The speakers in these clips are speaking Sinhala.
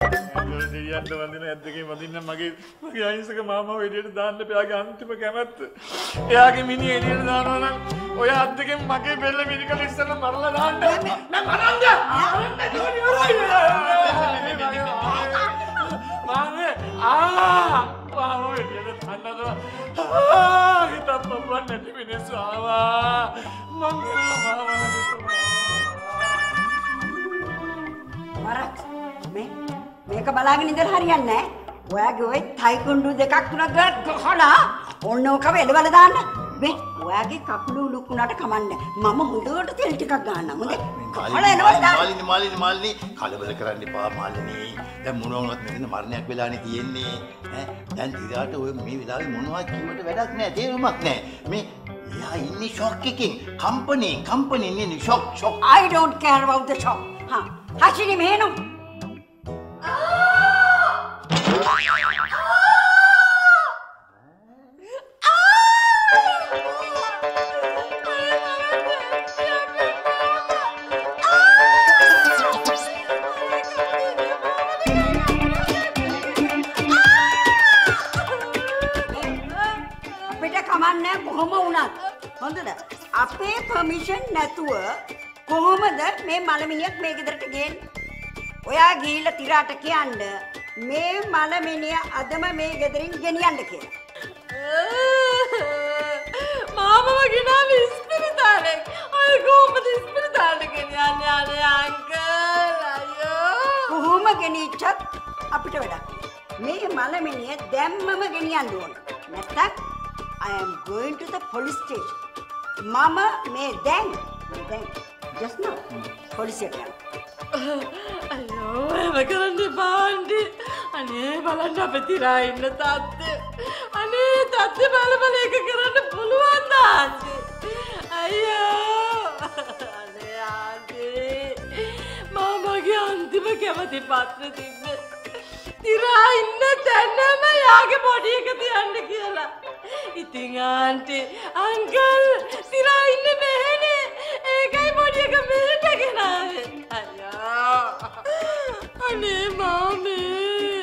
දෙවියන්ට වඳින ඇද්දකින් වඳින්න මගේ අහිංසක මාමා එළියට දාන්න එයාගේ අන්තිම කැමැත්ත. එයාගේ මිනිහ එළියට දානවා නම් ඔය අද්දකින් මගේ බෙල්ල මිනිකල ඉස්සෙල්ලා මරලා දාන්න. මම මරන්න. මාමේ මාමා එළියට දාන්නද? හිතප්ප නැති මිනිස්සු ආවා. මං මාමා මේක බලාගෙන ඉඳලා හරියන්නේ නැහැ. ඔයාගේ ওই තයිකුණ්ඩු දෙකක් තුනක් ගහලා ඕන්න ඔකව එළවල දාන්න. මේ ඔයාගේ කකුල උලුකුණාට කමන්නේ. මම හොඳට තෙල් ටිකක් ගන්නම්. හොඳේ. කොහොල එළවල දාන්න. මාලිනී කලබල කරන්න එපා මාලිනී. දැන් මොනවා වුණත් මෙතන මරණයක් වෙලානේ තියෙන්නේ. ඈ දැන් දිගාට ඔය මේ වෙලාවේ මොනවද කිව්වට වැඩක් නැහැ. තේරුමක් නැහැ. මේ යා ඉන්නේ ෂොක් එකකින්. කම්පැනි ඉන්නේ shock. I don't care about the shock. හා හෂිනි මෙහෙනු. අපේ පර්මිෂන් නැතුව කොහොමද මේ මලමිනියක් මේ ගෙදරට ගේන්නේ? ඔයා ගිහිල්ලා තිරාට කියන්න මේ මලමිනිය අදම මේ ගෙදරින් ගෙනියන්න කියලා. මාමව ගෙනාවේ ඉස්පිරිතාලේ. අය කොහොමද ඉස්පිරිතාලේ ගෙනියන්නේ අනේ අංකල් අයියෝ. කොහොම ගෙනිච්චත් අපිට වැඩක්. මේ මලමිනිය දැම්මම ගෙනියන්න ඕන. නැත්තම් I am going to the police station. Mama may then just now police අයියෝ එහෙම කරන්න එපා ආන්ටි. අනේ බලන්න අපේ තිරා ඉන්න තාත්තේ. අනේ තාත්තේ බල එක කරන්න පුළුවන් ද ආන්ටි? අයියෝ අනේ ආන්ටි මාමගේ අන්තිම කැමති පත්‍රෙ තිබ්බේ තිරා ඉන්න තැනම යාගේ බොඩි එක තියන්න කියලා. ඉතින් ආන්ටි අංකල් තිරා ඉන්නේ මෙහෙනේ. ඒකයි බොඩි එක මෙහෙට ගෙනාවේ. අයියෝ අනේ මාමේ.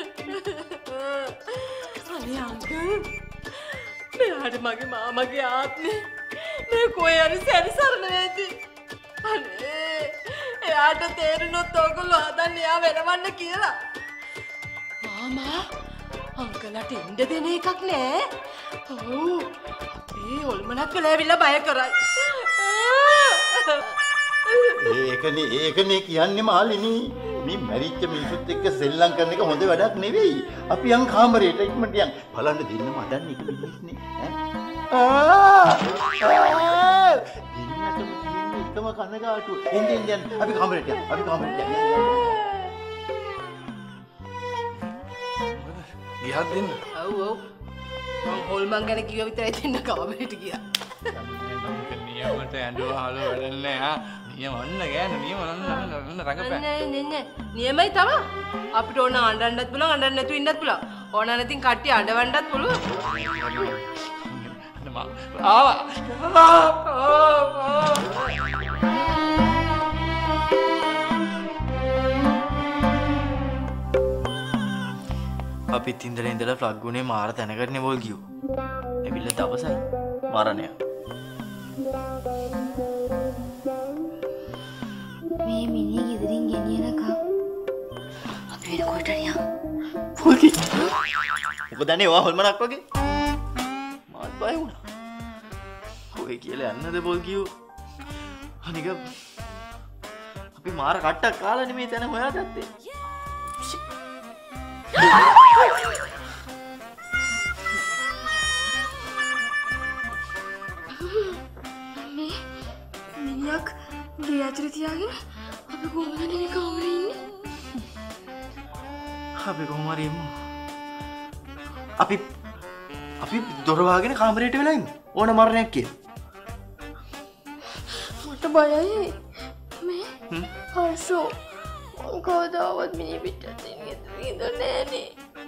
අනේ අංකල් මෙයාට මගේ මාමගේ ආත්මේ මේ කොහේ හරි සැරිසරන වෙද්දි අනේ එයාට තේරුණොත් ඔයගොල්ලෝ හදන්නේ එයා වෙනවන්න කියලා. මාමා අංකලට ඉන්න දෙන එකක් නෑ. ඔව් අපේ හොල්මනක් වෙලා ඇවිල්ලා බය කරයි. ඒකනේ කියන්නේ මාලිනී. මේ මැරිච්ච මිනිසුත් එක්ක සෙල්ලම් කරන එක හොඳ වැඩක් නෙවෙයි. අපි යන් කාමරේට ඉක්මනට යන්. බලන්න දෙන්නම හදන්නේ එක මිනිස්නේ. දින්නටම තියෙන එකම කනගාටු. එන්න අපි කාමරේට යන්. ගියත් දෙන්න. ඔව් මං හොල්මන් ගැන කිව්ව විතරයි දෙන්න කාමරේට ගියා. නියමට ඇඬුවා හලෝ වැඩන්නේ ආ. නියම ඔන්න ගෑනු නියම ඔන්න රඟපෑ. නෑ නියමයි තමයි. අපිට ඕන අඬන්නත් පුළුවන් අඬන්න නැතුව ඉන්නත් පුළුවන්. ඕන නැතිනම් කට්ටිය අඬවන්නත් පුළුවන්. ආවා. අපි ඉඳලා ෆ්ලග් ගුනේ මාර තැනකටනේ වොල් ගියෝ. එවිල්ල දවසයි මරණය. මේ මිනිහ ගෙදරින් ගෙනියනකම් අපි වෙන කොහෙට යන්නේ? පොල්කි. මොකද අනේ ඔයා හොල්මනක් වගේ? මාත් බය වුණා. කොහේ කියලා යන්නද පොල්කියෝ? අනික අපි මාර කට්ටක් කාලානේ මේ තැන හොයාගත්තේ. මිනිහක් ගේ ඇතුලේ තියාගෙන අපි කොහොමද නේ කාමරේ ඉන්නේ? අපි කොහොම හරි එමු. අපි දොර වහගෙන කාමරේට වෙලා ඉමු. ඕන මරණයක් කියලා. මට බයයි. මේ හර්ෂෝ මම කවදාවත් මිනිහ පිටට ඉඳලා නෑනේ.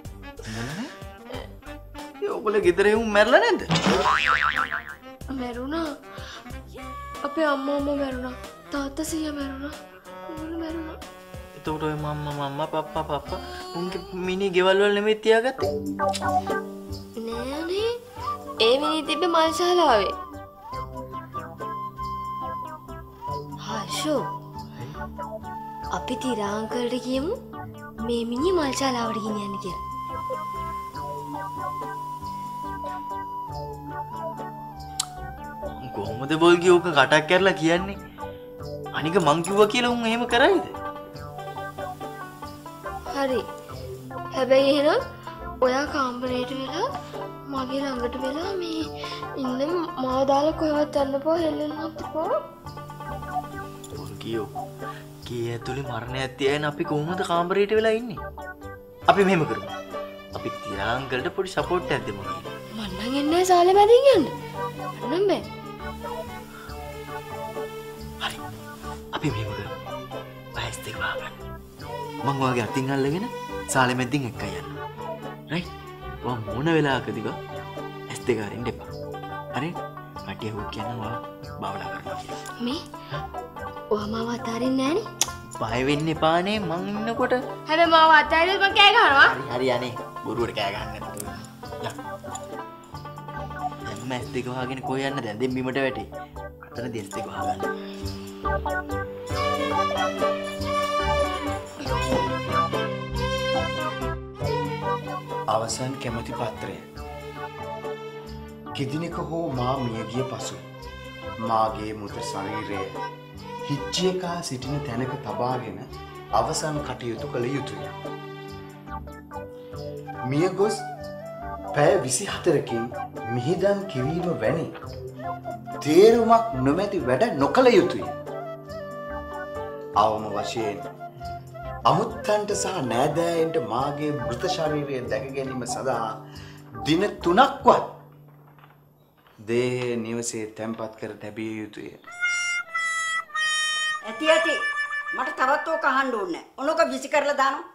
ඔයගොල්ලෝ ගෙදර එමු මැරලා නැද්ද? මැරුණා. අපේ අම්මා මැරුණා. තාත්තා සීයා මැරුණා. මම මැරුණා. එතකොට ඔය මම්මා පප්පා උන්ගේ මිනි ගෙවල් වල නෙමෙයි තියාගත්තේ. නෑනේ. ඒ මිනි තිබ්බේ මල්ශාලාවේ. හෂෝ. අපි තිරාංකල්ට කියමු මේ මිනි මල්ශාලාවට ගෙනියන්න කියලා. කොහොමද බෝල්ගේ ඕක කටක් කරලා කියන්නේ? අනික මං කිව්වා කියලා උන් එහෙම කරයිද? හරි. හැබැයි එහෙනම් ඔයා කාමරේට වෙලා මගේ ළඟට වෙලා මේ ඉන්න මාව දාලා කොහෙවත් යන්න එපා හෙල්ලෙන්නත් එපා. බෝල්ගියෝ කී ඇතුලේ මරණයක් තියන අපි කොහොමද කාමරේට වෙලා ඉන්නේ? අපි මෙහෙම කරමු. අපි තිරාංගල්ට පොඩි සපෝට් එකක් දෙමු කියලා. මං නම් එන්නේ නැහැ සාලේ මැදින් යන්න. මන්නම් බෑ. හරි. අපි මෙහෙම කරමු. බයිස් දෙක වහගන්න. මං ඔයාගේ අතින් අල්ලගෙන සාලේ මැදින් එක්ක යන්න. රයිට්? ඔයා මොන වෙලාවකදීක ඇස් දෙක අරින්න එපා. හරි? කටිය හොක් කියනවා ඔයා බාවලා කරනවා කියලා. මේ ඔයා මාව අතාරින්නේ නෑනේ. බය වෙන්න එපානේ මං ඉන්නකොට. හැබැයි මාව අතාරින්න මං කෑ ගහනවා. හරි අනේ බොරුවට කෑ ගහන්න නැතුව. යන්න. දැන් ඇස් දෙක වහගෙන කොහෙ යන්නද? දැන් බිමට වැටේ. අතනදී ඇස් දෙක වහගන්න. අවසන් කැමති පත්‍රය. කිදිනක හෝ මා මියගිය පසු මාගේ මෘත ශරීරය හිච්චියකා සිටින තැනක තබාගෙන අවසන් කටයුතු කළ යුතුය. මියගොස් පැය 24කින් මිහිදන් කිරීම වැනි තේරුමක් නොමැති වැඩ නොකළ යුතුය. අවම වශයෙන් අමුත්තන්ට සහ නෑදෑයන්ට මාගේ මෘත ශරීරය දැක ගැනීම සඳහා දින 3ක්වත් දේහය නිවසේ තැන්පත් කර තැබිය යුතුය. ඇති මට තවත් ඕක අහන්න ඕනේ. ඔනෝක විසි කරලා දානවා.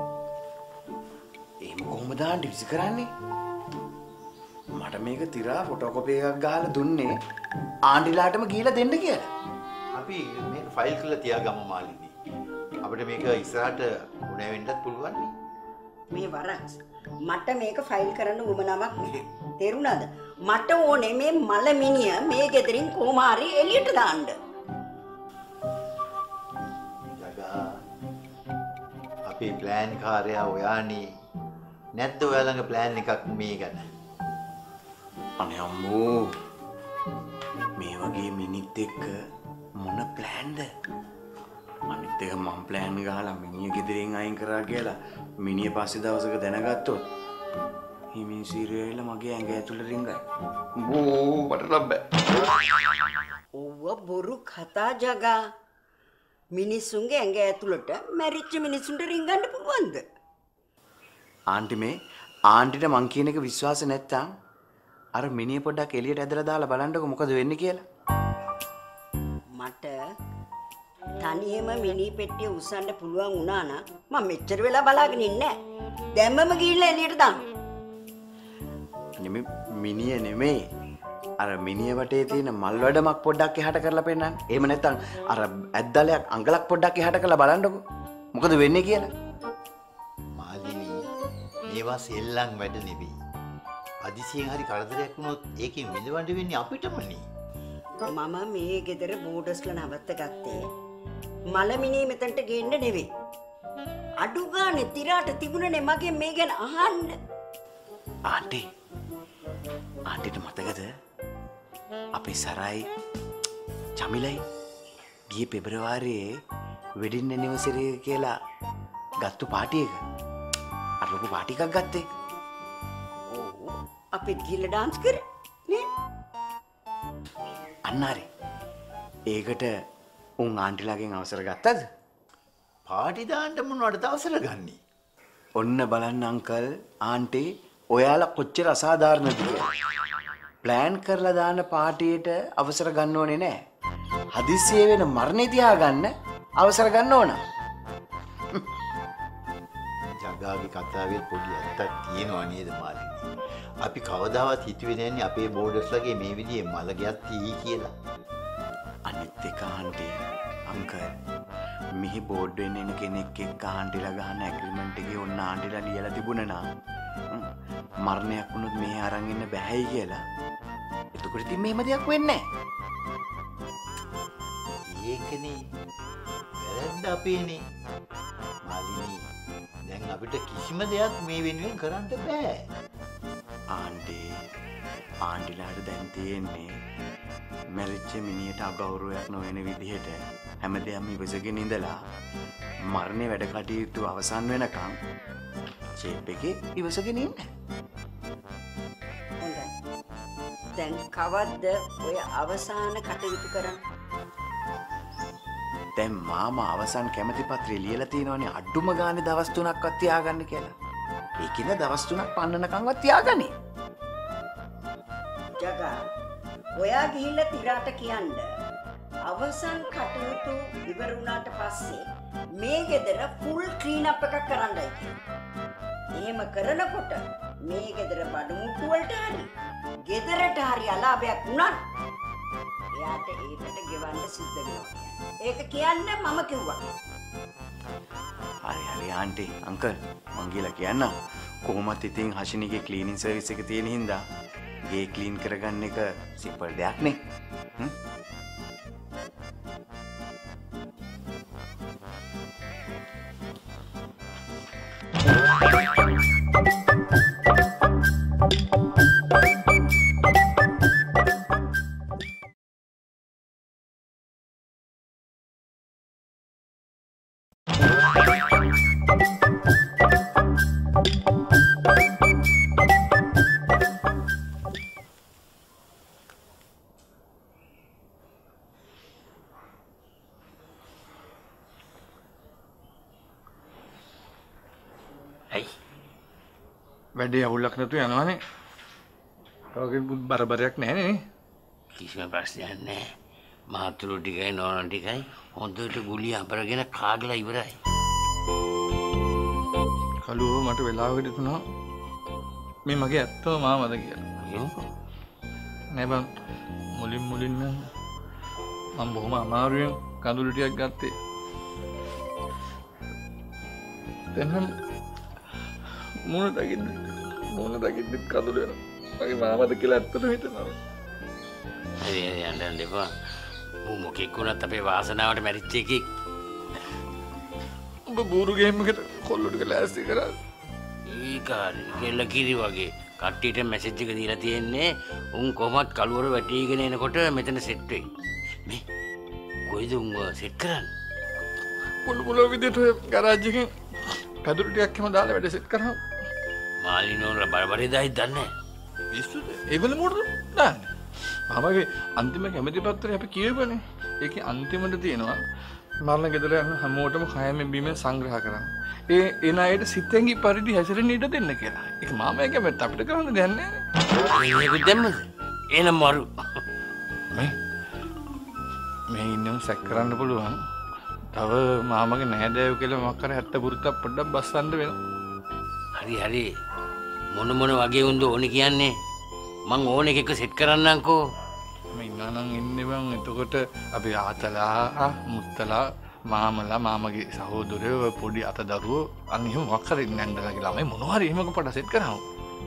එහෙම කොහොමද ආන්ටි විසි කරන්නේ? මට මේක තිරා ෆොටෝකොපි එකක් ගහලා දුන්නේ ආන්ටිලාටම ගිහලා දෙන්න කියලා. අපි මේක ෆයිල් කරලා තියාගමු මාලිනී. අපිට මේක ඉස්සරහට උණේ වෙන්නත් පුළුවන් නේ. මේ වරස් මට මේක ෆයිල් කරන්න උවමනාවක් නැහැ. තේරුණාද? මට ඕනේ මේ මල මිනිය මේ ගෙදරින් කොහොම හරි එළියට දාන්න. ජගා අපේ ප්ලෑන් කාර්යය ඔයානේ. නැත්ද ඔයා ළඟ ප්ලෑන් එකක් මේ ගැන? අනේ අම්මෝ මේ වගේ මිනිත් එක්ක මොන ප්ලෑන්ද? අනිත් එක මම ප්ලෑන් ගහලා මිනිහ ගෙදරින් අයින් කරා කියලා මිනිහ පස්සේ දවසක දැනගත්තොත් හිමින් සීරියල මගේ ඇඟ ඇතුළේ රිංගයි. බෝ මට නම් බෑ. ඔව්ව බොරු කතා ජගා. මිනිස්සුන්ගේ ඇඟ ඇතුළට මැරිච්ච මිනිස්සුන්ට රිංගන්න පුළුවන්ද? ආන්ටි මේ ආන්ටිට මං කියන එක විශ්වාස නැත්තම් අර මිනිහ පොඩ්ඩක් එළියට ඇදලා දාලා බලන්නකො මොකද වෙන්නේ කියලා. මට තනියම මිනි පෙට්ටිය උස්සන්න පුළුවන් වුණා නම් මම මෙච්චර වෙලා බලාගෙන ඉන්නේ නැහැ. දැම්මම ගිහිල්ලා එළියට දාන්න. නෙමෙයි මිනිය නෙමෙයි. අර මිනිය වටේ තියෙන මල් වැඩමක් පොඩ්ඩක් එහාට කරලා පෙන්නන්න. එහෙම නැත්නම් අර ඇද්දලයක් අඟලක් පොඩ්ඩක් එහාට කරලා බලන්නකො. මොකද වෙන්නේ කියලා. මාලිනී මේවා සෙල්ලම් වැඩ නෙවෙයි. අදිසියෙන් හරි කරදරයක් වුණොත් ඒකෙන් විඳවන්න වෙන්නේ අපිටමනේ. මම මේ ගෙදර බෝඩර්ස්ලා නවත්ත ගත්තේ මලමිනී මෙතනට ගේන්න නෙවෙයි. අඩු ගානේ තිරාට තිබුණනේ මගේ මේ ගැන අහන්න. ආන්ටිට මතකද අපේ සරයි චමිලයි ගිය පෙබරවාරියේ වෙඩින් ඇනිවර්සරි කියලා ගත්තු පාටි එක. අර ලොකු පාටි එකක් ගත්තේ. අපිත් ගිහලා ඩාන්ස් කරේ නේ? අන්න හරි. ඒකට උන් ආන්ටිලාගෙන් අවසර ගත්තද? පාටි දාන්න මොනවටද අවසර ගන්නේ? ඔන්න බලන්න අංකල් ආන්ටි ඔයාලා කොච්චර අසාධාරණද කියලා. ප්ලෑන් කරලා දාන පාටියට අවසර ගන්න ඕනේ නෑ. හදිස්සියේ වෙන මරණේ තියා ගන්න අවසර ගන්න ඕන. ජගාගේ කතාවේ පොඩි ඇත්තක් තියෙනවා නේද මාලිනී? අපි කවදාවත් හිතුවේ නෑනේ අපේ බෝඩර්ස්ලාගේ මේ විදිහේ මල ගයක් තියෙයි කියලා. අනිත් එක ආන්ටි අංකල් මෙහි බෝඩ් වෙන්න එන කෙනෙක් එක්ක ආන්ටිලා ගහන ඇග්‍රීමන්ට් එකේ ඔන්න ආන්ටිලා ලියලා තිබුණා නම් මරණයක් වුණොත් මෙහි අරන් ඉන්න බෑයි කියලා. එතකොට ඉතින් මෙහෙම දෙයක් වෙන්නේ නැහැ. ඒකනේ වැරද්ද අපේනේ. මාලිනී දැන් අපිට කිසිම දෙයක් මේ වෙනුවෙන් කරන්න බෑ. ආන්ටිලාට දැන් තියෙන්නේ මැරිච්ච මිනිහට අගෞරවයක් නොවන විදිහට හැමදේම ඉවසගෙන ඉඳලා මරණේ වැඩ කටයුතු අවසන් වෙනකම් චේප් එකේ ඉවසගෙන ඉන්න. හොඳයි. දැන් කවද්ද ඔය අවසාන කටයුතු කරන්නේ? දැන් මාමා අවසන් කැමැති පත්‍රය ලියලා තියෙනවනේ අඩුම ගානේ දවස් 3ක්වත් තියාගන්න කියලා. ඒකින්ද දවස් 3ක් පන්නනකම්වත් තියාගන්නේ. ජගා ඔයා ගිහිල්ලා තිරාට කියන්න අවසන් කටයුතු ඉවර වුණාට පස්සේ මේ ගෙදර ෆුල් ක්ලීන් අප් එකක් කරන්නයි කියලා. එහෙම කරනකොට මේ ගෙදර බඩු මුට්ටු වලට හරි ගෙදරට හරි අලාභයක් වුණා එයාට ඒකට ගෙවන්න සිද්ධ වෙනවා. ඒක කියන්න මම කිව්වා. හරි ආන්ටි අංකල් මං ගිහලා කියන්නම්. කොහොමත් ඉතින් හෂිනිගේ ක්ලීනින් සර්විස් එක තියෙන හින්දා ගේ ක්ලීන් කරගන්න එක සිම්පල් දෙයක් නේ. වැඩේ අවුලක් නැතුව යනවනේ. ඔගේ බරබරයක් නැහැ නේ. කිසිම ප්‍රශ්නයක් නැහැ. මහතුරු ටිකයි නෝන ටිකයි හොඳට ගුලිය අපරගෙන කාගලා ඉවරයි. කලුව මට වෙලාවකට හිතුණා මේ මගේ ඇත්තම මාමද කියලා. නෑ බං මුලින්ම මම බොහොම අමාරුවෙන් කඳුළු ටිකක් ගත්තේ. එන්නම් මොන දකින්න කඳුළු වෙනවා. මගේ මාමද කියලා ඇත්තටම හිතනවා. හරි යන්න දෙපා. මොකෙක් වුණත් අපේ වාසනාවට මැරිච්ච එකෙක්. ඔබ බూరు ගේම් එකට කොල්ලෝ ටික ලෑස්ති කරා. ඊකාරි කෙල්ල කිරි වගේ කට්ටියට මැසේජ් එක දීලා තියෙන්නේ උන් කොහොමත් කලුවර වැටිගෙන එනකොට මෙතන සෙට් වෙයි. මේ කොයිද උන් සෙට් කරන්නේ? පොළොව විදියට ඔය ගරාජ් එකෙන් කඳුළු ටිකක් හැම දාලා වැඩ සෙට් කරා. මාලිනෝන් බරබරේ දායි දන්නේ. පිස්සුද? ඒගොල්ලෝ මොකටද දාන්නේ? ආමගේ අන්තිම කැමැති පත්‍රය අපි කියවනේ. ඒකේ අන්තිමට තියෙනවා මරණ ගෙදර යන හැමෝටම කයමෙන් බීමෙන් සංග්‍රහ කරන්න. ඒ එන අයට සිතෙන්ගි පරිදි හැසිරෙන්න ඉඩ දෙන්න කියලා. ඒක මාමයා කැමැත්ත අපිට කරන්න දෙයක් නැහැ. මේක දෙන්නද? එන මරු. මේ ඉන්නම සැක් කරන්න පුළුවන්. තව මාමගේ නැහැදෑයෝ කියලා මොකක් කර 70 පුරුද්දක් පොඩ්ඩක් බස්සන්න වෙනවා. හරි මොන වගේ උන්ද ඕනේ කියන්නේ? මං ඕන එකක සෙට් කරන්නම්කෝ. මම ඉන්නනම් ඉන්නේ බං. එතකොට අපි ආතලා මුත්තලා මාමලා මාමගේ සහෝදරයෝ පොඩි අතදරුවෝ අන්න එහෙම මොකක් හරි නැන්දලා කියලා මම මොනවා හරි එහෙමක පොඩ සෙට් කරනවා.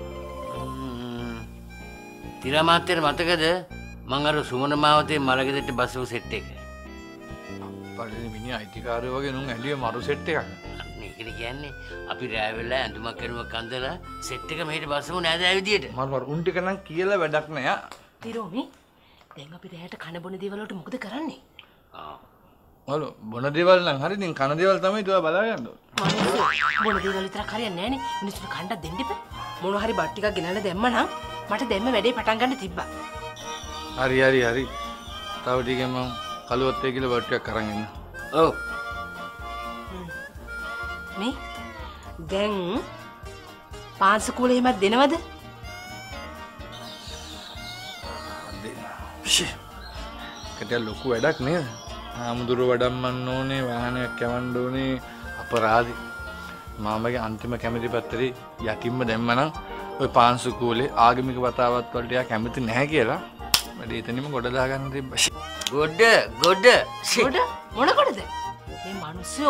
තිරමාත්‍යට මතකද මං අර සුමන මාවතේ මලගෙදරට බස්සපු සෙට් එක? පළවෙනි මිනිහ අයිතිකාරයෝ වගේ නුන් ඇලිය මරු සෙට් එකක්. මේකනේ කියන්නේ අපි රෑ වෙලා ඇඳුමක් කරුමක් අඳලා සෙට් එක මෙහෙට බස්සමු නෑද ආ විදියට. මර උන් ටික නම් කියලා වැඩක් නෑ. තිරෝමි දැන් අපි රැයට කන බොන දේවල් වලට මොකද කරන්නේ? ඔලෝ බොන දේවල් නම් හරි ඉතින් කන දේවල් තමයි තුවා බලා ගන්න ඕන. මිනිස්සු බොන දේවල් විතරක් හරියන්නේ නෑනේ. මිනිස්සුන්ට කණ්ඩක් දෙන්න ඉපේ. මොන හරි බත් ටිකක් ගෙනල්ලා දැම්මනම් මට දැම්ම වැඩේ පටන් ගන්න තිබ්බා. හරි. තව ටිකෙන් මම කලුවත් ඒ කියලා බත් ටිකක් අරන් එන්න. ඔව්. මේ දැන් පාංශකූලේ එහෙමත් දෙනවද? කටිය ලොකු වැඩක් නේද? ආමුදුර වඩම්මන්න ඕනේ, වාහනයක් යවන්න ඕනේ, අපරාධි. මාමගේ අන්තිම කැමැති පත්‍රේ යටින්ම දැම්මනම් ওই පාංශකූලේ ආගමික වතාවත් වලට යා කැමති නැහැ කියලා වැඩේ එතනින්ම ගොඩ දාගන්න තිබ්බා. ගොඩ මොන කොටද? මේ මිනිස්සුયો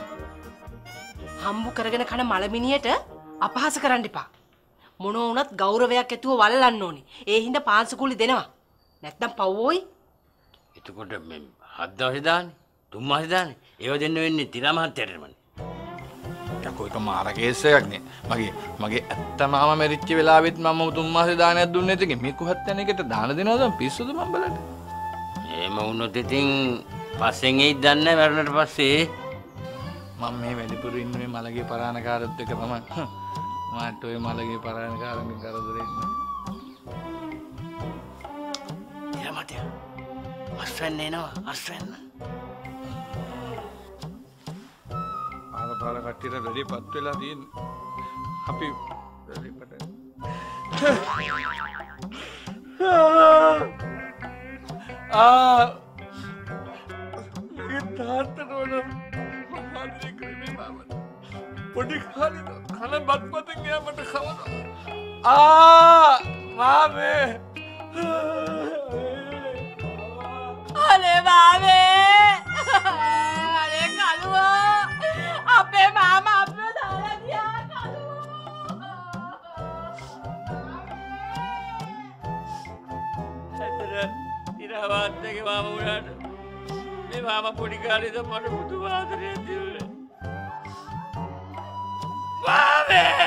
හම්බු කරගෙන කන මලමිනියට අපහාස කරන්න එපා. මොනවා වුණත් ගෞරවයක් ඇතුව වලලන්න ඕනි. ඒ හින්දා පාංශු කුලි දෙනවා. නැත්තම් පව්වෝයි. එතකොට මේ 7 දවසේ දාන්නේ 3 මාසේ දාන්නේ ඒව දෙන්න වෙන්නේ තිරා මහත්තයාටමනේ. යකෝ ඒක මාර කේස් එකක් නේ. මගේ ඇත්ත මාම මැරිච්ච වෙලාවෙත් මම 3 මාසේ දානයක් දුන්නේ නැතික මේ කොහත් යන එකට දාන දෙනවද පිස්සුද මම බලන්න. එහෙම වුණොත් ඉතින් පස්සෙන් එයි දන්නේ මරුණට පස්සේ මම මේ වැඩිපුර ඉන්නේ මලගේ පරාණකාරත් එක්ක තමයි. මට ඔය මලගේ පරාණකාරන්ගේ කරදරේ ඉන්නේ. තිරා මහත්තයා අස්වැන්න එනවා අස්වැන්න. පාර කට්ටියට වැඩිපත් වෙලා තියෙන්නේ. අපි වැඩිපට. ඒ තාත්තට වල මහාදී ක්‍රීමේ මාම. පොඩි කාලේ කන බත්පතෙන් ගියා මට කවදා. මාමේ. අනේ මාමේ. අනේ කලුවා. අපේ මාමා අපව දාලා ගියා කලුවා. ඇතර තිරා වාත්තගේ මාම උනාට මේ මාම පොඩි කාලේද මට පුදුම ආදරයක් දුන්නේ. මාමේ.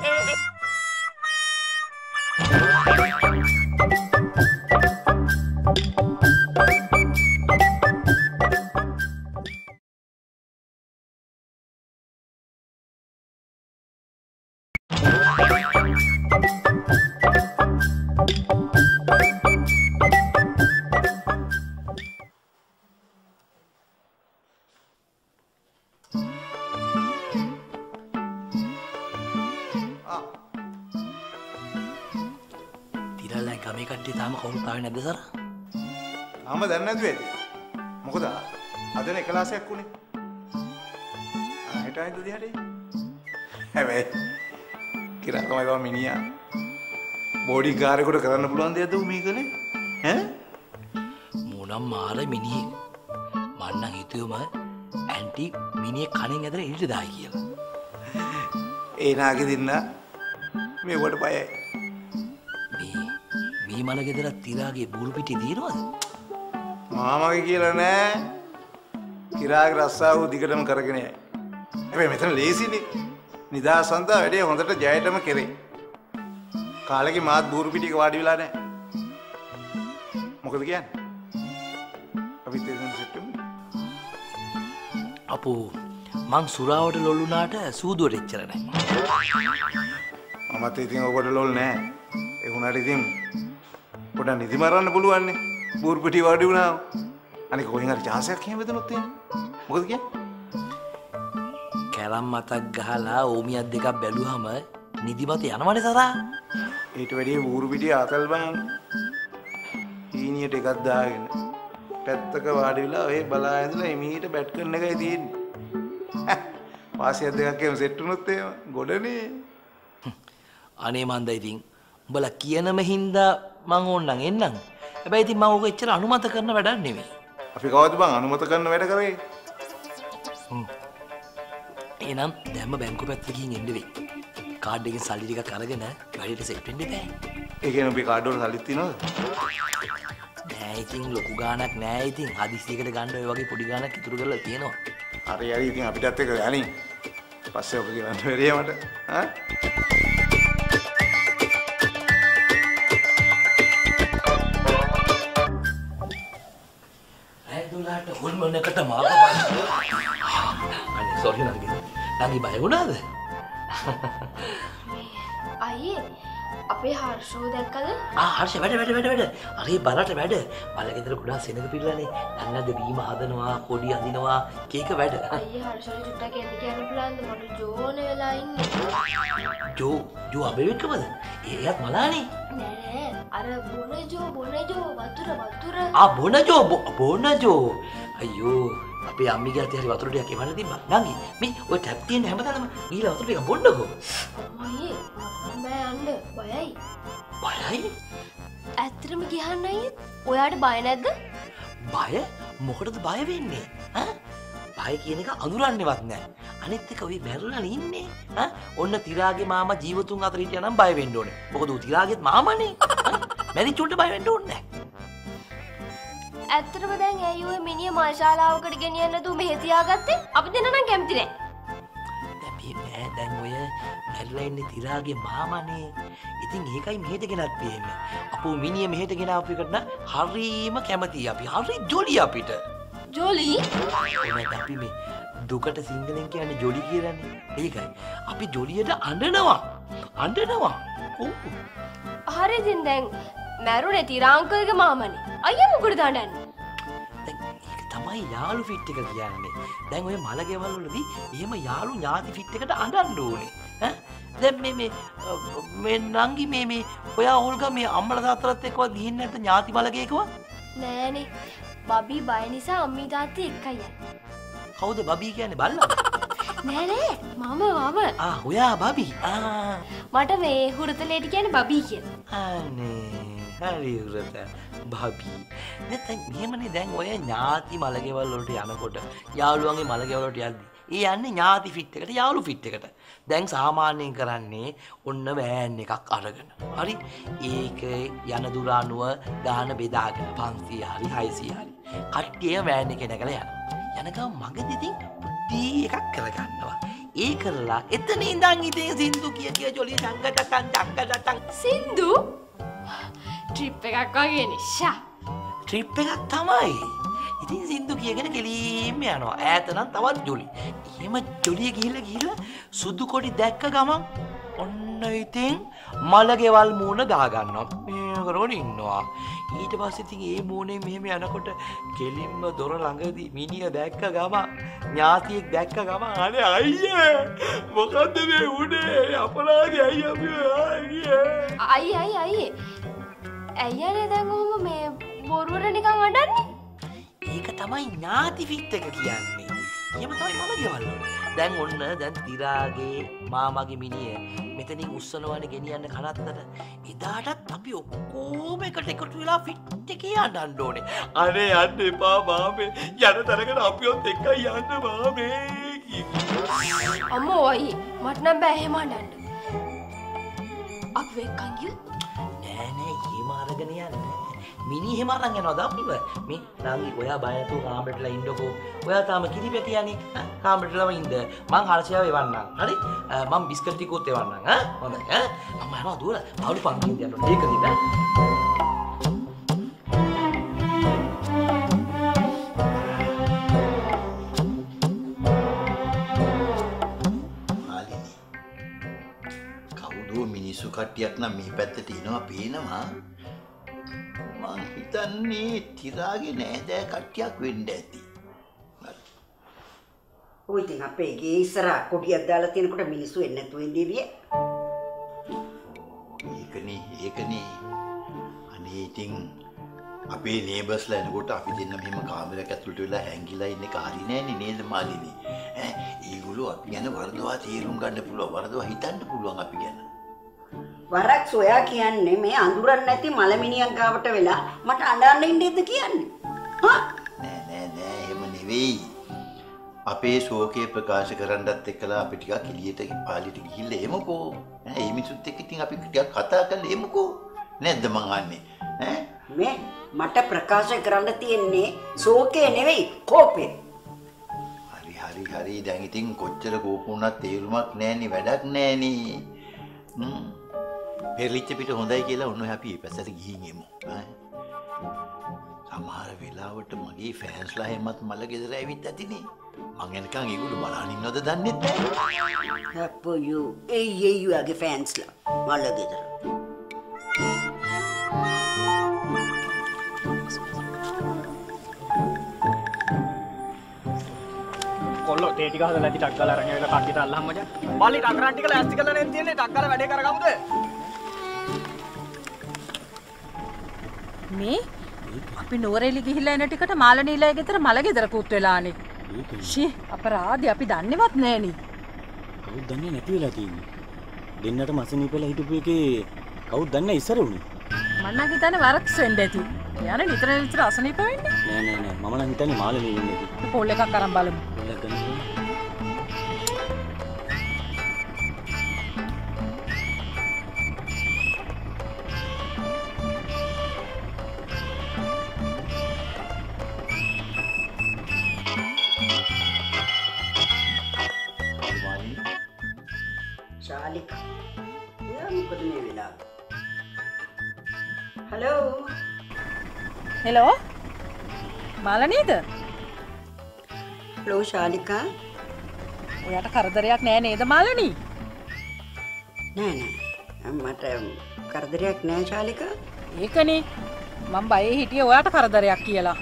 ගමේ කට්ටිය තාම කවුරුත් ආවේ නැද්ද සර්? තාම දැන් නැතුව ඇති. මොකද අදන එකලාසයක් උනේ. හෙට ආයිද දිහාට? හැබැයි කිරාකමයි බා මිනිහා. බෝඩි ගාරේකට කරන්න පුළුවන් දෙයක්ද උ මේකනේ? ඈ? මොනම් මාර මිනිහෙක්. මන්න හිතුවම ඇන්ටි මිනිහ කණෙන් ඇදලා එළියට දායි කියලා. ඒ නාගේ දින්න මේ කොට බයයි. මේ මල ගෙදර තිරාගේ බූරු පිටි දිනවද? මාමගේ කියලා නෑ. කිරාගේ රස්සාව දිගටම කරගෙන යයි. හැබැයි මෙතන ලේසිනේ. නිදාසන්ත වැඩේ හොඳට ජයටම කෙරේ. කාලෙකේ මාත් බූරු පිටියක වාඩි වෙලා නෑ. මොකද කියන්නේ? අපිත් එතන සෙට්ටුම්. අපෝ මං සුරාවට ලොල් වුණාට සූදුවට එච්චර නෑ. මමත් ඉතින් ඔබට ලොල් නෑ. ඒ වුණාට ඉතින් පොඩ්ඩක් නිදි මරන්න පුළුවන් නේ. බූරු පිටිය වාඩි වුණා. අනික කොහෙන් හරි chance එකක් එහෙම දෙනොත් එහෙම. මොකද කියන්නේ? කැරම් මතක් ගහලා ඕමියක් දෙකක් බැලුවම නිදිමත යනවනේ සරා. ඊට වැඩිය බූරු පිටිය ආතල් බං. ඊනියට එකක් දාගෙන පැත්තක වාඩි වෙලා ඔය බලා ඇඳලා එමීට බැට් කරන එකයි තියෙන්නේ. වාසියක් දෙකක් එහෙම සෙට් වුණොත් එහෙම ගොඩනේ. අනේ මන්ද ඉතින් උඹලා කියනම හින්දා මං ඕන්නම් එන්නම්. හැබැයි ඉතින් මම ඕක එච්චර අනුමත කරන වැඩක් නෙමෙයි. අපි කවද්ද බං අනුමත කරන වැඩ කරේ? එහෙනම් දැම්ම බැංකුව පැත්තට ගිහින් එන්න වෙයි. කාඩ් එකෙන් සල්ලි ටිකක් අරගෙන වැඩේට සෙට් වෙන්න බෑ. ඒ කියන්නේ අපි කාඩ් වල සල්ලිත් තියනවද? නෑ ඉතින් ලොකු ගාණක් නෑ ඉතින් හදිස්සියකට ගන්න ඔය වගේ පොඩි ගාණක් ඉතුරු කරලා තියෙනවා. හරි හරි ඉතින් අපිටත් එක යන්නේ. පස්සේ ඔක කියන්න බැරිය මට. ඈ? ඇදුලාට හොල්මනකට මාව බලන්න. අනේ සෝරි නංගි. නංගි බය වුණාද? අයියේ අපේ හර්ෂෝ දැක්කද? හර්ෂ වැඩ. අරේ බලට වැඩ. මල ගෙදර කුඩා සෙනග පිරලානේ. නන්නද බීම හදනවා, කොඩි අඳිනවා, කේක වැඩ. අයියේ හර්ෂෝ චුට්ටක් එන්න කියන්න පුළුවන්ද? මට ජෝන වෙලා ඉන්නේ. ජෝ අබේවික්‍රමද? එයාත් මලානේ. නෑ අර බොනජෝ වතුර. බොනජෝ. අයියෝ අපේ අම්මිගේ අතේ හරි වතුර ටිකක් එවන්න තිබ්බා. නංගි මේ ඔය ටැප් තියෙන හැමදාම ගිහලා වතුර ටික බොන්නකෝ. අයියේ මම යන්න බයයි. බයයි? ඇත්තටම කියන්න අයියේ ඔයාට බය නැද්ද? බය? මොකටද බය වෙන්නේ? ඈ? බය කියන එක අඳුරන්නේවත් නැහැ. අනිත් එක ඔය මැරුණානේ ඉන්නේ. ඔන්න තිරාගේ මාමා ජීවතුන් අතර හිටියා නම් බය වෙන්න ඕනේ. මොකද ඌ තිරාගේත් මාමානේ. මැරිච්ච උන්ට බය වෙන්න ඕනේ නැහැ. ඇත්තටම දැන් ඇයි ඔය මිනිහ මාශාලාවකට ගෙනියන්න නතු මෙහෙ තියාගත්තේ? අපි දෙන්න නම් කැමති නෑ. දැන් ඔය මැරිලා ඉන්නේ තිරාගේ මාමානේ. ඉතින් ඒකයි මෙහෙට ගෙනත් තියෙන්නේ. අපෝ මිනිහ මෙහෙට ගෙනාවු එකට නම් හරීම කැමතියි අපි. හරි ජොලි අපිට. ජොලි? එහෙනම් අපි මේ දුකට සිංහලෙන් කියන්නේ ජොලි කියලානේ. ඒකයි. අපි ජොලියට අඬනවා. ඔව්. හරි ඉතින් දැන් මැරුණේ තිරාංකල්ගේ මාමනේ. අයියා මොකටද අඬන්නේ? ඒක තමයි යාළු ෆිට් එක කියන්නේ. දැන් ඔය මල ගෙවල් වලදී එහෙම යාළු ඥාති ෆිට් එකට අඬන්න ඕනේ. දැන් මේ නංගි මේ ඔයා ඕල්ගා මේ අම්මලා තාත්තලාත් එක්කවත් ගිහින් නැද්ද ඥාති මලගේකවත්? නෑනේ. බබී බය නිසා අම්මී තාත්තේ එක්කයි යන්නේ. කවුද බබී කියන්නේ බල්ලා? නෑ මම. ඔයා බබී. මට මේ හුරුතලේට කියන්නේ බබී කියලා. අනේ හරි හුරුත බබී. නැත්නම් මෙහෙමනේ දැන් ඔය ඥාති මලගෙවල් වලට යනකොට යාළුවන්ගේ මලගෙවල් වලට යද්දි ඒ යන්නේ ඥාති ෆිට් එකට යාළු ෆිට් එකට. දැන් සාමාන්‍යයෙන් කරන්නේ ඔන්න වෑන් එකක් අරගෙන. හරි. ඒක යන දුර අනුව ගාන බෙදාගෙන 500 හරි 600 හරි. කට්ටිය වෑන් එකේ නැගලා යනවා. යනකම් මගදී ඉතින් පුටි එකක් කරගන්නවා. ඒ කරලා එතන ඉඳන් ඉතින් සින්දු කිය ජොලිය ඩංගටටන් සින්දු ට්‍රිප් එකක් වගේනේ ෂා. ට්‍රිප් එකක් තමයි. ඉතින් සින්දු කියගෙන කෙලින්ම යනවා. ඈත නම් තවත් ජොලි. එහෙම ජොලිය ගිහිල්ලා සුදු කොටි දැක්ක ගමන් ඔන්න ඉතින් මලගෙවල් මූණ ගහ ගන්නවා. මේ කරගෙන ඉන්නවා. ඊට පස්සේ ඉතින් ඒ මූණේ මෙහෙම යනකොට කෙලින්ම දොර ළඟදී මිනිහ දැක්ක ගමන් ඥාතියෙක් දැක්ක ගමන් අනේ අයියේ මොකද්ද මේ උනේ අපරාධي අයියේ ඇයියනේ දැන් ඔහොම මේ බොරුවට නිකන් අඬන්නේ? ඒක තමයි ඥාති ෆිට් එක කියන්නේ. එහෙම තමයි මම ගෙවල් වල. දැන් ඔන්න දැන් තිරාගේ මාමාගේ මිනිය මෙතනින් උස්සනවනේ ගෙනියන්න කනත්තට. එදාටත් අපි ඔක්කොම එකට එකතු වෙලා ෆිට් එකේ යන්න ඕනේ. අනේ යන්න එපා මාමේ. යන තරකට අපිවත් එක්කයි යන්න මාමේ. අම්මෝ අයියේ මට නම් බෑ එහෙම අඬන්න. අපි එක්කන් ගියොත් නෑ එහෙම අරගෙන යන්නේ. මිනි එහෙම අරන් යනවාද අපිව? මේ නංගි ඔයා බය නැතුව කාමරේටලා ඉන්නකෝ. ඔයා තාම කිරිපැටියනේ. කාමරේටලම ඉන්න. මං හර්ෂයාව එවන්නම්. හරි? මං බිස්කට් ටිකත් එවන්නම්. හොඳයි. මම යනවා දුවලා. පාළු පන්තියෙන් යන්න. ඒක දින. මාලිනී. කවුදෝ මිනිස්සු කට්ටියක් නම් මේ පැත්තට එනවා පේනවා. මං හිතන්නේ තිරාගේ නෑදෑ කට්ටියක් වෙන්න ඇති. ඔය ඉතින් අපේ ගේ ඉස්සරහ කොටියක් දාලා තියෙනකොට මිනිස්සු එන්නේ නැතුව ඉන්නේ විය. ඒකනේ. අනේ ඉතින් අපේ නේබර්ස්ලා එනකොට අපි දෙන්න මෙහෙම කාමරයක් ඇතුළට වෙලා හැංගිලා ඉන්න එක හරි නෑනේ නේද මාලිනී? ඒගොල්ලෝ අපි ගැන වරදවා තේරුම් ගන්න පුළුවන්. වරදවා හිතන්න පුළුවන් අපි ගැන. වරක් සොයා කියන්නේ මේ අඳුරන්නේ නැති මලමිනියක් ගාවට වෙලා මට අඬන්න ඉන්නේද කියන්නේ? නෑ එහෙම නෙවෙයි. අපේ ශෝකේ ප්‍රකාශ කරන්නත් එක්කලා අපි ටිකක් එළියට පාලියට ගිහිල්ලා එමුකෝ. මේ මිනිස්සුත් එක්ක ඉතින් අපි ටිකක් කතා කරලා එමුකෝ. නැද්ද මං අහන්නේ? මේ මට ප්‍රකාශ කරන්න තියෙන්නේ ශෝකේ නෙවෙයි කෝපේ. හරි දැන් ඉතින් කොච්චර කෝපුණත් තේරුමක් නෑනේ වැඩක් නෑනේ. පෙරලිච්ච පිට හොඳයි කියලා ඔන්න අපි පැත්තට ගිහින් එමු. සමහර වෙලාවට මගේ ෆෑන්ස්ලා හැමත් මල ගෙදර ඇවිත් ඇතිනේ. මං එනකන් ඒගොල්ලෝ බලන් ඉන්නවද දන්නේ නැහැ. අප්පෝ එයියගේ ෆෑන්ස්ලා මල ගෙදර. කොල්ලෝ තේ ටික හදලා ඇති ටක් ගාලා අරන් ඇවිල්ලා කට්ටියට අල්ලහම මචං. මල්ලි ටක්රන් ටික ලෑස්ති කරලා නෙන් තියෙන්නේ ටක් ගාලා වැඩේ කරගමුද? මේ අපි නුවරඑලි ගිහිල්ලා එන ටිකට මාළනීලයේ ගෙදර මල ගෙදර පුත් වෙලානේ. ෂී අපරාධي අපි දන්නේවත් නෑනේ. කවුද දන්නේ නැති වෙලා තියෙන්නේ? දෙන්නටම අසනීපෙලා හිටපු එකේ කවුද දන්නේ ඉස්සර උනේ? මම නම් හිතන්නේ වරක්ස් වෙන්න ඇති. එයානේ නිතර අසනීප වෙන්නේ. නෑ මම නම් හිතන්නේ මාළනී ඉන්නේ. පොල් එකක් අරන් බලමු. පොල් එකක් ශාලිකා. එයා මොකද මේ වෙලාවේ? හලෝ. හෙලෝ මාලනීද? හලෝ ශාලිකා. ඔයාට කරදරයක් නෑ නේද මාලනී? නෑ මට කරදරයක් නෑ ශාලිකා. ඒකනේ මම බයේ හිටියේ ඔයාට කරදරයක් කියලා.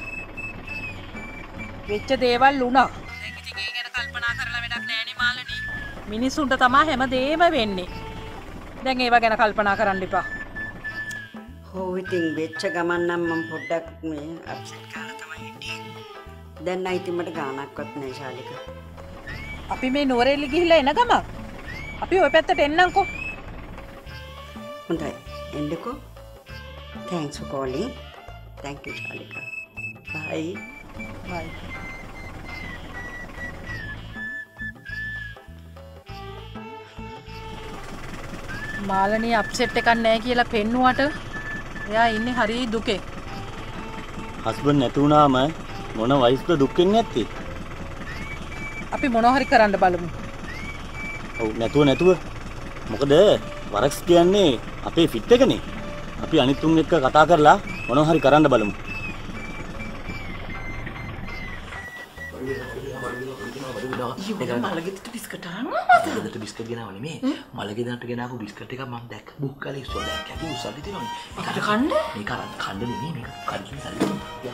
වෙච්ච දේවල් වුණා. දැන් ඉතින් ඒ ගැන කල්පනා කරලා වැඩක් නෑනේ මාලනී. මිනිස්සුන්ට තමයි හැමදේම වෙන්නේ. දැන් ඒව ගැන කල්පනා කරන්න එපා. ඔව් ඉතින් වෙච්ච ගමන් නම් මම පොඩ්ඩක් මේ අප්සෙට් කරලා තමයි හිටියේ. දැන් නම් ඉතින් මට ගානක්වත් නෑ ශාලිකා. අපි මේ නුවරඑළිය ගිහිල්ලා එන ගමන් අපි ওই පැත්තට එන්නම්කෝ. හොඳයි එන්නකෝ. Thanks for calling. Thank you Shalika. Bye. Bye. Malani upset එකක් නැහැ කියලා පෙන්නුවට එයා ඉන්නේ හරි දුකේ. හස්බන්ඩ් නැති වුණාම මොන වයිස්ද දුක් වෙන්නේ නැත්තේ? අපි මොනවා හරි කරන්න බලමු. ඔව් නැතුව මොකද වරක්ස් කියන්නේ අපේ ෆිට් එකනේ. අපි අනිත් උන් එක්ක කතා කරලා මොනවා හරි කරන්න බලමු. මලගෙදරට බිස්කට් අරන් මලගෙදරට බිස්කට් ගෙනාව නෙමේ. මලගෙදරට ගෙනාවු බිස්කට් එකක් මම දැක්ක බුක් කරලා ඉස්සෝ දැක්ක. ඇති උසල්ලි තියෙනවනේ. මේකට කන්න? මේක අරන් කන්න නෙමේ මේක කන්න සල්ලි.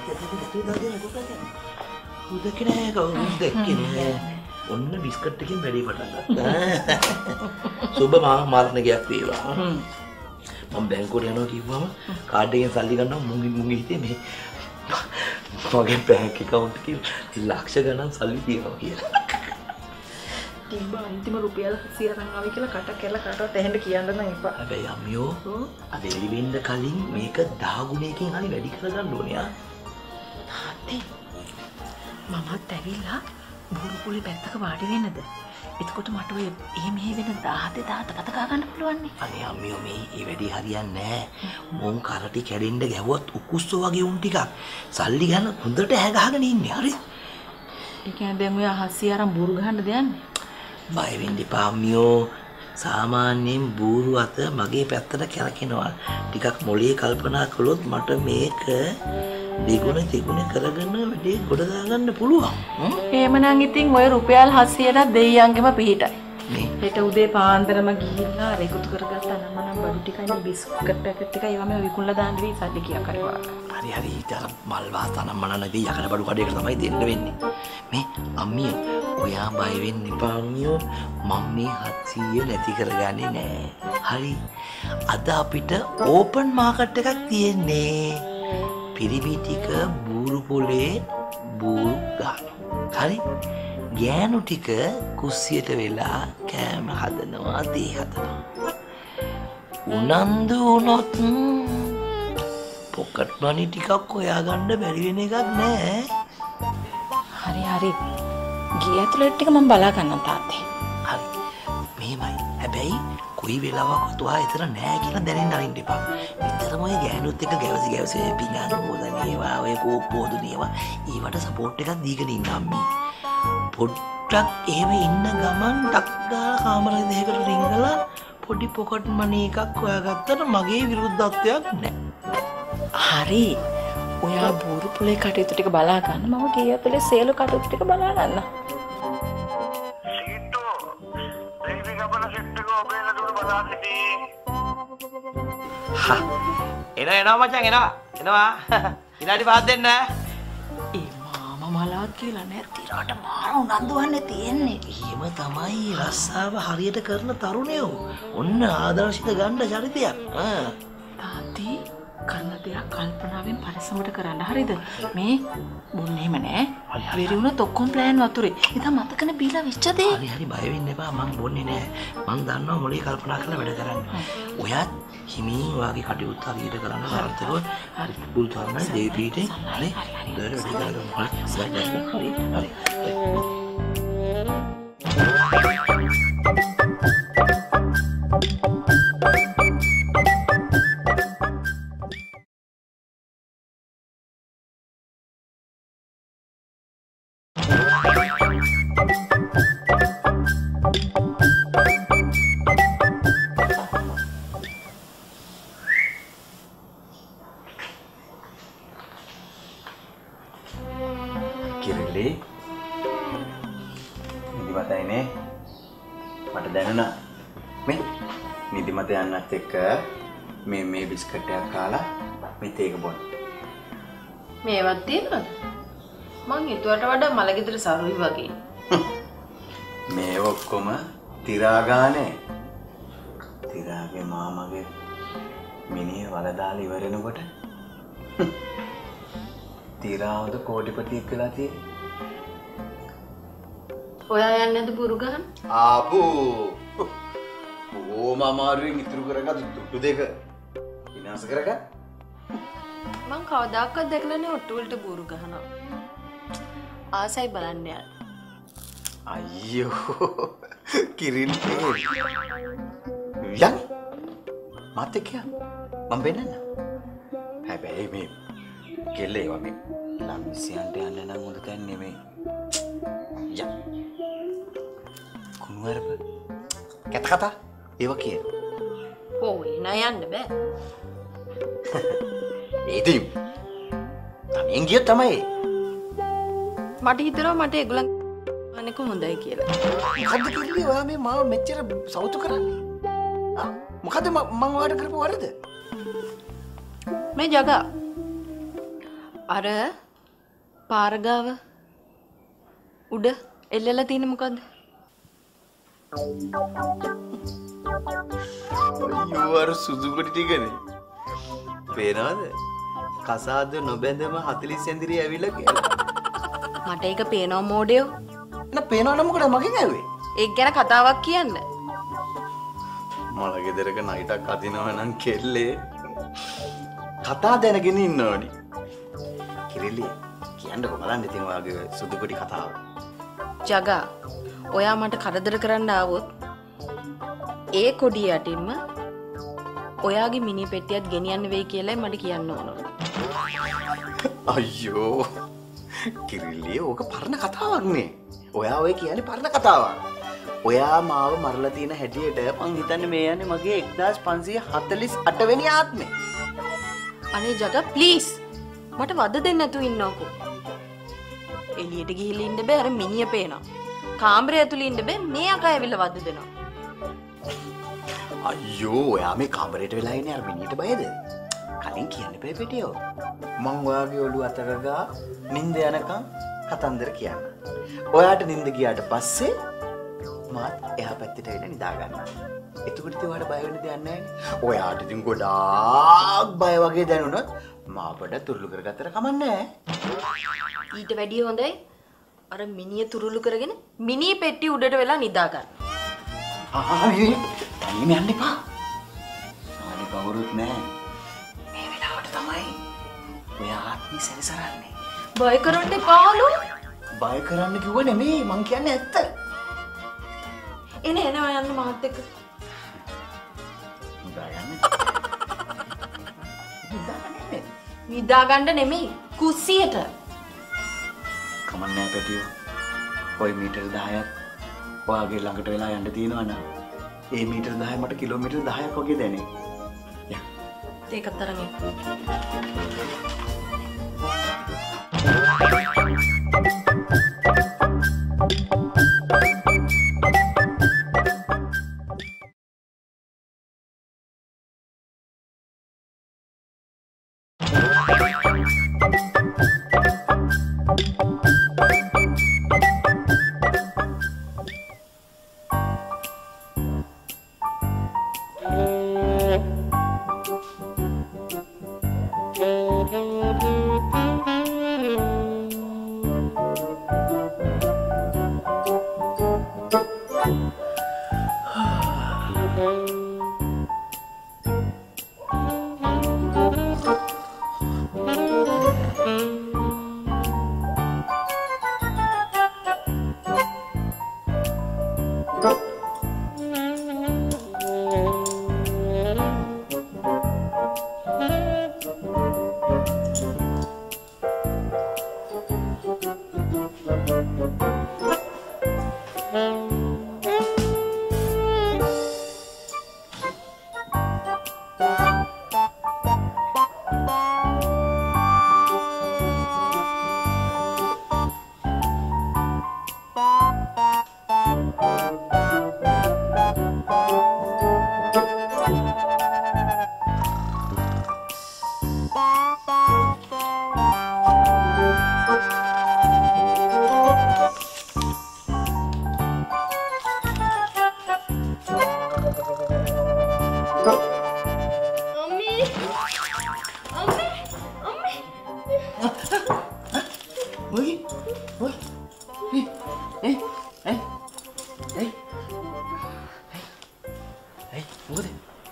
උදේ නෑ කවුරුත් දැක්කේ නෑ. ඔන්න බිස්කට් එකකින් වැඩි පටන් ගත්තා. සුබ මාර්ගන ගියක් වේවා. මම බැංකුවට යනවා කිව්වම කාඩ් එකෙන් සල්ලි ගන්නවා මුංගි හිතේ මේ මගේ බැංක් account එකේ ලක්ෂ ගණන් සල්ලි තියෙනවා කියලා. තිබ්බ අන්තිම රුපියල් 100 අරන් ආවයි කියලා කට කැල කටවත් එහෙන්න කියන්න නම් එපා. හැබැයි අම්මියෝ අද එළි වෙන්න කලින් මේක 10 ගුණයකින් හරි වැඩි කරගන්න ඕනේ ආ. තාත්තේ මමත් ඇවිල්ලා බුරුපුලේ පැත්තක වාඩි වෙන්නද? එතකොට මට ඔය මෙහෙ වෙන 10 කතා ගන්න පුළුවන් නේ. අනේ අම්මියෝ මේ වැඩි හරියන්නේ නැහැ. මොන් කරටි කැඩෙන්න ගැවුවත් උකුස්සෝ වගේ උන් ටිකක් සල්ලි ගන්න හොඳට හැගහගෙන ඉන්නේ. හරි. ඒ කියන්නේ දැන් ඔය අහසිය අරන් බూరు ගහන්න දෙන්නේ. බය වෙන්න එපා අම්මියෝ. සාමාන්‍යයෙන් බూరు අත මගේ පැත්තට කැරකෙනවා. ටිකක් මොලේ කල්පනා කළොත් මට මේක දෙගුණ තිගුණ කරගෙන වැඩේ ගොඩ දාගන්න පුළුවන්. එහෙමනම් ඉතින් ඔය රුපියල් 700ට දෙයියන්ගෙම පිහිටයි. හෙට උදේ පාන්දරම ගිහිල්ලා රෙකුතු කරගත්ත නම බඩු ටිකයි බිස්කට් පැකට් ටිකයි ඒවා මේ විකුණලා දාන්න වෙයි සල්ලි කීයක් හරි වරක්. හරි ඊට අර මල් වාතනම් මනනදී යකඩ බඩු කඩේකට තමයි දෙන්න වෙන්නේ. මේ අම්මිය ඔයා බය වෙන්න එපා අම්මියෝ. මම මේ 700 නැති කරගන්නේ නෑ. හරි. අද අපිට ඕපන් මාකට් එකක් තියෙන්නේ. පිරිමි ටික බూరు පොලේ බూరు ගන්න. හරි. ගෑනු ටික කුස්සියට වෙලා කෑම හදනවා තේ හදනවා. උනන්දු වුණොත් පොකට් මනි ටිකක් හොයාගන්න බැරි වෙන එකක් නෑ. හරි. ගිය ඇතුළට ටික මම බලා ගන්නම් තාත්තේ. හරි. මෙහෙමයි. හැබැයි කොයි වෙලාවකවත් ඔයා එතන නෑ කියලා දැනෙන්න අරින්න එපා. විතරම ඔය ගෑනුත් එක්ක ගැවසි පිඟාන හොදනේවා ඔය කෝප්ප හොදනේවා ඊවට සපෝට් එකක් දීගෙන ඉන්න අම්මී. පොඩ්ඩක් එහෙම ඉන්න ගමන් ටක් ගාලා කාමරේ දෙකකට රිංගලා පොඩි පොකට් මනි එකක් හොයාගත්තට මගේ විරුද්ධත්වයක් නෑ. හරි. ඔයා බూరు පුලේ කටයුතු ටික බලා ගන්න. මම ගිය ඇතුලේ සේල කටයුතු ටික බලා ගන්න. එනවා මචං එනවා. විනාඩි 5ක් දෙන්න. මලාත් කියලා නෑ තිරාට මාර උනන්දුවන්නේ තියෙන්නේ. එහෙම තමයි රස්සාව හරියට කරන තරුණයෝ. ඔන්න ආදර්ශිත ගන්න චරිතයක්. තාත්ති කරන දෙයක් කල්පනාවෙන් පරිස්සමට කරන්න. හරිද? මේ බොන්නේ එහෙම නෑ. වෙරි වුණොත් ඔක්කොම ප්ලෑන් වතුරේ. ඉතින් මතකනේ බීලා වෙච්ච දේ. හරි බය වෙන්න එපා. මං බොන්නේ නෑ. මං දන්නවා මොලේ කල්පනා කරලා වැඩ කරන්න. ඔයත් හිමින් ඔයාගේ කටයුතු හරියට කරන්න සාර්ථකව හරි බුල් තරණයි දෙවි පීඨේ හරි හොඳට වැඩ කරගන්න. හරි. නිදිමත යන්නත් එක්ක මේ බිස්කට් එකක් කාලා මෙත් ඒක බොන්න. මේවත් තියෙනවද? මං හිතුවට වඩා මලගෙදර සරුයි වගේ. මේ ඔක්කොම තිරාගානේ. තිරාගේ මාමගේ මිනිහ වල දාලා ඉවරනකොට තිරාවද කෝටිපතියෙක් වෙලා තියෙන්නේ. ඔයා යන්නේ නැද බුරු ගහන්න? ආපෝ. ඕම අමාරුවෙන් ඉතුරු කරගත්තු තුට්ටු දෙක විනාශ කරගන්න. මං කවදාකවත් දැකලා නෑ ඔට්ටු වලට බුරු ගහනවා. ආසයි බලන්න යාර. අයියෝ කිරිල් යන් මත් එක්ක මම වෙන්නන්න. හැබැයි මේ කෙල්ලේ වගේ ළම්සියන්ට යන්න නම් හොඳ තැන නෙමෙයි. යන් කුණුවරප කතා ඒව කියන. ඕයි නෑ යන්න බෑ. ඉතින් තනියෙන් ගියොත් තමයි. මට හිතෙනවා මට ඒගොල්ලන් අනේක හොඳයි කියලා. මොකද්ද කිව්වේ ඔයා මේ මාව මෙච්චර සවුතු කරන්නේ? මොකද්ද මම ඔයාලට කරපු වරද? මේ ජගා අර පාරගාව උඩ එල්ලලා තියෙන මොකද්ද? අයියෝ අර සුදු කොටි ටිකනේ. පේනවද? කසාද නොබැඳම 40 සෙන්දිරිය ඇවිල්ලා කියලා. මට ඒක පේනවා මෝඩයෝ. නෑ පේනව නම් මොකද මගෙන් ඇහුවේ? ඒක ගැන කතාවක් කියන්න. මල ගෙදරක නයිටක් අදිනවා නම් කෙල්ලේ කතා දැනගෙන ඉන්න ඕනි. කිරිලි කියන්නකො බලන්න ඉතින් ඔයාගේ සුදු කොටි කතාව. ජගා ඔයා මට කරදර කරන්න ආවොත් ඒ කොඩිය යටින්ම ඔයාගේ මිනි පෙට්ටියත් ගෙනියන්න වෙයි කියලායි මට කියන්න ඕන. අයියෝ කිරිල්ලිය ඕක පරණ කතාවක් නේ. ඔයා ඔය කියන්නේ පරණ කතාවක්. ඔයා මාව මරලා තියෙන හැටියට මං හිතන්නේ මේ යන්නේ මගේ 1548 වෙනි ආත්මේ. අනේ ජගා ප්ලීස් මට වද දෙන්න නැතුව ඉන්නකෝ. එළියට ගිහිල්ලා ඉන්න බෑ අර මිනිය පේනවා. කාමරය ඇතුළේ ඉන්න බෑ මේ අකා ඇවිල්ලා වද දෙනවා. අයියෝ ඔයා මේ කාමරේට වෙලා ඉන්නේ අර මිනියට බයද? කලින් කියන්න බෑ පිටියෝ. මං ඔයාගේ ඔළුව අතගගා නිින්ද යනකම් කතන්දර කියන්න. ඔයාට නිින්ද ගියාට පස්සේ මාත් එහා පැත්තට ඇවිල්ලා නිදා ගන්නවා. එතකොට ඉතින් ඔයාට බය වෙන්න දෙයක් නැහැ නේ. ඔයාට ඉතින් ගොඩාක් බය වගේ දැනුණොත් මාපඩ තුරුළු කරගත්තට කමන්නේ නැහැ. ඊට වැඩිය හොඳයි අර මිනිය තුරුළු කරගෙන මිනි පෙට්ටිය උඩට වෙලා නිදා ගන්න. ආ තනියම යන්න එපා. ආනේ කවුරුත් නැහැ. මේ වෙලාවට තමයි ඔය ආත්මි සැරිසරන්නේ. බය කරන්න එපාලු. බය කරන්න කිව්ව නෙමෙයි මං කියන්නේ ඇත්ත. එනේ එනවා යන්න මාත් එක්ක. නිදා ගන්න නෙමෙයි කුස්සියට. කමන්නේ පැටියෝ. ඔය මීටර 10ක් ඔයාගේ ළඟට වෙලා යන්න තියෙනවා නම් ඒ මීටර 10 මට කිලෝමීටර් 10ක් වගේ දැනේ. යා. ඒකත් තරම්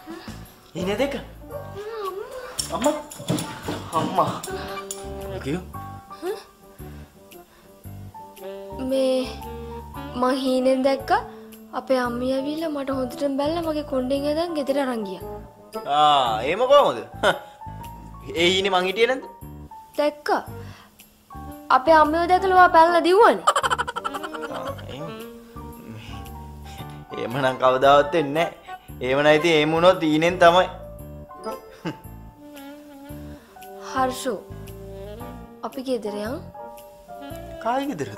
ඉන්නේ දෙක. අම්මා. අම්මා. කිය. මේ මං හීනෙන් දැක්ක අපේ අම්මිය ඇවිල්ලා මට හොඳටම බැලලා මගේ කොණ්ඩෙන් ඇදන් ගෙදර අරන් ගියා. එහෙම කොහමද? ඒ හීනේ මං හිටියේ නැද්ද? දැක්කා. අපේ අම්මියව දැකලා ඔයා පැනලා දිව්වනේ. එහෙමනම් කවදාවත් වෙන්නේ නැහැ. එහෙම නැති එහෙම වුණොත් ඊනෙන් තමයි. හර්ෂෝ. අපි ගෙදර යන්. කායි ගෙදරද?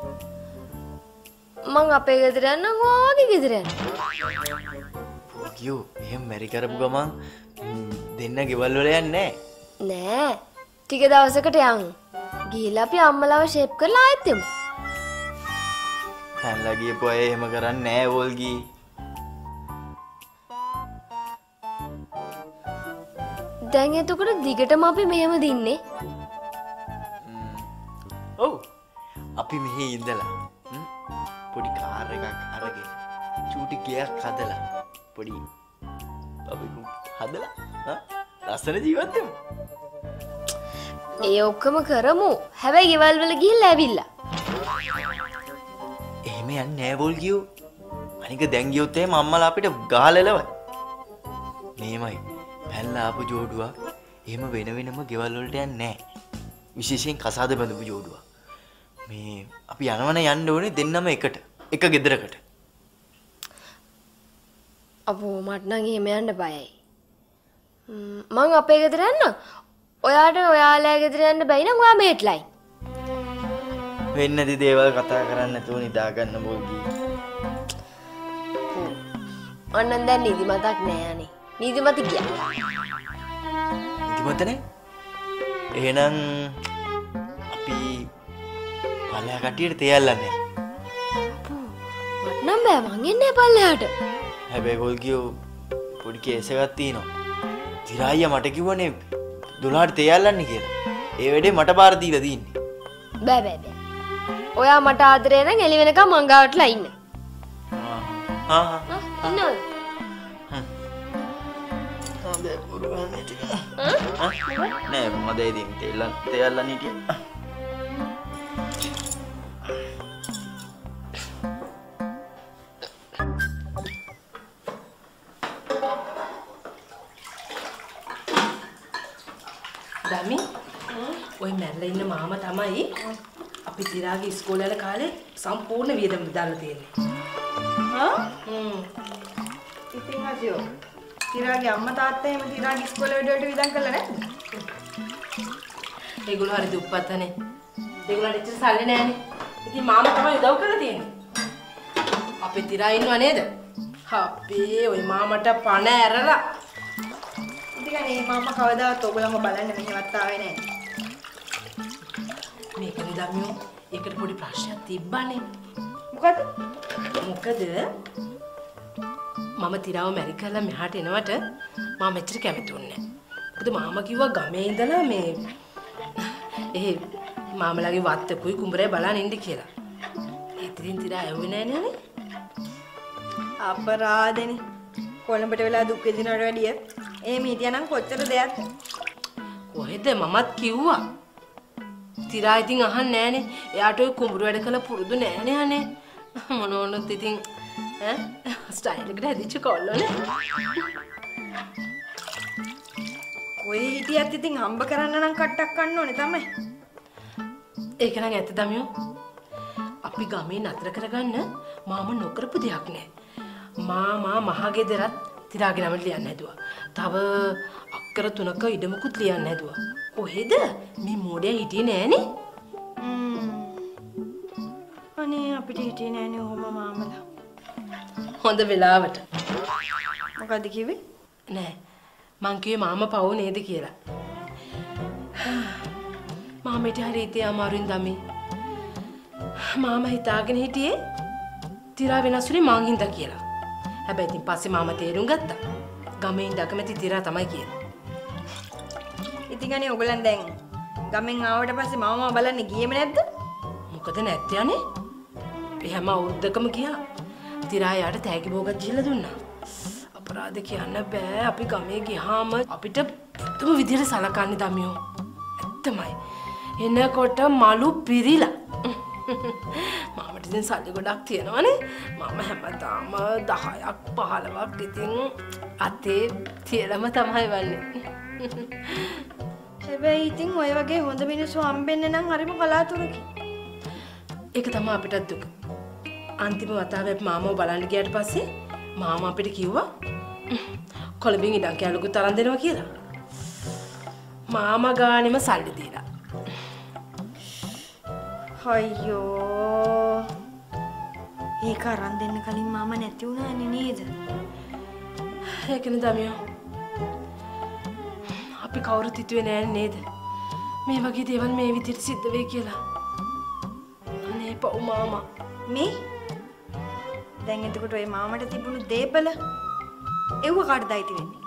මං අපේ ගෙදර යන්නම් ඔයාගේ ගෙදර යන්න. පොකියෝ එහෙම මැරි කරපු ගමන් දෙන්න ගෙවල් වල යන්නේ නෑ. ටික දවසකට යන්. ගිහිල්ලා අපි අම්මලාව ෂේප් කරලා ආයෙත් යමු. හැන්ලා ගියපු අය එහෙම කරන්නේ නෑ වෝල්ගී. දැන් එතකොට දිගටම අපි මෙහෙම දින්නේ. ඔව්. අපි මෙහි ඉඳලා පොඩි කාර් එකක් අරගෙන චූටි ගයක් හදලා පොඩි අපි හදලා ලස්සන ජීවත් වෙමු. ඒ ඔක්කොම කරමු. හැබැයි ගෙවල් වල ගිහිල්ලා ඇවිල්ලා. එහෙම යන්නේ නෑ වෝල්ගියෝ. අනික දැන් ගියොත් එහෙම අම්මලා අපිට ගහලලවයි. මේමයි පැනලා ආපු ජෝඩුවක් එහෙම වෙන වෙනම ගෙවල් වලට යන්නේ නෑ. විශේෂයෙන් කසාද බඳපු ජෝඩුවක්. මේ අපි යනවනේ යන්න ඕනේ දෙන්නම එකට. එක ගෙදරකට. අපෝ මට නම් එහෙම යන්න බයයි. මං අපේ ගෙදර යන්න. ඔයාට ඔයාලා ගෙදර යන්න බැයි නම් ඔයා මේට්ලයි. වෙන්නේ නැති දේවල් කතා කරන්න නැතුව නිදා ගන්න බෝල්ගී. අන්න දැන් නිදිමතක් නෑ අනේ. නිදිමත ගියා. නිදිමත නෑ? එහෙනම් අපි පල්ලෙහා කට්ටියට තේ අල්ලන්නේ. මට නම් බෑ මං එන්නේ පල්ලෙහාට. හැබැයි ගොල්ගියෝ පොඩි කේස් එකක් තියෙනවා. තිරායියා මට කිව්වනේ 12ට තේ අල්ලන්න කියලා. ඒ වැඩේ මට බාර දීලා තින්නේ. බෑ බෑ බෑ. ඔයා මට ආදරේ නම් එළි වෙනකම් මං ගාවටලා ඉන්න. ඉන්නවද? නෑ මම දෙයින් තේ අල්ලන්න හිටියා. දමි ඔය මැරලා ඉන්න මාමා තමයි අපි තිරාගේ ඉස්කෝලේ යන කාලේ සම්පූර්ණ වියදම දාලා තියෙන්නේ. ඉතින් අජෝ තිරාගේ අම්මා තාත්තා එහෙම තිරාගේ ඉස්කෝලේ වැඩ වලට වියදම් කළා නැද්ද? ඒගොල්ලෝ හරි දුප්පත්නේ. ඒගොල්ලන්ට එච්චර සල්ලි නැහැනේ. ඉතින් මාමා තමයි උදව් කරලා තියෙන්නේ. අපේ තිරා ඉන්නව නේද? අපේ ওই මාමට පණ ඇරලා. ඉතින් අනේ මාමා කවදාවත් ඔයගොල්ලන්ව බලන්න මෙහෙවත් ආවේ නැහැ. මේකනේ දමියෝ ඒකට පොඩි ප්‍රශ්නයක් තිබ්බනේ. මොකද? මොකද මම තිරාව මැරි කරලා මෙහාට එනවට මම මෙච්චර කැමති වුණේ නැහැ. මොකද මාමා කිව්වා ගමේ ඉඳලා මේ මාමලාගේ වත්තකුයි කුඹරේ බලන් ඉන්න කියලා. ඉතින් තිරා ඇහුවේ නැහැ නේද? අපරාධනේ. කොළඹට වෙලා දුක් විඳිනවට වැඩිය එහෙම හිටියනම් කොච්චර දෙයක්ද? කොහෙද මමත් කිව්වා. තිරා ඉතින් අහන්නේ නැහනේ. එයාට ඔය කුඹුර වැඩ කළ පුරුදු නැහනේ අනේ. මොනෝනොත් ඉතින් ස්ටයිල් එකට හැදිච්ච කොල්ලෝනේ. කොයි හිටියත් ඉතින් හම්බ කරන්න නම් කට්ටක් ගන්න ඕනේ තමයි. ඒක නම් ඇත්ත දමියෝ. අපි ගමේ නතර කරගන්න මාම නොකරපු දෙයක් නෑ. මාමා මහගෙදරත් තිරාගේ නම ලියන්න හැදුවා. තව අක්කර 3ක ඉඩමකුත් ලියන්න හැදුවා. කොහෙද? මේ මෝඩයා හිටියේ නෑනේ. අනේ අපිට හිටියේ නෑනේ ඔහොම මාමලා. හොඳ වෙලාවට. මොකද කිව්වේ? නෑ. මං කිව්වේ මාමා පව් නේද කියලා. මාමට හරි ඉතේ අමාරුවෙන් දමි. මාමා හිතාගෙන හිටියේ තිරා වෙනස්ුනේ මං හින්දා කියලා. හැබැයි ඉතින් පස්සේ මාමා තේරුම් ගත්තා. ගමේ ඉඳ අකමැති තිරා තමයි කියලා. ඉතින් අනේ ඔයගලන් දැන් ගමෙන් ආවට පස්සේ මාමා බලන්න ගියේම නැද්ද? මොකද නැත්තේ අනේ? එහෙම අවුරුද්දකම ගියා. තිරා යාට තෑගි භෝගක් දීලා දුන්නා. අපර අපරාධ කියන්න බෑ. අපි ගමේ ගියාම අපිට පුදුම විදිහට සලකන්නේ දමියෝ. ඇත්තමයි. එනකොට මලු පිරිලා. මාමට ඉතින් සල්ලි ගොඩක් තියෙනවනේ. මම හැමදාම 10ක් 15ක් ඉතින් අතේ තියලම තමයි වන්නේ. හැබැයි ඉතින් ඔය වගේ හොඳ මිනිස්සු හම්බෙන්නේ නම් හරිම කලාතුරකින්. ඒක තමයි අපිටත් දුක. අන්තිම වතාවේ මාමව බලන්න ගියාට පස්සේ මාමා අපිට කිව්වා කොළඹින් ඉඩම් කෑල්ලකුත් තරම් දෙනවා කියලා. මාමා ගානෙම සල්ලි දීලා. අයියෝ. ඒක අරන් දෙන්න කලින් මාමා නැති වුණානේ නේද? ඒකනේ දමියෝ. අපි කවුරුත් හිතුවේ නෑ නේද? මේ වගේ දේවල් මේ විදිහට සිද්ධ වෙයි කියලා. අනේ පව් මාමා. මේ දැන් එතකොට ඔය මාමට තිබුණු දේපල එව්ව කාටද අයිති වෙන්නේ?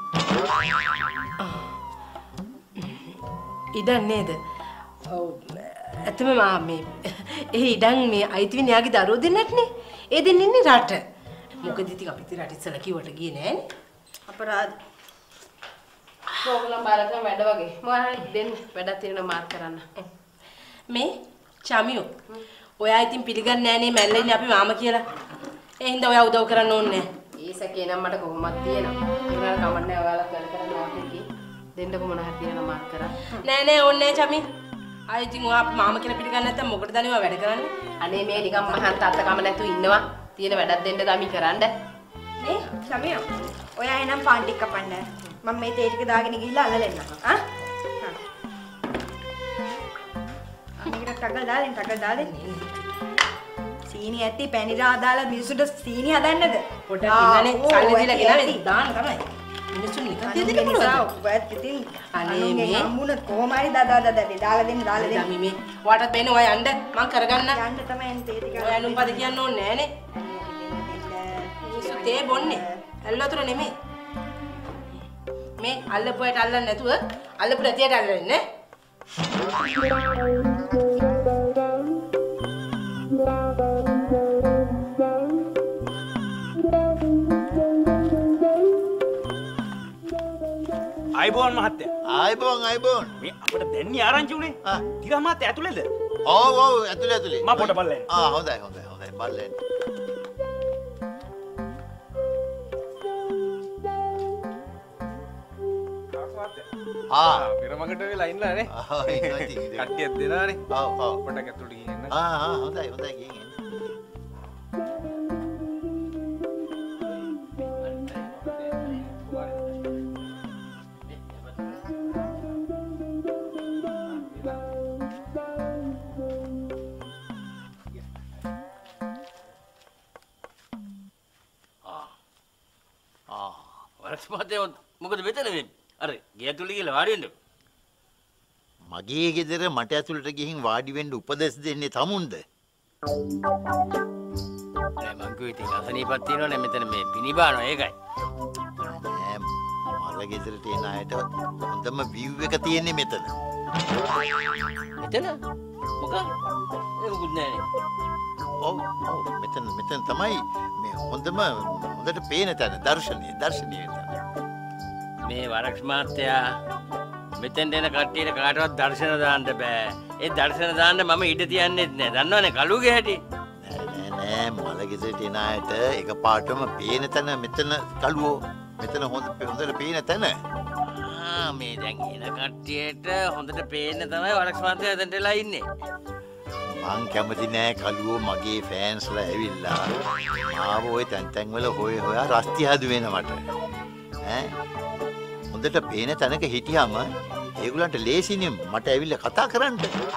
ඉඩම් නේද? ඔව්. ඇත්තම මේ ඉඩම් මේ අයිති වෙන්නේ යාගේ දරුවෝ දෙන්නටනේ. ඒ දෙන්න ඉන්නේ රට. මොකද ඉතින් අපි ඉතින් රට ඉස්සලා කිව්වට ගියේ නෑනේ. අපරාධ. ඕගොල්ලෝ බාරගෙන වැඩ වගේ. මොකද දෙන්න වැඩක් තියෙනවා මාර්ක් කරන්න. මේ චමියෝ. ඔයා ඉතින් පිළිගන්නේ නෑනේ මැල්ලෙන්නේ අපි මාමා කියලා. ඒ හින්දා ඔයා උදව් කරන්න ඕනේ නෑ. ඊසකේ නම් මට කොහොමද තියෙනවා. ඒගොල්ලෝ කමන්නේ ඔයාලා වැඩ කරන්න ඕනේ. දෙන්නකො මොන හරි තියෙනවා මාර්ක් කරා. නෑ ඕනේ නෑ චමි. ආයෙ ඉතින් ඔයා මාමා කියලා පිළිගන්නේ නැත්තම් මොකටද අනේ ඔයා වැඩ කරන්නේ? අනේ මේ නිකන් මහත් තාත්තකම නැතුව ඉන්නවා. තියෙන වැඩක් දෙන්න ගමි කරන්න. මේ චමියෝ. ඔයා එනම් පාන් ටික කපන්න. මම මේ තේ ටික දාගෙන ගිහිල්ලා අල්ලලා එන්නම්. මේකට ටගල් දාලා සීනි ඇති පැණි දාලා මිනිසුන්ට සීනි හදන්නද? පොඩක් ඉන්නනේ සල්ලි දීලා ගෙනාවේ දාන්න තමයි. මිනිසුන් නිකන් දෙන්න පුළුවන්. ඔයත් ඉතින් අනේ මේ හම්බුන කොහොම හරි දාලා දෙන්න. දමි මේ ඔයාටත් බේන ඔයා යන්න මං කරගන්න. යන්න තමයි තේ ටික. ඔයා නුඹද කියන්න ඕනේ නෑනේ. මිනිස්සු තේ බොන්නේ. ඇල්ල වතුර නෙමෙයි. මේ අල්ලපුවට අල්ලන්නේ නැතුව අල්ලපු රැතියට අල්ලන්නේ. අයිබෝන් මහත්තයා. අයිබෝන්. මේ අපිට දැන්නේ ආරංචි උනේ. තිරා මහත්තයා ඇතුළේද? ඔව් ඇතුළේ. මම පොඩ බලන්න. හොඳයි බලන්න. පෙරමගට වෙලා ඉන්නනේ. කට්ටියක් දෙනානේ. පොඩක් ඇතුළට ගිහින් එන්න. හොඳයි ගිහින් එන්න. මොකද මෙතන වෙන්නේ? අර ගේ ඇතුළේ ගිහලා වාඩි වෙන්න. මගේ ගෙදර මට ඇතුළට ගිහින් වාඩි වෙන්න උපදෙස් දෙන්නේ තමුන්ද? නෑ මං කිව්වේ ඉතින් අසනීපක් තියෙනවනේ මෙතන මේ පිනිබානවා ඒකයි. නෑ මල ගෙදරට එන අයට හොඳම view එක තියෙන්නේ මෙතන. මෙතන? මොකක්ද? ඒකුත් නෑනේ. ඔව් මෙතන තමයි මේ හොඳට පේන තැන දර්ශනීය තැන. මේ වරක්ෂ මාත්‍යා මෙතෙන් එන කට්ටියට කාටවත් දර්ශන දාන්න බෑ. ඒ දර්ශන දාන්න මම ඉඩ තියන්නේත් නෑ. දන්නවනේ කලුගේ හැටි. නෑ මල ගෙදරට එන අයට එකපාරටම පේන තැන මෙතන කලුවෝ. මෙතන හොඳට පේන තැන. මේ දැන් එන කට්ටියට හොඳට පේන්න තමයි වරක්ෂ මාත්‍යා එතනට වෙලා ඉන්නේ. මං කැමති නෑ කලුවෝ මගේ ෆෑන්ස්ලා ඇවිල්ලා මාව ওই තැන් වල හොයා රස්ති හදුවෙන මට. හොඳට පේන තැනක හිටියාම ඒගොල්ලන්ට ලේසියිනේ මට ඇවිල්ලා කතා කරන්න.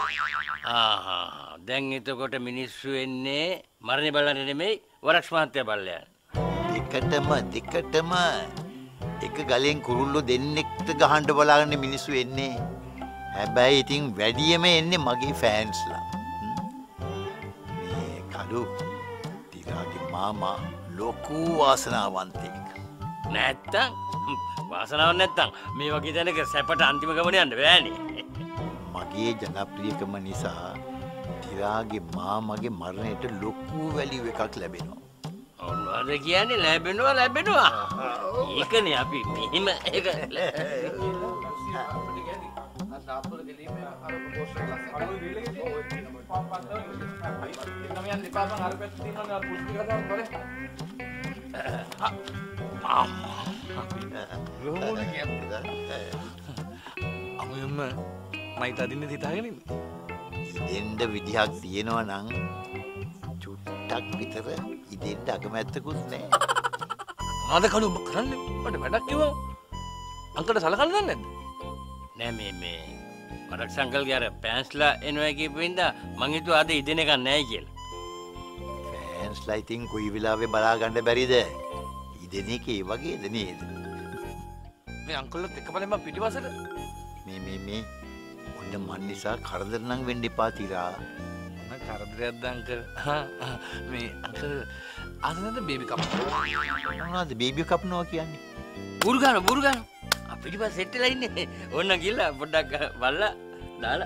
දැන් එතකොට මිනිස්සු එන්නේ මරණය බලන්න නෙමෙයි වරක්ෂ මාත්‍යා බලන්න. දෙකටම එක ගලෙන් කුරුල්ලෝ දෙන්නෙක්ට ගහන්න බලාගෙන මිනිස්සු එන්නේ. හැබැයි ඉතින් වැඩියම එන්නේ මගේ ෆෑන්ස්ලා. මේ කලු තිරාගේ මාමා ලොකු වාසනාවන්තයෙක්. නැත්තම් වාසනාවක් නැත්තම් මේ වගේ තැනක සැපට අන්තිම ගමන යන්න බෑනේ. මගේ ජනප්‍රියකම නිසා තිරාගේ මාමගේ මරණයට ලොකු වැලියු එකක් ලැබෙනවා. මොනවද කියන්නේ ලැබෙනවා. ඒකනේ අපි මෙහෙම ඒක අමුයම්ම මයිත් අදින්න හිතාගෙන ඉදෙන්ඩ විදිහක් තියෙනවා නම් චුට්ටක් විතර ඉදෙන්ඩ අකමැත්තකුත් නෑ. ආද කළු කරන්න මට වැඩක් කිව්වා. අංකට සලකන්න දන්නේ නැද්ද? නෑ මේ වරක් සංකල්ගේ අර පෑන්ස්ලා එනවා කියපු හින්දා මං හිතුවා අද ඉදින එකක් නැහැ කියලා. පෑන්ස්ලා ඉතින් කොයි වෙලාවෙ බලා ගන්න බැරිද? ඉදෙන එක ඒ වගේද නේද? මේ අංකල්ලත් එක්ක බලන්න මම පිටිපස්සට මේ ඔන්න මන් නිසා කරදර නම් වෙන්න එපා තිරා. මොන කරදරයක්ද අංකල්? මේ අංකල් ආසනද බේබි කපනවා. මොනවද බේබි කපනවා කියන්නේ? බුරු ගන්න. පිටිපස්ස සෙට් වෙලා ඉන්නේ. ඕන්න ගිහලා පොඩ්ඩක් බලලා දාලා.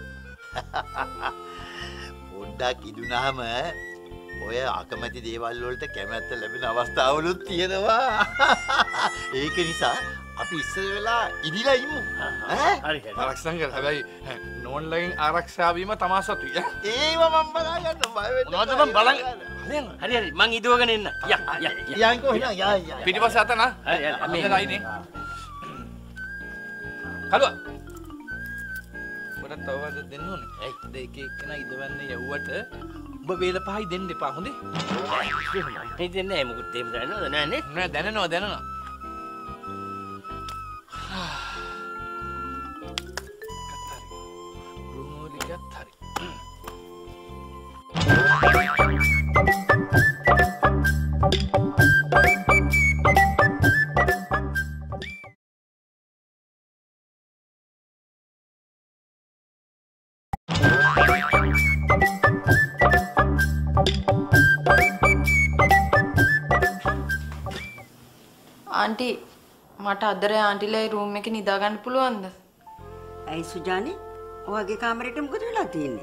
පොඩ්ඩක් ඉදුනහම ඔය අකමැති දේවල් වලට කැමැත්ත ලැබෙන අවස්ථාවලුත් තියෙනවා. ඒක නිසා අපි ඉස්සර වෙලා ඉදිලා ඉමු. හරි. ආරක්ෂා හැබැයි නෝන්ලයින් ආරක්ෂා වීම තමා සතුයි. ඒව මම බලා ගන්න බය වෙන්න. මොනවද මම බලන්. හරි මං ඉදවගෙන එන්න. යන්කෝ එහෙනම් යා. පිටිපස්ස අතන. හරි මේ ලයිනේ. කලුවා. ඔබට තවද දෙන්න ඕනේ. ඇයි දෙක එක්කන ඉදවන්න යවුවට ඔබ වේල පහයි දෙන්න එපා හොඳේ. මේ දෙන්නේ මොකද එහෙම දන්නවද නෑනේ? නෑ දැනනවා. ආන්ටි මට අදරේ ආන්ටිලා රූම් එකේ නිදා ගන්න පුළුවන්ද? ඇයි සුජානි? ඔයාගේ කාමරේට මොකද වෙලා තියෙන්නේ?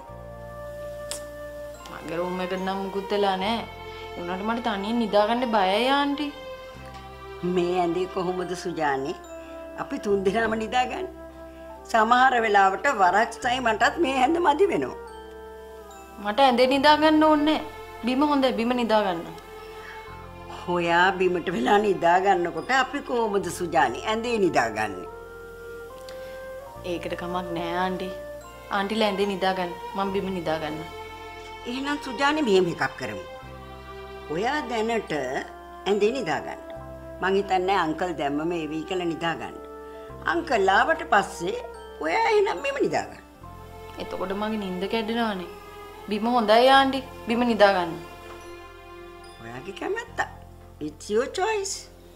මගේ රූම් එකට නම් මුකුත් වෙලා නැහැ. ඒ වුණාට මට තනියෙන් නිදා ගන්න බයයි ආන්ටි. මේ ඇඳේ කොහොමද සුජානි? අපි තුන් දෙනාම නිදා ගන්න. සමහර වෙලාවට වරක්සයි මටත් මේ ඇඳ මදි වෙනවා. මට ඇඳේ නිදා ගන්න ඕනේ. බිම හොඳයි බිම නිදා ගන්න. හොයා බිමට වෙලා නිදා ගන්නකොට අපි කොහොමද සුජානි ඇඳේ නිදාගන්නේ? ඒකට කමක් නෑ ආන්ටි. ආන්ටිලා ඇඳේ නිදා ගන්න. මම බිම නිදා ගන්න. එහෙනම් සුජානි මෙහෙම එකක් කරමු. ඔයා දැනට ඇඳේ නිදා ගන්න. මං හිතන්නේ අංකල් දැම්මම ඒ වී කියලා නිදා ගන්න. අංකල් ආවට පස්සේ ඔයා එහෙනම් මෙහෙම නිදා ගන්න. එතකොට මගේ නිින්ද කැඩෙනවනේ. බිම හොඳයි ආන්ටි. බිම නිදා ගන්න. ඔයාගේ කැමැත්ත. It's your choice.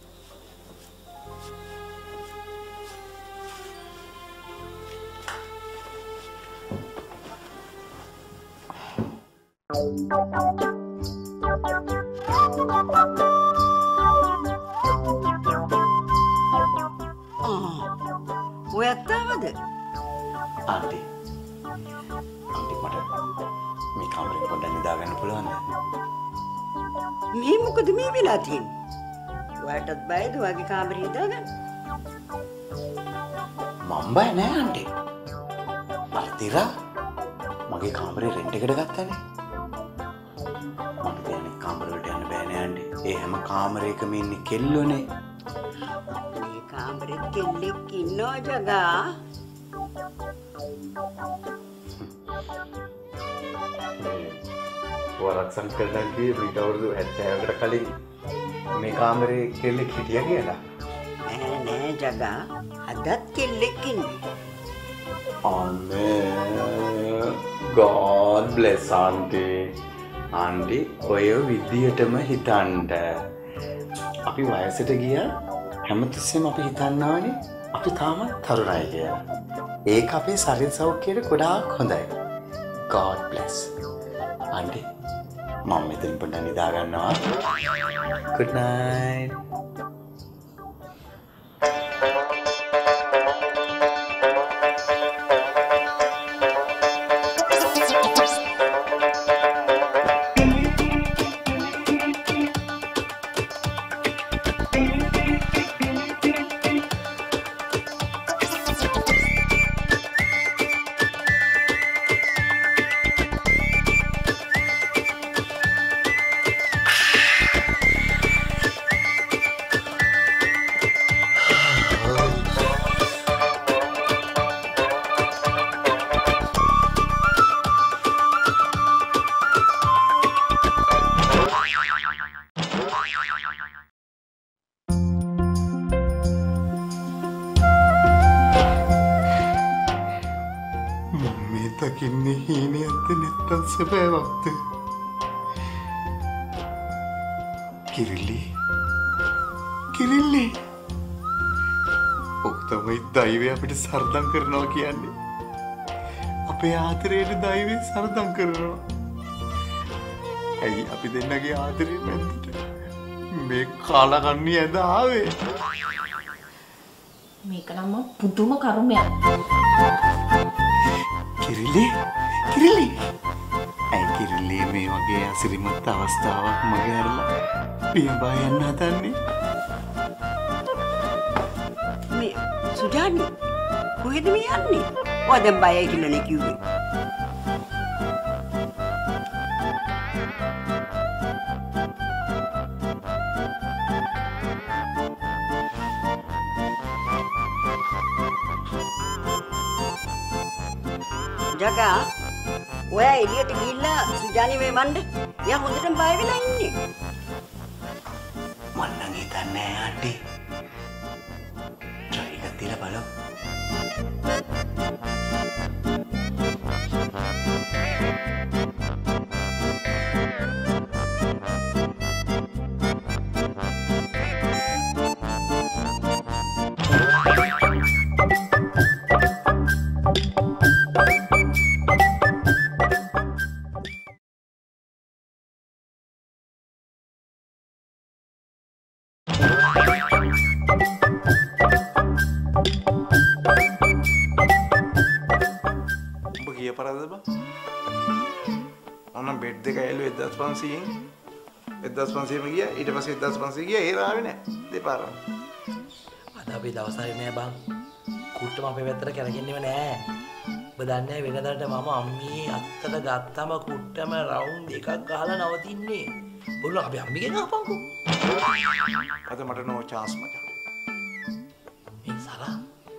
ඔයත් ආවද? ආන්ටි මට මේ කාමරේ පොඩ්ඩක් නිදා ගන්න පුළුවන්ද? මේ මොකද මේ වෙලා තියෙන්නේ? ඔයාටත් බයද ඔයාගේ කාමරේ නිදාගන්න? මම බය නෑ ආන්ටි. අර තිරා මගේ කාමරේ රෙන්ට් එකට ගත්තානේ. මට දැන් කාමර වලට යන්න බෑනේ ආන්ටි. ඒ හැම කාමරයකම ඉන්නේ කෙල්ලෝනේ. මේ කාමරේ කෙල්ලෙක් ඉන්නෝ ජගා. වරක් සංකල්පන් කියේ මීට අවුරුදු 70කට කලින් මේ කාමරේ කෙල්ලෙක් හිටියා කියලා. නෑ ජගා. අදත් කෙල්ලෙක් ඉන්නේ. අනේ God bless auntie. ආන්ටි ඔය විදියටම හිතන්න. අපි වයසට ගියා හැමතිස්සෙම අපි හිතනවානේ අපි තාමත් තරුණයි කියලා. ඒක අපේ ශරීර සෞඛ්‍යයට ගොඩාක් හොඳයි. God bless. ආන්ටි මම මෙතන පොඩ්ඩක් නිදා ගන්නවා. Good night. දකින්නේ හීනයක්ද නැත්තම් සැබෑවක්ද? කිරිලි ඔක තමයි දෛවය අපිට සරදම් කරනවා කියන්නේ. අපේ ආදරයට දෛවය සරදම් කරනවා. ඇයි අපි දෙන්නගේ ආදරේ මැද්දට මේ කාලකන්ණි ඇද ආවේ? මේක නම් පුදුම කර්මයක්. කිරිලි ඇයි කිරිලි මේ වගේ අසිරිමත් අවස්ථාවක් මගේ අරලා පියඹා යන්න හදන්නේ? මේ සුජානි කොහෙද මේ යන්නේ? ඔය දැන් බයයි කියලා නේ කිව්වේ. ජගා ඔයා එළියට ගිහිල්ලා සුජානි මේ මණ්ඩ එයා හොඳටම බය වෙලා ඉන්නේ. මම නම් හිතන්නේ ආන්ටි. try එක තියලා බලමු. බෙඩ් දෙක ඇල්ලුවේ 1500න් 1500ම ගියා ඊට පස්සේ 1500 ගියා ඒ රාවේ නෑ දෙපාරක්. අද අපි දවස් හරිය නෑ බං. කුට්ටම අපේ පැත්තට කරගෙන්නේම නෑ. ඔබ දන්නේ වෙනදාට මම අම්මියේ අත්තට ගත්තම කුට්ටම රවුන්ඩ් එකක් ගහලා නවතින්නේ. බොල්ලෝ අපි අම්මිගේ ගහපන්කෝ. අද මට නෝ chance මචං. මේ සලා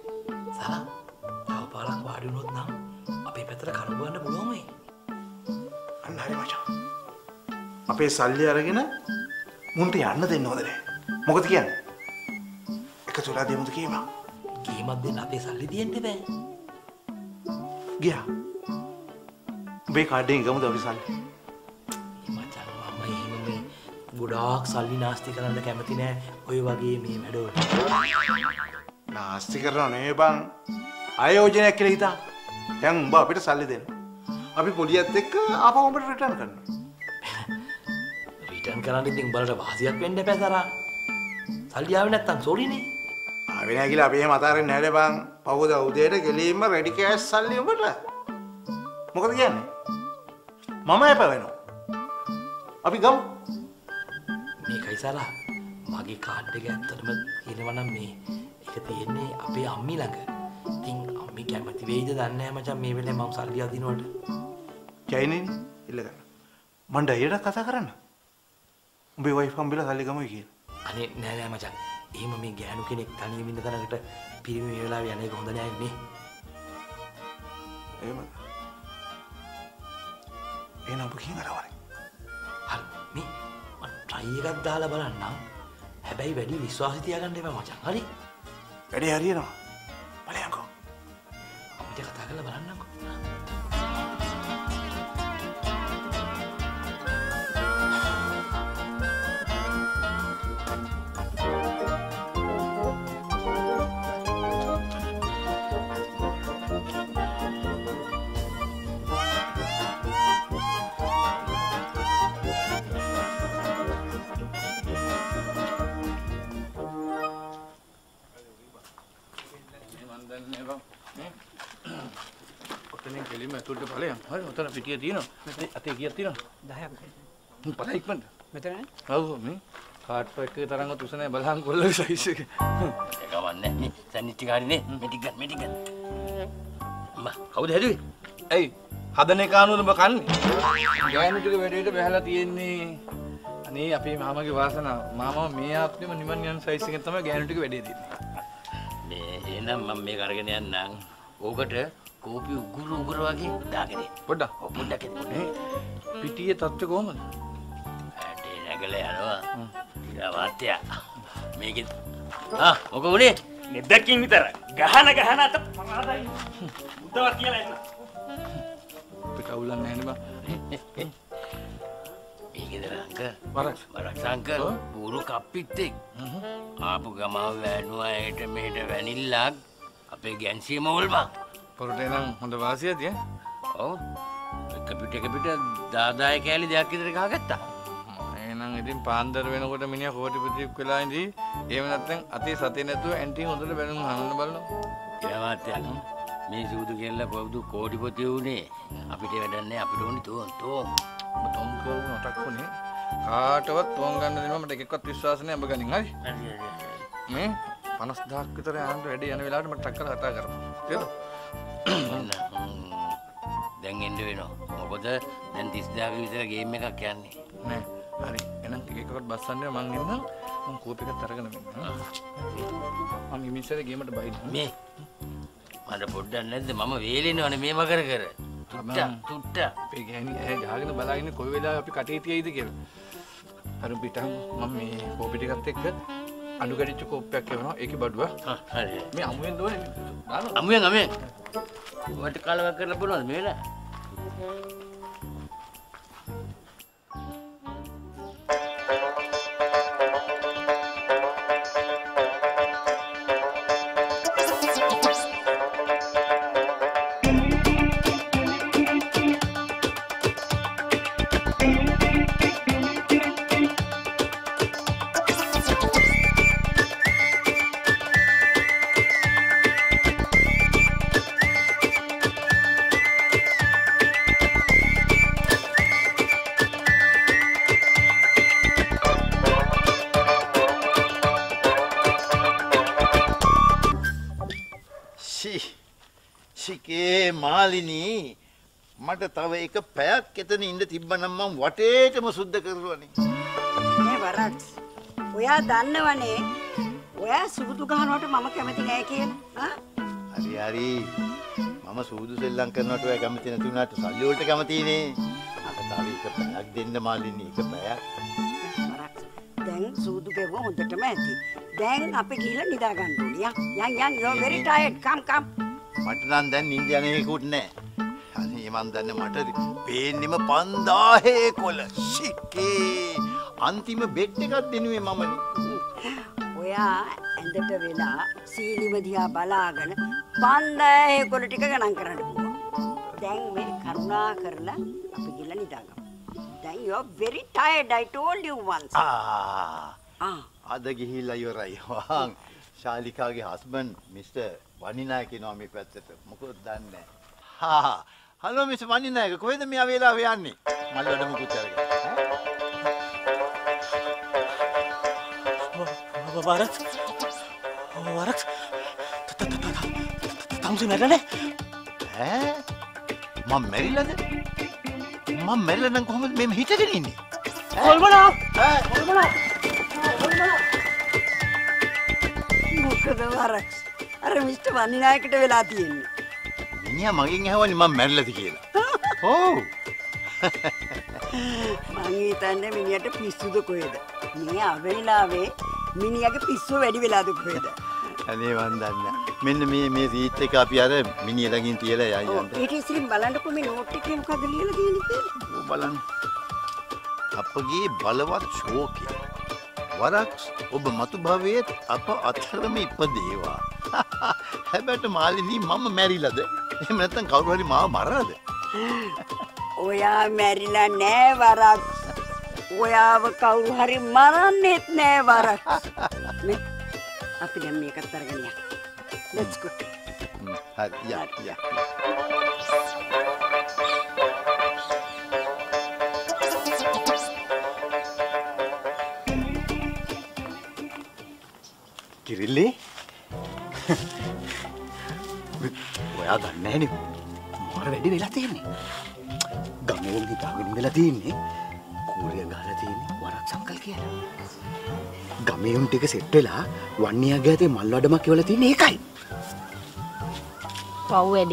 තව පාරක් වාඩි වුණොත් නම් අපේ පැත්තට කරගන්න පුළුවන් මේ. හරි මචං. අපේ සල්ලි අරගෙන මුන්ට යන්න දෙන්න හොඳ නෑ. මොකද කියන්නේ? එකතු වෙලා දෙමුද කීවා? කීමක් දෙන්න අපේ සල්ලි දෙන්නේ බෑ. ගියා. උඹේ කාඩ් එකෙන් ගමුද අපි සල්ලි? මචං මම එහෙම මේ ගොඩාක් සල්ලි නාස්ති කරන්න කැමති නෑ ඔය වගේ මේ වැඩවලට. නාස්ති කරනව නෙවෙයි බං. ආයෝජනයක් කියලා හිතා. දැන් උඹ අපිට සල්ලි දෙන්න. අපි පොලියත් එක්ක ආපහු උඹට රිටර්න් කරනවා. රිටර්න් කරන්න ඉතින් උඹලට වාසියක් වෙන්න එපා තරහා. සල්ලි ආවේ නැත්තම් සෝරිනේ. ආවේ නැහැ කියලා අපි එහෙම අතාරින්නේ නැහැ බං. පහුවද උදේට ගෙලීම රෙඩි කෑෂ් සල්ලි උඹට. මොකද කියන්නේ? මම එපා වෙනවා. අපි ගමු. මේකයි සලා. මගේ කාඩ් එක ඇත්තටම කියනවා නම් මේ ඒක තියෙන්නේ අපේ අම්මි ළඟ. ඉතින් අම්මි කැමති වෙයිද දන්නේ නැහැ මචං මේ වෙලේ මම සල්ලි අදිනවට. ජයිනේ ඉල්ලගන්න. මන් ඩයයට කතා කරන්න. උඹේ වයිෆ් හම්බෙලා සල්ලි ගමුයි කියලා. අනේ නෑ මචං. එහෙම මේ ගෑනු කෙනෙක් තනියම ඉන්න තැනකට පිරිමි මේ වෙලාවේ යන්නේ හොඳ නෑ නේ. එහෙමද? එන ඔබ කින් අරවරේ. හරි මේ මම try එකක් දාලා බලන්නම්. හැබැයි වැඩි විශ්වාසය තියාගන්න එපා මචං. හරි? වැඩේ හරියනවා. බලයන්කෝ. අපිට කතා කරලා බලන්නම්කෝ. ඔතනින් කෙලින්ම ඇතුළට ඵලයන්. හරි ඔතන පිටිය තියෙනවා. අතේ කීයක් තියෙනවද? 10ක්. පළයි ඉක්මනට. මෙතන? ඔව් මේ කාට් එකේ තරම්ව තුස නැහැ බලහන් කොල්ලගේ සයිස් එක. ඒක වන්නේ මේ සනිටි කාරිනේ මෙඩිකල්. අම්මා කවුද හැදුවේ? ඇයි හදන එක අනුව ඔබ කන්නේ? ගෑනු ටික වැඩේට බහැලා තියෙන්නේ. අනේ අපේ මාමගේ වාසනාව. මාමා මේ ආත්මෙම නිවන් යන සයිස් එකෙන් තමයි ගෑනු ටික වැඩේ දෙන්නේ. මේ එහෙනම් මම මේක අරගෙන යන්නම්. ඕකට කෝපි උගුර වගේ දාගෙන. පොඩ්ඩක්. ඔව් පොඩ්ඩක් එන්න. පිටියේ තත්ත්වය කොහමද? ඇටේ නැගලා යනවා. ඊට වාත්‍යා. මේකෙන් මොකද උනේ? නෙද්දකින් විතර ගහන අත පරාදයි. උදවක් කියලා එන්න. අවුලක් නැහැ නේ බං. ඒකේද අංකල්? වරක්ස්. වරක්ස් අංකල් බూరు කප්පිත්තෙක්. ආපු ගමව වැනුවා ඒට මෙහෙට වැනිල්ලක් අපේ ගැන්සිය මෝල් බං. පොරට එනම් හොඳ වාසියද ඈ? ඔව්. එක පිට දාදාය කෑලි දෙයක් විතර ගහගත්තා. එහෙනම් ඉතින් පාන්දර වෙනකොට මිනිහා කෝටිපතියෙක් වෙලා ඉඳී. එහෙම නැත්නම් අතේ සතේ නැතුව ඇන්ටි හොඳට බැලුම් අහන්න බලනවා. ඊළාත්යන් මේ සූදු කෙල්ල පොදු කෝටිපති වුණේ අපිට වැඩක් නැහැ අපිට ඕනි තෝන්. ඔබ තෝන් කවුරු නටක් වුණේ කාටවත් තෝන් ගන්න දෙනවා මට එකෙක්වත් විශ්වාස නැහැ ඔබ ගනින් හරි. මේ 50000ක් විතර යන්න වැඩි යන වෙලාවට මට ටක් කරලා කතා කරමු. තේරුණා? දැන් එන්න වෙනවා. මොකද දැන් 30000ක විතර ගේම් එකක් යන්නේ. නෑ. හරි. එහෙනම් එකෙක්වත් බස්සන්නේ මං එන්නම්. මං කෝප් එකක් අරගෙන මෙන්න. මං ඉමිසරේ ගේමට බහින්න. මේ මට පොඩ්ඩක් නැද්ද මම වේලෙනවනේ මේව කර කර. තුට්ට. අපේ ගෑණි ඇහැ ගහගෙන බලාගෙන කොයි වෙලාවෙ අපි කටේ තියයිද කියලා. අර පිටම මම මේ කෝපි ටිකත් එක්ක අඬු ගැටිච්ච කෝප්පයක් එවනවා. ඒකේ බඩුව. හරි. මේ අමුයෙන් දෝනේ. අමුයෙන්. ඔයාට කාලයක් කරලා බලනවද මේ වෙලාව? ශිකේ මාලිනී මට තව එක පැයක් එතන ඉඳ තිබ්බනම් මම වටේටම සුද්ධ කරවනේ. මේ වරක්ස්. ඔයා දන්නවනේ ඔයා සූදු ගහනවට මම කැමති නෑ කියලා. හරි. මම සූදු සෙල්ලම් කරනවට ඔයා කැමති නැති වුණාට සල්ලි වලට කැමතිනේ. අර තව එක පැයක් දෙන්න මාලිනී එක පැයක්. වරක්ස්. දැන් සූදු ගෙව හොඳටම ඇති. දැන් අපි ගිහලා නිදා ගන්න ඕනේ. යන් you are very tired. come. මට නම් දැන් නිින්ද යන එකකුත් නැහැ. අනේ මන් දන්නේ මට පේන්නෙම 5000 කොළ. ශිකේ. අන්තිම බෙට් එකක් දෙනුවේ මමනේ. ඔයා ඇඳට වෙලා සීලිම දිහා බලාගෙන 5000 කොළ ටික ගණන් කරන්න පුළුවන්. දැන් මේ කරුණා කරලා අපි ගිහලා නිදා ගමු. දැන් you are very tired. I told you once. අද ගිහිල්ලා ඉවරයි. වහන් ශාලිකාගේ හස්බන්ඩ් මිස්ටර් වනිනායක එනවා මේ පැත්තට. මොකද දන්නේ නැහැ. හලෝ මිස්ටර් වනිනායක කොහෙද මෙයා වෙලාව යන්නේ? මල් වැඩ මොකුත් අරගෙන. වරක්ස් තමුසේ මැරෙන්නේ? මම මැරිලාද? මම මැරිලා නම් කොහොමද මේ හිටගෙන ඉන්නේ? කොල්බනා! මොකද වරක්ස්? අර මිස්ටර් වනිනායකට වෙලා තියෙන්නේ. මිනිහා මගෙන් අහවනේ මම මැරිලාද කියලා. ඔව්. මං හිතන්නේ මිනිහට පිස්සුද කොහෙද? මේ අවේලාවේ මිනිහාගේ පිස්සුව වැඩි වෙලාද කොහෙද? අනේ මන් දන්නේ. මෙන්න මේ සීට් එක අපි අර මිනිහ ළඟින් තියලා යයි යන්න. ඊට ඉස්සරින් බලන්නකෝ මේ නෝට් එකේ මොකද ලියලා තියෙන්නේ කියලා. ඔව් බලන්න. අපගේ බලවත් ශෝකය. වරක්ස් ඔබ මතු භවයේ අප අතරම ඉපදේවා. හැබැයි මාලිනී මම මැරිලාද? එහෙම නැත්නම් කවුරු හරි මාව මරලාද? ඔයා මැරිලා නෑ වරක්ස්. ඔයාව කවුරු හරි මරන්නෙත් නෑ වරක්ස්. මේ අපි දැන් මේකත් අරගෙන යන්න. Let's go. හරි යා. කිරිල්ලි ඔයා දන්නේ නැහනේ මාර වැඩි වෙලා තියෙන්නේ. ගමේ හිතාගෙන ඉඳලා තියෙන්නේ කූරිය ගහලා තියෙන්නේ වරක්ස් අංකල් කියලා. ගමේ උන් ටික සෙට් වෙලා වන්නියාගේ ඇතේ මල් වඩමක් කියලා තියෙන්නේ ඒකයි. පව් වැඩි.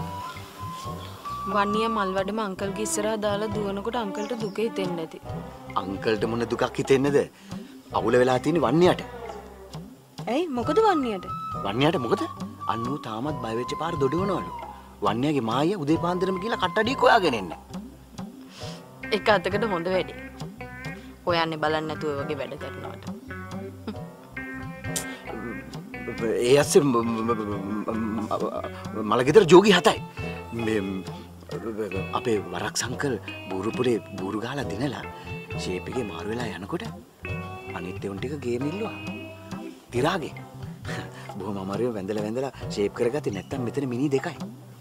වන්නියා මල් වඩම අංකල්ගේ ඉස්සරහා දාලා දුවනකොට අංකල්ට දුක හිතෙන්නේ නැති. අංකල්ට මොන දුකක් හිතෙන්නේද? අවුල වෙලා තියෙන්නේ වන්නියට. ඇයි මොකද වන්නියට? වන්නියට මොකද? අන්නෝ තාමත් බය වෙච්ච පාර දොඩවනවලු. වන්නේගේ මායිය උදේ පාන්දරම කියලා කට්ටඩිය කොයාගෙන එන්නේ. එක අතකට හොඳ වැඩේ. හොයන්නේ බලන්න නැතුව ඔය වගේ වැඩ කරනවට. ඒ ඇස්සේ මලගෙදර ජෝගි 7යි. මේ අපේ වරක් සංකල් බූරුපුරේ බූරු ගහලා දිනලා ෂේප් එකේ මාරු වෙලා යනකොට අනිත් උන් ටික ගේම් ඉල්ලුවා. තිරාගේ. බොහොම අමාරුවෙන් වැඳලා ෂේප් කරගත්තේ නැත්තම් මෙතන මිනි දෙකයි.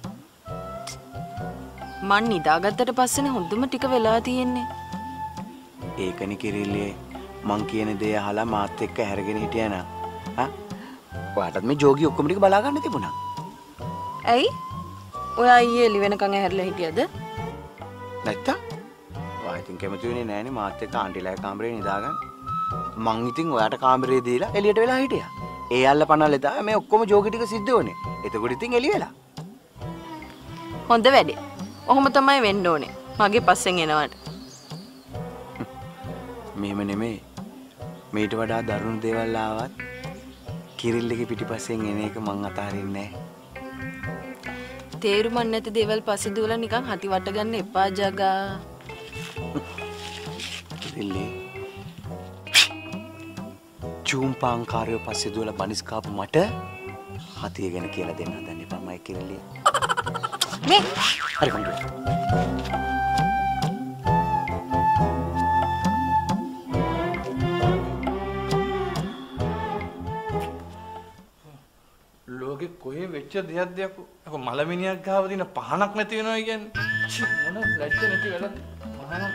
මං නිදාගත්තට පස්සේනේ හොඳම ටික වෙලා තියෙන්නේ. ඒකනේ කිරිල්ලේ මං කියන දේ අහලා මාත් එක්ක හැරගෙන හිටියා නා. හා? ඔයාටත් මේ ජෝගි ඔක්කොම ටික බලා ගන්න තිබුණා. ඇයි? ඔයා ඊයේ එළි වෙනකන් ඇහැරලා හිටියද? නැත්තම්? ඔයා ඉතින් කැමති වෙන්නේ නෑනේ මාත් එක්ක ආන්ටිලා කාමරේ නිදාගන්න. මං ඉතින් ඔයාට කාමරේ දීලා එළියට වෙලා හිටියා. ඒ අල්ල පනල්ලේ තමයි මේ ඔක්කොම ජෝගි ටික සිද්ධ වුනේ. එතකොට ඉතින් එළි වෙලා. හොඳ වැඩේ. ඔහොම තමයි වෙන්න ඕනේ. මගේ පස්සෙන් එනවට. මෙහෙම නෙමෙයි. මේට වඩා දරුණු දේවල් ආවත් කිරිල්ලගේ පිටිපස්සෙන් එන එක මං අතාරින්නේ නෑ. තේරුමක් නැති දේවල් පස්සේ දුවලා නිකන් හති වට ගන්න එපා ජගා. කිරිල්ලේ චූම්පාංකාරයෝ පස්සේ දුවලා බනිස් කාපු මට හතිය ගැන කියලා දෙන්න හදන්න එපා මයි කිරිල්ලේ. මේ හරි කොන්ඩු. ලෝකෙ කොහේ වෙච්ච දෙයක්ද යකෝ. අකෝ මලමිනියක් ගාව දින පහනක් නැති වෙනවා කියන්නේ. මොන ලැජ්ජ නැති වැඩක්ද? පහනක්.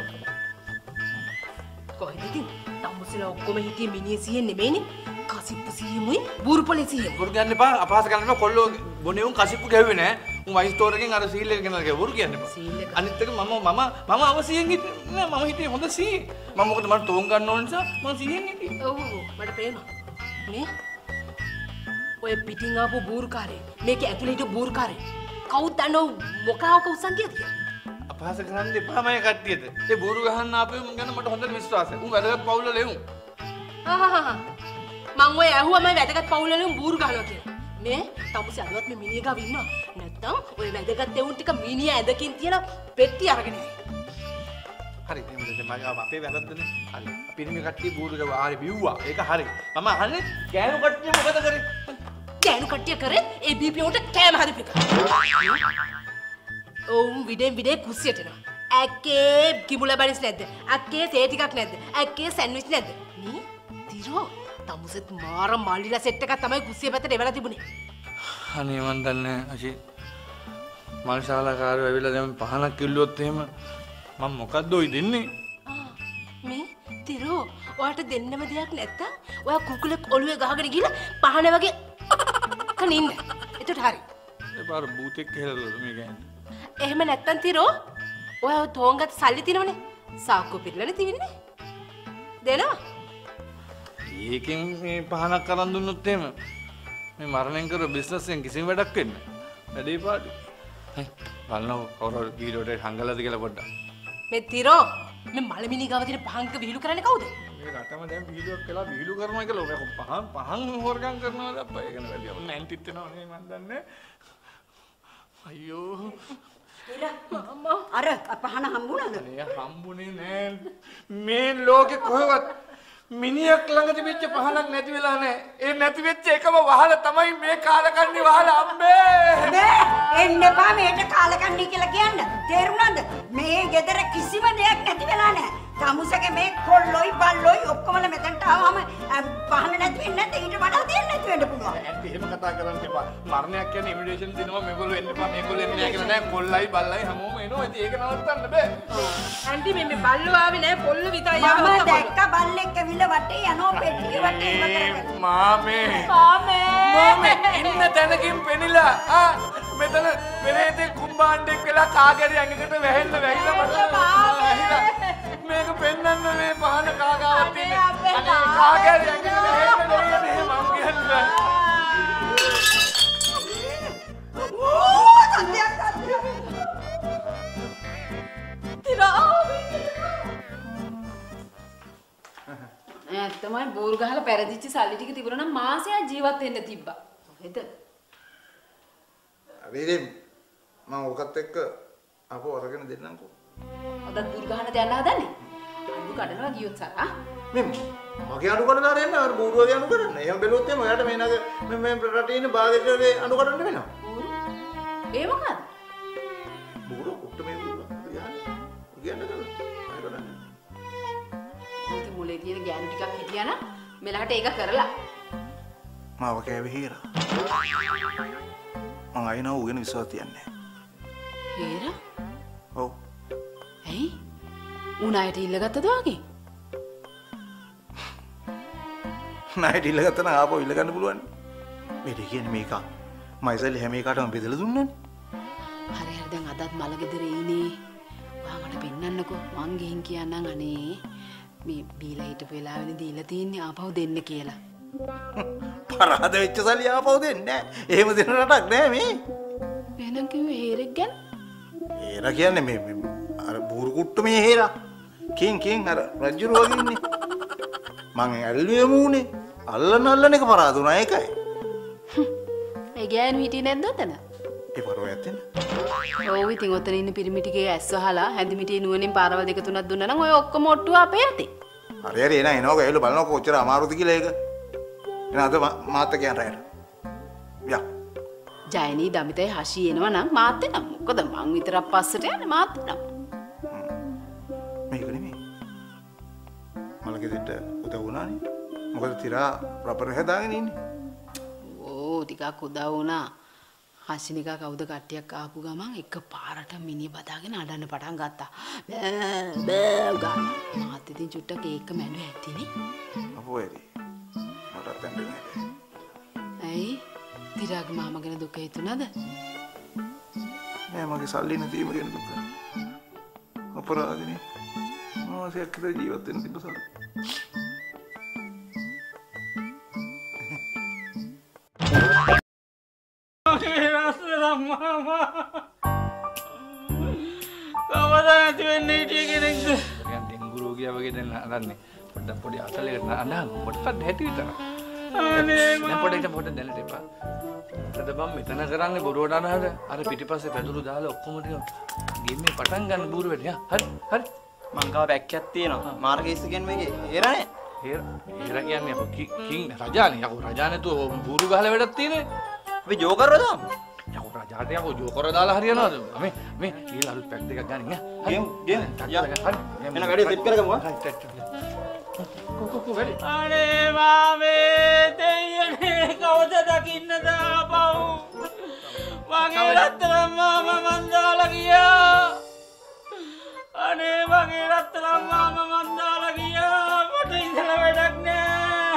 කොහෙද ඉතින්? තමුසලා ඔක්කොම හිටියේ මිනිහ සිහියෙන් නෙමෙයිනේ. කසිප්පු සිහියමුයි බුරුපොලේ සිහියම. බුරු කියන්න එපා. අපහාස කරන්න එපා. කොල්ලෝ බොනේ උන් කසිප්පු ගැහුවේ නෑ. උන් වයිස් ස්ටෝර් එකෙන් අර සීල් එක ගෙනල්ලා ගියා. බුරු කියන්න එපා. අනිත් එක මම අවසියෙන් හිටියේ නෑ. මම හිටියේ හොඳ සීයේ. මම මොකද මට තෝන් ගන්න ඕන නිසා මම සීයෙන් හිටියේ. ඔව් මට පේනවා. මේ ඔය පිටින් ආපු බූරුකාරේ මේකේ ඇතුලේ හිටපු බූරුකාරේ කවුද දන්නව මොකාවක උස්සන් ගියද කියලා? අපහාස කරන්න එපා මම කට්ටියට. ඒ බూరు ගහන්න ආපේ උන් ගැන මට හොඳට විශ්වාසයි. උන් වැදගත් පවුල ලෙවුන්. මං ඔය ඇහුවා මම වැදගත් පවුල ලෙවුන් බూరు ගහනවා කියලා. මේ තමුසි අදවත් මේ මිනිහ ගාව ඉන්නවා. නැත්තම් ඔය වැදගත් එවුන් ටික මිනිහ ඇදකින් තියලා පෙට්ටි අරගෙන ඉන්නේ. හරි එහෙනම් මම අපේ වැරද්දනේ. හරි. අපි මේ කට්ටිය බూరు ගාව ආරේ බිව්වා. ඒක හරි. මම අහන්නේ කෑනු කට්ටිය මොකද කරේ? කෑනු කට්ටිය කරේ ඒ බීපී උන්ට කෑම හදපු එක. ඔවුන් විඩේ කුස්සියට එනවා. ඇක්කේ කිඹුලා බනිස් නැද්ද? අක්කේ තේ ටිකක් නැද්ද? ඇක්කේ සෑන්ඩ්විච් නැද්ද? මේ තිරෝ තමුසෙත් මාර මල්ලිලා සෙට් එකක් තමයි කුස්සිය පැත්තට එවලා තිබුණේ. අනේ මන් දන්නේ අශී. මල් ශාලාකාරයෝ ඇවිල්ලා දැන් පහනක් කිල්ලුවොත් එහෙම මම මොකද්ද ඔයි දෙන්නේ? මේ තිරෝ ඔයාට දෙන්නම දෙයක් නැත්තම් ඔයා කුකුලෙක් ඔළුවේ ගහගෙන ගිහලා පහන වගේ කන ඉන්න. එතකොට හරි. ඒ පාර බූතෙක් කියලා දුර මේ ගෑනේ. එහෙම නැත්තම් තිරෝ ඔයා තෝංගත් සල්ලි තිනවනේ. සාක්කුව පිරලානේ තින්නේ. දෙනවා. ඒකෙන් මේ පහනක් අරන් දුන්නොත් එහෙම මේ මරණයෙන් කර බිස්නස් එකෙන් කිසිම වැඩක් වෙන්නේ නැහැ. වැඩේ පාඩු. බලන්න කවුරු වීඩියෝට හංගලාද කියලා පොඩ්ඩක්. මේ තිරෝ මේ මලමිනි ගාව තියෙන පහන්ක විහිළු කරන්නේ කවුද? මේ රටම දැන් වීඩියෝක් කළා විහිළු කරනවා කියලා ඔය පහන් හොරගම් කරනවාද අප්පා ඒක නේ වැඩි. නැන්ටිත් වෙනවා නේ මන් දන්නේ. අයියෝ. අර පහන හම්බුණාද? නේ හම්බුනේ නෑ. මේ ලෝකේ කොහෙවත් මිනිහෙක් ළඟ තිබිච්ච පහනක් නැති වෙලා නෑ. ඒ නැති වෙච්ච එකම වහල තමයි මේ කාලකන්ණි වහල අම්බේ. එන්න එපා මේට කාලකන්ණි කියලා කියන්න. තේරුණාද? මේ ගෙදර කිසිම දෙයක් නැති වෙලා නෑ. තමුසගේ මේ කොල්ලොයි බල්ලොයි ඔක්කොමල මෙතනට ආවම පහන නැති වෙන්නේ නැත්නම් ඊට වඩා දෙයක් නැති වෙන්න පුළුවන්. ඇත්ත එහෙම කතා කරන්න එපා. මරණයක් කියන්නේ ඉන්විටේෂන් දෙනවා මේගොල්ලෝ එන්න එපා මේගොල්ලෝ එන්නේ නැහැ කියලා නෑ. කොල්ලයි බල්ලයි හැමෝම එනවා. ඉතින් ඒක නවත්තන්න බෑ. ඇන්ටි මේ බල්ලෝ ආවේ නෑ පොල්ල විතරයි ආවේ. මම දැක්ක බල්ලෙක් ඇවිල්ලා වටේ යනවා පෙට්ටිය වටේ ඉව කරගෙන. මාමේ ඉන්න තැනකින් පෙනිලා මෙතන පෙරේතේ කුම්බාණ්ඩෙක් වෙලා කාගරි ඇඟකට වැහෙන්න වැහිලා මට වැහිලා මේක පෙන්නන්න මේ පහන කාගාවක් තියෙන අනේ කාගරි ඇඟකට වැහෙන්න නෙවෙයි මම කියන්නේ ඕ තන්දයක් තිරෝ තමයි බෝරු ගහලා පෙරදිච්ච සල්ලි ටික තිබුණා නම් මාසයක් ජීවත් වෙන්න තිබ්බා. කොහෙද? අපි ඉතින් මම ඔකත් එක්ක අපෝ අරගෙන දෙන්නම්කෝ. අදත් දුර ගහන දෙන්න හදන්නේ. අඩු කඩනවා ගියොත් සරා. මේ මගේ අඩු කඩන ආරෙන්න අර බූරුවගේ අඩු කරන්න. එහෙම බැලුවොත් එහම ඔයාට මේ රටේ ඉන්න බාගෙටේ අඩු කඩන්න වෙනවා. ඒ මොකද? බූරුව කුට්ට මේ බූරුව. කියන්න කරා. අය කරන්නේ. ඔතේ මුලේ තියෙන ගෑනු ටිකක් හිටියා නම් මෙලහට ඒක කරලා. මාව කෑවේ හේරා. මං අයිනව උගෙන විශ්වාස තියන්නේ. හේරා? ඔව්. ඇයි? උනායට ඉල්ලගත්තද වාගේ? ණයට ඉල්ලගත්තා නම් ආපහු ඉල්ල ගන්න පුළුවන්. මේ දෙක කියන්නේ මේක. මයිසල් හැම එකටම බෙදලා දුන්නානේ. හරි හරි දැන් අදත් මල ගෙදර ඉන්නේ. ඔයා මට පෙන්නන්නකෝ. මං ගෙහින් කියන්නම් අනේ මේ බීලා හිටපු වෙලාවෙනේ දීලා තින්නේ ආපහු දෙන්න කියලා. පරාද වෙච්ච සල්ලි ආපහු දෙන්නේ නැහැ. එහෙම දෙන රටක් නෑ මේ. එහෙනම් කිව්වේ හේරෙක් ගැන? හේරා කියන්නේ මේ අර බූරු කුට්ට මේ හේරා. කින් අර රජුරු වගේ ඉන්නේ. මං ඇල්ලුවේ මූනේ. අල්ලන එක පරාදුනා ඒකයි. ඒ ගෑනු හිටියේ නැද්ද ඔතන? ඒ පරෝ යත්තේ. ඔව් ඉතින් ඔතන ඉන්න පිරිමි ටිකේ ඇස් වහලා හැඳි මිටියේ නුවණින් පාරවල් දෙක තුනක් දුන්නා නම් ඔය ඔක්කොම ඔට්ටුව අපේ යතේ. හරි එනවා ගෑවිලා බලනවා කොච්චර අමාරුද කියලා ඒක. එන අද මාත් කියන්න රැයට. යා. ජයනී දමිතයි හෂි එනවා නම් මාත් එනවා. මොකද මං විතරක් පස්සට යන්නේ මාත් එනවා. මේක නෙමෙයි. මලකෙදට උදව් වුණානේ. මොකද තිරා රබර් හදාගෙන ඉන්නේ. ඕ ටිකක් උදව් වුණා. හෂිනිකා කවුද කට්ටියක් ආපු ගමන් එක පාරට මිනිහ බදාගෙන අඬන්න පටන් ගත්තා. බෑ ගාන. මාත් ඉතින් චුට්ටක් ඒක මැඩුව ඇතිනේ. අපෝ එරි. මටත් දැන් නෑ. ඇයි? තිරාගේ මාමා ගැන දුක හිතුණාද? නෑ මගේ සල්ලි නැතිම ගැන දුක. අපරාධනේ. මාසයක් විතර ජීවත් වෙන්න තිබ්බසල. කවදාද වෙන්නේ හිටිය කෙනෙක්ද? දැන් ඩෙන්ගු රෝගියා වගේ දැන් අරන්නේ. පොඩි අසලයකට අඬා පොඩ්ඩක් හැටි විතර. අනේ මම පොඩ්ඩක් දැනට එපා. අද බම් මෙතන කරන්නේ බොරුවට අනහද? අර පිටිපස්සේ පැදුරු දාලා ඔක්කොම ටික ගෙම්මේ පටන් ගන්න බූරුවට යා. හරි. මං ගාව බැක්කයක් තියෙනවා. මාර්ගීස් කියන්නේ මේකේ හේරානේ. හේරා කියන්නේ අපෝ කිං රජානේ. යකෝ රජා නැතුව බූරු ගහලා වැඩක් තියෙන්නේ. අපි ජෝකර්ව දාමු. යකෝ රජාට යකෝ ජෝකර දාලා හරියනවද? මේ ඊළ අලුත් පැක් දෙකක් ගන්න ඈ. ගෙම්. යා. හරි. එන ගඩේ සෙට් කරගමු. කො වැඩි. අනේ මාමේ දෙයියනේ කවද දකින්නද ආපහු? මගේ රත්තරන් මාමා මන් දාලා ගියා. අනේ මගේ රත්තරන් මාමා මන් දාලා ගියා. මට ඉඳලා වැඩක් නෑ.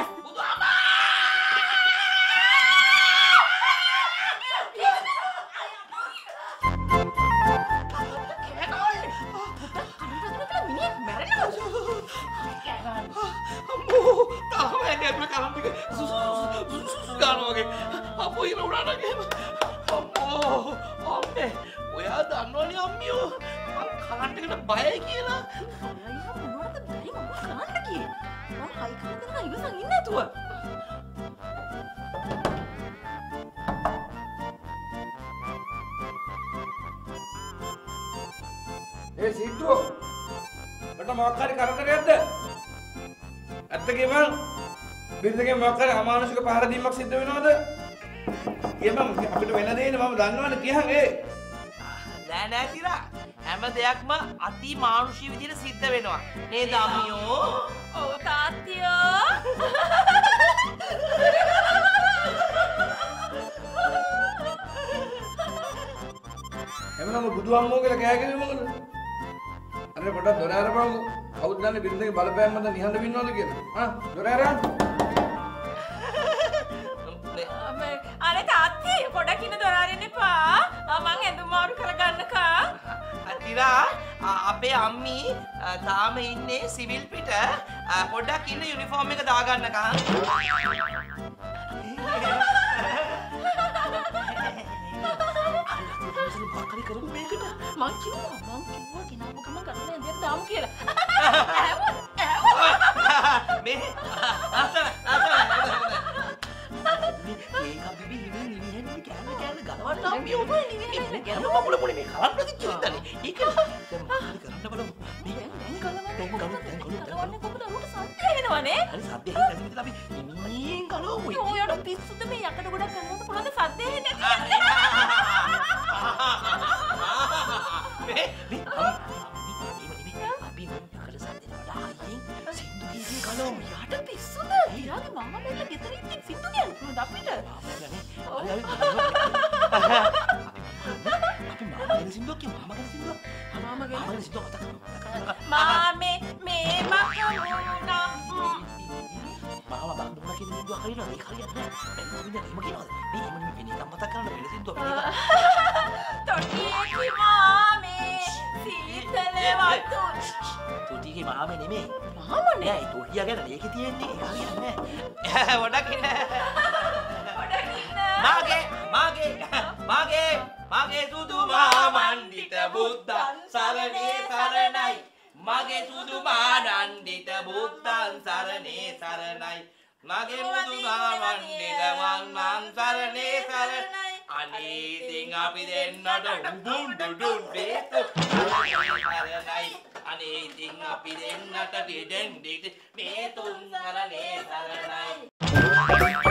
ඔයා දන්නවනේ අම්මියෝ මං කලන්ට් එකට බයයි කියලා. මොනවද බැරි මම කරන්න කියේ. මම හයි කරලා ඉවසන් ඉන්නේ නැතුව. ඒ සිට්ටුව මට මොකක් හරි කරදරයක්ද? ඇත්ත කියමන් බිරිඳගේ මොකක් හරි අමානුෂික පහර දීමක් සිද්ධ වෙනවද? කියමන් අපිට වෙන දෙන්නේ මම දන්නවනේ කියහන් ඒ. නෑ තිරා. හැම දෙයක්ම අති මානුෂීය විදිහට සිද්ධ වෙනවා. නේද අම්මියෝ? ඔව් තාත්තියෝ. එමනම් බුදු අම්මෝ කියලා කෑ ගන්නේ මොකද? අර පොඩක් දොර අරපන්කො. කවුද දන්නේ බිරිඳගේ බලපෑම් මත නිහඬ වින්නවද කියලා? හා දොර අරන්. අනේ තාත්ති පොඩක් ඉන්න දොර අරින්න එපා. මං ඇඳුම් මාරු කරගන්නකා. තිරා අපේ අම්මි තාම ඉන්නේ සිවිල් පිට. පොඩ්ඩක් ඉන්න යුනිෆෝම් එක දාගන්නකා. මං කිව්වා කිනාපු ගමන් කරන්න දෙයක් දාමු කියලා. මේ ඒක බිබි හිමින් ඉන්නේ කෑල්ල ගලවන්න අපි ඔබ නේ කෑල්ල මකුල මොනේ මේ කලන්න දිච්චින්දනේ ඒක දැන් මොකද කරන්න බලමු මේ දැන් ගලවන්නේ කොහොමද උට සත්‍ය වෙනවනේ හරි සත්‍ය වෙනවා අපි මිනින් ගලවමු ඔයාට පිස්සුද මේ යකඩ ගොඩක් කරනකොට පුළුවන් සද්ද එන්නේ අපි මොකද සද්ද වඩා සින්දු කීකේ ගලවමු යාට පිස්සුද ඊළඟ මම මෙල්ල ගෙදර ඉන්නේ සින්දු කියන්නේ අපිට අපි මාමගේ සින්දුවක් කියමු මාමගේ සින්දුවක් මාමේ මේ මකමුණා මාම බක්මුණා කියන සින්දුවක් හරියනවා ඒක හරියන්නේ නැහැ මම කියනවාද මේ එමනේ වෙන්නේ මතක් කරන්න වෙන සින්දුවක් තොටියේ මාමේ සීතලේ වතු තොටියේ මාමේ නෙමෙයි මාමනේ ඒ තොටිය ගැන ඒකේ තියෙන්නේ ඒක හරියන්නේ නැහැ වඩක් ඉන්න මගේ සුදු මාමණ්ඩිත බුද්ධං සරණේ සරණයි මගේ සුදු මානණ්ඩිත බුද්ධං සරණේ සරණයි මගේ මුදු මාමණ්ඩිත වං සරණේ සරණයි අනේ ඉතින් අපි දෙන්නට උඩුන් දුඩුන් වේතු සරණයි අනේ ඉතින් අපි දෙන්නට දෙඩෙන් දෙඩ මේ තුන් සරණේ සරණයි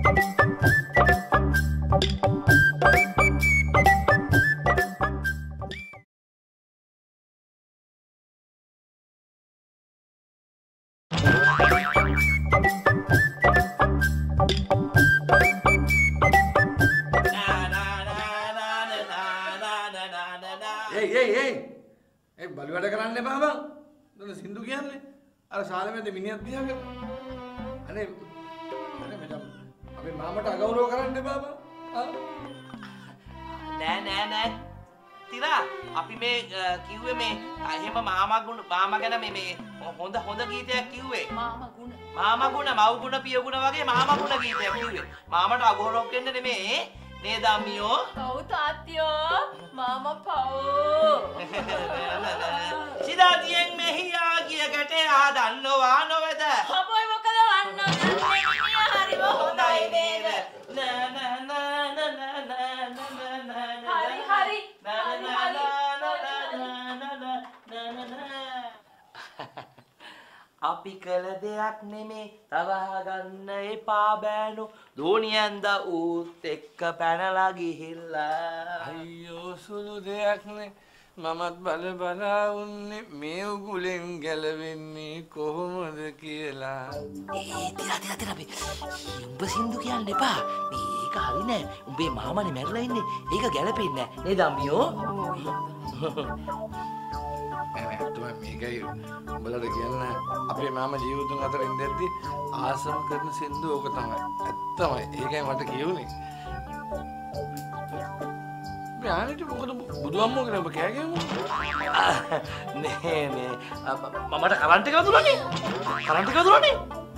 බලි වැඩ කරන්න එපා බං. දුන්න සින්දු කියන්නේ. අර ශාලමෙන්ද මිනිහක් දිහා කරලා. අනේ මචං අපේ මාමට අගෞරව කරන්න එපා බං. නෑ තිරා අපි මේ කිව්වේ මේ එහෙම මාමා ගැන මේ හොඳ ගීතයක් කිව්වේ. මාමා ගුණ මව් ගුණ පිය ගුණ වගේ මාමා ගුණ ගීතයක් කිව්වේ. මාමට අගෞරව වෙන්න නෙමෙයි නේද අම්මියෝ? ඔව් තාත්තියෝ මාමා පව්. සිතාතියෙන් මෙහි ආගිය ගැටේ ආදන්නවා නොවේද? අපොයි මොකද වන්න? හරිම හොඳයි නේද? හරි. අපි කළ දෙයක් නෙමේ තවහ ගන්න එපා බෑනු දෝනියන්ද ඌත් එක්ක පැනලා ගිහිල්ලා අයියෝ සුළු දෙයක් නේ මමත් බලා උන්නේ මේ උගුලෙන් ගැලවෙන්නේ කොහොමද කියලා තිරා අපි උඹ සින්දු කියන්න එපා මේක හරි නෑ උඹේ මාමනේ මැරලා ඉන්නේ ඒක ගැලපෙන්නේ නෑ නේද අම්මියෝ මේකයි උඹලට කියන්න අපේ මාම ජීවිතුන් අතර ඉඳද්දි ආසම කරන සින්දු ඕක තමයි. ඇත්තමයි. ඒකයි මට කියුනේ. මේ ආනිට මොකද බුදුම්මෝ කියන ඔබ කෑ ගැහුවා? නෑ මමට කරන්ට් එක වැදුනානේ.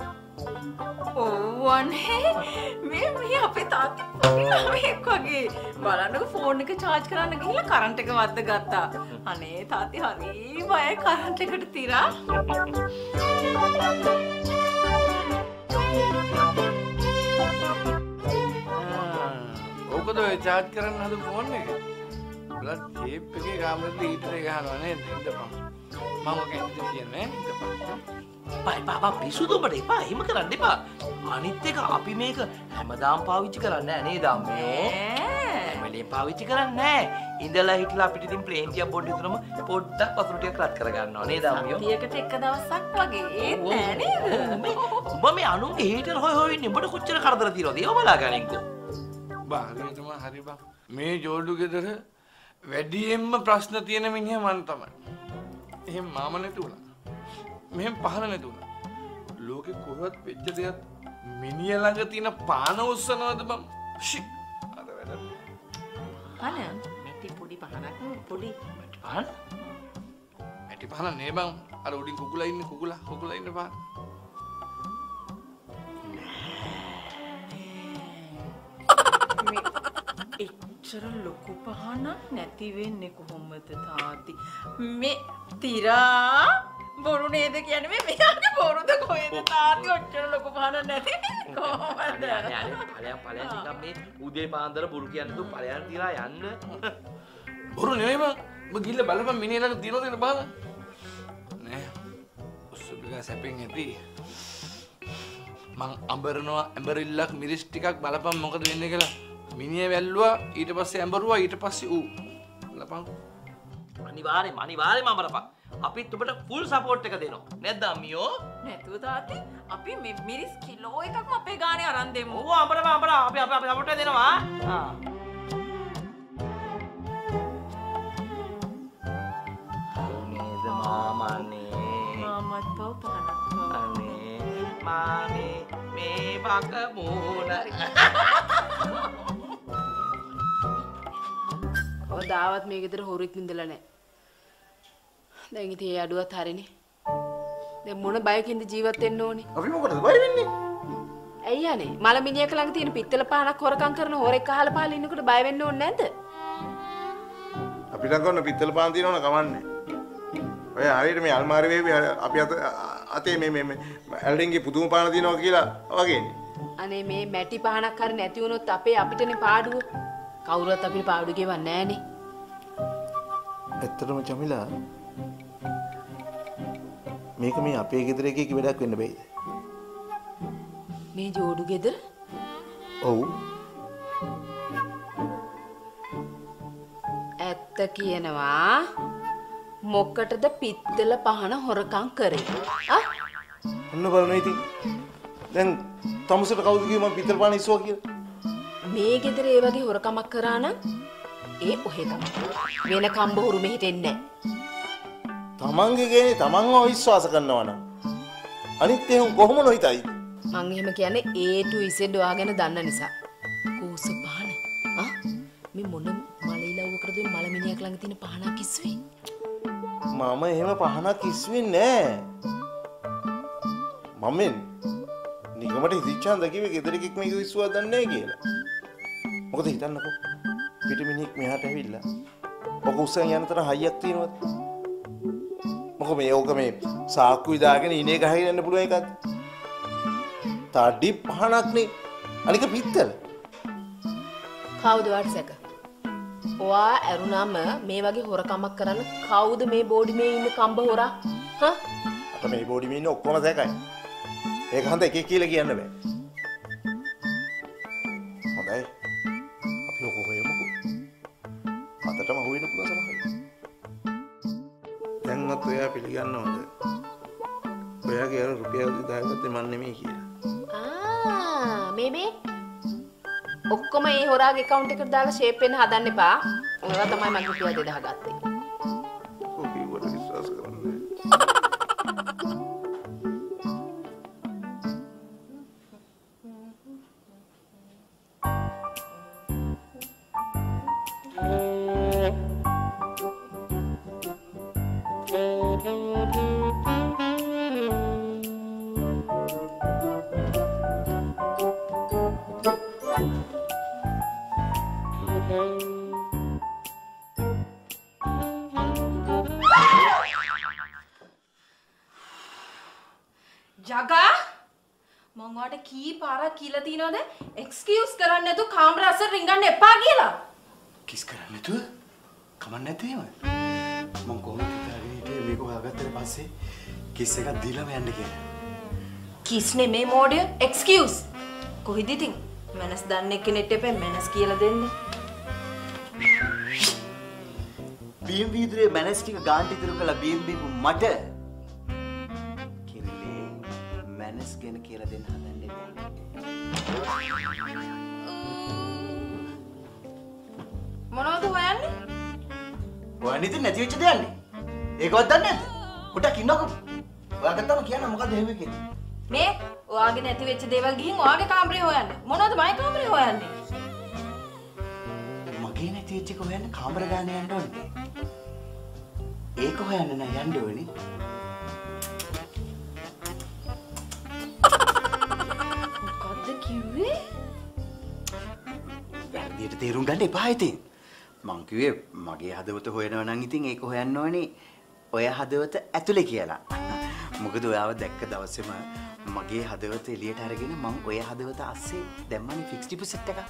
ඕවනේ මේ අපේ තාත්තා මේක වගේ බලන්නකො ෆෝන් එක charge කරන්න ගිහලා කරන්ට් එක වද්ද ගත්තා. අනේ තාත්ති හරි බයයි කරන්ට් එකට තිරා. ඕකද ඔය charge කරන්න හදපු ෆෝන් එක? බලත් ටේප් එකේ කාමරේට හීටර් එක ගහනවා නේද? ඉඳපන්. මම ඔක ඇත්තට කියන්නේ ඉඳපන්. බා පිසුදු ඔබට එපා එහෙම කරන්න එපා අනිත් එක අපි මේක හැමදාම පාවිච්චි කරන්නේ නැහැ නේද අම්මේ හැමලේම පාවිච්චි කරන්නේ නැහැ ඉඳලා හිටලා අපිට ඉතින් ප්ලේන් ටිකක් බොඩ් විතරම පොඩ්ඩක් වතුර ටිකක් රත් කර ගන්නවා නේද අම්මියෝ සතියකට එක දවසක් වගේ ඒත් නෑ නේද ඔබ මේ අනුන්ගේ හීටර් හොය ඉන්නේ ඔබට කොච්චර කරදර තියෙනවද ඒව බලා ගන්නකෝ බා හරියටම හරි බා මේ ජෝඩු ගෙදර වැඩියෙන්ම ප්‍රශ්න තියෙන මිනිහා මන් තමයි එහෙම මාම නැතුණා මෙහෙම පහල නැතුණා. ලෝකෙ කොහොමද වෙච්ච දෙයක් මිනිහ ළඟ තියෙන පාන උස්සනවද බම්? ෂික්. අර වැඩ. පාන නැටි පොඩි පහනක් පොඩි පාන? නැටි පාන නේ බම්. අර උඩින් කුකුලා ඉන්නේ කුකුලා ඉන්න පාන. එච්චර ලොකු පහනක් නැති වෙන්නේ කොහොමද තාත්ති? මේ තිරා බොරු නේද කියන්නේ මේ මෙයාගේ බොරුද කොහෙද තාත්ති ඔච්චර ලොකු පහන නැති කොහොමද ඵලයන් ටිකක් මේ උදේ පාන්දර බොරු කියන්නේ තු ඵලයන් තියලා යන්න බොරු නෙවෙයි මං ඔබ ගිහිල්ලා බලපන් මිනිහ ළඟ තියනවද කියලා බලන්න නෑ උස්සුබිලා සැපෙන් ඇති මං අඹරනවා ඇඹරිල්ලක් මිරිස් ටිකක් බලපන් මොකද වෙන්නේ කියලා මිනිහ වැල්ලුවා ඊට පස්සේ ඇඹරුවා ඊට පස්සේ ඌ බලපන් අනිවාර්යෙන්ම අඹරපන් අපිත් ඔබට ෆුල් සපෝට් එක දෙනවා නැද්ද අම්මියෝ නැතුව තාත්ති අපි මේ මිරිස් කිලෝ එකක්ම අපේ ගානේ අරන් දෙමු ඔව් අඹරපන් අපි සපෝට් එක දෙනවා නේද මාමනේ මාමත් පව් අනේ මාමේ මේ බක මූණ කවදාවත් මේ ගෙදර හොරුෙක් ඉඳලා නැහැ. දැන් ඉතින් ඒ අඩුවත් හරිනේ. දැන් මොන බයකින්ද ජීවත් වෙන්න ඕනේ? අපි මොකටද බය වෙන්නේ? ඇයි යන්නේ? මලමිනියක ළඟ තියෙන පිත්තල පහනක් හොරකම් කරන හොරෙක් අහලා පහලා ඉන්නකොට බය වෙන්න ඕනේ නැද්ද? අපි ළඟ කරන පිත්තල පාන් තියෙනවනේ කමන්නේ. ඔය හරියට මේ අල්මාරියේ අපි අතේ මේ ඇල්ඩින්ගේ පුදුම පාන තියෙනවා කියලා වගේනේ. අනේ මේ මැටි පහනක් හරි නැති වුණොත් අපේ අපිටනේ පාඩුව. කවුරුත් අපිට පාඩු ගෙවන්නේ නැහනේ. ඇත්තටම චමිලා මේක මේ අපේ ගෙදර එකේ වැඩක් වෙන්න බෑද? මේ ජෝඩු ගෙදර? ඔව්. ඇත්ත කියනවා මොකටද පිත්තල පහන හොරකම් කරේ? ඔන්න බලන්න ඉතින්. දැන් තමුසට කවුද කිව්ව මම පිත්තල පහන ඉස්සුවා කියලා? මේ ගෙදර ඒ වගේ හොරකමක් කරා නම් ඒ ඔහෙ තමයි. වෙන කම්බහුරු මෙහෙට එන්නේ නැහැ. තමන්ගේ ගේනේ තමන්ව විශ්වාස කරනවා නම් අනිත් එහෙම කොහොම නොහිතයි? මං එහෙම කියන්නේ A to Z ඔයාගෙන දන්න නිසා. කෝස පහන. මේ මොන මලීලව්වකටද මලමිනියක් ළඟ තියෙන පහනක් ඉස්සුවේ? මම එහෙම පහනක් ඉස්සුවේ නෑ. මමෙන් නිකමට හිතච්චාන්ද කිව්වේ ගෙදර එකෙක් මේක විශ්වාස දන්නේ නැහැ කියලා. මොකද හිතන්නකෝ පිටමිනික් මෙහාට ඇවිල්ලා ඔක උස්සන් යන තර හයියක් තියෙනවද? මොකද මේ ඕක මේ සාක්කු විදාගෙන ඉනේ ගහගෙන යන්න පුළුවන් එකක්ද? තාඩි පහනක් නේ. අනික පිත්තල. කවුද වටසක? ඔයා ඇරුණාම මේ වගේ හොරකමක් කරන්න කවුද මේ බෝඩි මේ ඉන්න කම්බ හොරා? අප මේ බෝඩි මේ ඉන්න ඔක්කොම සැකයි. ඒක හන්ද එකේ කියලා කියන්න බෑ. හොඳයි. අපි ඔක හොයමුකෝ. අතටම හොයන්න පුළුවන් සමහරවිට. දැන්වත් ඔයා පිළිගන්නවද? ඔයාගේ අර රුපියල් 1000 ගත්තේ මන් නෙමෙයි කියලා. මේ ඔක්කොම ඒ හොරාගේ account එකට දාලා shape වෙන්න හදන්න එපා. ඔයවා තමයි මගේ රුපියල් 2000 ගත්තේ. ඔක ඉවර විශ්වාස කරන්නේ. ජගා මං ඔයාලට කී පාරක් කියලා තියනවද එක්ස්කියුස් කරන්න නැතුව කාමරේ අසර රින්ගන්න එපා කියලා කිස් කරන්න නැතුව කමක් නැතේම මං කොහොමද හිතාගෙන හිටියේ මේක හොයාගත්තට පස්සේ කිස් එකක් දීලාම යන්න කියලා කිස් නෙමේ මෝඩය එක්ස්කියුස් කොහෙද ඉතින් මනස් දන්නේ කෙනෙක් එපේ මනස් කියලා දෙන්නේ බීම් වීදුරේ මනස් ටික ගාන්ටි ඉතුරු කළා බීම් බීපු මට මනස් ගැන කියලා දෙන්න හදන්නේ මොනවද හොයන්නේ? හොයන්නේ ඉතින් නැති වෙච්ච දෙයක් නේ. ඒකවත් දන්නේ නැද්ද? පොඩක් ඉන්නකො. ඔයා ගත්තම කියන්න මොකද එහෙම කියන්නේ? මේ ඔයාගේ නැති වෙච්ච දේවල් ගිහින් ඔයාගේ කාමරේ හොයන්න. මොනවද මගේ කාමරේ හොයන්නේ? මගේ නැති වෙච්ච එක හොයන්න කාමර ගාන යන්න ඕනේ. ඒක හොයන්න නෑ යන්න ඕනේ. වැරදියට තේරුම් ගන්න එපා ඉතින්. මං කිව්වේ මගේ හදවත හොයනවා නම් ඉතින් ඒක හොයන්න ඕනේ ඔය හදවත ඇතුලේ කියලා. මොකද ඔයාව දැක්ක දවසේම මගේ හදවත එළියට අරගෙන මම ඔය හදවත අස්සේ දැම්මනේ ෆික්ස් ඩිපොසිට් එක.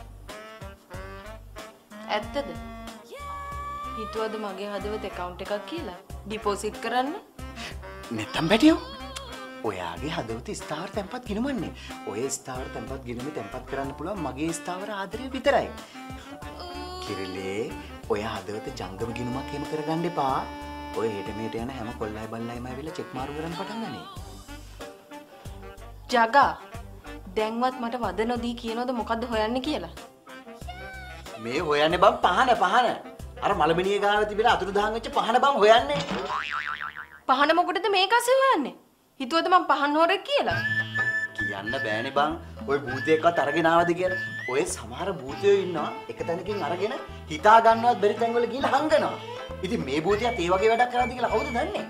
ඇත්තද? හිතුවද මගේ හදවත account එකක් කියලා ඩිපොසිට් කරන්න? නැත්තම් බැටියෝ. ඔයාගේ හදවත ස්ථාවර තැන්පත් ගිණුමන්නේ. ඔය ස්ථාවර තැන්පත් ගිණුම තැන්පත් කරන්න පුළුවන් මගේ ස්ථාවර ආදරය විතරයි. කිරිලේ ඔය හදවත ජංගම ගිණුමක් එහෙම කරගන්න එපා. ඔය හෙට මෙහෙට යන හැම කොල්ලයි බල්ලයිම ඇවිල්ලා චෙක් මාරු කරන්න පටන් ගන්නේ. ජගා දැන්වත් මට වද නොදී කියනවද මොකද්ද හොයන්නේ කියලා? මේ හොයන්නේ බං පහන. අර මලමිනිය ගාන තිබෙන අතුරු දහන් වෙච්ච පහන බං හොයන්නේ. පහන මොකටද මේක අස්සේ හොයන්නේ? හිතුවද මං පහන් හොරෙක් කියලා? කියන්න බෑනේ බං. ඔය භූතයෙක්වත් අරගෙන ආවද කියලා. ඔය සමහර භූතයෝ ඉන්නවා එක තැනකින් අරගෙන හිතා ගන්නවත් බැරි තැන්වල ගිහලා හංගනවා. ඉතින් මේ භූතයත් ඒ වගේ වැඩක් කරාද කියලා කවුද දන්නේ?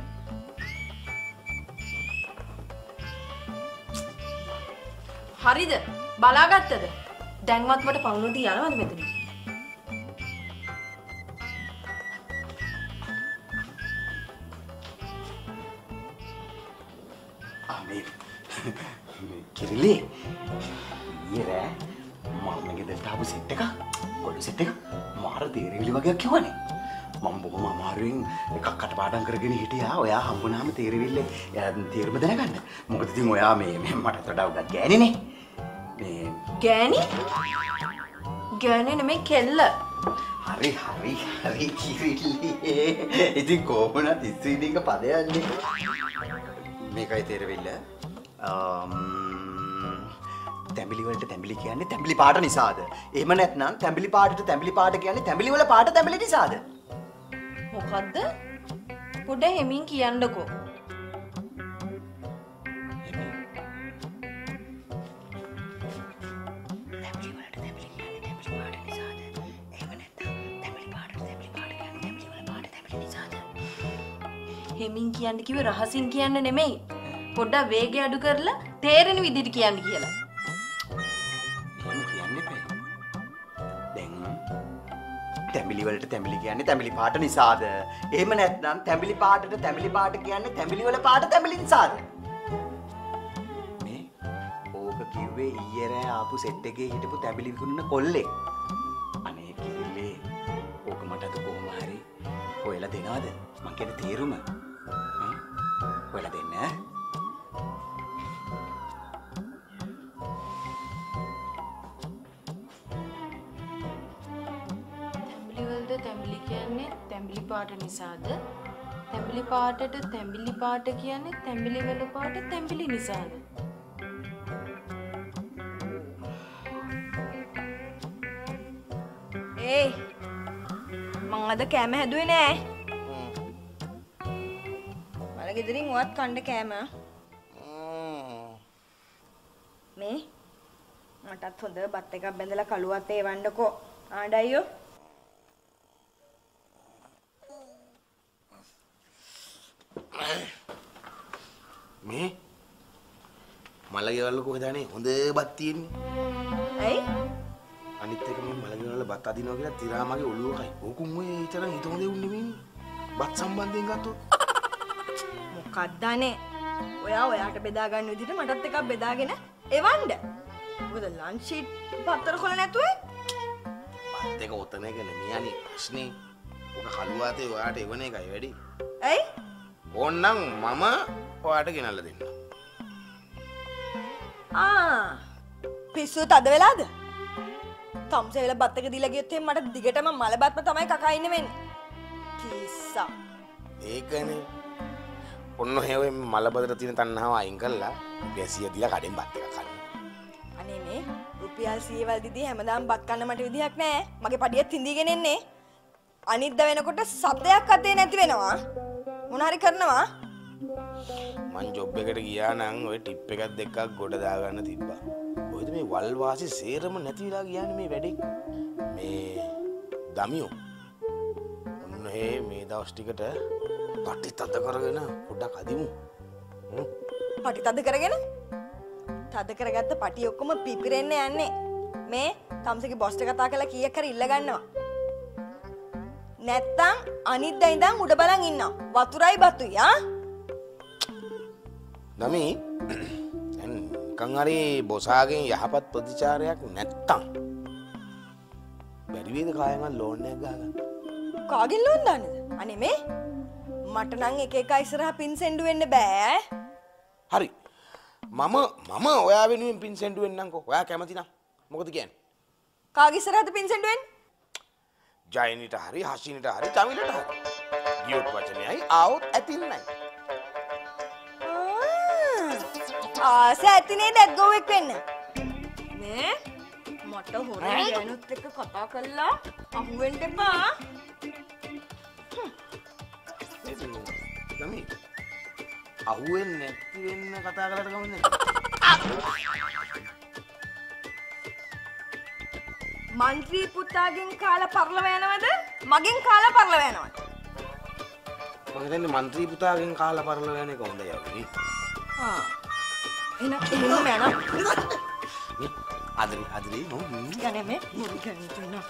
හරිද? බලාගත්තද? දැන්වත් මට පවුනොදී යනවද මෙතන? කිරිලි ඊරෑ මම ගෙදරට ආපු සෙට් එක ගොඩ සෙට් එක මාර තේරවිලි වගේ කිව්වනේ. මම බොහොම අමාරුවෙන් එකක් කටපාඩම් කරගෙන හිටියා. ඔයා හම්බුනාම තේරවිල්ලේ තේරුම දැනගන්න. මොකද ඉතින් ඔයා මේ මට වඩා උගත් ගෑණිනේ. මේ ගෑණි? ගෑණි නෙමෙයි කෙල්ල. හරි කිරිලි. ඉතින් කොහොමද ඉස්සිනික පදයන්නේ? මේකයි තේරවිල්ල. තැඹිලි වලට තැඹිලි කියන්නේ තැඹිලි පාට නිසාද? එහෙම නැත්නම් තැඹිලි පාටට තැඹිලි පාට කියන්නේ තැඹිලි වල පාට තැඹිලි නිසාද? මොකද්ද? පොඩ හෙමින් කියන්නකෝ. තැඹිලි වලට තැඹිලි කියන්නේ තැඹිලි පාට නිසාද? එහෙම නැත්නම් තැඹිලි පාටට තැඹිලි පාට කියන්නේ තැඹිලි වල පාට තැඹිලි නිසාද? හෙමින් කියන්න කිව්වේ රහසින් කියන්න නෙමෙයි. පොඩ්ඩක් වේගය අඩු කරලා තේරෙන විදිහට කියන්න කියලා. තැඹිලි වලට තැඹිලි කියන්නේ තැඹිලි පාට නිසාද? එහෙම නැත්නම් තැඹිලි පාටට තැඹිලි පාට කියන්නේ තැඹිලි වල පාට තැඹිලි නිසාද? මේ ඕක කිව්වේ ඊයේ රෑ ආපු සෙට් එකේ හිටපු තැඹිලි විකුණන කොල්ලෙක්. අනේ කිරිල්ලේ ඕක මට අද කොහොම හරි ඔයලා දෙනවද? මං කියන්නේ තේරුම. ඔයලා දෙන්න ඈ? තැඹිලි කියන්නේ තැඹිලි පාට නිසාද? තැඹිලි පාටට තැඹිලි පාට කියන්නේ තැඹිලි වල පාට තැඹිලි නිසාද? ඒයි මං අද කෑම හැදුවේ නෑ. මල ගෙදරින් ඔවත් කණ්ඩ කෑම. මේ මටත් හොඳ බත් එකක් බැඳලා කළුවත් ඒවන්නකෝ. ආඩයියෝ. මේ මලගෙවල් කොහෙද අනේ හොඳ බත් තියෙන්නේ. ඇයි? අනිත් එක මේ මලගෙවල් බත් අදිනවා කියලා තිරා මගේ ඔළුව කයි. ඕකුම් ඔය ඊතරම් හිත හොඳ උන්නේ නෙමෙයි. බත් සම්බන්ධයෙන් ගත්තොත් මොකක්ද අනේ? ඔයාට බෙදා ගන්න විදිහට මටත් එකක් බෙදාගෙන එවන්න. මොකද ලන්ච් ෂීට් පත්තර කොල නැතුව බත් එක ඔතන එක නෙමෙයි අනේ ප්‍රශ්නේ. ඔක කළුවාතේ ඔයාට එවන එකයි වැඩි. ඇයි? ඕන්නම් මම ඔයාට ගෙනල්ලා දෙන්න. පිස්සු තද වෙලාද? තම්සෙල බත් එක දීලා ගියොත් එහෙනම් මට දිගටම මල බත්ම තමයි කකා ඉන්න වෙන්නේ. කිස්සා. ඒකනේ. ඔන්න ඔය මල බතට තියෙන තණ්හාව අයින් කරලා රුපියල් 100 දීලා කඩෙන් බත් එකක් කන්න. අනේ මේ රුපියල් 100 වල දීදී හැමදාම බත් කන්න මට විදිහක් නැහැ. මගේ පඩියත් හිඳීගෙන එන්නේ. අනිද්දා වෙනකොට සද්දයක් අතේ නැති වෙනවා. මොන හරි කරනවා. මං ජොබ් එකට ගියා නම් ඔය ටිප් එකක් දෙකක් ගොඩ දාගන්න තිබ්බා. කොහෙද මේ වල් වාසි සේරම නැති වෙලා ගියානේ මේ වැඩේ. මේ දමියෝ. ඔන්න මේ දවස් ටිකට පටි තද කරගෙන පොඩ්ඩක් අදිමු. පටි තද කරගෙන? තද කරගත්ත පටි ඔක්කොම පිපිරෙන්න යන්නේ. මේ තම්සගේ බොස්ට කතා කරලා කීයක් හරි ඉල්ල ගන්නවා. නැත්තම් අනිද්දා ඉඳන් උඩ බලන් ඉන්නවා. වතුරයි බතුයි ආ. නමි නිකන් හරි බොසාගෙන් යහපත් ප්‍රතිචාරයක් නැත්තම් බැරි වේද කායන් ලෝන් එකක් ගහගන්න. කාගෙන් ලෝන් දාන්නද? අනේ මේ මට නම් එක එක ඉස්සරහා පින් සෙන්ඩු වෙන්න බෑ. හරි. මම ඔයා වෙනුවෙන් පින් සෙන්ඩු වෙන්නම්කෝ. ඔයා කැමති නම් මොකද කියන්නේ? කාගේ ඉස්සරහද පින් සෙන්ඩු වෙන්නේ? ජයනිට හරි හසිනිට හරි චමිලට හරි. ගියොත් වචනයයි ආවොත් ඇතින්නයි. ආස ඇතිනේ දැක්ගොවෙක් වෙන්න. මේ මට හොරෙන් ගෑනුත් එක්ක කතා කළා අහුවෙන්න එපා. ගමි අහුවෙන්නේ නැති වෙන්න කතා කරලා ගමන්නේ. මන්ත්‍රී පුතාගෙන් කාලා පරලව යනවද? මගෙන් කාලා පරලව යනවද? මම හිතන්නේ මන්ත්‍රී පුතාගෙන් කාලා පරලව යන එක හොඳයි යන්නේ. එහෙනම් යනවා. අදරි නෝ යන්නේ මේ මුරිකන් තුන.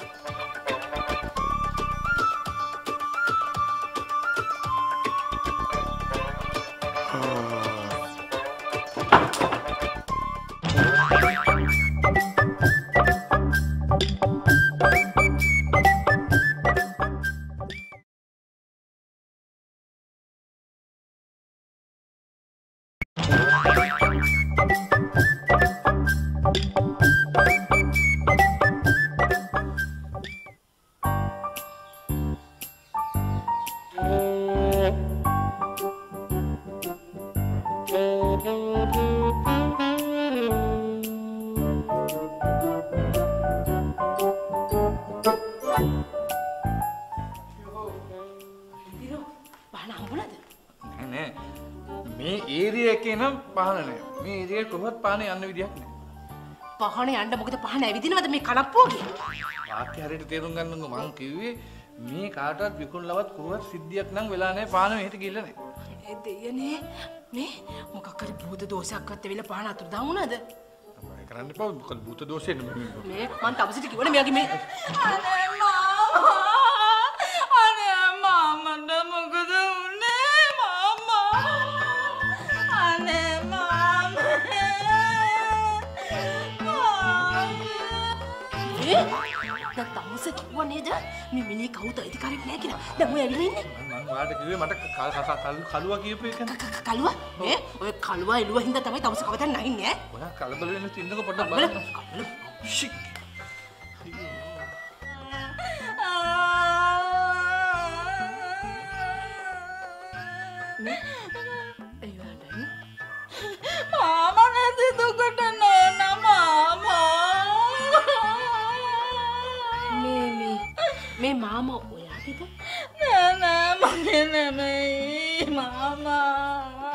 මේ ඒරියා එකේ නම් පහන නැහැ. මේ ඒරියා කොහොමවත් පහන යන්න විදියක් නැහැ. පහන යන්න මොකද පහන ඇවිදිනවද මේ කලප්පුවගේ? වාක්‍ය හරියට තේරුම් ගන්නකො මං කිව්වේ මේ කාටවත් විකුණලවත් කොහොමවත් සිද්ධියක් නම් වෙලා නැහැ. පහන මෙහෙට ගිහිල්ලා නැහැ. ඒ දෙයනේ මේ මොකක් හරි භූත දෝෂයක්වත් වෙලා පහන අතුරුදහන් වුණාද? තමයි කරන්න එපා. මොකද භූත දෝෂේ නෙමෙයි. මේ මං තවසිට කිව්වනේ මෙයාගේ මේ අනේ මාමට මොකද උනේ මාමා? අනේ මාමා. දැන් තමුස කිව්වා නේද? මේ මිනිහ කවුද අයිතිකාරයෙක් නෑ කියලා. දැන් ඔය ඇවිල්ලා ඉන්නේ. මං ඔයාලට කිව්වේ මට කලුවා කියපු එකනේ. කලුවා? මේ ඔය කලුවා එළුවා හින්දා තමයි තමුස කවදාවත් නැහින්නේ ඈ. ඔයා කලබල වෙන්න තින්නකො පොඩ්ඩක් බලන්න. ෂික්. මාමා නැති දුකට නෝනා මාමා. මේ මාමා ඔයාගේද? නෑ මගේ නෙමෙයි මාමා.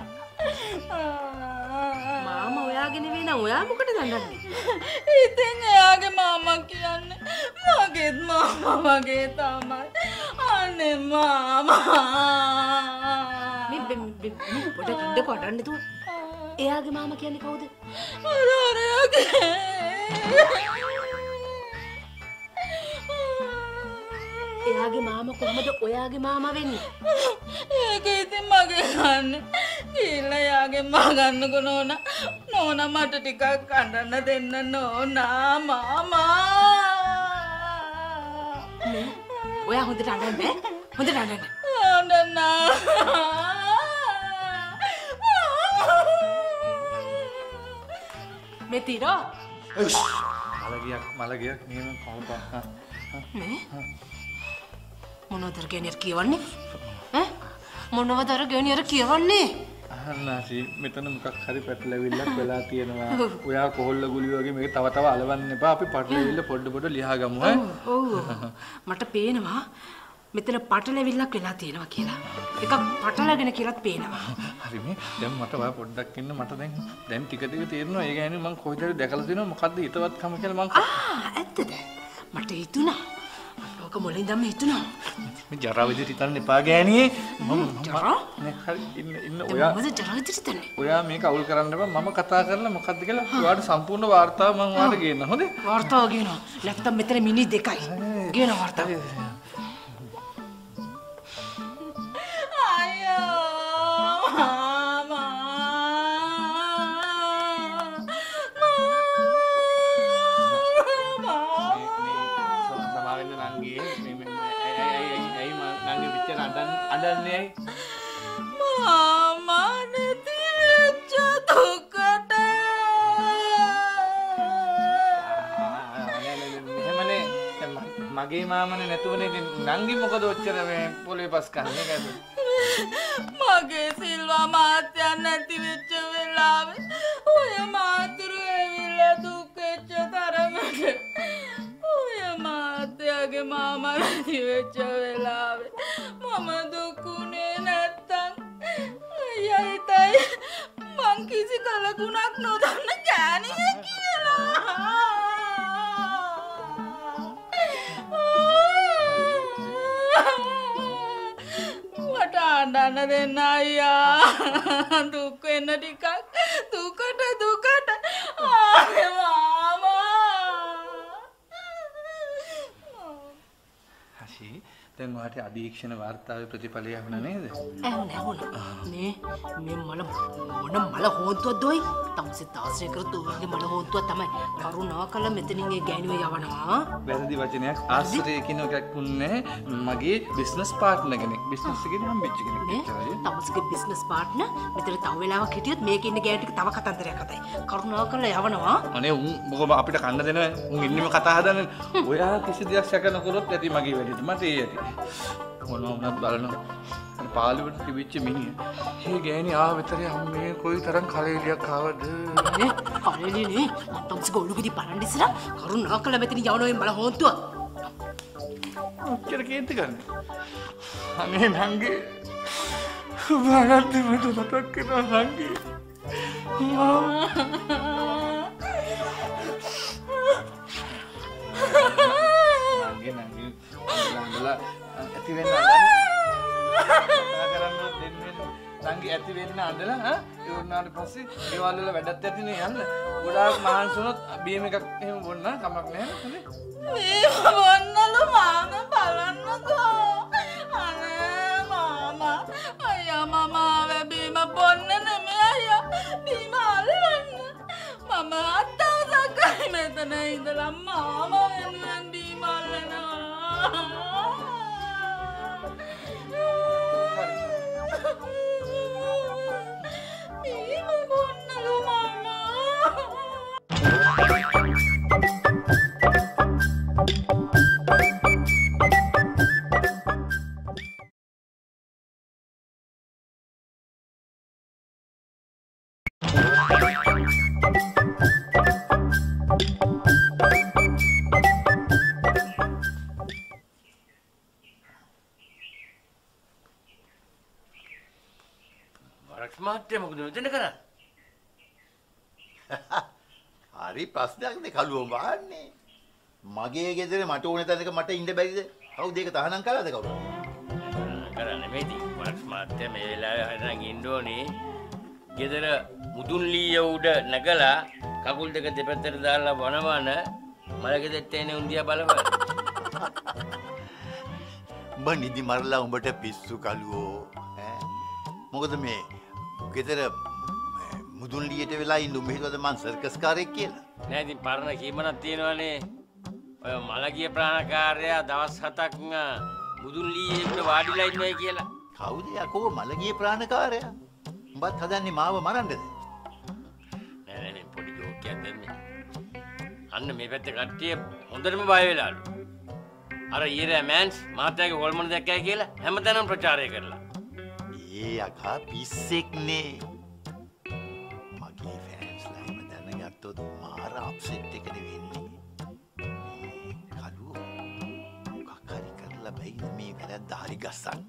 මාමා ඔයාගේ නෙවෙයි නම් ඔයා මොකටද දඟන්නේ? ඉතින් එයාගේ මාමා කියන්නේ මගේත් මාමා වගේ තමයි. අනේ මාමා. මේ පොඩ කින්ද කොටන්න දුව. එයාගේ මාමා කියන්නේ කවුද? එයාගේ මාමා කොහමද ඔයාගේ මාමා වෙන්නේ? ඒක ඉතින් මගේ ගන්න. ගිහලා එයාගේ මා ගන්නකො නෝනා. නෝනා මට ටිකක් කඩන්න දෙන්න නෝනා මාමා. ඔයා හොඳට අඬන්න බෑ. හොඳට අඬන්න. අඬන්න. මේ තිරෝ. මලගියක් නියම කවුද? මේ මොනවද කියන්නේ කියවන්නේ? ඈ මොනවද කියන්නේ කියවන්නේ? අහන්නසි මෙතන මොකක් හරි පැටලවිල්ලක් වෙලා තියෙනවා. ඔයා කොහොල්ල ගුලි වගේ මේක තව තව අලවන්න එපා. අපි පැටලවිල්ල පොඩ ලියා ගමු ඈ. ඔව්. මට පේනවා මෙතන පැටලවිල්ලක් වෙලා තියෙනවා කියලා. එකක් පැටලගෙන කියලාත් පේනවා. හරි මේ දැන් මට ඔයා පොඩ්ඩක් ඉන්න මට දැන් ටික තේරෙනවා. ඒ කියන්නේ මම කොහෙද දැකලා තියෙනවා මොකද්ද හිතවත්කම කියලා මං ඇත්තද? මට හිතුණා. ඔක මොලෙන් දැම්ම හිතුණා. මේ ජරා විදිහට හිතන්න එපා ගෑණියේ. ජරා? නේ හරි ඉන්න ඔයා. මොකද ජරා විදිහට හිතන්නේ? ඔයා මේක අවුල් කරන්න එපා. මම කතා කරලා මොකද්ද කියලා ඔයාට සම්පූර්ණ වාර්තාව මම ඔයාට ගේන්න. හොඳේ? වාර්තාව ගේනවා. නැත්තම් මෙතන මිනිහ දෙකයි. ගේන වාර්තාව. නංගි ඇයි නංගි විච්චර අඬන්නේ ඇයි? මාමා නැති වෙච්ච දුකට. එහෙමනේ මගේ මාමනේ නැතුවනේ ඉතින් නංගි මොකද ඔච්චර මේ පොලේ පස් කන්නේ ඒකද? මගේ සිල්වා මාත්‍යයන් නැති වෙච්ච වෙලාවේ ඔය මාතුරු ඇවිල්ලා දුක් වෙච්ච තරමට ඔය මාත්‍යගේ මාමා නැති වෙච්ච වෙලාවේ මම දුකුනේ නැත්තම් අයියයි තයි මං කිසි කලකුණක් නොදන්න ගෑණියෙක් කියලා. මට අඬන්න දෙන්න අයියා. දුක් වෙන්න ටිකක් දුකට ආයේ මාමා. හෂි දැන් ඔයාට අධීක්ෂණ වාර්තාවේ ප්‍රතිඵලය වුණා නේද? ඇහුණා. මේ මල මොන මල හොන්තුවක්ද ඔයි? තමසේ තාසය කරතු ඔයගේ මල හොන්තුවක් තමයි. කරුණාකර මෙතනින් ඒ ගෑණිව යවනවා. වැරදි වචනයක් ආශ්‍රය කියන එකක් උන්නේ මගේ බිස්නස් පාර්ට්නර් කෙනෙක්. බිස්නස් එකේ හම්බෙච්ච කෙනෙක්. තමසේගේ බිස්නස් පාර්ට්නර් මෙතන තව වෙලාවක් හිටියොත් මේකේ ඉන්න ගෑණි ටික තව කතන්දරයක් කතයි. කරුණාකර යවනවා. අනේ උන් මොකද අපිට කන්න දෙන උන් ඉන්නෙම කතා හදන්නේ. ඔයා කිසි දෙයක් සැක නොකරොත් ඇති මගේ වැඩේට. මට ඒ ඇති. මොනවා වුණත් බලනවා. අර පාළුවට තිබිච්ච මිනිහ. මේ ගෑණි ආවෙතරේ අම්මේ කොයි තරම් කලෙලියක් ආවද? නේ කලෙලිය නේ. තමසේගේ ඔළුගෙදි බලන් ඉස්සලා කරුණාකර මෙතන යවනවා මේ මල හොන්තුව. ඔච්චර කේන්ති ගන්න. අනේ නංගි. වරද්ද මට මතක් වෙනවා නංගි. නංගි ඇති වෙන්න නංගි ඇති වෙන්න අඬලා ඒ වුණාට පස්සේ ගෙවල් වල වැඩත් ඇතිනේ යන්න. ගොඩාක් මහන්සි වුණොත් බීම් එකක් එහෙම බොන්න කමක් නැහැ නේද? මේ බොන්නලු මාමා බලන්නකෝ. අනේ මාමා අයියා මාමා ආවේ බීම බොන්න නෙමෙයි අයියා බීම අල්ලන්න. මම අත්තවසක් මෙතන ඉඳලා මාමා වෙනුවෙන් බීම අල්ලනවා. බීම බොන්නලු මාමා. මහත්තයා මොකද මෙතන කරන්නේ? හරි ප්‍රශ්නයක්නේ කළුවෝ වහන්නේ. මගේ ගෙදර මට ඕන තැනක මට ඉන්න බැරිද? කවුද ඒක තහනම් කළාද කවුද? කරන්නේ මේටි. වරක්ස් මහත්තයා මේ වෙලාවේ හරිනම් ඉන්න ඕනේ. ගෙදර මුදුන් ලීය උඩ නැගලා කකුල් දෙක දෙපැත්තට දාලා වනවන මලගෙදෙට්ට එන්නේ උන්දියා බලපන්. උඹ නිදි මරලා උඹට පිස්සු කළුවෝ. මොකද මේ ගෙදර මුදුන් ලියට වෙලා ඉන්න උඹ හිතුවද මං සර්කස් කාරයෙක් කියලා? නෑ ඉතින් පරණ කීමනක් තියෙනවනේ. ඔය මලගිය ප්‍රාණකාරයා දවස් 7ක් මුදුන් ලීයේ උඩ වාඩිලා ඉන්නවයි කියලා. කවුද යකෝ මලගිය ප්‍රාණකාරයා? උඹත් හදන්නේ මාව මරන්නද? නෑ නෑ පොඩි ජෝක් එකක් දෙන්නේ. අන්න මේ පැත්තේ කට්ටිය හොඳටම බය වෙලාලු. අර ඊරෑ මෑන්ස් මාත්‍යාගේ හොල්මන දැක්කයි කියලා හැමතැනම ප්‍රචාරය කරලා. ඒ අකා පිස්සෙක්නේ. මගේ ෆෑන්ස්ලා එහෙම දැනගත්තොත් මාර අප්සෙට් එකද වෙන්නේ. කළුවෝ මොකක් හරි කරලා බැයිද මේ වැරද්ද හරි ගස්සන්න?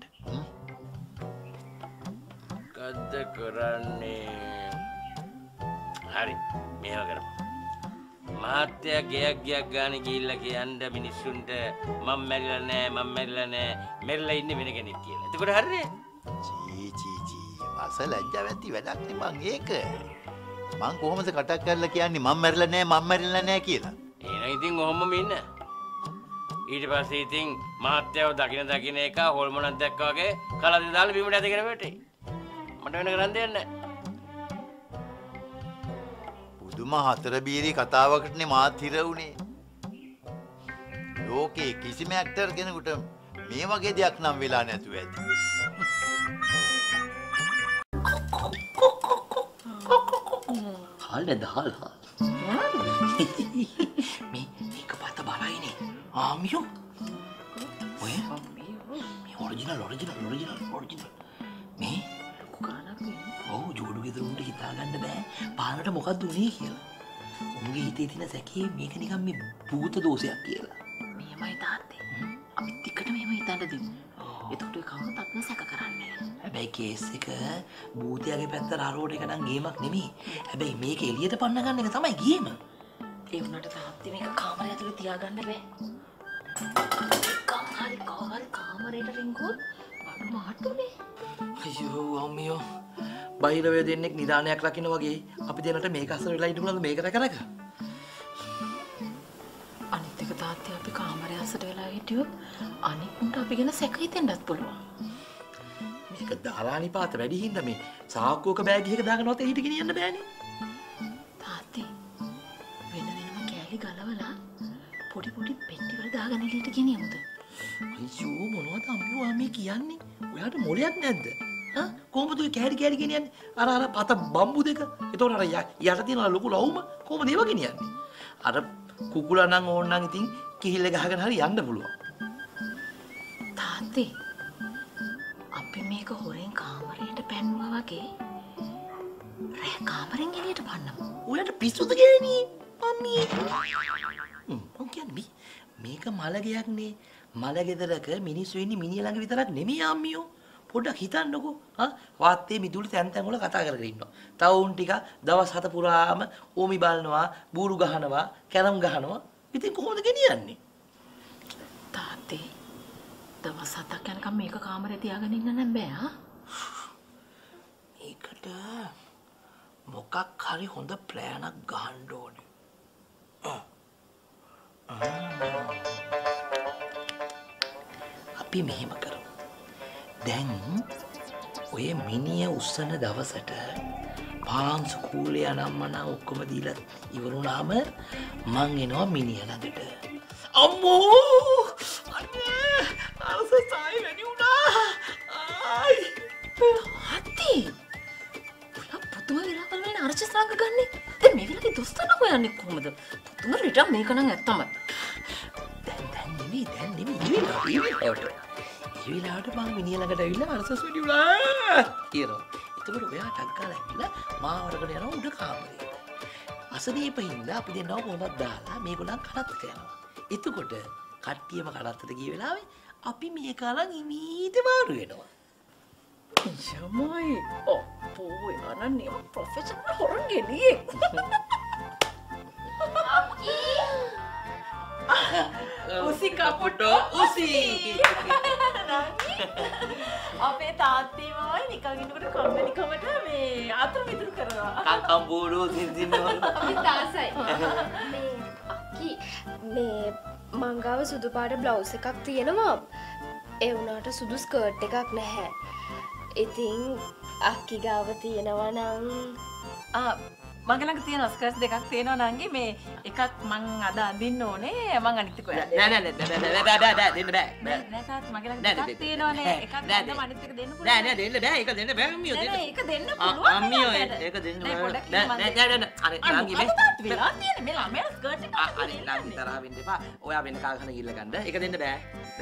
මොකද්ද කරන්නේ? හරි මේව කරමු. මහත්තයා ගයක් ගානේ ගිහිල්ලා කියන්න මිනිස්සුන්ට මම මැරිලා නෑ මැරිලා ඉන්නේ වෙන කෙනෙක් කියලා. එතකොට හරිනේ? අස ලැජ්ජාව ඇති වැඩක් නේ මං ඒක. මං කොහොමද කටක් කරලා කියන්නේ මම මැරිලා නෑ කියලා. එහෙනම් ඉතින් ඔහොමම ඉන්න. ඊට පස්සේ ඉතින් මහත්තයාව දකින එක හොල්මනක් දැක්කා වගේ කලද දාලා බිමට ඇදගෙන වැටේ. මට වෙන කරන් දෙන්න නෑ. පුදුම හතර බීරි කතාවකටනේ මාත් හිර වුණේ. ලෝක ලෝකේ කිසිම ඇක්ටර් කෙනෙකුට මේ වගේ දෙයක් නම් වෙලා නැතුව ඇති. හාල් නේද හාල් හාල්. මේක පාත බලයිනේ. ආමියෝ. ඔය මේ ඔරිජිනල්. මේ කුකානක් නේ. ඔව් ජෝඩු ගෙදරුන්ට හිතා ගන්න බෑ. පාරට මොකක්ද උනේ කියලා. උන්ගේ හිතේ තියෙන සැකේ මේක නිකන් මේ භූත දෝෂයක් කියලා. මෙහෙමයි තාත්තේ. අපි ටිකට මෙහෙම හිතන්න දෙමු. එතකොට කවුරුත් අපිව සැක කරන්නේ නැහැ. හැබැයි කේස් එක භූතයාගේ පැත්තට හරවන එක නම් ගේමක් නෙමෙයි. හැබැයි මේක එළියට පන්න ගන්න එක තමයි ගේම. ඒ වුණාට තාත්තේ මේක කාමරය ඇතුලේ තියාගන්න බෑ. කාමරේ කාමරේට රින්ගුවොත් බඩු මාට්ටුනේ. අයියෝ අම්මියෝ. බයිරවේ දෙන්නෙක් නිදානයක් රකින්න වගේ අපි දෙන්නට මේක අසර වෙලා ඉඳුණාද මේක රැකරක. අනිත් එක තාත්තේ අපි කාමරය අසර වෙලා හිටියොත් අනිත් උන්ට අපි ගැන සැක හිතෙන්නත් පුළුවන්. මේක දාලානි පාත වැඩි හින්දා මේ සාක්කුවක බෑග් එකක දාගෙනවත් එහිට ගෙනියන්න බෑනේ. තාත්තේ වෙන වෙනම කෑලි ගලවලා පොඩි පෙට්ටි වල දාගෙන එළියට ගෙනියමුද? අයියෝ මොනවද අම්මියෝ මේ කියන්නේ? ඔයාට මොලයක් නැද්ද? හා කොහොමද ඔය කෑලි ගෙනියන්නේ? අර පත බම්බු දෙක. ඒතකොට අර යට තියෙන ලොකු ලවුම කොහොමද ඒව ගෙනියන්නේ? අර කුකුලා නම් ඕන නම් ඉතින් කිහිල්ල ගහගෙන හරි යන්න පුළුවන්. තාත්තේ අපි මේක හොරෙන් කාමරයට පැන්නුවා වගේ රෑ කාමරෙන් එළියට පන්නමු. ඔයාට පිස්සුද ගෑණී? අම්මී. මං කියන්නේ මේක මලගයක් නේ. මලගෙදරක මිනිස්සු ඉන්නේ මිනිහ ළඟ විතරක් නෙමෙයි අම්මියෝ. පොඩ්ඩක් හිතන්නකෝ. වාත්තේ මිදුලි තැන් වල කතා කරගෙන ඉන්නවා. තව උන් ටික දවස් 7 පුරාම ඕමි බලනවා, බූරු ගහනවා, කැරම් ගහනවා. ඉතින් කොහොමද ගෙනියන්නේ? තාත්තේ දවස් 7ක් යනකම් මේක කාමරේ තියාගෙන ඉන්න නම් බෑ ආ. මේකට මොකක් හරි හොඳ ප්ලෑනක් ගහන්න ඕනේ. අපි මෙහෙම කරමු. දැන් ඔය මිනිය උස්සන දවසට පාන්සු කූලේ අනම්මන ඔක්කොම දීලා ඉවරුනාම මං එනවා මිනිහ ළඟට. අම්මෝ! අනේ! අරසයි වැඩි වුණා. ආයි! තාත්තේ! පුතුම වෙලාවල් වෙන අරචස් ළඟ ගන්නේ. දැන් මේ වෙලාවේ දොස්තරන හොයන්නේ කොහමද? පුතුම රිටම් මේක නම් ඇත්තම. දැන් නෙමෙයි ඊවිලාට මං මිනිහ ළඟට ඇවිල්ලා අරසස් වැඩි වුණා කියනවා. එතකොට ඔයා ටක් ගාලා ඇවිල්ලා මාව අරගෙන යනවා උඩ කාමරේ. අසනීපින්ද අපි දෙන්නව කොහොමද දාලා මේගොල්ලන් කනත්තට යනවා. එතකොට කට්ටියම කනත්තට ගිය වෙලාවේ අපි මේක අරන් ඉමීට මාරු වෙනවා. යමයි ඔප්පෝ යනන් නියම ප්‍රොෆෙෂනල් හොරන් ගෙඩියේ. උසි කපුටෝ උසි. අපේ තාත්තී මමයි නිකන් ඉන්නකොට කම්මැලිකමට මේ අතර විදුරු කරනවා. කක්කම් බෝඩෝ දින්දිනවා. අපි තාසයි. මේ අක්කි මේ මංගාව සුදු පාට බ්ලවුස් එකක් තියෙනවා. ඒ වුණාට සුදු ස්කර්ට් එකක් නැහැ. ඉතින් අක්කි ගාව තියෙනවා නම් මගේ ළඟ තියෙන ස්කර්ට්ස් දෙකක් තියෙනවා නංගි මේ එකක් මං අද අඳින්න ඕනේ මං අනිත් එක ඔයාලට නෑ දෙන්න බෑ නෑ තාත් මගේ ළඟ දෙකක් තියෙනවානේ එකක් අඳම අනිත් එක දෙන්න පුළුවන් නෑ දෙන්න බෑ ඒක දෙන්න බෑ අම්මියෝ දෙන්න නෑ ඒක දෙන්න පුළුවන් අම්මියෝ ඒක දෙන්න බෑ නෑ අර නංගි මේ වෙලා තියෙන මේ ළමයා ස්කර්ට් එක අර නංගි තරහ වෙන්න එපා ඔයා වෙන කාගහන ගිල්ල ගන්න ඒක දෙන්න බෑ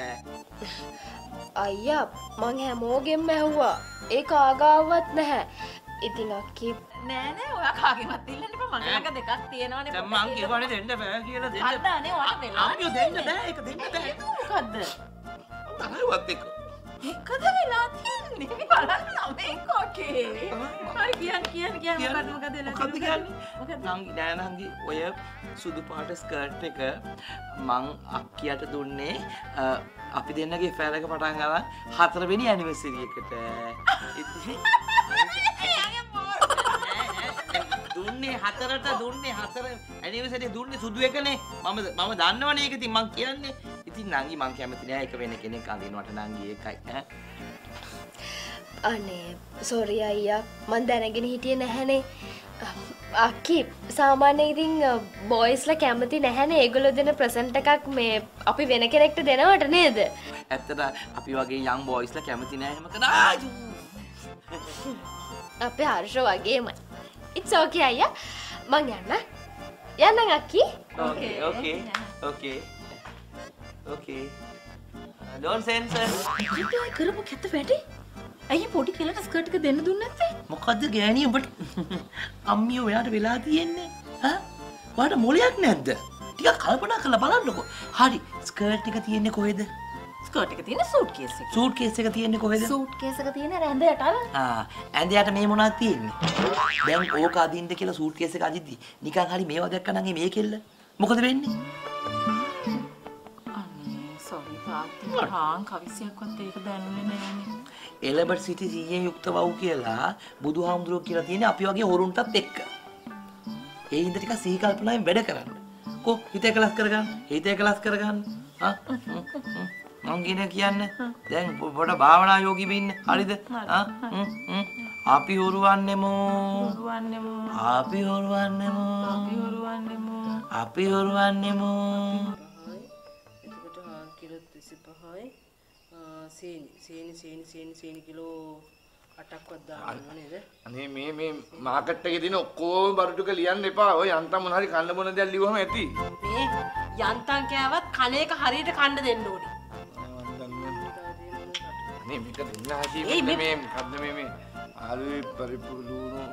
අයියා මං හැමෝගෙම ඇහුවා ඒක ආගාවවත් නැහැ ඉතින් අක්කි නෑ ඔයා කාගෙවත් ඉල්ලන්න එපා මගේ ළඟ දෙකක් තියෙනවානේ දැන් මං කියවනේ දෙන්න බෑ කියලා දෙන්න අද්දානේ ඔයාට වෙලා අම්මියෝ දෙන්න බෑ ඒක දෙන්න බෑ මොකද්ද තරහවත් එක්ක එකද වෙලා තියෙන්නේ බලන්න ළමෙක් වගේ හරි කියන්න මොකද වෙලා තියෙන්නේ නංගි නෑ නංගි ඔය සුදු පාට ස්කර්ට් එක මං අක්කියට දුන්නේ අපි දෙන්නගේ ෆෙයර් එක පටන් ගන්න 4 වෙනි ඇනිවර්සරි එකට දුන්නේ 4ට දුන්නේ 4 ඇනිවර්සරි දුන්නේ සුදු එකනේ මම දන්නවනේ ඒක ඉතින් මං කියන්නේ ඉතින් නංගි මං කැමති නෑ ඒක වෙන කෙනෙක් අඳිනවට නංගි ඒකයි අනේ සෝරි අයියා මං දැනගෙන හිටියේ නැහනේ අක්කි සාමාන්‍ය ඉතින් බොයිස්ලා කැමති නැහැනේ ඒගොල්ලෝ දෙන ප්‍රසන්ට් එකක් මේ අපි වෙන කෙනෙක්ට දෙනවට නේද? ඇත්තට අපි වගේ යන් බොයිස්ලා කැමති නෑ එහෙම කරා. අපේ හර්ෂ වගේමයි. It's okay අයියා. මං යන්නම් අක්කි. Okay. Don't censor. ඉතින් කරපු කැත වැඩි. ඇයි පොඩි කෙල්ලට ස්කර්ට් එක දෙන්න දුන්නේ නැත්තේ? මොකද්ද ගෑණි උඹට අම්මිය ඔයාට වෙලා තියෙන්නේ? හා? ඔයාට මොලයක් නැද්ද? ටිකක් කල්පනා කරලා බලන්නකෝ. හරි ස්කර්ට් එක තියෙන්නේ කොහෙද? ස්කර්ට් එක තියෙන්නේ සූට් කේස් එකේ. සූට් කේස් එක තියෙන්නේ කොහෙද? සූට් කේස් එක තියෙන්නේ ඇඳ යට අර. ඇඳ යට මේ මොනවද තියෙන්නේ? දැන් ඕක අදින්න කියලා සූට් කේස් එක අදිද්දි නිකන් හරි මේවා දැක්කනම් මේ කෙල්ල මොකද වෙන්නේ? සෝරි පාත්ති. හාන් කවිසියක්වත් ඒක දැනුනේ නෑනේ. එලබට් සිටි ජීයෙන් යුක්ත වව් කියලා බුදුහාමුදුරුවෝ කියලා තියෙන්නේ අපි වගේ හොරුන්ටත් එක්ක. ඒ හින්දා ටිකක් සිහි කල්පනාවෙන් වැඩ කරන්න. කො හිත එකලස් කරගන්න. මං කියන්නේ දැන් පොඩ භාවනා යෝගී වෙන්න. හරිද? අපි හොරුවන්නෙමු. සීනි කිලෝ 8ක්වත් දාන්න නේද? අනේ මේ මාකට් එකේ දින ඔක්කොම බරු ටික ලියන්න එපා. ඔය යන්තම් මොන හරි කන්න බොන දේවල් ලියුවම ඇති. මේ යන්තම් කෑවත් කණ එක හරියට කන්න දෙන්න ඕනේ. අනේ මේක දෙන්න හැටි මේ මොකද්ද මේ ආලුවේ පරිප්පු ලුණු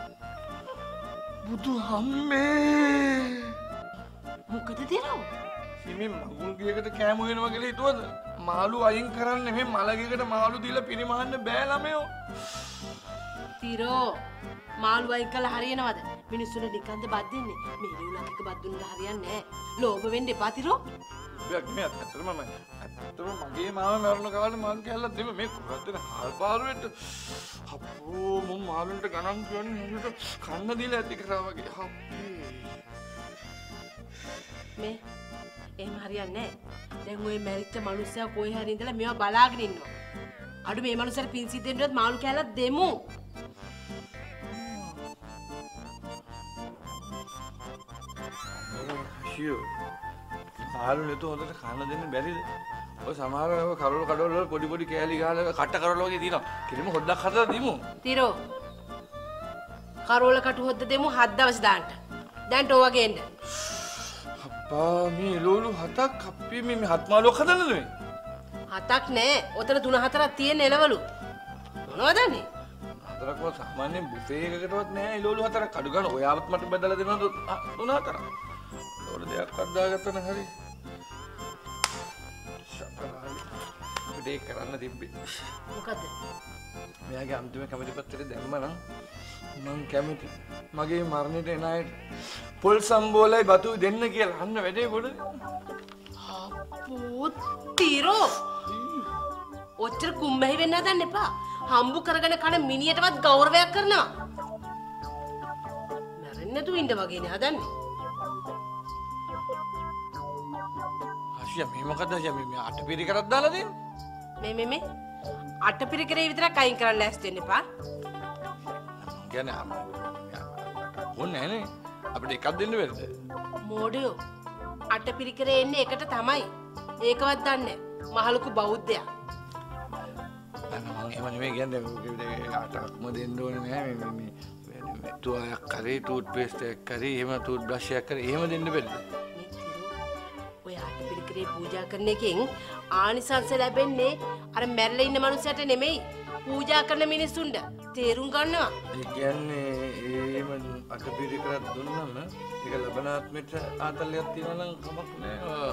බුදුහම්මේ මොකද දෙනව? මේ මගුල් ගියකට කෑම වෙනවා කියලා හිතුවද? මාළු අයින් කරන්න මේ මලගයකට මාළු දීලා පිරිමහන්න බෑ ළමයෝ. තිරෝ මාළු අයින් කළා හරියනවද? මිනිස්සුන්ට නිකන්ද බත් දෙන්නේ. මේ ලුණක් එක බත් දුන්නා හරියන්නේ නෑ. ලෝභ වෙන්න එපා තිරෝ. මේ අතරම මගේ මාව මරණ කාලේ මං කියලා දෙම මේ කොහොමද හාල් පාරුවෙට අපෝ මම මාළුන්ට ගණන් කියන්නේ මොකට කන්න දීලා ඇති කරා වගේ. මේ එහෙම හරියන්නේ නැහැ. දැන් ওই මැරිච්ච මිනිස්සයා කොහේ හරි ඉඳලා මේවා බලාගෙන ඉන්නවා. අඩු මේ මිනිස්සට පින් සිද්දෙන්නවත් මාළු කෑල්ලක් දෙමු. අයියෝ. ආලු නේතු හොඳට කන්න දෙන්න බැරිද? ඔය සමහර කරවල කඩවල වල පොඩි කෑලි ගහලා කට කරවල වගේ තියෙනවා. කිරිම හොද්දක් හදලා දීමු. තිරෝ. කරවල කටු හොද්ද දෙමු 7 දවස් දාන්න. දැන් ටෝ වගේ එන්න. අප්පා මේ ලෝලු 7ක් අපි මේ 7 මාළුවක් හදන්නද මේ? 7ක් නෑ. ඔතන 3-4ක් තියෙන එළවලු. මොනවද නේ? 4ක්ම සාමාන්‍යයෙන් බුෆේ එකකටවත් නෑ ඒ ලෝලු 4ක්. අඩු ගන්න ඔයාවත් මට බෙදලා දෙනවද 3-4ක්? ඔර දෙයක් අද්දාගත්තා නම් හරි. අපිට ඒක කරන්න තිබ්බේ. මොකද්ද? මෙයාගේ අන්තිම කැමති පත්‍රේ දැම්ම නම් මං කැමති. මගේ මරණයට එන අයට පොල් සම්බෝලයි බතු දෙන්න කියලා අන්න වැඩේ ගොඩ. අපෝ තිරෝ. ඔච්චර කුම්බැහි වෙන්න හදන්න එපා. හම්බු කරගෙන කන මිනියටවත් ගෞරවයක් කරනවා. මැරෙන්න නැතුව ඉන්න වගේනේ හදන්නේ. මේ මොකද මේ අටපිරිකරක් දාලා දෙන්නේ? මේ අටපිරිකරේ විතරක් අයින් කරන්න ලෑස්ති වෙන්න එපා. කියන්නේ ඕනේ නෑනේ. අපිට එකක් දෙන්න බැරිද? මෝඩයෝ. අටපිරිකරේ එන්නේ එකට තමයි. ඒකවත් දන්නේ නැහැ. මහලුකු බෞද්ධයා. මම එහෙම නෙමෙයි කියන්නේ අටක්ම දෙන්න ඕනේ නෑ මේ තුවාලයක් කරේ ටූත් පේස්ට් එකක් කරේ එහෙම ටූත් බ්‍රෂ් එකක් කරේ එහෙම දෙන්න බැරිද? පිරිකරේ පූජා කරන එකෙන් ආනිසංස ලැබෙන්නේ අර මැරලා ඉන්න මනුස්සයට නෙමෙයි පූජා කරන මිනිස්සුන්ට. තේරුම් ගන්නවා. ඒ කියන්නේ එහෙම අටපිරිකරක් දුන්නම ඒක ලබනාත්මෙට ආතල්යක් තියෙනවා නම් කමක් නෑ.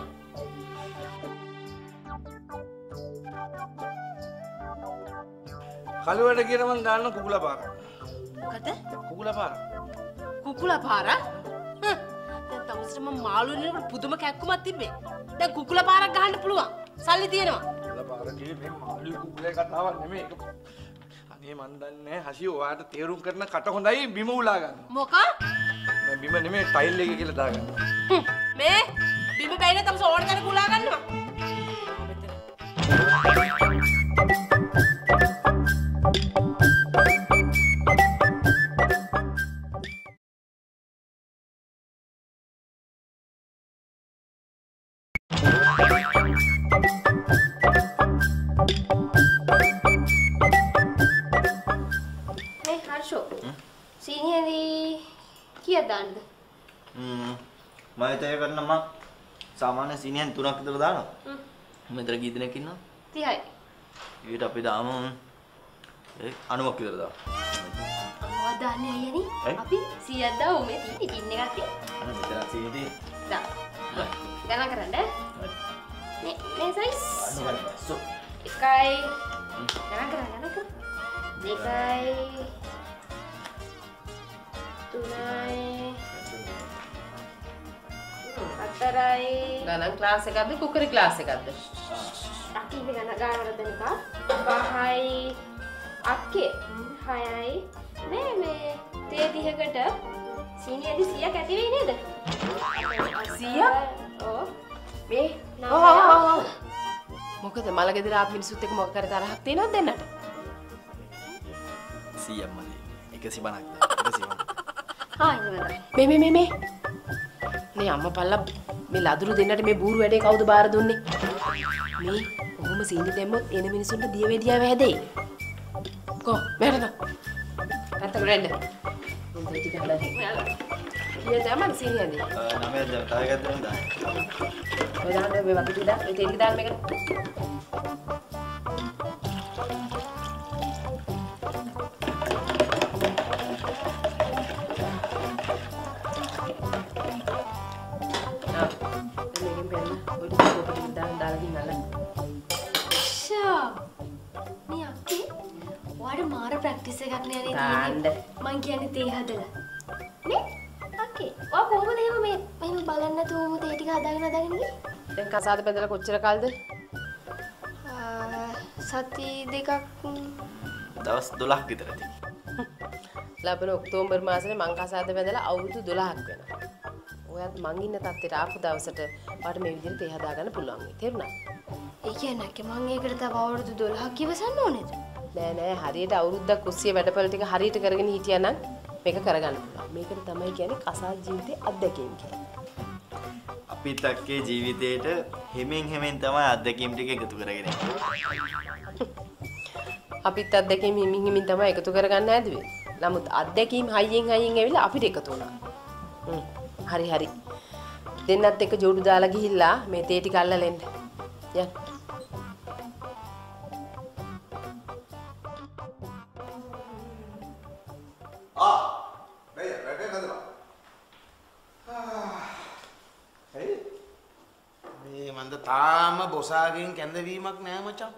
කලුවට කියන මං දාන්න කුකුලා පාර. මොකද? කුකුලා පාර. කුකුලා පාර? දැන් තවසර මම මාළු වෙනකොට පුදුම කැක්කුමක් තිබ්බේ. දැන් කුකුලා පාරක් ගහන්න පුළුවන්. සල්ලි තියෙනවා. කුකුලා පාර කියන්නේ මේ මාළු කුකුලේ කතාවක් නෙමෙයි. ඒක අනේ මන් දන්නේ හසිය ඔයාට තේරුම් කරන කට හොඳයි බිම උලා ගන්න. මොකා? මම බිම නෙමෙයි ටයිල් එක කියලා දාගන්න. මේ බිම බැයිනේ තවස ඕන තැනක උලා ගන්නවා. මම හිතේ කරන මම සාමාන්‍ය සීනියන් 3ක් විතර දානවා. මෙතන කී දෙනෙක් ඉන්නවා? 30යි. ඊට අපි දාමු 90ක් විතර දාමු. දාන්නේ අයියනි. අපි 100ක් දාමු මේ තියෙන්නේ පින් එකක් තියෙන්නේ. අන්න මෙතන සීනි තියෙන්නේ. දා. ගණන් කරන්න. මේ සයිස්. එකයි. ගණන් කරන්න. දෙකයි. තුනයි. හතරයි. ගණන් ක්ලාස් එකක්ද කුකරි ක්ලාස් එකක්ද? අක්කේ ගණන් ගානවල දෙනක. පහයි. අක්කේ 6යි. මේ තේ 30කට සීනියදි 100ක් ඇති වෙයි නේද? 100ක්? ඔව්. මේ මොකද මල ගෙදර ආපු මිනිස්සුත් එක්ක මොකක් කර තරහක් තියෙනවද දෙන්නට? 100ක් මලේ. 150ක්. 150. මේ අම්මා පල්ලා මේ ලදරු දෙන්නට මේ බూరు වැඩේ කවුද බාර දුන්නේ? මේ කොහොම සීනි දැම්මොත් එන මිනිස්සුන්ට දිය වේදියාව හැදෙයි. කො මෙහෙට තා. නැත්නම් රෙන්න. උන් දෙටි ගහලා ඉන්නවා. කීයද මම සීනි ඇඳේ? 9ක් දැන් තව එකක් දෙන්න දාන්න. ඔය දාන්න මේ වතුර දාන්න. ඒ තෙල් දාන්න මේකට. ප්‍රැක්ටිස් එකක් නේ තියෙන්නේ. මං කියන්නේ තේ හදලා. නේ? අක්කේ. ඔය කොහොමද එහෙම මෙහෙම බලන්න නැතුවම තේ ටික හදාගෙන ගියේ? දැන් කසාද බෙදලා කොච්චර කාලද? සති දෙකක් දවස් 12ක් විතර ඇති. ලබන ඔක්තෝබර් මාසෙනේ මං කසාද බෙදලා අවුරුදු 12ක් වෙනවා. ඔයත් මං ඉන්න තත්ත්වයට ආපු දවසට මට මේ විදිහට තේ හදාගන්න පුළුවන් වෙයි. තේරුණා? ඒ කියන්නේ අක්කේ මං ඒකට තව අවුරුදු 12ක් ඉවසන්න ඕනේද? නෑ හරියට අවුරුද්දක් කුස්සිය වැඩපළ ටික හරියට කරගෙන හිටියනම් මේක කරගන්න පුළුවන්. මේකට තමයි කියන්නේ කසාද ජීවිතේ අත්දැකීම් කියන්නේ. අපිත් අක්කේ ජීවිතේට හිමින් තමයි අත්දැකීම් ටික එකතු කරගෙන යන්නේ. අපිත් අත්දැකීම් හිමින් තමයි එකතු කරගන්න හැදුවේ. නමුත් අත්දැකීම් හයියෙන් ඇවිල්ලා අපිට එකතු වුණා. හරි. දෙන්නත් එක්ක ජෝඩු දාලා ගිහිල්ලා මේ තේ ටික අල්ලලා එන්න. යන්න. තාම බොසාගෙන් කැඳවීමක් නෑ මචං.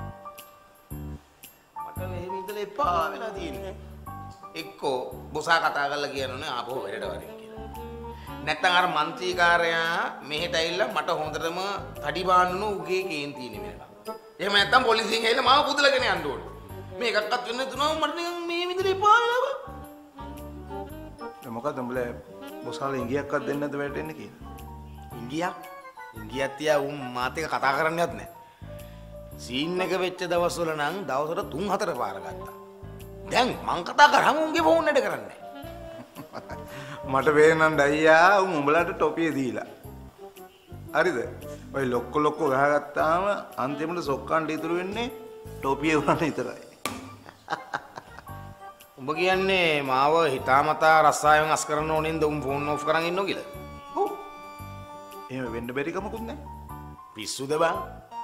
මට මෙහෙම ඉඳලා එපා වෙලා තියෙන්නේ. එක්කෝ බොසා කතා කරලා කියනෝනේ ආපහු වැඩට වරින් කියලා. නැත්තම් අර മന്ത്രിකාරයා මෙහෙට ඇවිල්ලා මට හොඳටම තඩි බාන්නු උගේ කේන්ති නෙමෙයි. එහෙම නැත්තම් පොලිසියෙන් ඇවිල්ලා මාව පුදලගෙන යන්න ඕනේ. මේකක්වත් වෙන්නේ නැතුනම මට නිකන් මේ විදිහට එපා වෙලා. මොකද උඹලා බොසාලා ඉංගියක්වත් දෙන්නේ නැද්ද වැඩට එන්න කියලා? ඉංගියක්? ඉංගියක් තියා උන් මාත් එක්ක කතා කරන්නේවත් නැහැ. සීන් එක වෙච්ච දවස්වල නම් දවසට 3-4 පාර ගත්තා. දැන් මං කතා කරාම උන්ගේ ෆෝන් එකට කරන්නේ. මට වේනන් අයියා උන් උඹලාට ටොපිය දීලා. හරිද? ඔය ලොක්ක ගහගත්තාම අන්තිමට සොක්කන්ට ඉතුරු වෙන්නේ ටොපිය උනන විතරයි. උඹ කියන්නේ මාව හිතාමතා රස්සාවෙන් අස් කරන්න ඕනෙන්ද උන් ෆෝන් ඔෆ් කරන් ඉන්නෝ කියලා? ඔව්. එහෙම වෙන්න බැරි කමකුත් නැහැ. පිස්සුද බං?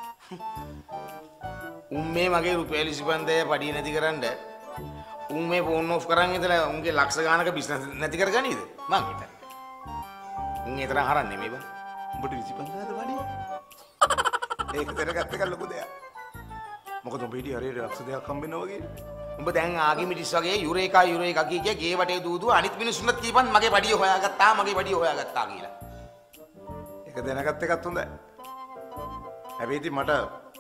උන් මේ මගේ රුපියල් 25000 පඩිය නැති කරන්න උන් මේ ෆෝන් ඔෆ් කරන් ඉතලා උන්ගේ ලක්ෂ ගානක බිස්නස් නැති කරගනීද? මං හිතන්නේ. උන් ඒ තරම් හරන්නේ මේ බං. උඹට 25000ද පඩිය? ඒක දැනගත්ත එක ලොකු දෙයක්. මොකද උඹ හිටිය හරියට ලක්ෂ දෙකක් හම්බෙනවා වගේ. උඹ දැන් ආගිමිටිස් වගේ යුරේකා කිය ගේ වටේ දූදුව අනිත් මිනිස්සුන්ට කියපන් මගේ පඩිය හොයාගත්තා කියලා. ඒක දැනගත්ත එකත් හොඳයි. හැබැයි ඉතින් මට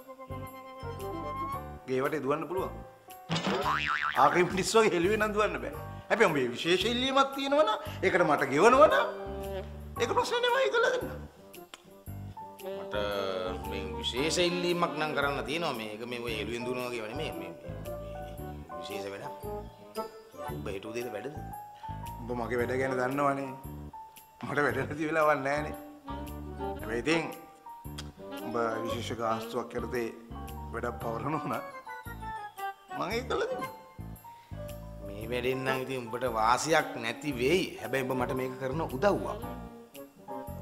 ගේ වටේ දුවන්න පුළුවන්. ආගිමිටිස් වගේ හෙළුවේ නම් දුවන්න බෑ. හැබැයි උඹේ විශේෂ ඉල්ලීමක් තියෙනවනම් ඒකට මට ගෙවනවනම් ඒක ප්‍රශ්නේ නෙමෙයි කියලා දෙන්න. මට මේ විශේෂ ඉල්ලීමක් නම් කරන්න තියෙනවා මේක මේ ඔය හෙළුවෙන් දුවනවා වගේ නෙමෙයි මේ විශේෂ වැඩක්. උඹ හිතුව දෙද වැඩද? උඹ මගේ වැඩ ගැන දන්නවනේ. මට වැඩ නැති වෙලාවක් නැහැනේ. හැබැයි ඉතින් උඹ විශේෂ ගාස්තුවක් කරතේ වැඩක් පවරනවා නම් මම ඒක කළා දෙන්න. මේ වැඩෙන් නම් ඉතින් උඹට වාසියක් නැති වෙයි. හැබැයි උඹ මට මේක කරන උදව්වක්.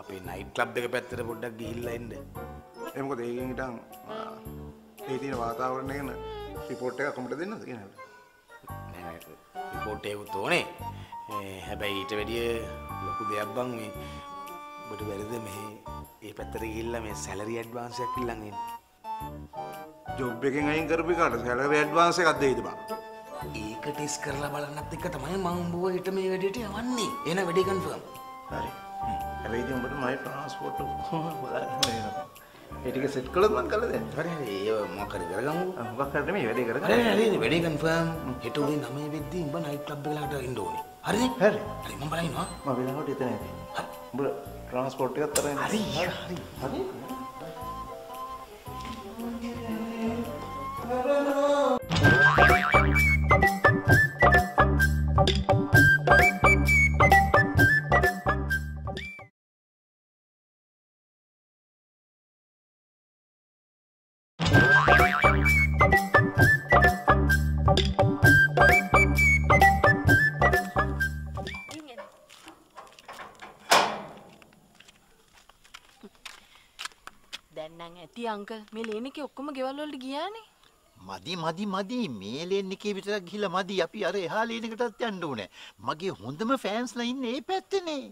අපේ නයිට් ක්ලබ් එක පැත්තට පොඩ්ඩක් ගිහිල්ලා එන්න. ඒ මොකද ඒකෙන් හිටන් ඒ තියෙන වාතාවරණය ගැන රිපෝට් එකක් කොමට දෙන්නද කියනද? නෑ රිපෝට් එකකුත් ඕනේ. හැබැයි ඊට වැඩිය ලොකු දෙයක් බං මේ ඔබට බැරිද මෙහි ඒ පැත්තට ගිහිල්ලා මේ සැලරි ඇඩ්වාන්ස් එකක් ඉල්ලන් එන්න. ජොබ් එකෙන් අයින් කරපු එකට සැලරි ඇඩ්වාන්ස් එකක් දෙයිද බං? ඒක ටෙස්ට් කරලා බලන්නත් එක්ක තමයි මම උඹව හෙට මේ වැඩේට යවන්නේ. එන වැඩේ කන්ෆර්ම්. හරි. හැබැයි ඉතින් උඹට මගේ ට්‍රාන්ස්පෝර්ට් බලන්න වෙනවා. ඒ ටික සෙට් කළොත් මං කළා දැන්. හරි හරි ඒ මොකක් හරි කරගමු. මොකක් හරි මේ වැඩේ කරගමු. හරි හරි වැඩේ කන්ෆර්ම්. හෙට උදේ 9 වෙද්දී උඹ නයිට් ක්ලබ් එකකට එන්න ඕනේ. හරිද? හරි. හරි මම බලනවා. මම වෙලාවට එතන ඇති. හරි. උඹ ට්‍රාන්ස්පෝර්ට් එකත් අරගෙන. හරි හරි. හරි. දැන් නම් ඇති අංකල් මේ ලේන් එකේ ඔක්කොම ගෙවල් වලට ගියානේ. මදි මේ ලේන් එකේ විතරක් ගිහලා මදි. අපි අර එහා ලේන් එකටත් යන්න ඕනේ. මගේ හොඳම ෆෑන්ස්ලා ඉන්නේ ඒ පැත්තේනේ.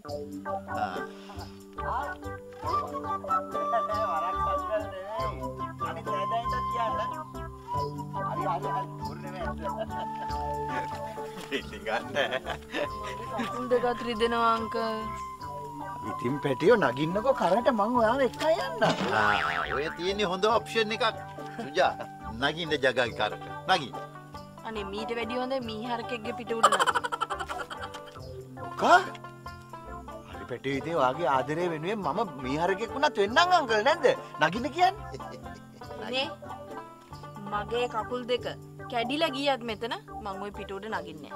දෙකත් රිදෙනවා අංකල්. ඉතින් පැටියෝ නගින්නකෝ කරට මං ඔයාව එක්කයි යන්න. ඔය තියෙන්නේ හොඳ ඔප්ෂන් එකක්. සුජා නගින්න ජගයි කරට. නගින්න. අනේ මීට වැඩි හොඳ මීහරකෙක්ගේ පිට උඩ නගින්න. කා? හරි පැටියෝ ඉතින් ඔයාගේ ආදරය වෙනුවෙන් මම මීහරකෙක් වුණත් වෙන්නම් අංකල් නේද? නගින්න කියන්නේ. නේ මගේ කකුල් දෙක කැඩිලා ගියත් මෙතන මං ওই පිට උඩ නගින්නේ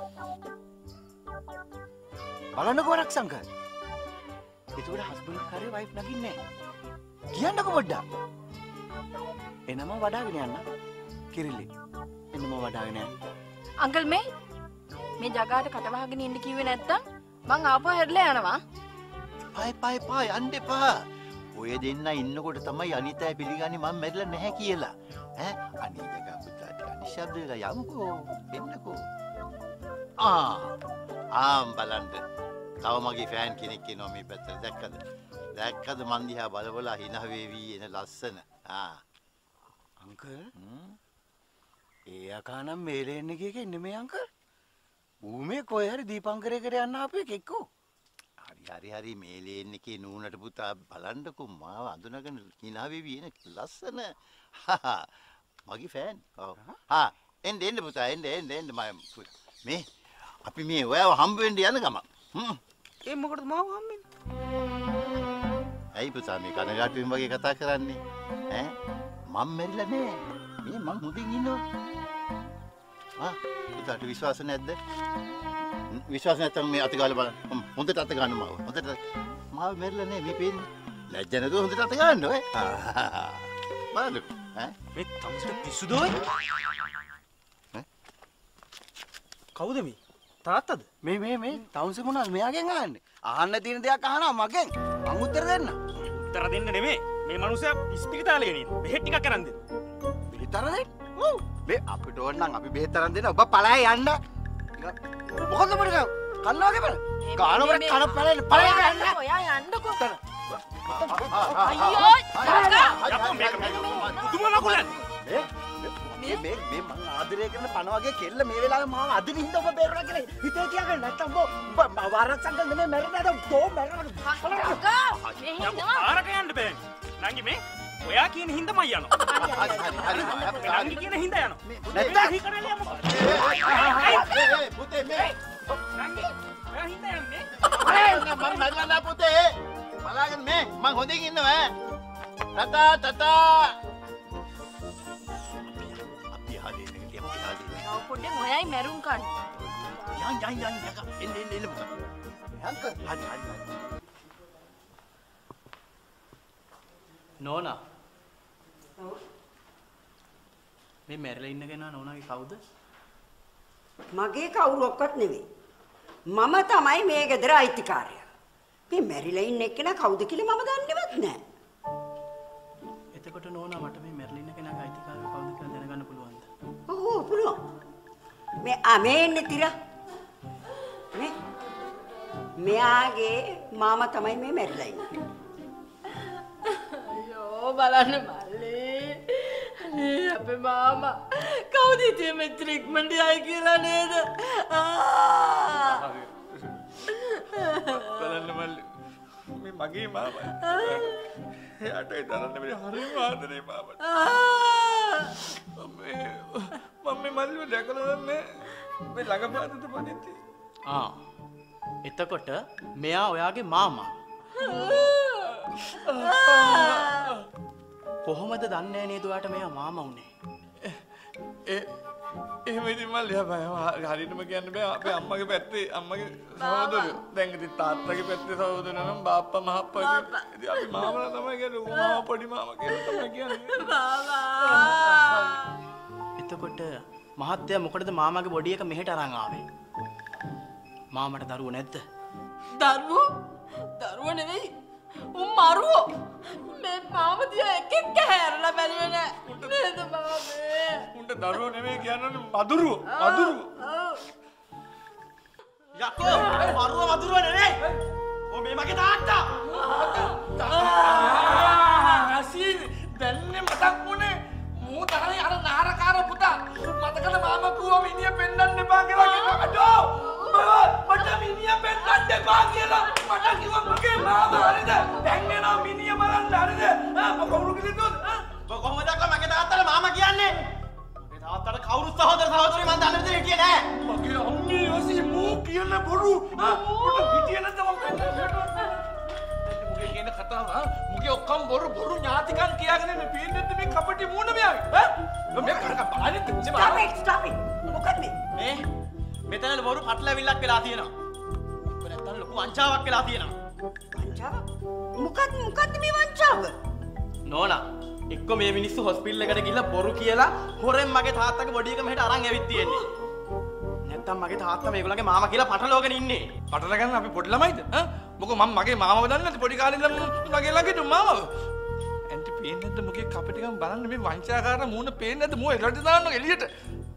නැහැ. බලන්නකෝ රක්සංකල්. ඒකට හස්බන්ඩ් කරේ වයිෆ් නගින්නේ නැහැ. කියන්නකෝ පොඩ්ඩක්. එනම වඩාගෙන යන්න. කිරිලි. එනම වඩාගෙන යන්න. අංකල් මේ ජගාට කට වහගෙන ඉන්න කිව්වේ නැත්තම් මං ආපහු හැරිලා යනවා. පායි යන්න එපා. ඔය දෙන්න ඉන්නකොට තමයි අනිතයි පිළිගන්නේ මම මැරිලා නැහැ කියලා. ඈ අනේ ජගා පුතා ටික නිශ්ශබ්ද වෙලා යමුකෝ. එන්නකෝ. බලන්න. තව මගේ ෆෑන් කෙනෙක් ඉන්නවා මේ පැත්තට. දැක්කද මන් දිහා බලවලා හිනා වේවි එන ලස්සන. අංකල් ඒ අකානම් මේලෙන්න එකක ඉන්නේ මේ අංකල්. ඌ මේ කොයි හරි දීපංකරයකට යන්න ආපු එකෙක්කෝ. හරි මේ ලේන් එකේ නූනට පුතා බලන්නකෝ මාව අඳුනගෙන හිනා වේවි එන ලස්සන. මගේ ෆෑන්. ඔව්. එන්න පුතා එන්න මේ අපි මේ ඔයාව හම්බ වෙන්න යන ගම. ඒ මොකටද මාව හම්බෙන්නේ? ඇයි පුතා මේ කනගාටුවෙන් වගේ කතා කරන්නේ? ඈ මම මැරිලා නෑ. මේ මං හොඳින් ඉන්නවා. පුතාට විශ්වාස නැද්ද? විශ්වාස නැත්නම් මේ අත ගාලා බලන්න. හොඳට අත ගන්න මාව. හොඳට මාව මැරිලා නෑ මේ පේන්නේ. ලැජ්ජ නැතුව හොඳට අත ගන්න ඔය. බලන්න. මේ තමුසට පිස්සුද ඔය? කවුද මේ? තාත්තද? මේ තවුන්ස මොනවද මෙයාගෙන් අහන්නේ? අහන්න තියෙන දෙයක් අහනවා මගෙන්. මං උත්තර දෙන්න. උත්තර දෙන්න නෙමෙයි. මේ මනුස්සයා ඉස්පිරිතාලේ ගෙනියන. බෙහෙත් ටිකක් අරන් දෙන්න. බෙහෙත් අරන් දෙන්න? ඔව්. මේ අපිට ඕන නම් අපි බෙහෙත් අරන් දෙන්න. ඔබ පළයි යන්න. මොකද මට කන්නවගේ බල. කානවර කන පළයි යන්න. ඔයා යන්නකෝ. අයියෝ! යපෝ මේක පුදුම නකුලන්නේ. මේ මං ආදරය කරන පණ වගේ කෙල්ල මේ වෙලාවේ මාව අදින හින්දා ඔබ බේරුණා කියලා හිතේ තියාගන්න නැත්තම් ඔබ වාරක්සංගල් නෙමෙයි මැරෙන්නේ නැද තෝ මැරෙනවා ආරක යන්න බෑ නංගි මේ ඔයා කියන හින්දාමයි යනවා නංගි කියන හින්දා යනවා නැත්තම් හිකරලිය මොකද පුතේ මේ නංගි ඔයා හින්දා යන්නේ මම මැරලා නෑ පුතේ බලාගෙන මේ මං හොඳින් ඉන්නවා ටටා පොඩ්ඩක් ඔයයි මැරුම් කන්න. යන් එන්න පුතා. අංකල් හරි. නෝනා. මේ මැරලා ඉන්න කෙනා නෝනාගේ කවුද? මගේ කවුරක්වත් නෙවෙයි. මම තමයි මේ ගෙදර අයිතිකාරයා. මේ මැරිලා ඉන්න එක්කෙනා කවුද කියලා මම දන්නේවත් නැහැ. එතකොට නෝනා මට මේ මැරිලා ඉන්න කෙනාගේ අයිතිකාරය කවුද කියලා දැනගන්න පුළුවන්ද? ඔව් පුළුවන්. මේ ඉන්නේ තිර. මෙයාගේ මාමා තමයි මේ මැරිලා ඉන්නේ. අයියෝ බලන්න මල්ලේ. අනේ අපේ මාමා කවුද ඉතින් මෙච්චර ඉක්මනට යයි කියලා නේද? බලන්න මල්ලේ. මේ මගේ මාමා. එයාට ඒ තරන්න මේ හරිම ආදරේ මාමා. මම මල්ලිව දැකලා නැහැ. මේ ළඟපාතට පදිච්චි. එතකොට මෙයා ඔයාගේ මාමා. කොහොමද දන්නේ නේද ඔයාට මෙයා මාමා උනේ? එහෙම ඉතින් මල්ලි හරියටම කියන්න බෑ. අපේ අම්මගේ පැත්තේ අම්මගේ සහෝදරයෝ. දැන් ඉතින් තාත්තගේ පැත්තේ සහෝදරයෝ නම් බාප්පා මහප්පා ඉතින් අපි මාමලා තමයි කියන්නේ. මාමා පොඩි මාමා කියලා තමයි කියන්නේ. මාමා. එතකොට මහත්තයා මොකටද මාමාගේ බොඩි එක මෙහෙට අරන් ආවේ? මාමට දරුවෝ නැද්ද? දරුවෝ නෙවෙයි. මරුවෝ. මේ මාමා දිහා එකෙක් හැරලා බැලුවේ නෑ. නේද මාමේ? උන්ට දරුවෝ නෙවෙයි කියන්නේ මදුරුවෝ. මදුරුවෝ. යකෝ මරුවෝ නෙවෙයි. මේ මගේ තාත්තා. රසීද් දැන්නේ මතක් වුණේ මූ තරයි අර නාරකාර පුතා. මතකද මාමා කිව්වා මිනිහ පෙන්නන්න එපා කියලා අඩෝ. මට මිනිහ පෙන්නන්න එපා කියලා මට කිව්වා මගේ මාමා හරිද? දැන් එනවා මිනිහ බලන්න හරිද? කවුරු කිව්වද? කොහොමද මගේ තාත්තට මාමා කියන්නේ? මගේ තාත්තට කවුරු සහෝදරි මන් දන්න විදිහට හිටියේ නෑ. මගේ අම්මේ ඔසි මූ කියන බොරු. මට හිටියේ නැත්නම් මම පෙන්නන්න මුගේ කියන කතාව මුගේ ඔක්කොම බොරු ඥාතිකම් කියාගෙන මේ පීන්නත් මේ කපටි මූණ මෙයාගේ. මේ කරක බලන්නේ stop it. මොකද මේ මෙතන බොරු කටලවිල්ලක් වෙලා තියෙනවා. ඔක නැත්තම් ලොකු වංචාවක් වෙලා තියෙනවා. වංචාවක්? මොකද්ද මේ වංචාව? නෝනා එක්ක මේ මිනිස්සු හොස්පිටල් එකට ගිහිල්ලා බොරු කියලා හොරෙන් මගේ තාත්තගේ බොඩි එක මෙහෙට අරන් ඇවිත් තියෙන්නේ. නැත්තම් මගේ තාත්තා මේගොල්ලන්ගේ මාමා කියලා පටලවගෙන ඉන්නේ. පටල ගන්න අපි පොඩි ළමයිද? මොකෝ මම මගේ මාමව දන්නේ නැති පොඩි කාලේ ඉඳන් මගේ ළඟට මාමව. ඇන්ටි පේන්නේ නැද්ද මගේ කපටිකම් බලන්න මේ වංචාකාර මූණ පේන්නේ නැද්ද මෝ එලට දාන්න එළියට.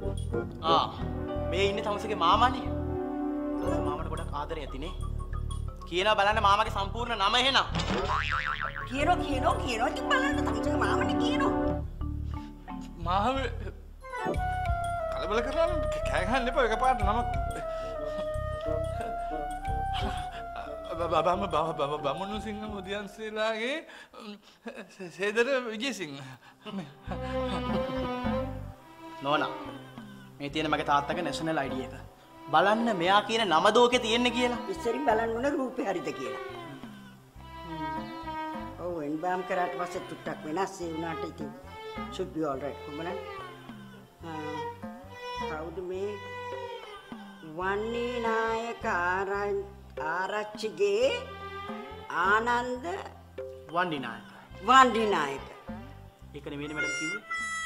මේ ඉන්නේ තමසගේ මාමානේ. තමස මාමට ගොඩක් ආදරේ ඇතිනේ. කියනවා බලන්න මාමාගේ සම්පූර්ණ නම එහෙනම්. කියනවා ඉතින් බලන්න තමසගේ මාමනේ කියනවා. මාමේ කලබල කරලා කෑ ගහන්න එපා එකපාරට නමක්. බමුණු සිංහ මුදියන්සේලාගේ සේදර විජේසිංහ. නෝනා මේ තියෙන මගේ තාත්තගේ නැෂනල් ID එක. බලන්න මෙයා කියන නම දෝකේ තියෙන්නේ කියලා. ඉස්සරින් බලන්න ඕන රූපේ හරිද කියලා. ඔව් එන්බාම් කරාට පස්සේ ටුට්ටක් වෙනස් ඒ වුණාට ඉතින් should be all right කොහොමද? කවුද මේ වන්නේ නායක ආරච්චිගේ ආනන්ද වන්ඩි නායක. ඒක නෙවෙයි මැඩම් කිව්වේ.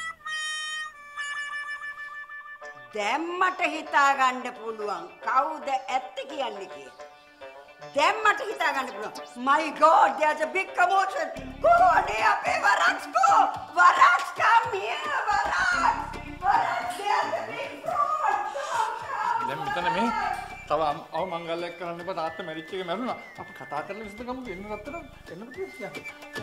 දැම්මට හිතා ගන්න පුළුවන් කවුද ඇත්ත කියන්නේ කියලා. දැම්මට හිතා ගන්න පුළුවන්. My God, there's a big commotion. Go අනේ අපේ වරක්ස් come here වරක්ස්. there's a big fraud. දැන් මෙතන මේ තව මංගල්‍යයක් කරන්න එපා. තාත්තා මැරිච් එකේ මැරුණා. අපි කතා කරලා විසඳගමු. එන්න රත්තන එන්න පුතේ.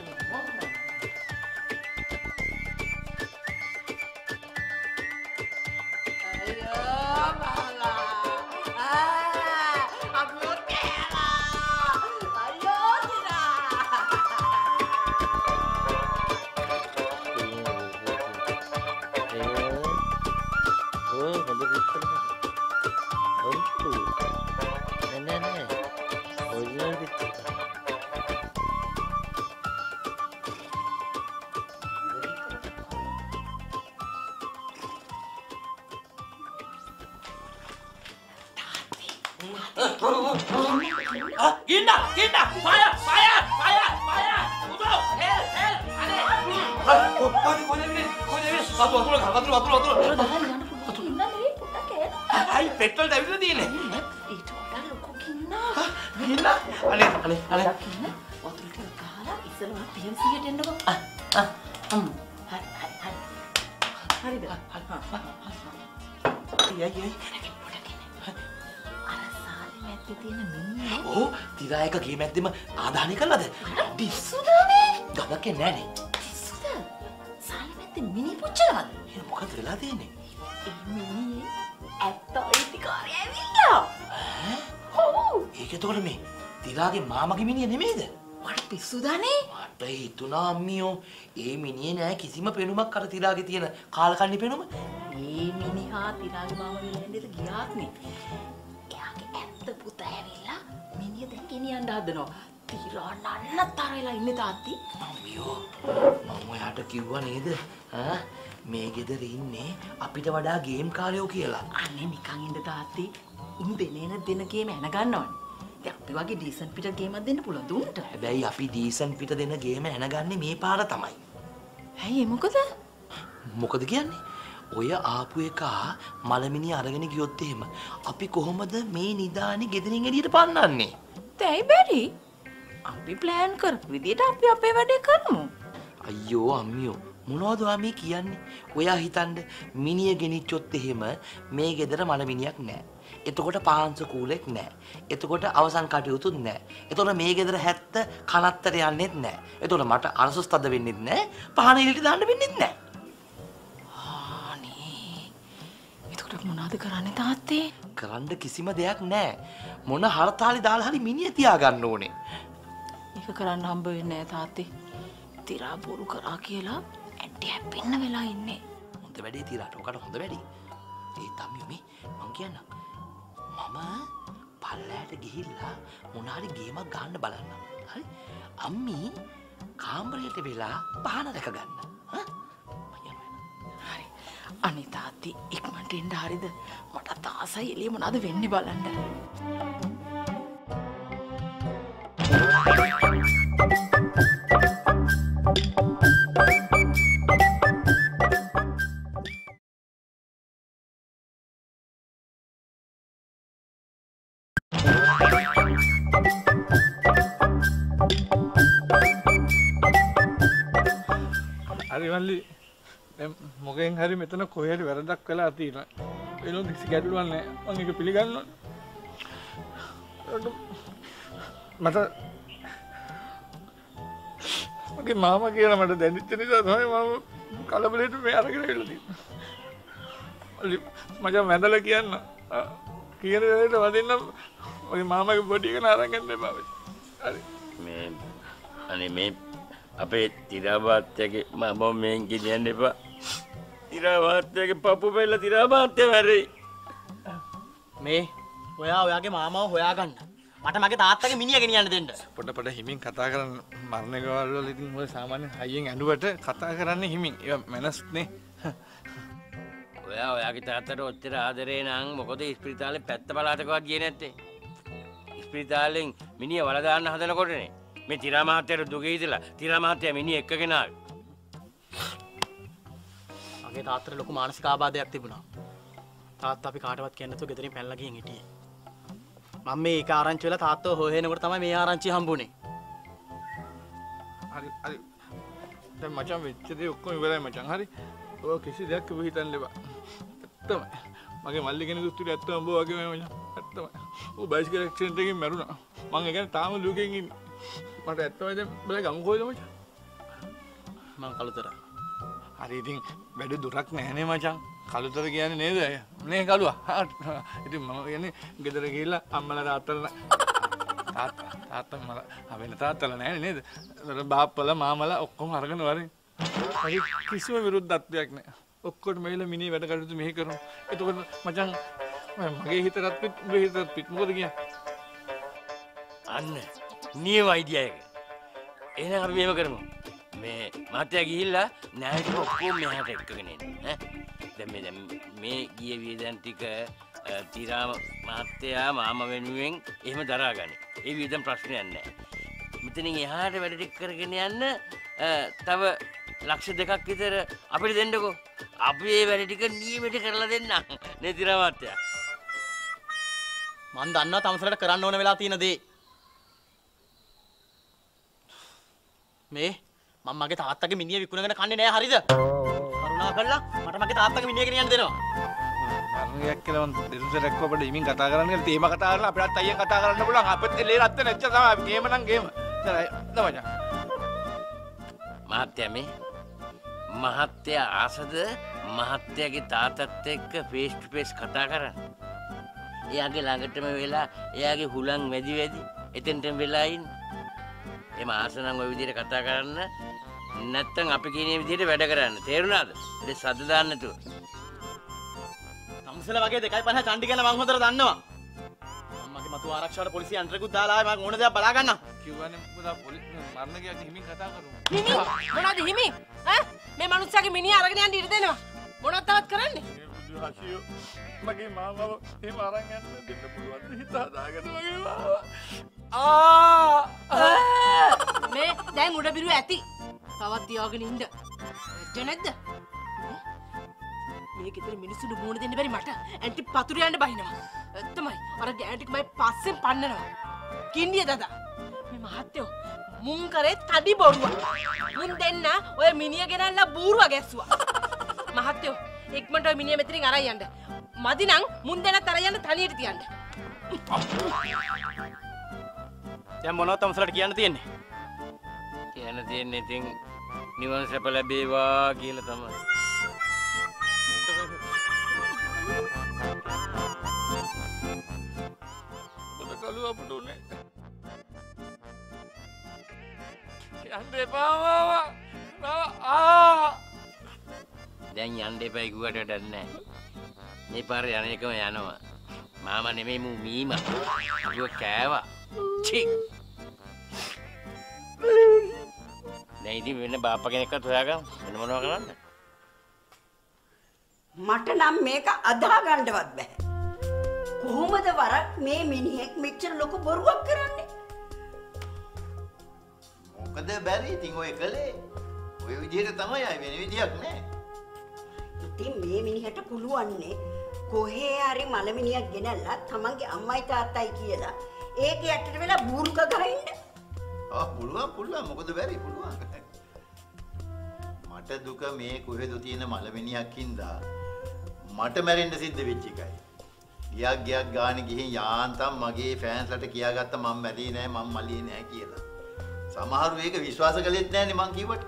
Ginda! Fire! Udo! Help! Watuh. Ay, petrol dah bila dia ni. Itu orang loko kina. ගින්න. අනේ වතුර ටික ගහලා ඉස්සෙල්ලා PMC-ට එන්නකෝ. හරිද? යයි. අර සාලේ මැද්දේ තියෙන මිනිහ. ඕ තිරායක ගේ මැද්දෙම ආදාහනය කළාද? පිස්සුදානේ. ගමක් නැහැ. පිස්සුද? සාලේ මැද්දේ මිනි පුච්චලාද? එහෙනම් මොකද වෙලා තියෙන්නේ? ඒ මිනිහ ඇත්ත අයිතිකාරය ඇවිල්ලා. ඒක එතකොට මේ තිරාගේ මාමගේ මිනිහ නෙමෙයිද? මට පිස්සුදානේ. මට හිතුණා අම්මියෝ ඒ මිනිහේ නෑ කිසිම පෙනුමක් අර තිරාගේ තියෙන කාලකන්ණි පෙනුම. මේ මිනිහා තිරාගේ මාමගේ ලෑන්ඩේට ගියාත් නේ. එයාගේ ඇත්ත පුතා ඇවිල්ලා මිනිහ දැන් ගෙනියන්න හදනවා. තිරා නන්නතර වෙලා ඉන්නේ තාත්ති. අම්මියෝ මම ඔයාට කිව්වා නේද? මේ ගෙදර ඉන්නේ අපිට වඩා ගේම් කාරයෝ කියලා. අනේ නිකන් ඉන්න තාත්ති. උන් දෙනේන දෙන ගේම ඇන ගන්නවනේ. දැන් අපි වගේ ඩීසන්ට් පිට ගේමක් දෙන්න පුළුවන් දුන්ට. හැබැයි අපි ඩීසන්ට් පිට දෙන ගේම ඇනගන්නේ මේ පාර තමයි. ඇයි මොකද? මොකද කියන්නේ? ඔය ආපු එක මලමිනි අරගෙන ගියොත් එහෙම අපි කොහොමද මේ නිදානේ ගෙදරින් එළියට පන්නන්නේ? දැයි බැරි. අපි ප්ලෑන් කරපු විදියට අපි අපේ වැඩේ කරමු. අයියෝ අම්මියෝ මොනවද මේ කියන්නේ? ඔයා හිතන්න මිනිය ගෙනිච්චොත් එහෙම මේ ගෙදර මලමිනියක් නැහැ. එතකොට පාංශ කූලෙක් නැහැ. එතකොට අවසන් කටයුතුත් නැහැ. එතකොට මේ ගෙදර 70 කනත්තට යන්නෙත් නැහැ. එතකොට මට අරසොස් තද වෙන්නෙත් නැහැ. පහන එළියට දාන්න වෙන්නෙත් නැහැ. එතකොට මොනවද කරන්නේ තාත්තේ? කරන්න කිසිම දෙයක් නැහැ. මොන හරතාලි දාලා හරි මිනිය තියාගන්න ඕනේ. ඒක කරන්න හම්බ වෙන්නේ නැහැ තාත්තේ. තිරා බොරු කරා කියලා ඇටි හැපෙන්න වෙලා ඉන්නේ. හොඳ වැඩේ තිරාට. ඔකට හොඳ වැඩේ. ඒ තමයි මේ මං කියන්නම්. මම පල්ලයට ගිහිල්ලා මොන හරි ගේමක් ගන්න බලන්න. හරි? අම්මි කාමරයට වෙලා පහන දැක ගන්න. හරි. අනේ තාත්ති ඉක්මනට එන්න හරිද? මට තාසයි එළිය මොනවද වෙන්නේ බලන්න. හරි මල්ලි දැන් මොකෙන් හරි මෙතන කොහේ හරි වැරදක් වෙලා තියෙනවා. වෙනොත් කිසි ගැටලුවක් නැහැ. මම ඒක පිළිගන්නවා. මට මගේ මාමා කියලා මට දැනෙච්ච නිසා තමයි මම කලබලෙට මේ අරගෙන ඉල්ල තියෙන්නේ. මල්ලි මචං වැඳලා කියන්න. කියන දේ වදින්න මගේ මාමාගේ බොඩි එක නරන් ගන්න එපා. හරි. මේ අනේ මේ අපේ තිරාමාත්‍යගේ මම මෙන් ගෙනියන්න එපා. තිරාමාත්‍යගේ පපු පෙළ තිරාමාත්‍ය වැරෙයි. මේ ඔයාගේ මාමාව හොයාගන්න. මට මගේ තාත්තගේ මිනිහ ගෙනියන්න දෙන්න. පොඩ හිමින් කතා කරන්න මරණ ගවල් වල ඉතින් ඔය සාමාන්‍ය හයියෙන් ඇඬුවට කතා කරන්නේ හිමින්. ඒවා මනස්නේ. ඔයාගේ තාත්තට ඔච්චර ආදරේ නම් මොකද ඉස්පිරිතාලේ පැත්ත පළාතකවත් ගියේ නැත්තේ? ඉස්පිරිතාලෙන් මිනිහ වල දාන්න හදනකොටනේ මේ තිරා මහත්තයාට දුගේ ඉඳලා තිරා මහත්තයා මිනිහ එක්කගෙන ආවේ. මගේ තාත්තට ලොකු මානසික ආබාධයක් තිබුණා. තාත්තා අපි කාටවත් කියන්නේ නැතුව ගෙදරින් පැනලා ගිහින් හිටියේ. මම මේ එක ආරංචි වෙලා තාත්තව හොයනකොට තමයි මේ ආරංචිය හම්බුනේ. හරි. දැන් මචං වෙච්ච දේ ඔක්කොම ඉවරයි මචං. හරි. ඔය කිසි දෙයක් කිව්ව හිතන්න එපා. ඇත්තම. මගේ මල්ලි කෙනෙකුත් තුල ඇත්තම ඔබ වගේ මම ඇත්තම. ඌ බයිසිකල් ඇක්සිඩන්ට් එකකින් මැරුණා. මම ඒ කියන්නේ තාම ලුකෙන් ඉන්නේ. මට ඇත්තමයි දැන් බල ගමු කොයිද මචං? මං කලුතර. හරි ඉතින් වැඩි දුරක් නැහැනේ මචං. කලුතර කියන්නේ නේද? නේ කලුවා. ඉතින් මම කියන්නේ ගෙදර ගිහිල්ලා අම්මලා තාත්තලා තාත්තා මල වෙන තාත්තලා නැහැ නේද? ඒතර බාප්පලා මාමලා ඔක්කොම අරගෙන වරින්. හරි කිසිම විරුද්ධත්වයක් නැහැ. ඔක්කොටම මෙහෙල මිනිහ වැඩ කටයුතු මෙහෙ කරනවා. එතකොට මචං මගේ හිතටත් පිට උඹේ හිතටත් පිට මොකද කියන්නේ? අන්න නියම අයිඩියා එක. එහෙනම් අපි මේව කරමු. මේ මහත්තයා ගිහිල්ලා ණයට ඔක්කොම මෙහාට එක්කගෙන එන්න. දැන් මේ ගිය වියදම් ටික තිරා මහත්තයා මාම වෙනුවෙන් එහෙම දරාගන්න. ඒ වියදම් ප්‍රශ්නයක් නැහැ. මෙතනින් එහාට වැඩ ටික කරගෙන යන්න තව ලක්ෂ 2ක් විතර අපිට දෙන්නකෝ. අපි මේ වැඩ ටික නියමෙට කරලා දෙන්න. නේ තිරා මහත්තයා. මං දන්නවා තමසලට කරන්න ඕන වෙලා තියෙන දේ. මේ මම මගේ තාත්තගේ මිනිහ විකුණගෙන කන්නේ නෑ හරිද? කරුණා කරලා මට මගේ තාත්තගේ මිනිහ ගෙනියන්න දෙනවා. මරණයක් කියලා මම දෙරුසට එක්ක අපිට ඉමින් කතා කරන්න කියලා තේම කතා කරලා අපිටත් අයියෙන් කතා කරන්න පුළුවන්. අපිත් ලේ රත් නැච්ච තමයි ගේම නම් ගේම. තමයි. මහත්තයා මේ මහත්තයා ආසද මහත්තයාගේ තාත්තත් එක්ක ෆේස් ටු ෆේස් කතා කරන්න. එයාගේ ළඟටම වෙලා එයාගේ හුලං වැඩි එතෙන්ටම වෙලා ඉන්න. එම ආසනම් ওই විදිහට කතා කරන්න නැත්තම් අපි කියන විදිහට වැඩ කරන්න. තේරුණාද? ඒක සද්ද දාන්න නැතුව. තම්සල වගේ 2.50 චණ්ඩි ගැන මම හොඳට දන්නවා. මම මගේ මතු ආරක්ෂාවට පොලිසිය අන්තරකුත් දාලා ආවේ මම ඕන දෙයක් බලා ගන්නම්. කිව්වනේ මොකද පොලිසිය මරණ ගියා හිමින් කතා කරමු. හිමි මොනවද හිමි? ඈ මේ මනුස්සයාගේ මිනිහ අරගෙන යන්න ඉඩ දෙනවා. මොනවද තවත් කරන්නේ? හසියෝ මගේ මාමව එහෙම අරන් යන්න දෙන්න පුළුවන් හිත හදාගෙන මගේ මාව. මේ දැන් උඩ බිරුව ඇති. තවත් තියාගෙන ඉන්න. ඇත්ත නැද්ද? මේ ගෙදර මිනිස්සුන්ට මූණ දෙන්න බැරි මට ඇන්ටි පතුරු යන්න බහිනවා. ඇත්තමයි. අර ගෑන්ටික් මයි පස්සෙන් පන්නනවා. කින්ඩිය දදා. මේ මහත්තයෝ මුන් කරේ තඩි බොරුවක්. මුන් දෙන්න ඔය මිනිහ ගෙනල්ලා බූරුව ගැස්සුවා. මහත්තයෝ ඉක්මනට ඔය මිනිහ මෙතනින් අරන් යන්න. මදි නම් මුන් දෙන්නත් අරන් යන්න තනියට තියන්න. දැන් මොනවද තම්සලට කියන්න තියෙන්නේ? කියන්න තියෙන්නේ ඉතින් නිවන් සැප ලැබේවා කියලා තමයි. මොන කලුව අපට උනේ. යන්න එපා මාවා. දැන් යන්න එපා කිව්වට වැඩක් නැහැ. මේ පාරේ යන එකම යනවා. මාමා නෙමෙයි මූ මීමා. අපිව කෑවා. චි. දැන් ඉතින් වෙන බාප්පා කෙනෙක්වත් හොයාගමු. වෙන මොනවා කරන්නද? මට නම් මේක අදා ගන්නවත් බෑ. කොහොමද වරක් මේ මිනිහෙක් මෙච්චර ලොකු බොරුවක් කරන්නේ? මොකද බැරි ඉතින් ඔය කලේ. ඔය විදිහට තමයි ආයි වෙන විදියක් නෑ. ඉතින් මේ මිනිහට පුළුවන්නේ කොහේ හරි මලමිනියක් ගෙනල්ලා තමන්ගේ අම්මයි තාත්තයි කියලා ඒක යටට වෙලා බූරුක ගහින්න. පුළුවන් මොකද බැරි පුළුවන්. මට දුක මේ කොහෙද තියෙන මලමිනියක් හින්දා මට මැරෙන්න සිද්ධ වෙච්ච එකයි. ගියක් ගානේ ගිහින් යාන්තම් මගේ ෆෑන්ස්ලට කියාගත්ත මම මැරෙන්නේ නෑ මම මලියේ නෑ කියලා. සමහරු ඒක විශ්වාස කළෙත් නෑනේ මං කිව්වට.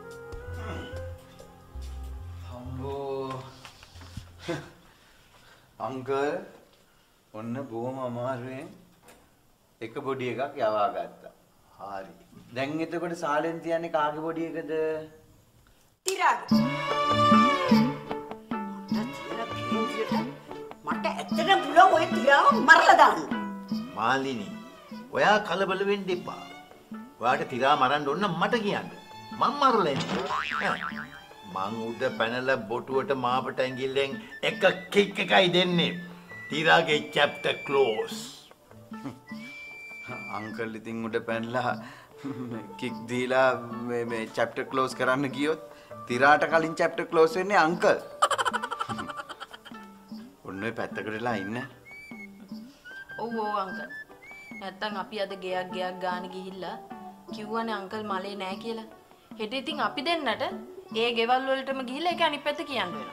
අංකල් ඔන්න බොහොම අමාරුවෙන් එක බොඩි එකක් යවා ගත්තා. හරි. දැන් එතකොට සාලෙන් තියන්නේ කාගේ බොඩි එකද? තිරාගේ. මට ඇත්තටම පුළුවන් ඔය තිරාව මරලා දාන්න. මාලිනි, ඔයා කලබල වෙන්න එපා. ඔයාට තිරා මරන්න ඕන නම් මට කියන්න. මම මරලා එන්න. මං උඩ පැනලා බොටුවට මාපට ඇඟිල්ලෙන් එක කික් එකයි දෙන්නේ. තිරාගේ chapter close. අංකල් ඉතින් උඩ පැනලා කික් දීලා මේ chapter close කරන්න ගියොත් තිරාට කලින් chapter close වෙන්නේ අංකල්. ඔන්න ඔය පැත්තකටලා ඉන්න. ඔව් අංකල්. නැත්තම් අපි අද ගෙයක් ගාන ගිහිල්ලා කිව්වනේ අංකල් මලේ නෑ කියලා. හෙට ඉතින් අපි දෙන්නට ඒ ගෙවල් වලටම ගිහිල්ලා ඒක අනිත් පැත්ත කියන්න වෙනවා.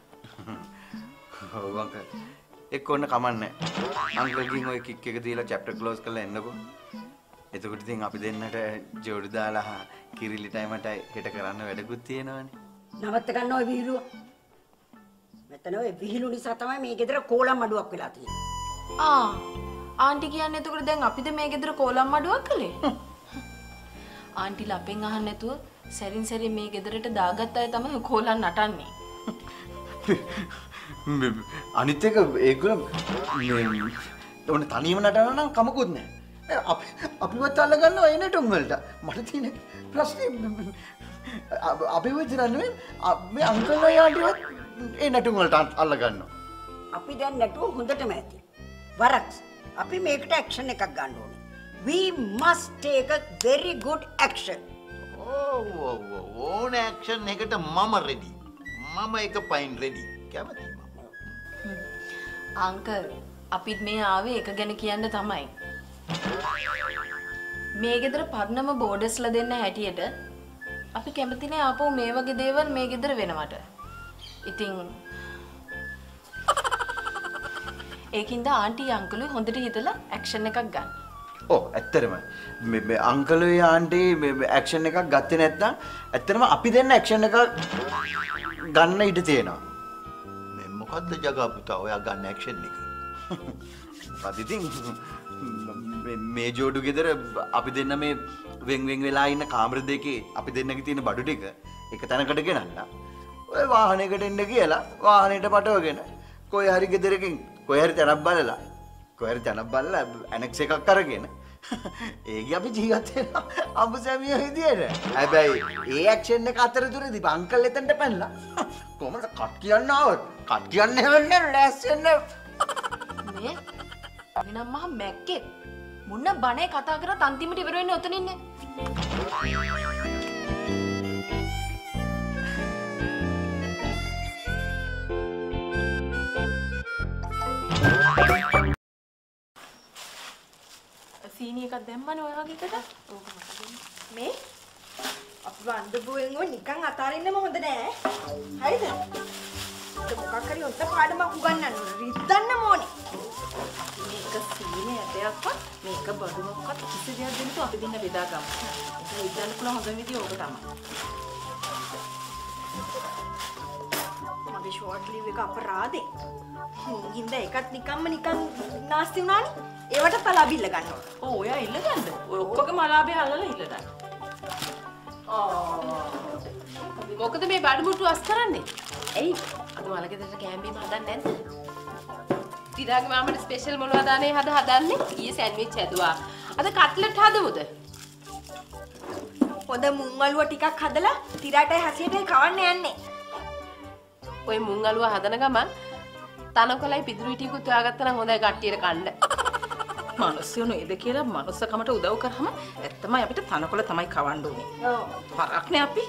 ඔව් අංකල්. එක්ක ඔන්න කමන්නේ. අංකල්ගෙන් ඔය කික් එක දීලා chapter close කරලා එන්නකෝ. එතකොට ඉතින් අපි දෙන්නට ජෝඩි දාලා කිරිලිටයි මටයි හෙට කරන්න වැඩකුත් තියෙනවනේ. නවත්ත ගන්න ඔය විහිළුව. මෙතන ඔය විහිළු නිසා තමයි මේ ගෙදර කෝලම් මඩුවක් වෙලා තියෙන්නේ. ආන්ටි කියන්නේ එතකොට දැන් අපිද මේ ගෙදර කෝලම් මඩුවක් කළේ? ආන්ටිලා අපෙන් අහන්න නැතුව සැරින් සැරින් මේ ගෙදරට දාගත්ත අය තමයි කෝලම් නටන්නේ. අනිත් එක ඒගොල්ලෝ ඔන්න තනියම නටනවා නම් කමකුත් නැහැ. අපිවත් අල්ල ගන්නවා ඒ නටුම් වලට. මට තියෙන ප්‍රශ්නේ අපිව විතර නෙමෙයි මේ අංකල් අයියාටිවත් ඒ නටුම් වලට අල්ල ගන්නවා. අපි දැන් නැටුව හොඳටම ඇති. වරක් අපි මේකට ඇක්ෂන් එකක් ගන්න ඕනේ. We must take a very good action. ඕන ඇක්ෂන් එකට මම රෙඩි. මම එක පයින් රෙඩි. කැමතියි මම. අංකල් අපිත් මේ ආවේ එක ගැන කියන්න තමයි. මේ ගෙදර පරණම බෝඩර්ස්ලා දෙන්න හැටියට අපි කැමතිනේ ආපහු මේ වගේ දේවල් මේ ගෙදර වෙනවට. ඉතින් ඒකින්ද ආන්ටි අංකලුයි හොඳට හිතලා ඇක්ෂන් එකක් ගන්න. ඔව් ඇත්තටම මේ අංකලුයි ආන්ටි මේ ඇක්ෂන් එකක් ගත්තේ නැත්නම් ඇත්තටම අපි දෙන්න ඇක්ෂන් එකක් ගන්න ඉඩ තියෙනවා. මේ මොකද්ද ජගා පුතා ඔයා ගන්න ඇක්ෂන් එක? ඉතින් මේ ජෝඩු ගෙදර අපි දෙන්න මේ වෙන් වෙලා ඉන්න කාමර දෙකේ අපි දෙන්නගේ තියෙන බඩු ටික එක තැනකට ගෙනල්ලා ඔය වාහනයකට එන්න කියලා වාහනේට පටවගෙන කොයි හරි ගෙදරකින් කොයි හරි තැනක් බලලා ඇනෙක්ස් එකක් අරගෙන ඒකේ අපි ජීවත් වෙනවා අඹසැමියෝ විදියට. හැබැයි ඒ ඇක්ෂන් එක අතරතුරදී අංකල් එතනට පැනලා කොහමද කට් කියන්න ආවොත් කට් කියන්න හැවෙන්නේ ලෑස්ති වෙන්න මේ එනම් මහා මැක්කෙක් මුන්න බණේ කතා කරත් අන්තිමට ඉවර වෙන්නේ ඔතන ඉන්නේ. සීනි එකක් දැම්මනේ ඔය වගේ එකට. මේ අපි වන්දබුවෙන් ඔය නිකන් අතාරින්නම හොඳ නෑ. හරිද? මොකක් හරි උන්ට පාඩමක් උගන්වන්න ඕන. රිද්දන්න ඕනේ. මේක සීනි ඇටයක්වත් මේක බඩුමක්වත් කිසි දෙයක් දෙන්න අපි දෙන්න බෙදා ගමු. ඒක රිද්දන්න පුළුවන් හොඳම විදිය ඕක තමයි. මගේ ෂෝට් ලීව් එක අපරාදේ. හින්දා ඒකත් නිකන් නාස්ති වුණානේ. ඒවට තලා බිල්ල ගන්න ඕන. ඔව් ඔයා ඉල්ල ගන්නද? ඔය ඔක්කොගේ මලාබේ අල්ලලා ඉල්ල ගන්න. මොකද මේ බඩමුට්ටු අස් කරන්නේ? එයි අද මලකෙදට කෑම්බීම හදන්නේ නැද්ද? තිරාගේ මාමට ස්පෙෂල් මොනවද දාන්නේ හදන්නේ? ඊයේ සෑන්ඩ්විච් හැදුවා. අද කට්ලට් හදමුද? හොඳ මුං අලුව ටිකක් හදලා තිරාටයි හසියටයි කවන්න යන්නේ. ඔය මුං අලුව හදන ගමන් තනකොළයි පිදුරු ටිකුත් හොයාගත්තා නම් හොඳයි කට්ටියට කන්න. මිනිස්සු නේද කියලා මනුස්සකමට උදව් කරාම ඇත්තමයි අපිට තනකොළ තමයි කවන්න ඕනේ. ඔව්. පරක්නේ අපි.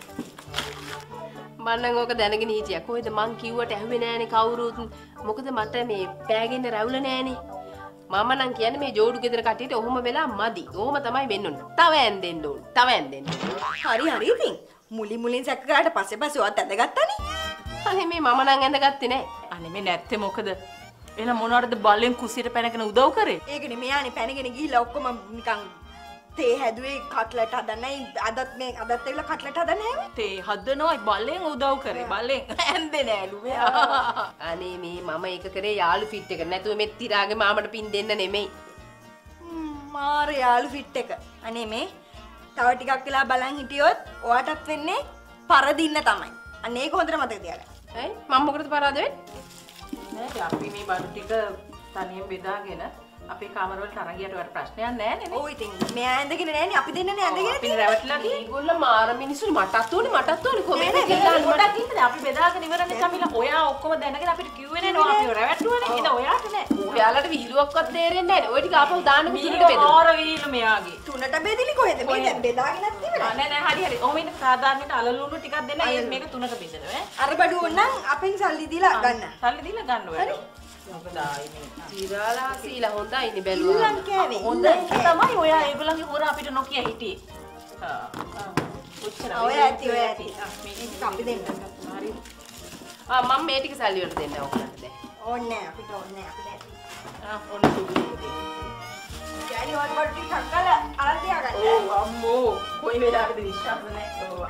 මන්නම් ඕක දැනගෙන හිටියා. කොහෙද මං කිව්වට ඇහුවේ නෑනේ කවුරුත්. මොකද මට මේ පෑගෙන්න රැවුල නෑනේ. මම නම් කියන්නේ මේ ජෝඩු ගෙදර කට්ටියට ඔහොම වෙලා මදි. ඔහොම තමයි වෙන්න ඕනේ. තව ඇන් දෙන්න ඕනේ. හරි ඉතින්. මුලින් සැක කරාට පස්සේ ඔයත් ඇඳගත්තානේ. අනේ මේ මම නම් ඇඳගත්තේ නෑ. අනේ මේ නැත්තේ මොකද? එහෙනම් මොනවටද බල්ලෙන් කුස්සියට පැනගෙන උදව් කරේ? ඒකනේ මෙයානේ පැනගෙන ගිහිල්ලා ඔක්කොම නිකන් තේ හැදුවේ කට්ලට් හදන්නයි අදත් ඇවිල්ලා කට්ලට් හදන්න හැම. තේ හදනවයි බල්ලෙන් උදව් කරේ. බල්ලෙන් ඇන්දේ නෑලු මෙයා. අනේ මේ මම ඒක කරේ යාළු ෆිට් එක. නැතුව මේ තිරාගේ මාමට පින් දෙන්න නෙමෙයි. මාර යාළු ෆිට් එක. අනේ මේ තව ටිකක් වෙලා බලන් හිටියොත් ඔයාටත් වෙන්නේ පරදින්න තමයි. අනේ ඒක හොඳට මතක තියාගන්න. ඇයි මම මොකටද පරාද වෙන්නේ? නෑ අපි මේ බඩු ටික තනියෙන් බෙදාගෙන අපේ කාමරවලට අරන් ගියට ඔයාලට ප්‍රශ්නයක් නෑ නේ. ඔව් ඉතින් මෙයා ඇඳගෙන නෑනේ අපි දෙන්නනේ ඇඳගෙන අපි රැවටිලා තියෙන්නේ. ඒගොල්ලෝ මාර මිනිස්සුනි මටත් ඕනේ කොහොමද කියලා ගොඩක් ඉන්නද අපි බෙදාගෙන ඉවරනේ කමිලා. ඔයා ඔක්කොම දැනගෙන අපිට කිව්වේ නෑ නෝ අපි රැවට්ටුවනේ. ඉතින් ඔයාට නෑ. ඔයාලට විහිළුවක්වත් තේරෙන්නේ නෑනේ. ඔය ටික ආපහු දාන්න මිනිහට බෙදමු. මාර විහිළු මෙයාගේ. තුනට බෙදිලි කොහෙද? මේ දැන් බෙදාගෙනත් ඉවරයි. නෑ හරි. ඔහොම ඉන්න සාධාරණයට අලලුණු ටිකක් දෙන්න. මේක තුනට බෙදනවා ඈ. අර බඩුව නම් අපෙන් සල්ලි දීලා ගන්න. සල්ලි දීලා ගන්න ඔයාලා. මොකද ආයේ තිරාලා සීලා හොඳයිනේ බැලුවා. හොඳ තමයි ඔයා ඒගොල්ලන්ගේ හොර අපිට නොකිය හිටියේ. ඔය ඇති. මේක අපි දෙන්න. හරි. මම මේ ටික සල්ලි වලට දෙන්න ඕකලට දැන්. ඕනේ නෑ අපිට ඕනේ නෑ අපිට. ඕන සුදු දෙන්න. යනි ඔය බඩු ටික අක්කලා අරන් තියාගන්න. ඔව් අම්මෝ කොයි වෙලාවකද විශ්වාස නැහැ. ඔව්.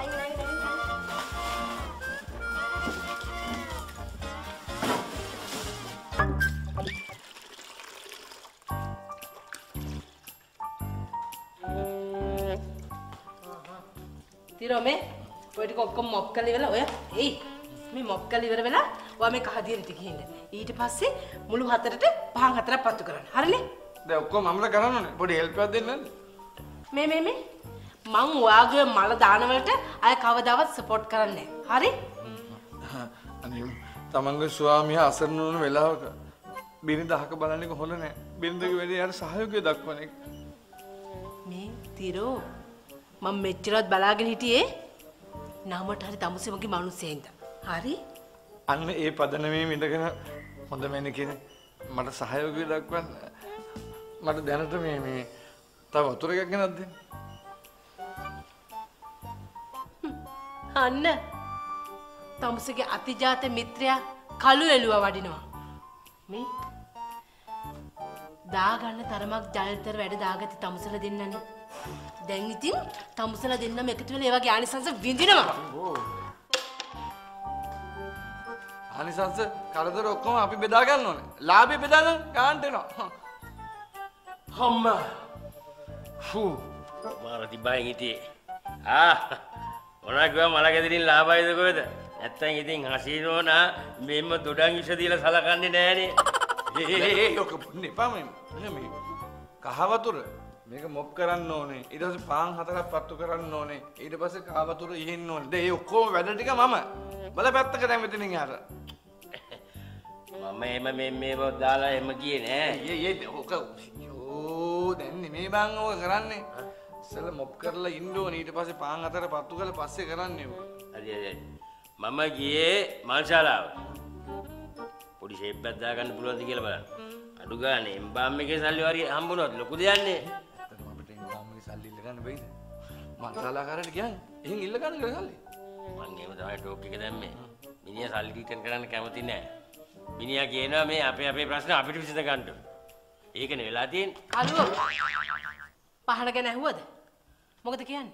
තිරෝ මේ ඔය ටික ඔක්කොම මොප් කරලා ඉවරලා ඔය එයි මේ මොප් කරලා ඉවර වෙලා ඔයා මේ කහදියට ගිහින් ඊට පස්සේ මුළු හතරට පහන් හතරක් පත්තු කරන්න. හරිනේ? දැන් ඔක්කොම මමලා කරන්න ඕනේ. පොඩි හෙල්ප් එකක් දෙන්න නේද? මේ මං ඔයාගේ මල දාන වලට අය කවදාවත් සපෝට් කරන්නේ නැහැ. හරි? අනේ තමන්ගේ ස්වාමියා අසරණ වුණ වෙලාවක බිරිඳ අහක බලන්නේ කොහොමද නැහැ. බිරිඳගේ වැඩේ යාර සහයෝගය දක්වන එක. මේ තිරෝ මම මෙච්චරවත් බලාගෙන හිටියේ නමට හරි තමුසෙමගේ මිනිස්සෙන්ද. හරි? අන්න ඒ පදනමේ ඉඳගෙන හොඳ මෙන්න කියන මට සහයෝගය දක්වන්න මට දැනට මේ තව වතුර එකක් ගෙනත් දෙන්න. අන්න තමුසගේ අතිජාත මිත්‍රයා කළු එළුවා වඩිනවා. මේ දාගන්න තරමක් ජලතර වැඩ දාගත්ත තමුසල දෙන්නනේ. දැන් ඉතින් තමුසල දෙන්නම එකතු වෙලා ඒ වගේ ආනිසංස විඳිනවා. ආනිසංස කරදර ඔක්කොම අපි බෙදා ගන්න ඕනේ. ලාභය බෙදාගෙන ගන්නට එනවා. අම්මා. මාර තිබ්බයින් හිටියේ. මොනවා කිව්වා මල ගෙදරින් ලාභයිද කොහෙද? නැත්තම් ඉතින් හසිනෝනා මෙන්න දොඩන් ඉෂ දීලා සලකන්නේ නෑනේ. ඒක නෙපා මේ කහ වතුර මේක මොප් කරන්න ඕනේ. ඊට පස්සේ පාන් 4ක් පත්තු කරන්න ඕනේ. ඊට පස්සේ කහ වතුර ඉහින්න ඕනේ. දැන් මේ ඔක්කොම වැඩ ටික මම බලපැත්තක දැන් මෙතනින් යාර. මම එම මේව දාලා එම ගියේ නෑ. ඔක දැන් නෙමෙයි බං ඔය කරන්නේ. ඉස්සෙල්ල මොප් කරලා ඉන්න ඕනේ. ඊට පස්සේ පාන් 4 පත්තු කරලා පස්සේ කරන්නේ ඔක. හරි. මම ගියේ මල්ශාලාව. පොඩි ෂේප් එකක් දාගන්න පුළුවන්ද කියලා බලන්න. අඩු ගානේ එම්බාම් එකේ සල්ලි වරිය හම්බුනොත් ලොකු දෙයක්නේ. දැන් අපිට එම්බාම් එකේ සල්ලි ඉල්ල ගන්න බැයිද? මල්ශාලාකාරයට කියන්නේ. එහෙන් ඉල්ල ගන්න කියලා සල්ලි. මං එහෙම තමයි ටෝක් එක දැම්මේ. මිනිහා සල්ලි රිටර්න් කරන්න කැමති නෑ. මිනිහා කියනවා මේ අපේ ප්‍රශ්න අපිට විසඳ ගන්න ඕනේ. ඒකනේ වෙලා තියෙන්නේ. අලුව පහන ගැන ඇහුවද? මොකද කියන්නේ?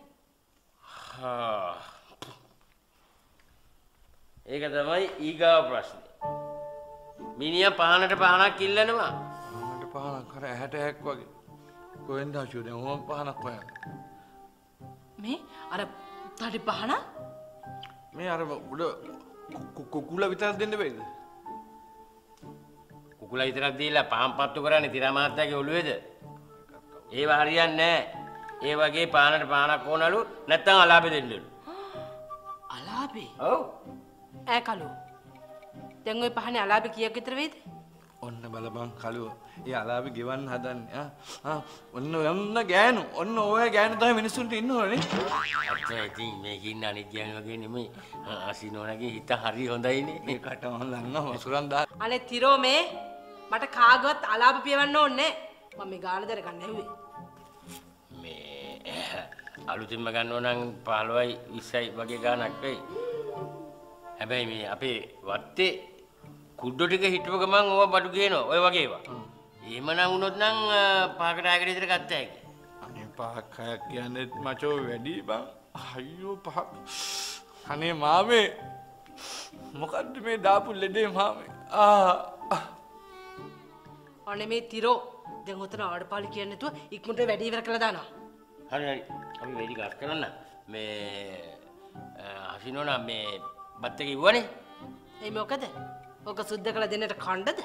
ඒක තමයි ඊගාව ප්‍රශ්නේ. මිනිහා පහනට පහනක් ඉල්ලනවා. පහනට පහනක් කර ඇහැට ඇහැක් වගේ. කොහෙන්ද ආචෝ දැන් ඕම පහනක් හොයන්න. මේ අර තඩි පහන? මේ අර උඩ කුකුල විතරක් දෙන්න බැයිද? කුකුල විතරක් දීලා පහන් පත්තු කරන්නේ තිරා මහත්තයාගේ ඔළුවේද? ඒව හරියන්නේ නෑ. ඒ වගේ පහනට පහනක් ඕනලු නැත්තම් අලාභෙ දෙන්නලු. අලාභෙ? ඔව්. ඈ කලු. දැන් ওই පහනේ අලාභෙ කීයක් විතර වෙයිද? ඔන්න බලපන් කලුව. ඒ අලාභෙ ගෙවන්න හදන්නේ. ඔන්න ගෑනු. ඔන්න ඔය ගෑනු තමයි මිනිස්සුන්ට ඉන්න ඕනේ. අච්චා ඉතින් මේක ඉන්න අනිත් ගෑනු වගේ නෙමෙයි. අසිනෝනගේ හිත හරි හොඳයිනේ. මේ කටම ලන්න වසුරන් දා. අනේ තිරෝ මේ මට කාගවත් අලාභ පියවන්න ඕනේ නෑ. මම මේ ගාන දර ගන්න ඇහුවේ. මේ අලුතින්ම ගන්නව නම් 15යි 20යි වගේ ගානක් වෙයි. හැබැයි මේ අපේ වත්තේ කුඩ්ඩෝ ටික හිටව ගමන් ඕවා බඩු ගේනවා. ඔය වගේ ඒවා. එහෙමනම් වුණොත් නම් 5කට 6කට විතර ගත්ත හැකි. අනේ 5ක් 6ක් කියන්නේ මචෝ වැඩි බං. අයියෝ 5ක්. අනේ මාමේ මොකද්ද මේ දාපු ලෙඩේ මාමේ? අනේ මේ තිරෝ දැන් උතන ආඩපාලි කියන්නේ නැතුව ඉක්මනට වැඩි ඉවර කළා දානවා. හරි. අපි වැඩි ගස් කරන්න. මේ හසිනෝනා මේ බත් එක ඉවුවනේ. ඒ මොකද? ඔක සුද්ධ කළ දෙන්නට කණ්ඩද?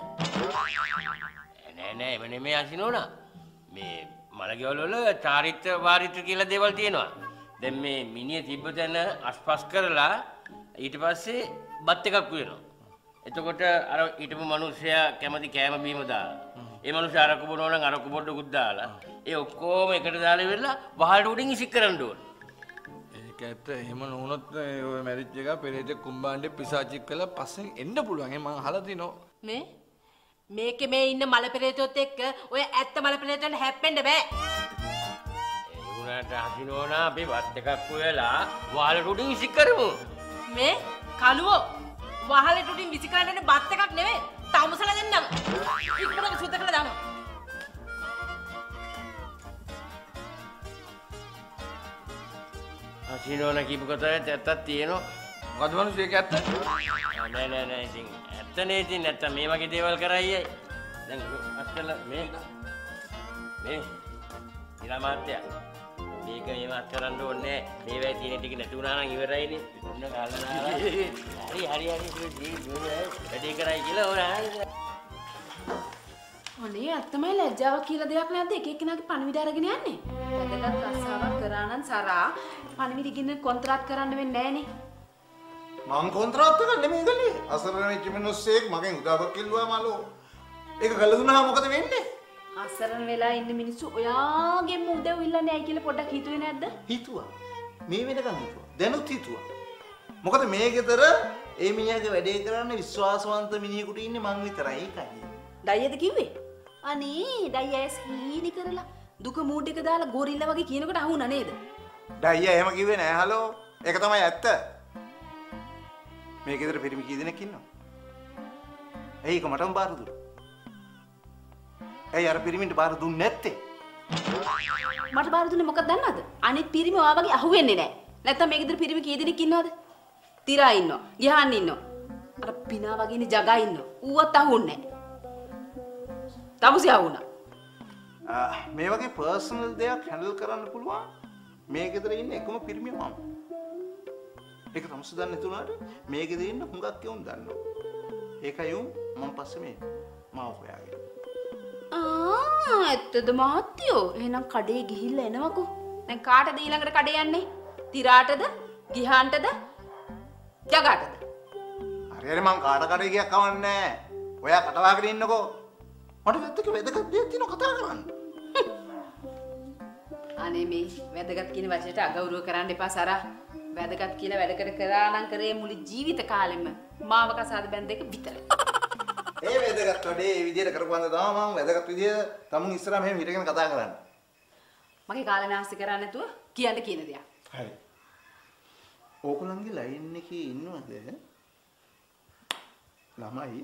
නෑ එම නෙමෙයි හසිනෝනා. මේ මලගෙවල් වල චාරිත්‍ර වාරිත්‍ර කියලා දේවල් තියෙනවා. දැන් මේ මිනිහ තිබ්බ තැන අස්පස් කරලා ඊට පස්සේ බත් එකක් වෙනවා. එතකොට අර ඊටපු මිනිස්සයා කැමති කෑම බීම දාලා. ඒ මිනිස්සයා අරක බොනවා නම් අරක පොඩ්ඩකුත් දාලා. ඒ ඔක්කොම එකට දාලා ඉවරලා වහලට උඩින් ඉසික් කරන්න ඕනේ. ඒක ඇත්ත. එහෙම නොවුනොත් ඔය මැරිච් එක පෙරේත කුම්බාණ්ඩේ පිසාචික් කළා පස්සෙන් එන්න පුළුවන්. මම අහලා තිනෝ. මේකේ මේ ඉන්න මල පෙරේතොත් එක්ක ඔය ඇත්ත මල පෙරේතයන් හැප්පෙන්න බෑ. ඒ වුණාට හසිනෝනා අපි වත් එකක් වෙලා වහලට උඩින් ඉසික් කරමු. මේ කලුවෝ වහලට උඩින් විසි කරන්න බත් එකක් නෙවෙයි. තමුසලා දෙන්නම. ඉක්මනට සුද්ධ කළා දානවා. හසිනෝනා කියපු කතාවේ ඇත්තක් තියෙනවා. මොකද මිනිස්සු ඒක ඇත්ත? නෑ ඉතින් ඇත්තනේ ඉතින් නැත්තම් මේ වගේ දේවල් කරයියයි. දැන් අත්තල මේ ඉලා මාත්‍යා මේක මේවත් කරන්න ඕනේ නෑ. මේ වෙයි තියෙන ටික නැති වුණා නම් ඉවරයිනේ. ඔන්න කාලනා. හරි වැඩේ කරයි කියලා ඕන. අනේ අත්තමයි ලැජ්ජාවක් කියලා දෙයක් නැද්ද? එක එක්කෙනාගේ පණිවිඩ අරගෙන යන්නේ. වැදගත් රස්සාවක් කරා නම් සරා පණිවිඩ ගින්න කොන්ත්‍රාත් කරන්න වෙන්නේ නෑනේ. මං කොන්ත්‍රාත් කරන්නේ නෙමෙයි ගලියේ. අසරණ වෙච්ච මිනිස්සෙක් මගෙන් උදව්වක් කිල්ලුවා මලෝ. ඒක කළ දුන්නා මොකද වෙන්නේ? අසරණ වෙලා ඉන්න මිනිස්සු ඔයාගෙම උදව් ඉල්ලන්නේ ඇයි කියලා පොඩ්ඩක් හිතුවේ නැද්ද? හිතුවා. මේ වෙනකන් හිතුවා. දැනුත් හිතුවා. මොකද මේ ගෙදර ඒ මිනිහාගේ වැඩේ කරන්න විශ්වාසවන්ත මිනිහෙකුට ඉන්නේ මං විතරයි. ඒකයි. ඩයියද කිව්වේ? අනේ ඩයියස් හීනි කරලා දුක මූඩ් එක දාලා ගොරිල්ලා වගේ කියනකොට අහුණා නේද? ඩා අයියා එහෙම කිව්වේ නෑ හලෝ. ඒක තමයි ඇත්ත. මේ ගෙදර පිරිමි කී දෙනෙක් ඉන්නවා? ඇයි ඒක මටම බාර දුන්නා? ඇයි අර පිරිමින්ට බාර දුන්නේ නැත්තේ? මට බාර දුන්නේ මොකක්ද දන්නවද? අනිත් පිරිමි ඔයා වගේ අහුවෙන්නේ නැහැ. නැත්තම් මේ ගෙදර පිරිමි කී දෙනෙක් ඉන්නවද? තිරා ඉන්නවා, ගිහාන් ඉන්නවා. අර පිනා වගේනේ ජගා ඉන්නවා. ඌවත් අහුන්නේ නැහැ. තමුසේ අහුණා. මේ වගේ පර්සනල් දෙයක් හැන්ඩල් කරන්න පුළුවන් මේ ගෙදර ඉන්න එකම පිරිමිය මම. ඒක තමසු දන්නේ නැතුණාට මේ ගෙදර ඉන්න හුඟක් යවුන් දන්නවා. ඒකයි මම පස්සේ මේ මාව හොයාගෙන. ඇත්තද මහත්තයෝ? එහෙනම් කඩේ ගිහිල්ලා එනවකෝ. දැන් කාටද ඊළඟට කඩේ යන්නේ? තිරාටද? ගිහාන්ටද? ජගාටද? හරියට මං කාට කඩේ ගියක් කවන්නේ නැහැ. ඔයා කටවාගෙන ඉන්නකෝ. මට වැදගත් දෙයක් තියෙනවා කතා කරන්න. අනේ මේ වැදගත් කියන වචනයට අගෞරව කරන්න එපා සරා. වැදගත් කියලා වැඩකට කරා නම් කරේ මුළු ජීවිත කාලෙම මාව කසාද බැඳ දෙක විතරයි. ඒ වැදගත් වැඩේ මේ විදිහට කරපුවාම තමයි මම වැදගත් විදිහට තමුන් ඉස්සරහා මෙහෙම හිටගෙන කතා කරන්නේ. මගේ කාලේ නාස්ති කරන්නේ නැතුව කියන්න කියන දෙයක්. හරි. ඕගොල්ලන්ගේ ලයින් එකේ ඉන්නවද ළමයි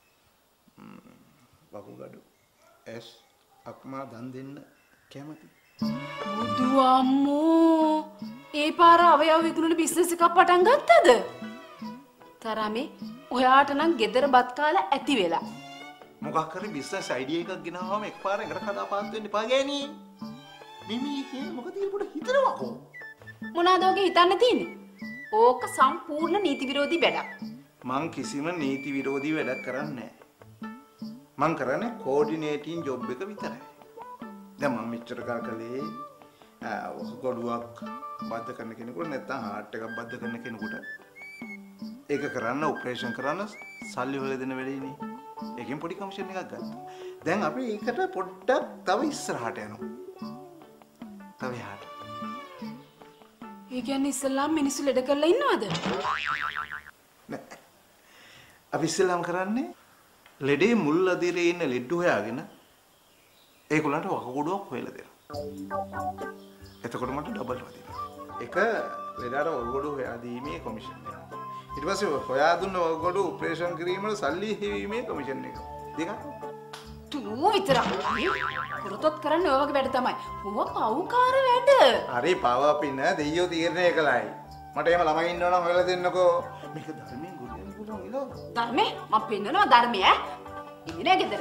වකුගඩු ඇස් අක්මා දන් දෙන්න කැමති? බුදු අම්මෝ ඒ පාර අවයව විකුණන බිස්නස් එකක් පටන් ගත්තද? තරමේ ඔයාට නම් ගෙදර බත් කාලා ඇති වෙලා. මොකක් හරි බිස්නස් අයිඩියා එකක් ගෙනාවම එකපාරෙන් එකට කඩාපාත් වෙන්න එපා ගෑණි. මිමි කියන්නේ මොකද කියලා පොඩ්ඩක් හිතනවාකෝ. මොනවාද ඔගේ හිතන්න තියෙන්නේ? ඕක සම්පූර්ණ නීති විරෝධී වැඩක්. මං කිසිම නීති විරෝධී වැඩක් කරන්නේ නැහැ. මං කරන්නේ කෝඩිනේටින් ජොබ් එක විතරයි. දැන් මම මෙච්චර කල් කළේ ගොඩුවක් බද්ධ කරන කෙනෙකුට නැත්නම් හાર્ට් එකක් බද්ධ කරන කෙනෙකුට ඒක කරන්න ඔපරේෂන් කරන්න සල්ලි හොයලා දෙන වෙලෙන්නේ. ඒකෙන් පොඩි කමිෂන් එකක් ගත්තා. දැන් අපි ඒකට පොඩ්ඩක් තව ඉස්සරහට යනවා. තව යහට. ඒ කියන්නේ ඉස්සල්ලාම මිනිස්සු ලෙඩ කරලා ඉන්නවද? නෑ. අපි ඉස්සෙල්ලාම කරන්නේ ලෙඩේ මුල් අදිරේ ඉන්න ලෙඩ හොයාගෙන ඒගොල්ලන්ට වකුගඩුවක් හොයලා දෙනවා. එතකොට මට ඩබල් වදිනවා. එක ලෙඩාට වකුගඩුව හොයා දීමේ කොමිෂන් එක. ඊට පස්සේ හොයා දුන්න වකුගඩුව ඔපරේෂන් කිරීමට සල්ලි හේවීමේ කොමිෂන් එක. දෙකක්. ඌ විතරක්. පුරතොත් කරන්නේ ඔය වගේ වැඩ තමයි. ඌව පව්කාර වැඩ. හරි පව පින දෙයියෝ තීරණය කළායි. මට එහෙම ළමයි ඉන්නවනම් හොයලා දෙන්නකෝ. මේක ධර්මයෙන් ගොඩනගන්න පුළුවන් ඉලෝ. ධර්මේ මම පෙන්නනවා ධර්මය ඈ. ඉන්නේ ගෙදර.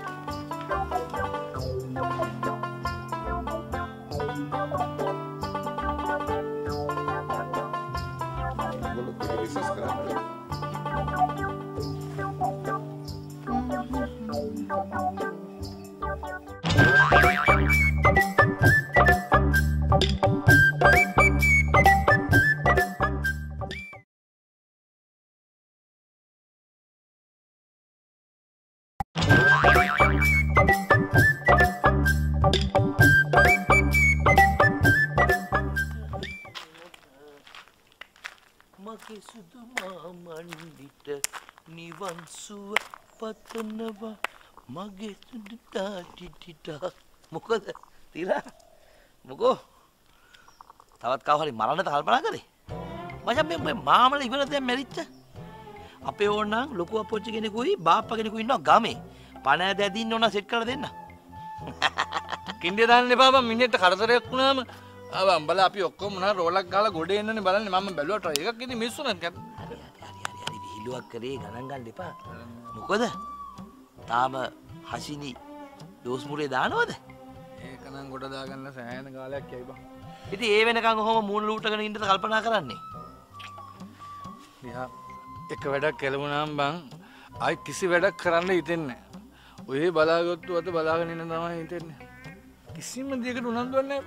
මගේ සුදු මාමණ්ඩිට නිවන් සුව පතනවා මගේ සුදු තාටිටිට. මොකද තිරා මොකෝ තවත් කව හරි මරන්නද කල්පනා කරේ? මචං මේ මාමල ඉවර දැන් මැරිච්ච අපේ ඕනනම් ලොකු අපොච්චි කෙනෙකුයි බාප්පා කෙනෙකුයි ඉන්නවා ගමේ. පණ ඇද ඇදින්න ඕන සෙට් කරලා දෙන්න. කින්ඩේ දාන්න එපා බං. මිනිහට කරදරයක් වුණාම අම්බලා අපි ඔක්කොම මොනවා රෝලක් ගාලා ගොඩ එන්නනේ බලන්නේ. මම බැලුවා ට්‍රයි එකක් ඉතින් මිස් වුණා. හරි විහිළුවක් කරේ ගණන් ගන්න එපා. මොකද තාම හසිනි ඩෝස් මුරේ දානවද? ඒක නම් ගොඩ දාගන්න සෑහෙන කාලයක් යයි බං. ඉතින් ඒ වෙනකන් ඔහොම මූණ ලූටගෙන ඉන්නද කල්පනා කරන්නේ? දිහා එක වැඩක් කෙලවුණාම බං ආයි කිසි වැඩක් කරන්න හිතෙන්නේ නැහැ. ඔය බලාගත්තු අත බලාගෙන ඉන්න තමයි හිතෙන්නේ. කිසිම දෙයකට උනන්දුවක් නැහැ.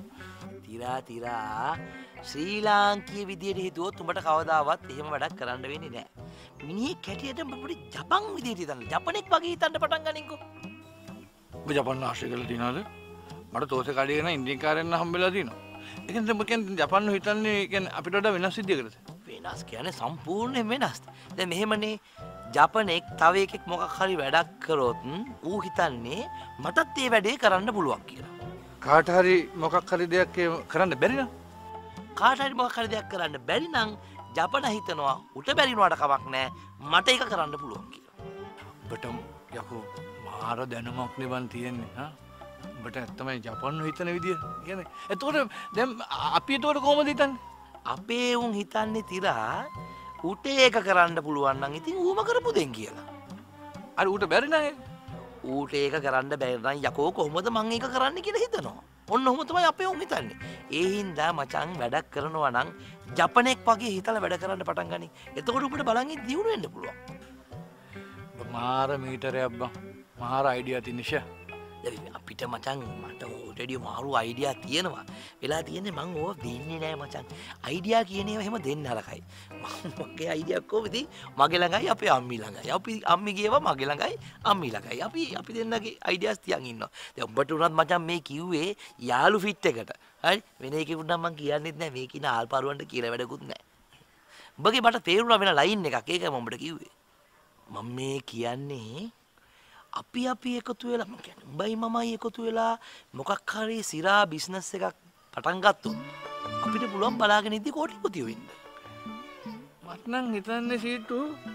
තිරා ශ්‍රී ලාංකීය විදියට හිතුවොත් උඹට කවදාවත් එහෙම වැඩක් කරන්න වෙන්නේ නැහැ. මිනිහේ කැටියට පොඩි ජපන් විදියට හිතන්න. ජපනෙක් වගේ හිතන්න පටන් ගනින්කෝ. ඔබ ජපන් ආශ්‍රය කරලා තියනවද? මට තෝසේ කඩේ යන ඉන්දියන් කාරයන් හම්බෙලා තියෙනවා. ඒ කියන්නේ ඔබ කියන්නේ ජපන් හිතන්නේ කියන්නේ අපිට වඩා වෙනස් විදියකටද? වෙනස් කියන්නේ සම්පූර්ණයෙන් වෙනස්. දැන් මෙහෙමනේ ජපනෙක් තව එකෙක් මොකක් හරි වැඩක් කරොත් ඌ හිතන්නේ මටත් ඒ වැඩේ කරන්න පුළුවන් කියලා. කාට හරි මොකක් හරි දෙයක් කරන්න බැරි නම් කාට හරි මොකක් හරි දෙයක් කරන්න බැරි නම් ජපන හිතනවා උට බැරි වුණාට කමක් නැහැ මට ඒක කරන්න පුළුවන් කියලා. ඔබට යකෝ මාර දැනුමක් නෙවන් තියෙන්නේ හා. ඔබට ඇත්තමයි ජපන් හිතන විදිය කියන්නේ. එතකොට දැන් අපි එතකොට කොහොමද හිතන්නේ? අපේ උන් හිතන්නේ තිරා උට ඒක කරන්න පුළුවන් නම් ඉතින් ඌම කරපු දෙන් කියලා. අර ඌට බැරි නම් ඌට ඒක කරන්න බැරි නම් යකෝ කොහොමද මං ඒක කරන්න කියලා හිතනවා. ඔන්න ඔහොම තමයි අපේ උන් හිතන්නේ. ඒ හින්දා මචං වැඩක් කරනවා නම් ජපනෙක් වගේ හිතලා වැඩ කරන්න පටන් ගනි. එතකොට උඹට බලන් ඉඳ දියුණු වෙන්න පුළුවන්. මාර මීටරයක් බං. මාර අයිඩියා තියෙන නිෂා. අපිට මචං මට ඔල්රෙඩි මාරු අයිඩියා තියෙනවා. වෙලා තියෙන්නේ මං ඕවා දෙන්නේ නෑ මචං. අයිඩියා කියන ඒවා එහෙම දෙන්න හරකයි. මගේ අයිඩියා කොහොමද? මගේ ළඟයි අපේ අම්මි ළඟයි. අපි අම්මි ගියවා මගේ ළඟයි අම්මි ළඟයි. අපි දෙන්නගේ අයිඩියාස් තියන් ඉන්නවා. දැන් ඔබට උනත් මචං මේ කිව්වේ යාළු ෆිට් එකට. හරි? වෙන එකෙකුට නම් මං කියන්නෙත් නෑ මේ කින ආල්පාරුවන්ට කියලා වැඩකුත් නෑ. ඔබගේ මට තේරුණා වෙන ලයින් එකක්. ඒකයි මම ඔබට කිව්වේ. මම මේ කියන්නේ අපි එකතු වෙලා මම කියන්නේ උඹයි මමයි එකතු වෙලා මොකක් හරි සිරා බිස්නස් එකක් පටන් ගත්තොත් අපිට පුළුවන් බලාගෙන ඉඳි කෝටිපතියෝ වෙන්න. මට නම් හිතන්නේ සීටු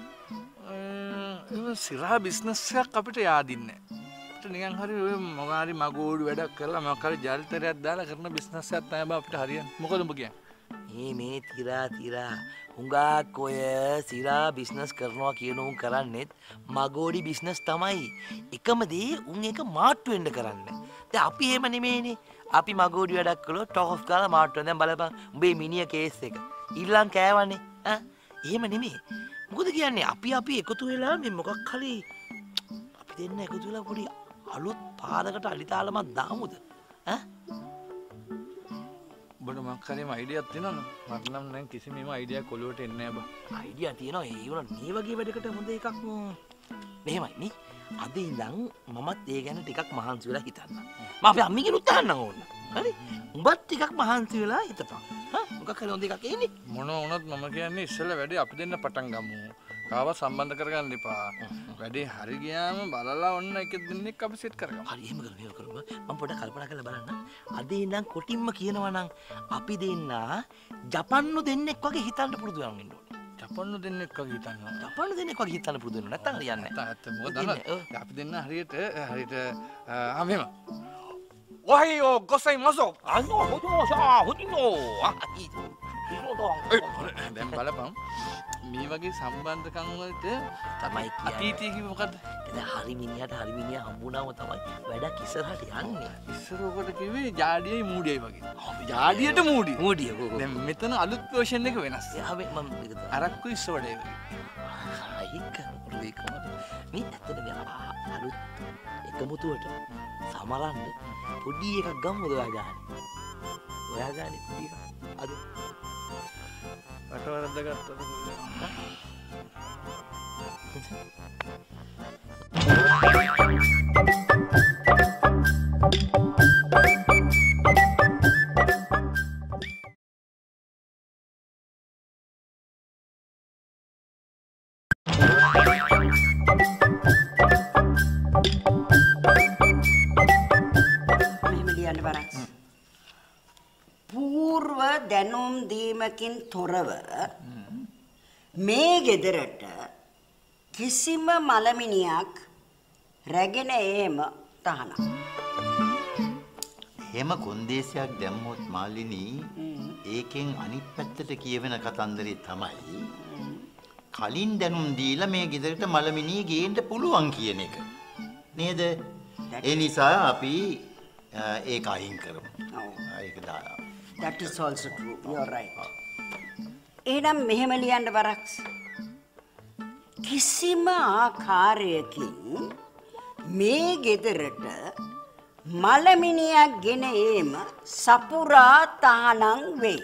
සිරා බිස්නස් එකක් අපිට yaadින්නේ නැහැ. අපිට නිකන් හරි ඔය මොකාරි මගෝඩු වැඩක් කරලා මොකක් හරි ජල්තරයක් දාලා කරන බිස්නස් එකක් තමයි බා අපිට හරියන්නේ. මොකද උඹ කියන්නේ? මේ තිරා හුඟක් ඔය සිරා බිස්නස් කරනවා කියන උන් කරන්නේත් මගෝඩි බිස්නස් තමයි. එකම දේ උන් එක මාට්ටු වෙන්න කරන්නේ. දැන් අපි එහෙම නෙමෙයිනේ. අපි මගෝඩි වැඩක් කළොත් ටොක් ඔෆ් ගාලා මාට්ටු වෙන. දැන් බලපන් උඹේ මිනිහ කේස් එක. ඊළඟ කෑවනේ. එහෙම නෙමෙයි. මොකද කියන්නේ අපි එකතු වෙලා මේ මොකක් හරි අපි දෙන්න එකතු වෙලා පොඩි අලුත් පාදකට අලිතාලමක් දාමුද? ඔබට මොකක් හරි අයිඩියාවක් තියෙනවද? මට නම් දැන් කිසිම අයිඩියාවක් ඔලුවට එන්නේ නැහැ බා. අයිඩියා තියෙනවා. ඒ වුණා මේ වගේ වැඩකට හොඳ එකක් මෙහෙමයි නේ. අද ඉඳන් මමත් ඒ ගැන ටිකක් මහන්සි වෙලා හිතන්න. මම අපේ අම්මිගෙනුත් අහන්නම් ඕන. හරි? උඹත් ටිකක් මහන්සි වෙලා හිතපන්. මොකක් හරි හොඳ එකක් එන්නේ. මොන වුණත් මම කියන්නේ ඉස්සෙල්ලා වැඩේ අපි දෙන්න පටන් ගමු. කාව සම්බන්ධ කරගන්න එපා. වැඩේ හරි ගියාම බලලා ඔන්න එක දිනෙක අපි සෙට් කරගමු. හරි එහෙම කරමු. මම පොඩ්ඩක් කල්පනා කරලා බලන්න. අද ඉඳන් කොටින්ම කියනවා නම් අපි දෙන්න ජපන්නු දෙන්නෙක් වගේ හිතන්න පුරුදු වෙනවා ඉන්න ඕනේ. ජපන්නු දෙන්නෙක් වගේ හිතනවා. ජපන්නු දෙන්නෙක් වගේ හිතන්න පුරුදු වෙනවා. නැත්තම් හරියන්නේ නැහැ. ඇත්ත මොකද අපි දෙන්න හරියට මෙහෙම. ඔහයෝ ගොසයි මසෝ. අනෝ හොදිනෝ. දැන් බලපන්. මේ වගේ සම්බන්ධකම් වලට තමයි අතීතයේ කිව්ව මොකද්ද? දැන් හරි මිනිහා හම්බුනාම තමයි වැඩක් ඉස්සරහට යන්නේ. ඉස්සර ඔකට කිව්වේ ජාඩියයි මූඩියයි වගේ. ජාඩියට මූඩිය. මූඩිය. දැන් මෙතන අලුත් version එක වෙනස්. යාවේ මම මේක අරක්කු ඉස්සවඩේ වගේ. ඒක මොකද මේ ඇත්තට අලුත් එකමුතුවට සමරන්න පොඩි එකක් ගමුද ඔයා ගානේ. ඔයා ගානේ පොඩි එකක්. අද රට වරද්දගත්තද? පූර්ව දැනුම් දීමකින් තොරව මේ ගෙදරට කිසිම මලමිනියක් රැගෙන ඒම තහනම්. එහෙම කොන්දේසියක් දැම්මොත් මාලිනී ඒකෙන් අනිත් පැත්තට කියවෙන කතන්දරේ තමයි කලින් දැනුම් දීලා මේ ගෙදරට මලමිනිය ගේන්න පුළුවන් කියන එක. නේද? ඒ නිසා අපි ඒක අයින් කරමු. ඒක දාලා. That is also true. You are right. එහෙනම් මෙහෙම ලියන්න වරක්ස්. කිසිම ආකාරයකින් මේ ගෙදරට මලමිනියක් ගෙන ඒම සපුරා තහනම් වේ.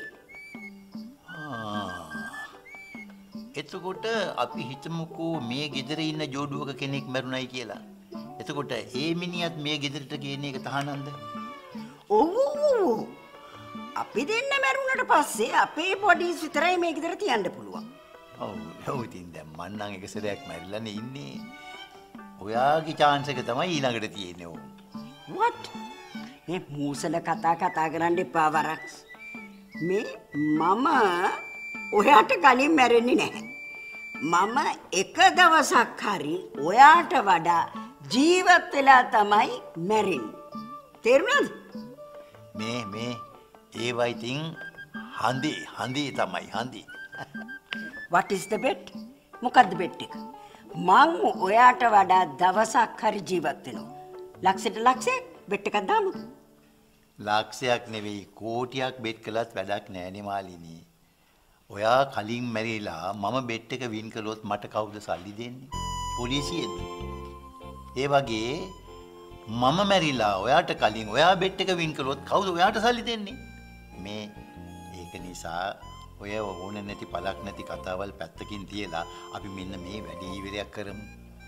එතකොට අපි හිතමුකෝ මේ ගෙදර ඉන්න ජෝඩුවක කෙනෙක් මැරුණයි කියලා. එතකොට ඒ මිනිහත් මේ ගෙදරට ගේන එක තහනම්ද? ඔව්. අපි දෙන්න මැරුණට පස්සේ අපේ බොඩිස් විතරයි මේ ගෙදර තියන්න පුළුවන්. ඔව් ඉතින් දැන් මං නම් එක සැරයක් මැරිලානේ ඉන්නේ. ඔයාගේ chance එක තමයි ඊළඟට තියෙන්නේ. What? මේ මූසල කතා කරන්න එපා වරක්. මේ මම ඔයාට කලින් මැරෙන්නේ නැහැ. මම එක දවසක් හරි ඔයාට වඩා ජීවත් වෙලා තමයි මැරෙන්නේ. තේරුණාද? මේ ඒවා ඉතින් හඳි තමයි. What is the bet? මොකද්ද bet එක? මං ඔයාට වඩා දවසක් හරි ජීවත් වෙනවා. ලක්ෂයට ලක්ෂයක් bet එකක් දාමු. ලක්ෂයක් නෙවෙයි කෝටියක් bet කළත් වැඩක් නෑනේ මාලිනී. ඔයා කලින් මැරිලා මම bet එක වින් කළොත් මට කවුද සල්ලි දෙන්නේ? පොලිසියෙද? ඒ වගේ මම මැරිලා ඔයාට කලින් ඔයා bet එක වින් කළොත් කවුද ඔයාට සල්ලි දෙන්නේ? මේ ඒක නිසා ඔය ඕන නැති පළක් නැති කතාවල් පැත්තකින් තියලා අපි මෙන්න මේ වැඩි ඉවරයක් කරමු.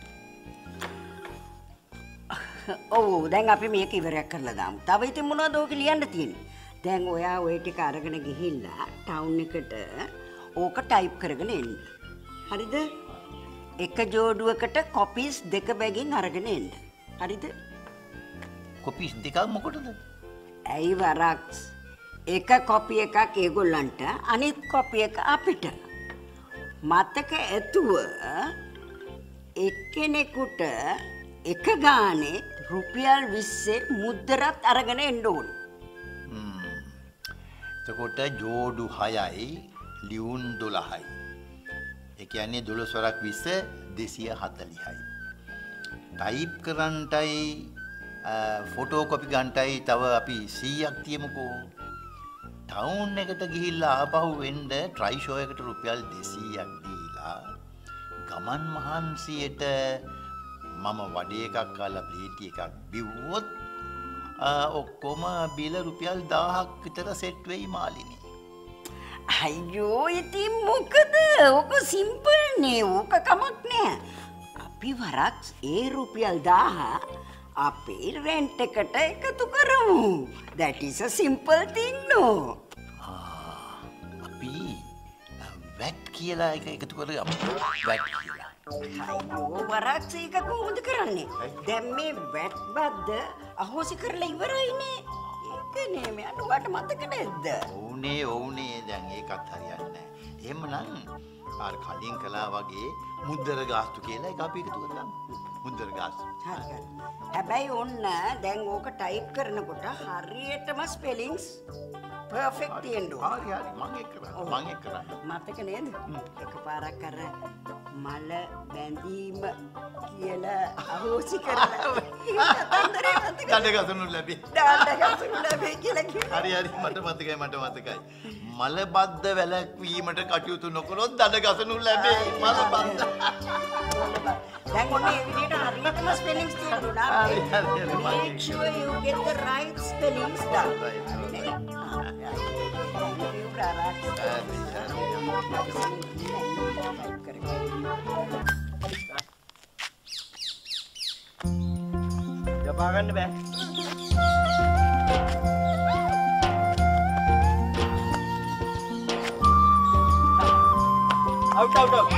ඔව් දැන් අපි මේක ඉවරයක් කරලා දාමු. තව ඉතින් මොනවද ඕක ලියන්න තියෙන්නේ? දැන් ඔයා ওই ටික අරගෙන ගිහිල්ලා ටවුන් එකට ඕක ටයිප් කරගෙන එන්න. හරිද? එක ජෝඩුවකට කොපීස් දෙක බැගින් අරගෙන එන්න. හරිද? කොපීස් දෙකක් මොකටද? ඇයි වරක්ස්? එක කොපි එකක් ඒගොල්ලන්ට අනිත් කොපි එක අපිට. මතක ඇතුව එක්කෙනෙකුට එක ගානේ රුපියල් 20 මුද්දරත් අරගෙන එන්න ඕන. එතකොට ජෝඩු 6යි ලියුන් 12යි. ඒ කියන්නේ 12 වරක් 20 240යි. ටයිප් කරන්නටයි ෆොටෝ කොපි ගන්නටයි තව අපි 100ක් තියමුකෝ. ටවුන් එකට ගිහිල්ලා ආපහු වෙන්න ට්‍රයි ෂෝ එකට රුපියල් 200ක් දීලා ගමන් මහන්සියට මම වඩේ එකක් කාලා ප්ලේටි එකක් බිව්වොත් ඔක්කොම බිල රුපියල් 1000ක් විතර සෙට් වෙයි මාලිනී. අයියෝ ඉතින් මොකද? ඔක සිම්පල් නේ. ඕක කමක් නෑ. අපි වරක් ඒ රුපියල් 1000 අපේ රෙන්ට් එකට එකතු කරමු. That is a simple thing no. අපි වැට් කියලා එක එකතු කරගමු. වැට් කියලා. අයියෝ වරක් ඒක කොහොමද කරන්නේ? දැන් මේ වැට් බද්ද අහෝසි කරලා ඉවරයිනේ. ඒක නේ මේ අනුවට මතක නැද්ද? ඕනේ දැන් ඒකත් හරියන්නේ නැහැ. එහෙමනම් අර කලින් කළා වගේ මුද්දර ගාස්තු කියලා එක අපි එකතු කරගමු. මුද්දර ගාස්තු. හරි. හැබැයි ඔන්න දැන් ඕක ටයිප් කරනකොට හරියටම ස්පෙලිංස් පර්ෆෙක්ට් තියෙන්න ඕන. හරි මම ඒක කරා. මතක නේද? එකපාරක් අර මල බැඳීම කියලා අහෝසි කරලා කතන්දරේ මතක. දඬගසනු ලැබි. දඬගසනු ලැබි කියලා කිව්වා. හරි මට මතකයි. මල බද්ද වැළැක්වීමට කටයුතු නොකළොත් දඬගසනු ලැබේ. මල බද්ද. දැන් ඔන්න මේ විදිහට හරියටම ස්පෙලිංස් තියෙනවා. Make sure you get the right spellings down. ජපා ගන්න බෑ. Out.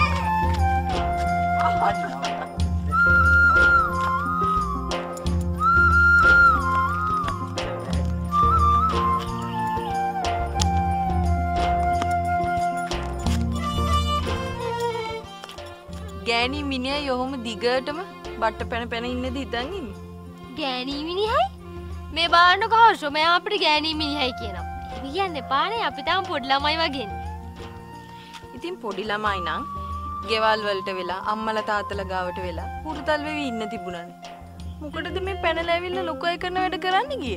ගෑණි මිනිහයි ඔහොම දිගටම බට්ට පැන ඉන්නද හිතන් ඉන්නේ? ගෑණි මිනිහයි? මේ බාන්නක හර්ෂෝ මෙයා අපිට ගෑණි මිනිහයි කියනවා. එහෙම කියන්න එපානේ අපි තාම පොඩි ළමයි වගේනේ. ඉතින් පොඩි ළමයි නම් ගෙවල් වලට වෙලා අම්මලා තාත්තලා ගාවට වෙලා හුරුතල් වෙවි ඉන්න තිබුණානේ. මොකටද මේ පැනලා ඇවිල්ලා ලොකු අය කරන වැඩ කරන්න ගියේ?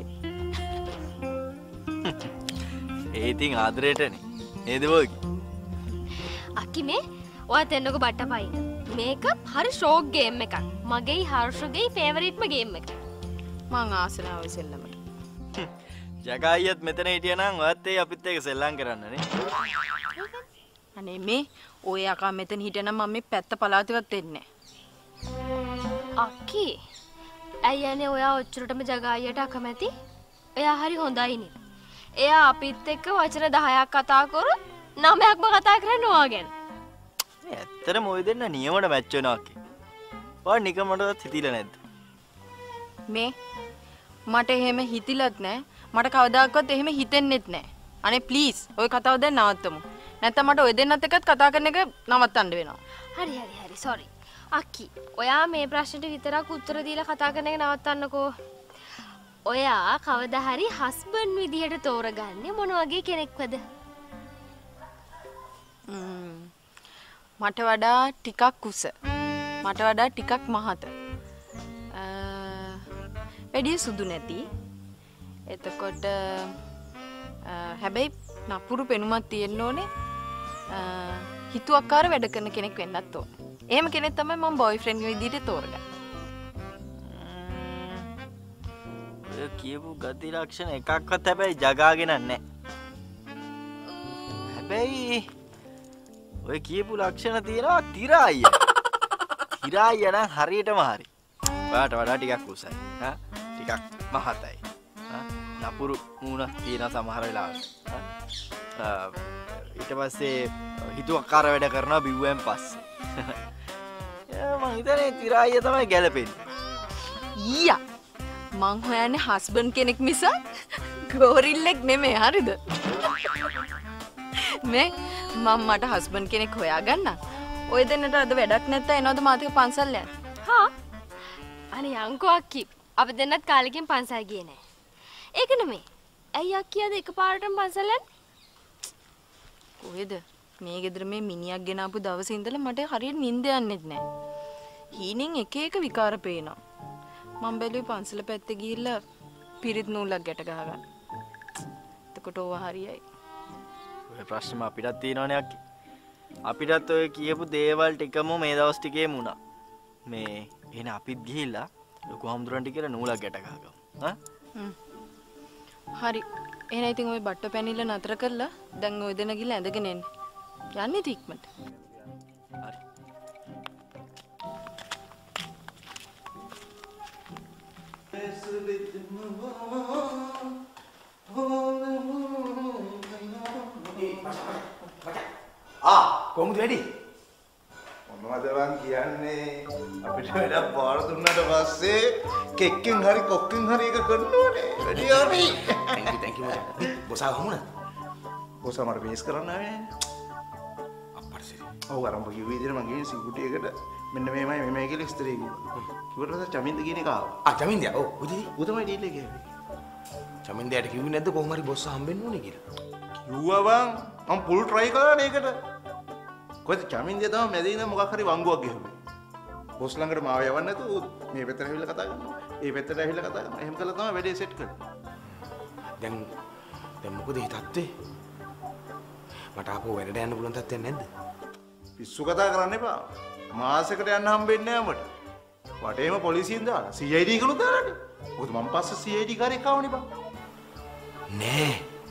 ඒ ඉතින් ආදරේටනේ. නේද වෝගි? අක්කි මේ ඔයත් එන්නකො බට්ටපයි. මේක හරි ෂෝක් ගේම් එකක්. මගේ හර්ෂගේ ෆේවරිට්ම ගේම් එක. මං ආසනාව සෙල්ලමට. ජගා අයියත් මෙතන හිටියනම් ඔයත් ඒ අපිත් එක්ක සෙල්ලම් කරන්නනේ. අනේ මේ ඔය යකා මෙතන හිටියනම් මම මේ පැත්ත පලාතවත් එන්නේ නැහැ. අක්කි ඇයි යන්නේ ඔයා ඔච්චරටම ජගා අයියට අකමැති? එයා හරි හොඳයිනේ. එයා අපිත් එක්ක වචන 10ක් කතා කරොත් 9ක්ම කතා කරන්න ඕවා ගැන. ඇත්තටම ඔය දෙන්න නියමට මැච් වෙනවා අක්කි. ඔයා නිකමටවත් හිතිලා නැද්ද? මේ මට එහෙම හිතිලත් නෑ. මට කවදාකවත් එහෙම හිතෙන්නෙත් නෑ. අනේ ප්ලීස් ඔය කතාව දැන් නවත්තමු. නැත්නම් මට ඔය දෙන්නත් එක්කත් කතා කරන එක නවත්තන්න වෙනවා. හරි sorry. අක්කි ඔයා මේ ප්‍රශ්නෙට විතරක් උත්තර දීලා කතා කරන එක නවත්තන්නකෝ. ඔයා කවදා හරි හස්බන්ඩ් විදිහට තෝරගන්නේ මොන වගේ කෙනෙක්වද? මට වඩා ටිකක් කුස. මට වඩා ටිකක් මහත. වැඩි සුදු නැති. එතකොට හැබැයි නපුරු පෙනුමක් තියෙන්න ඕනේ. හිතුවක්කාර වැඩ කරන කෙනෙක් වෙන්නත් ඕනේ. එහෙම කෙනෙක් තමයි මම බොයිෆ්‍රෙන්ඩ් විදිහට තෝරගන්නේ. ඔය කියපු ගති ලක්ෂණ එකක්වත් හැබැයි ජගාගෙන නැහැ. හැබැයි ඔය කියපු ලක්ෂණ තියෙනවා තිරායිය. තිරායිය නම් හරියටම හරි. ඔයාට වඩා ටිකක් කුසයි. ටිකක් මහතයි. නපුරු මූණ තියෙන සමහර වෙලාවට. ඊට පස්සේ හිතුවක්කාර වැඩ කරනවා බිව්වෙන් පස්සේ. මං හිතන්නේ තිරායිය තමයි ගැලපෙන්නේ. ඊයා මං හොයන්නේ හස්බන්ඩ් කෙනෙක් මිසක් ගෝරිල්ලෙක් නෙමෙයි හරිද? මේ මම මට හස්බන්ඩ් කෙනෙක් හොයාගන්න. ඔය දෙන්නට අද වැඩක් නැත්නම් එනවද මාතික පන්සල් යන්න? හා අනේ අංකෝ අක්කි අපි දෙන්නත් කාලෙකින් පන්සල් ගියේ නෑ. ඒක නෙමෙයි. ඇයි අක්කියද එකපාරටම පන්සල් යන්නේ? කොහෙද? මේ ගෙදර මේ මිනිහක් ගෙනාපු දවසේ ඉඳලා මට හරියට නිින්ද යන්නෙත් නෑ. හීනෙන් එක එක විකාර පේනවා. මම බැලුවේ පන්සල පැත්තේ ගිහිල්ලා පිරිත් නූලක් ගැට ගහගන්න. එතකොට ඕවා හරියයි. ඔය ප්‍රශ්නම අපිටත් තියෙනවනේ අක්කි. අපිටත් ඔය කියපු දේවල් ටිකම මේ දවස් ටිකේම වුණා. මේ එහෙනම් අපිත් ගිහිල්ලා ලොකු හම්දුරන්ට කියලා නූලක් ගැට ගහගමු. හරි. එහෙනම් ඉතින් ওই බට්ට පැනිල්ල නතර කරලා දැන් ওই දෙන ගිහලා ඇඳගෙන එන්න. යන්නේ ටික්මට. හරි. කොහොමද වැඩි? මොනවද වන් කියන්නේ? අපිට වැඩ බාර දුන්නාට පස්සේ කෙක්කෙන් හරි කොක්කෙන් හරි එක කරන්න ඕනේ. වැඩි හරි. thank you මචං. බොසා හමුණා. බොසා මට බේස් කරන්න ආවේ නෑනේ. අප්පරසේ. ඔව් අරඹ කිව්ව විදිහට මං ගිහින් සිකුටියකට මෙන්න මේමයි කියලා ස්ත්‍රී කිව්වා. කිව්වට පස්සේ චමින්ද කියන එක ආවා. චමින්දයා. ඔව්. ඌ තමයි ඩීල් එක ගියේ. චමින්දයාට කිව්වේ නැද්ද කොහොම හරි බොස් හම්බෙන්න ඕනේ කියලා? කිව්වා බං. මං පුල් try කරානේ ඒකට. කොහෙද චමින්දයා තමයි මැදේ ඉඳන් මොකක් හරි වංගුවක් ගෙහුවේ. බොස් ළඟට මාව යවන්න නැතුව මේ පැත්තට ඇවිල්ලා කතා කරනවා. ඒ පැත්තට ඇවිල්ලා කතා කරනවා. එහෙම කළා තමයි වැඩේ සෙට් කරන්නේ. දැන් මොකද මේ තත්ත්වේ? මට ආපහු වැඩට යන්න පුළුවන් තත්ත්වයක් නැද්ද? පිස්සු කතා කරන්න එපා. මාසෙකට යන්න හම්බෙන්නේ නැහැ මට. වටේම පොලිසියෙන් දාලා CID කළොත් දාලානේ. මොකද මම පස්සේ CID කාර්යයක් ආවනේ බං. නෑ.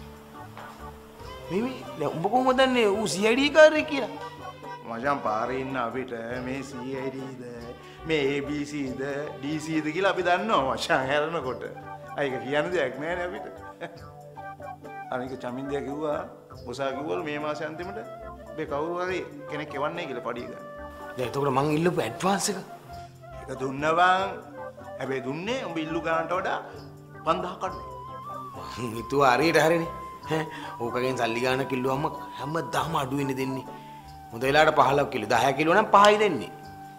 මේ උඹ කොහොමද දන්නේ ඌ CID කාර්යයක් කියලා? මචං පාරේ ඉන්න අපිට මේ CIDද මේ ABCද DCද කියලා අපි දන්නවා මචං හැරෙනකොට. අයික කියන්න දෙයක් නැහැ අපිට. අනික චමින්දයා කිව්වා ඔසා කිව්වලු මේ මාසේ අන්තිමට මේ කවුරු හරි කෙනෙක් එවන්නේ කියලා පඩිය ගන්න. දැන් එතකොට මං ඉල්ලපු ඇඩ්වාන්ස් එක ඒක දුන්නා බං. හැබැයි දුන්නේ උඹ ඉල්ලු ගන්නට වඩා 5000ක් අඩුයි. මං හිතුවා හරියට හරිනේ. ඕකගෙන් සල්ලි ගන්න කිල්ලුවම හැමදාම අඩු වෙන්නේ දෙන්නේ. හොඳ වෙලාවට 15 කිලෝ 10 කිලෝ නම් 5යි දෙන්නේ.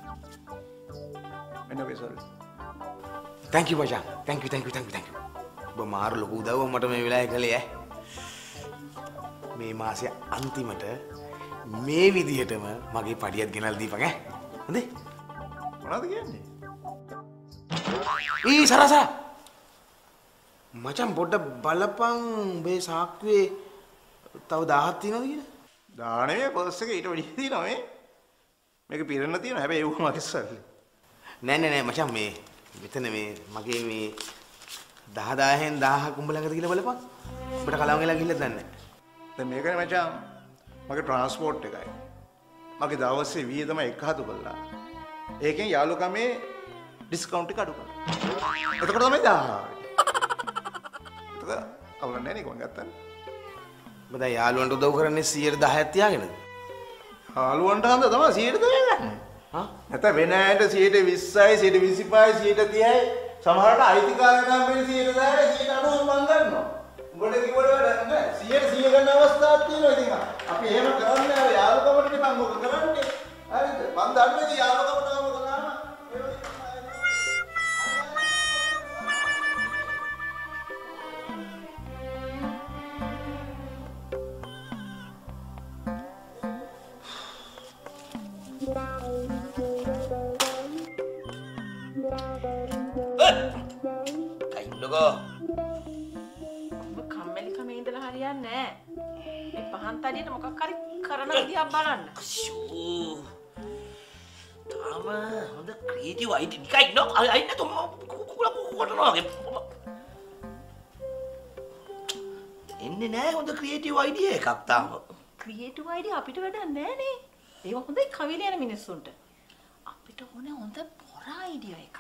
මෙන්න වෙසල්. thank you මචං. thank you. ඔබ මාර ලොකු උදව්වක් මට මේ වෙලාවේ කළේ ඈ. මේ මාසේ අන්තිමට මේ විදිහටම මගේ පඩියත් ගෙනල්ලා දීපන් ඈ. හොඳේ? මොනවද කියන්නේ? සරසා. මචං පොඩ්ඩක් බලපන් මේ සාක්කුවේ තව 1000ක් තියෙනවද කියලා? දානේ පර්ස් එකේ ඊට වැඩි තියෙනවා මේ. මේක පිරෙන්න තියෙනවා. හැබැයි ඒව මගේ සල්ලි. නෑ මචං මේ මෙතන මේ මගේ මේ 10,000න් 1000ක් උඹ ළඟද කියලා බලපන්. උඹට කලවම් වෙලා ගිහිල්ලා දන්නේ නැහැ. දැන් මේකනේ මචං මගේ ට්‍රාන්ස්පෝර්ට් එකයි. මගේ දවසේ වියදම එකහතු කළා. ඒකෙන් යාළුකමේ ඩිස්කවුන්ට් එක අඩු කරා. එතකොට තමයි 1000. ඒක අවුල නැහැ නේ කොහෙන් ගත්තන්නේ. ඔබ දැන් යාළුවන්ට උදව් කරන්නේ 110ක් තියාගෙනද? යාළුවන්ට හන්ද තමයි 100ට ගන්න. නැත්නම් වෙන අයට 120යි 125යි 130යි සමහරට අයිතිකාරකම් වෙන 100% 90 මං ගන්නවා. උඹට කිව්වට වැඩක් නැහැ. 100 ගන්න අවස්ථාවක් තියෙනවා. ඉතින් අපි එහෙම කරන්නේ අර යාළුකමට නිකන් ඔක කරන්නේ. හරිද? මං දන්නේ ඉතින් යාළුකමට ඔක කරනවා. කයින්නකෝ ඔබ කම්මැලි කමේ ඉඳලා හරියන්නේ නැහැ. මේ පහන් තඩියට මොකක් හරි කරන විදිහක් බලන්න. තාම හොඳ ක්‍රියේටිව් අයිඩියා ටිකක් ඉන්නවා. අයින්න තෝ කොටනවා වගේ. එන්නේ නැහැ හොඳ ක්‍රියේටිව් අයිඩියා එකක් තාම. ක්‍රියේටිව් අයිඩියා අපිට වැඩක් නැහැ නේ. ඒක හොඳයි කවි ලියන මිනිස්සුන්ට. අපිට ඕනේ හොඳ පොර අයිඩියා එකක්.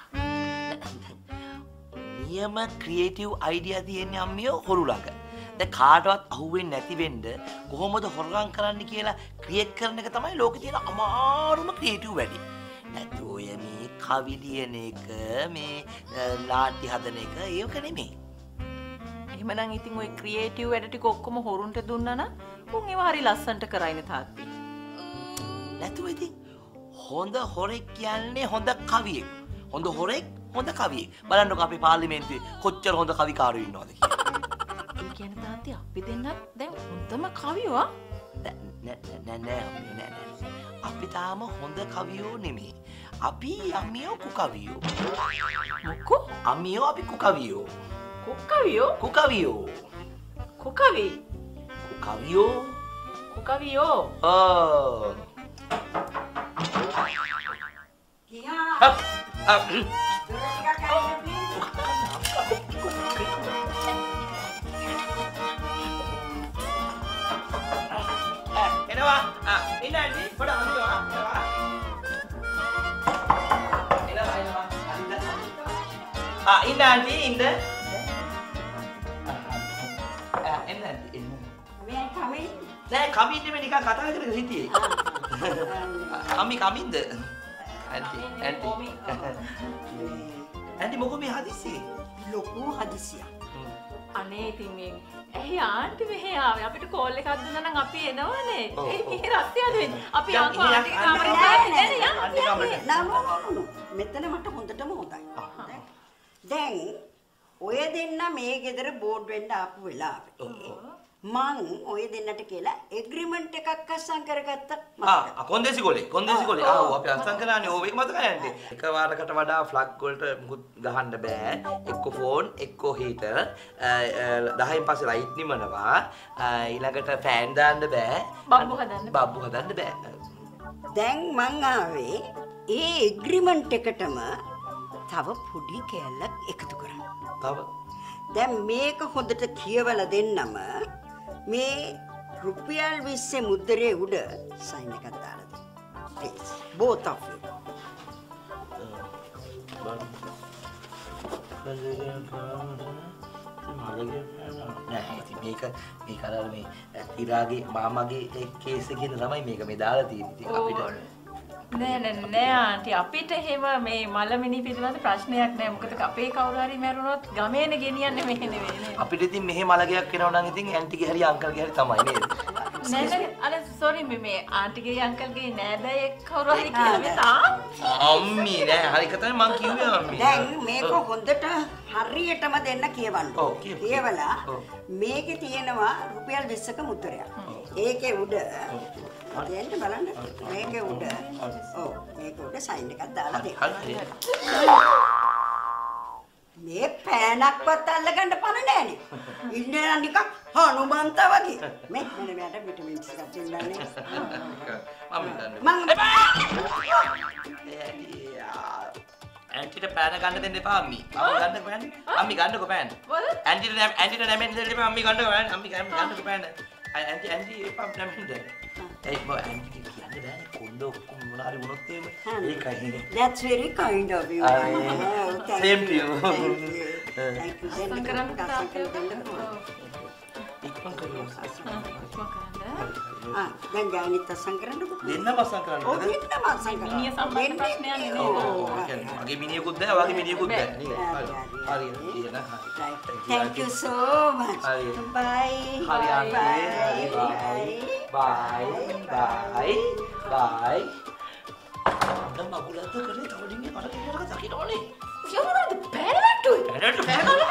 නියම ක්‍රියේටිව් අයිඩියා තියෙන්නේ අම්මියෝ හොරු ළඟ. දැන් කාටවත් අහුවෙන්නේ නැති වෙන්න කොහොමද හොරගම් කරන්න කියලා ක්‍රියේට් කරන එක තමයි ලෝකේ තියෙන අමාරුම ක්‍රියේටිව් වැඩි. නැත්නම් ඔය මේ කවි ලියන එක මේ නාට්‍ය හදන එක ඒක නෙමෙයි. එහෙමනම් ඉතින් ওই ක්‍රියේටිව් වැඩ ටික ඔක්කොම හොරුන්ට දුන්නා නම් උන් ඒවා හරි ලස්සනට කරයිනේ තාත්ති. නැතුව ඉතින් හොඳ හොරෙක් කියන්නේ හොඳ කවියෙක්. හොඳ හොරෙක් හොඳ කවියෙක්. බලන්නකෝ අපේ පාර්ලිමේන්තුවේ කොච්චර හොඳ කවිකාරයෝ ඉන්නවද කියලා. ඒ කියන්නේ තාත්ති අපි දෙන්නත් දැන් හොඳම කවියෝ නෑ. අපි තාම හොඳ කවියෝ නෙමෙයි. අපි අම්මියෝ කුකවියෝ. මොකෝ? අම්මියෝ අපි කුකවියෝ. කුකවියෝ? කුකවියෝ. කුකවි? කුකවියෝ. කුකවියෝ. කියා. එනවා. ඉන්න ඇන්ටි පොඩ අන්තිවා. එනවා. ඉන්න ඇන්ටි ඉන්න. එන්න ඇන්ටි එන්න. මේ කමින් නෑ කමින් නෙමෙයි නිකන් කතා කරගෙන හිටියේ. අම්මි කමින්ද? ඇන්ටි මොකෝ මේ හදිස්සියේ? ලොකු හදිස්සියක්. අනේ ඉතින් මේ ඇයි ආන්ටි මෙහෙ ආවේ අපිට කෝල් එකක් දුන්නා නම් අපි එනවනේ. ඒ මේ රස්තියද වෙන්නේ. අපි ආන්කෝ ආන්ටිගේ කාමරේට නෑ. මෙතන මට හොඳටම හොඳයි. දැන් ඔය දෙන්න මේ ගෙදර බෝඩ් වෙන්න ආපු වෙලාවේ මං ඔය දෙන්නට කියලා එග්‍රීමන්ට් එකක් අස්සම් කරගත්තා. කොන්දේසි ගොලේ. ආව් අපි අස්සම් කළානේ. ඕක මතකයි ඇන්ටි. එක වාරකට වඩා ෆ්ලග් වලට මුකුත් ගහන්න බෑ. එක්ක ෆෝන්, එක්ක හීටර්, 10න් පස්සේ ලයිට් නිමනවා. ඊළඟට ෆෑන් දාන්න බෑ. බබ්බු හදන්න බෑ. දැන් මං ආවේ ඒ එග්‍රීමන්ට් එකටම තව පොඩි කෑල්ලක් එකතු කරන්න. තව දැන් මේක හොඳට කියවලා දෙන්නම මේ රුපියල් 20 මුද්දරේ උඩ සයින් එකක් දාලා දෙන්න. Please, both of you. මේක අර මේ ඉරාගේ මාමගේ කේස් එකේ තමයි මේක දාලා තියෙන්නේ. අපිට නෑ ආන්ටි අපිට එහෙම මේ මලමිනි පිළිබඳ ප්‍රශ්නයක් නෑ. මොකද අපේ කවුරු හරි මැරුණොත් ගමේනේ ගෙනියන්නේ මෙහෙ නෙවෙයි නේද? අපිට ඉතින් මෙහෙ මලගයක් එනවා නම් ඉතින් ඇන්ටිගේ හරි අංකල්ගේ හරි තමයි නේද? නෑ අනේ සෝරි මේ ආන්ටිගේ අංකල්ගේ නෑදෑයෙක් කවුරු හරි කියන්නේ තා? අම්මි නෑ හරි කතාවේ මං කිව්වේ අම්මි. දැන් මේක හොඳට හරියටම දෙන්න කියවන්න. කියවලා මේකේ තියෙනවා රුපියල් 20ක මුද්දරයක්. ඒකේ උඩ දෙන්න බලන්න මේකේ උඩ මේක උඩ සයින් එකක් දාලා දෙන්න. මේ පෑනක්වත් අල්ලගන්න පණ නෑනේ. ඉන්නේ නම් නිකන් හනුමන්ත වගේ. මේ මෙන්න මෙයාට විටමින් ටිකක් දෙන්නන්නේ. ඇන්ටිට පෑන ගන්න දෙන්න එපා අම්මි. ගන්නකො පෑන. අම්මි ගන්නකො පෑන. ඇන්ටිට නැමෙන්න දෙන්න එපා අම්මි ගන්නකො පෑන. අම්මි ගන්නකො පෑන. ඇන්ටි එපා නැමෙන්න. ඒක මම ඇන්ටි කියන්නේ බෑනේ කොණ්ඩෝ ඔක්කොම මොන හරි වුණොත් එහෙම ඒකයි. That's very kind of you. Same to you. Thank you. Then කරන්න ඉක්මන් කරලා දැන් ගානිත් අස්සම් කරන්නකො. දෙන්න පස්සම් කරන්න. ඔව් දෙන්න පස්සම් කරන්න. මිනිහ සම්බන්ධ ප්‍රශ්නයක් නෙමෙයි. මගේ මිනිහෙකුත් දැන් වගේ මිනිහෙකුත් දැන් නේද? හරි. Thank you so much. Bye. හරි ආන්ටි. බයි. නම් මගුලත් කරේ තවඩින් මට කෙනෙක් දකින්නෝනේ. යමුනාද බැලටුයි. බැලට බැලලා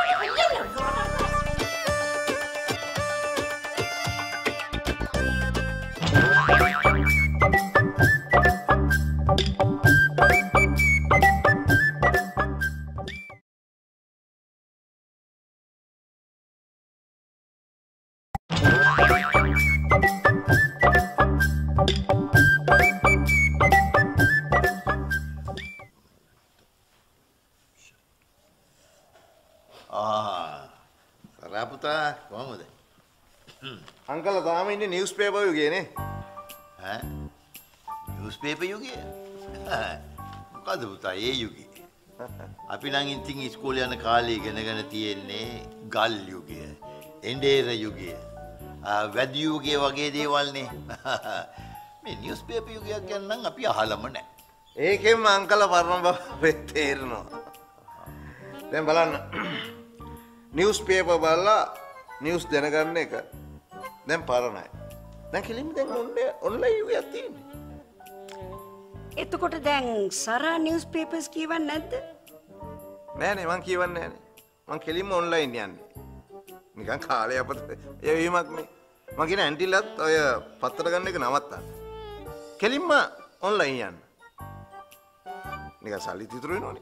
පුතා කොහමද? අංකල් තාම ඉන්නේ නිවුස් පේපර් යුගයේ නේ. ඈ? නිවුස් පේපර් යුගයේ? මොකද පුතා ඒ යුගයේ? අපි නම් ඉතින් ඉස්කෝලේ යන කාලේ ඉගෙනගෙන තියෙන්නේ ගල් යුගය, එඬේර යුගය, වැදි යුගය වගේ දේවල් නේ. මේ නිවුස් පේපර් යුගයක් ගැන නම් අපි අහලම නැහැ. ඒකෙන්ම අංකල් පරණ බව තේරෙනවා. දැන් බලන්න. නිවුස් පේපර් බලලා නිවුස් දැනගන්න එක දැන් පරණයි. දැන් කෙලින්ම දැන් ඔන්ලයින් යුගයක් තියෙන්නේ. එතකොට දැන් සරා නිවුස් පේපර්ස් කියවන්නේ නැද්ද? නෑනේ මං කියවන්නේ නෑනේ. මං කෙලින්ම ඔන්ලයින් යන්නේ. නිකන් කාලේ අපත යවීමක් නේ. මං කියන ඇන්ටිලත් ඔය පත්තර ගන්න එක නවත්තන්න. කෙලින්ම ඔන්ලයින් යන්න. නිකන් සල්ලි ඉතුරු වෙනවනේ.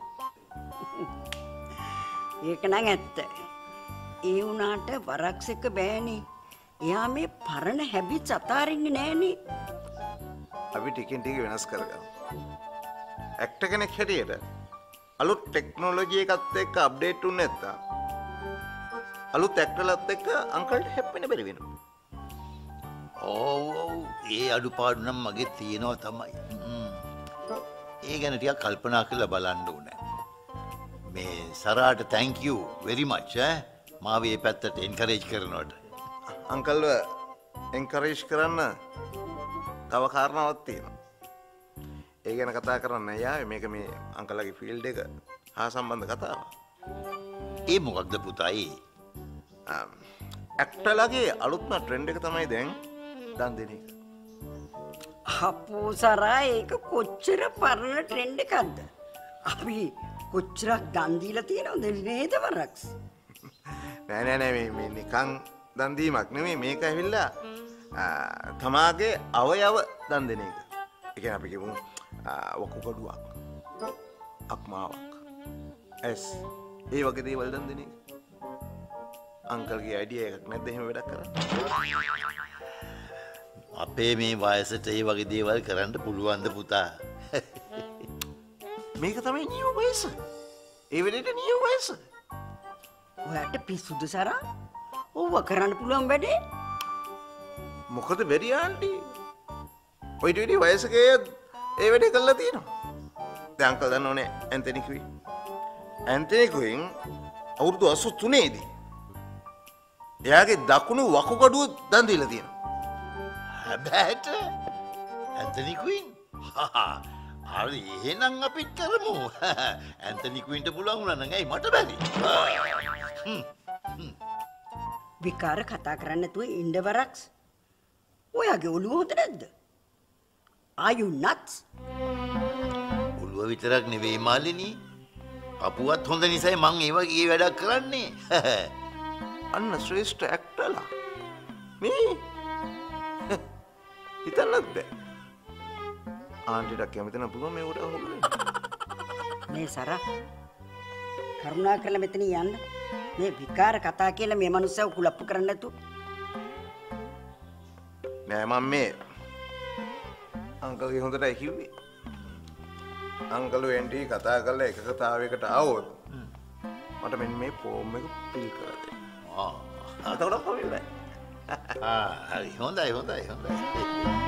ඒක නම් ඇත්ත. ඒ වුණාට වරක්ස් එක බෑනේ. එයා මේ පරණ හැබිට්ස් අතාරින්නේ නෑනේ. අපි ටිකෙන් ටික වෙනස් කරගමු. ඇක්ටර් කෙනෙක් හැටියට අලුත් ටෙක්නොලොජි එකත් එක්ක අප්ඩේට් වුනේ නැත්තම් අලුත් ඇක්ටර්ලත් එක්ක අංකල්ට හැප්පෙන්න බැරි වෙනවා. ඔව් ඒ අඩුපාඩු නම් මගේ තියෙනවා තමයි. ඒ ගැන ටිකක් කල්පනා කරලා බලන්න ඕනේ. මේ සරාට thank you very much මාව මේ පැත්තට encourage කරනවට. අංකල්ව encourage කරන්න තව කාරණාවක් තියෙනවා. ඒ ගැන කතා කරන්න යාවේ මේක මේ අංකල්ලාගේ ෆීල්ඩ් එක හා සම්බන්ධ කතාවක්. ඒ මොකක්ද පුතා ඒ? ඇක්ටර්ලාගේ අලුත්ම ට්‍රෙන්ඩ් එක තමයි දැන් දන් දෙන එක. අපෝ සරා ඒක කොච්චර පරණ ට්‍රෙන්ඩ් එකක්ද? අපි කොච්චරක් දන් දීලා තියෙනවද නේද වරක්ස්? නෑ මේ නිකන් දන් දීමක් නෙමෙයි මේක ඇවිල්ලා තමාගේ අවයව දන් දෙන එක. ඒ කියන්නේ අපි කියමු වකුගඩුවක්, අක්මාවක්, ඇස් ඒ වගේ දේවල් දන් දෙන එක. අංකල්ගේ අයිඩියා එකක් නැද්ද එහෙම වැඩක් කරන්න? අපේ මේ වයසට ඒ වගේ දේවල් කරන්න පුළුවන්ද පුතා? මේක තමයි නියම වයස. ඒ වෙලේට නියම වයස. ඔයාට පිස්සුද සරා? ඕව කරන්න පුළුවන් වැඩේ? මොකද බැරි ආන්ටි? ඔය ටීටි වයසක ඒ වැඩේ කළා තියෙනවා. දැන් අංකල් දන්නෝනේ ඇන්තනි ක්වීන්. ඇන්තනි ක්වීන් අවුරුදු 83 දී එයාගේ දකුණු වකුගඩුව දන් දීලා තියෙනවා. හැබැයිට ඇන්තනි ක්වීන් හරි එහෙනම් අපිත් කරමු. ඇන්තනි ක්වීන්ට පුළුවන් වුණා නම් ඇයි මට බැරි? විකාර කතා කරන්න නැතුව ඉන්න වරක්ස්. ඔයාගේ ඔළුව හොඳ නැද්ද? Are you nuts? ඔළුව විතරක් නෙවෙයි මාලිනී. අපුවත් හොඳ නිසායි මං ඒ වගේ වැඩක් කරන්නේ. අන්න ශ්‍රේෂ්ඨ ඇක්ටර්ලා. මේ හිතන්නත් බෑ. ආන්ටිට කැමති නම් පුළුවන් මේ උඩ හොගලන්න. මේ සරා කරුණා කරලා මෙතන යන්න. මේ විකාර කතා කියලා මේ මනුස්සයව කුලප්පු කරන්න නැතු. නෑ මම මේ අංකල්ගේ හොඳටයි කිව්වේ. අංකල් වෙන්ටි කතා කරලා එක කතාවයකට ආවොත් මට මෙන්න මේ ෆෝම් එක ෆිල් කරලා දෙන්න. අතකොට කොහොමද? හරි හොඳයි.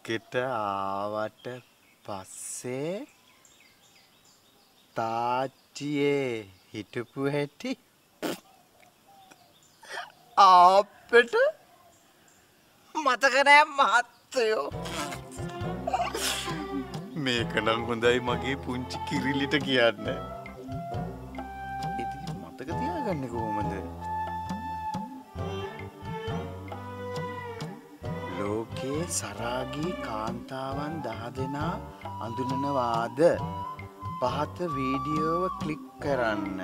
එකට ආවට පස්සේ තාච්චියේ හිටපු හැටි අපිට මතක නෑ මහත්තයෝ. මේක නම් හොඳයි මගේ පුංචි කිරිලිට කියන්න. ඉතින් මතක තියාගන්නේ කොහොමද? ලෝකේ සරාගී කාන්තාවන් 10 දෙනා අඳුනනවාද? පහත වීඩියෝව ක්ලික් කරන්න.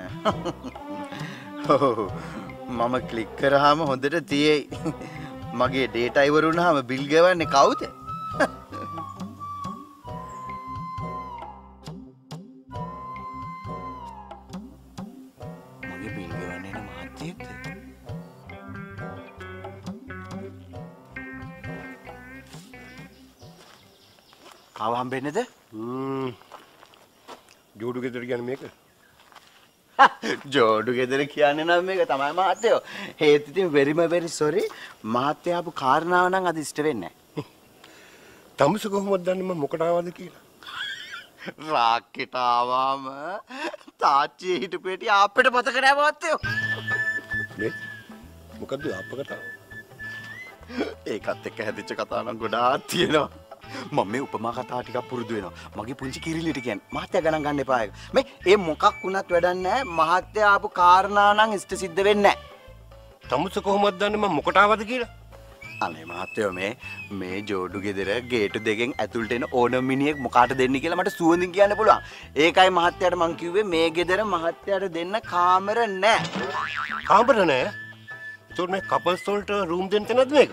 මම ක්ලික් කරාම හොඳට තියෙයි. මගේ ඩේටා ඉවර වුණාම බිල් ගෙවන්නේ කවුද? මගේ බිල් ගෙවන්නේ නේ මහත්තයෙක්ද? ආව හම්බෙන්නේද? ජෝඩු ගෙදර කියන්නේ මේක. ජෝඩු ගෙදර කියන්නේ නම් මේක තමයි මහත්තයෝ. හේත් ඉතින් very sorry මහත්තයා ආපු කාරණාව නම් අද ඉෂ්ට වෙන්නේ නැහැ. තමුස කොහොමද දන්නේ මම මොකට ආවද කියලා? රාක්කෙට ආවම තාච්චියේ හිටපු හැටි අපිට මතක නැහැ මහත්තයෝ. මේ මොකද්ද අප කතාව? ඒකත් එක්ක හැදිච්ච කතා නම් ගොඩාක් තියෙනවා. මම මේ උපමා කතා ටිකක් පුරුදු වෙනවා. මගේ පුංචි කිරිලිට කියන්නේ. මහත්තයා ගණන් ගන්න එපා ඒක. මේ මොකක් වුණත් වැඩක් නැහැ. මහත්තයා ආපු කාරණා නම් ඉෂ්ට සිද්ධ වෙන්නේ නැහැ. තමුස කොහොමද දන්නේ මම මොකට ආවද කියලා? අනේ මහත්තයෝ මේ ජෝඩු ගෙදර ගේට් දෙකෙන් ඇතුළට එන ඕනම මිනිහෙක් මොකාට දෙන්න කියලා මට සුවඳින් කියන්න පුළුවන්. ඒකයි මහත්තයාට මං කිව්වේ මේ ගෙදර මහත්තයාට දෙන්න කාමර නැහැ. කාමර නැහැ? ඒතකොට මේ කපල්ස් වලට රූම් දෙන්න තැනද මේක?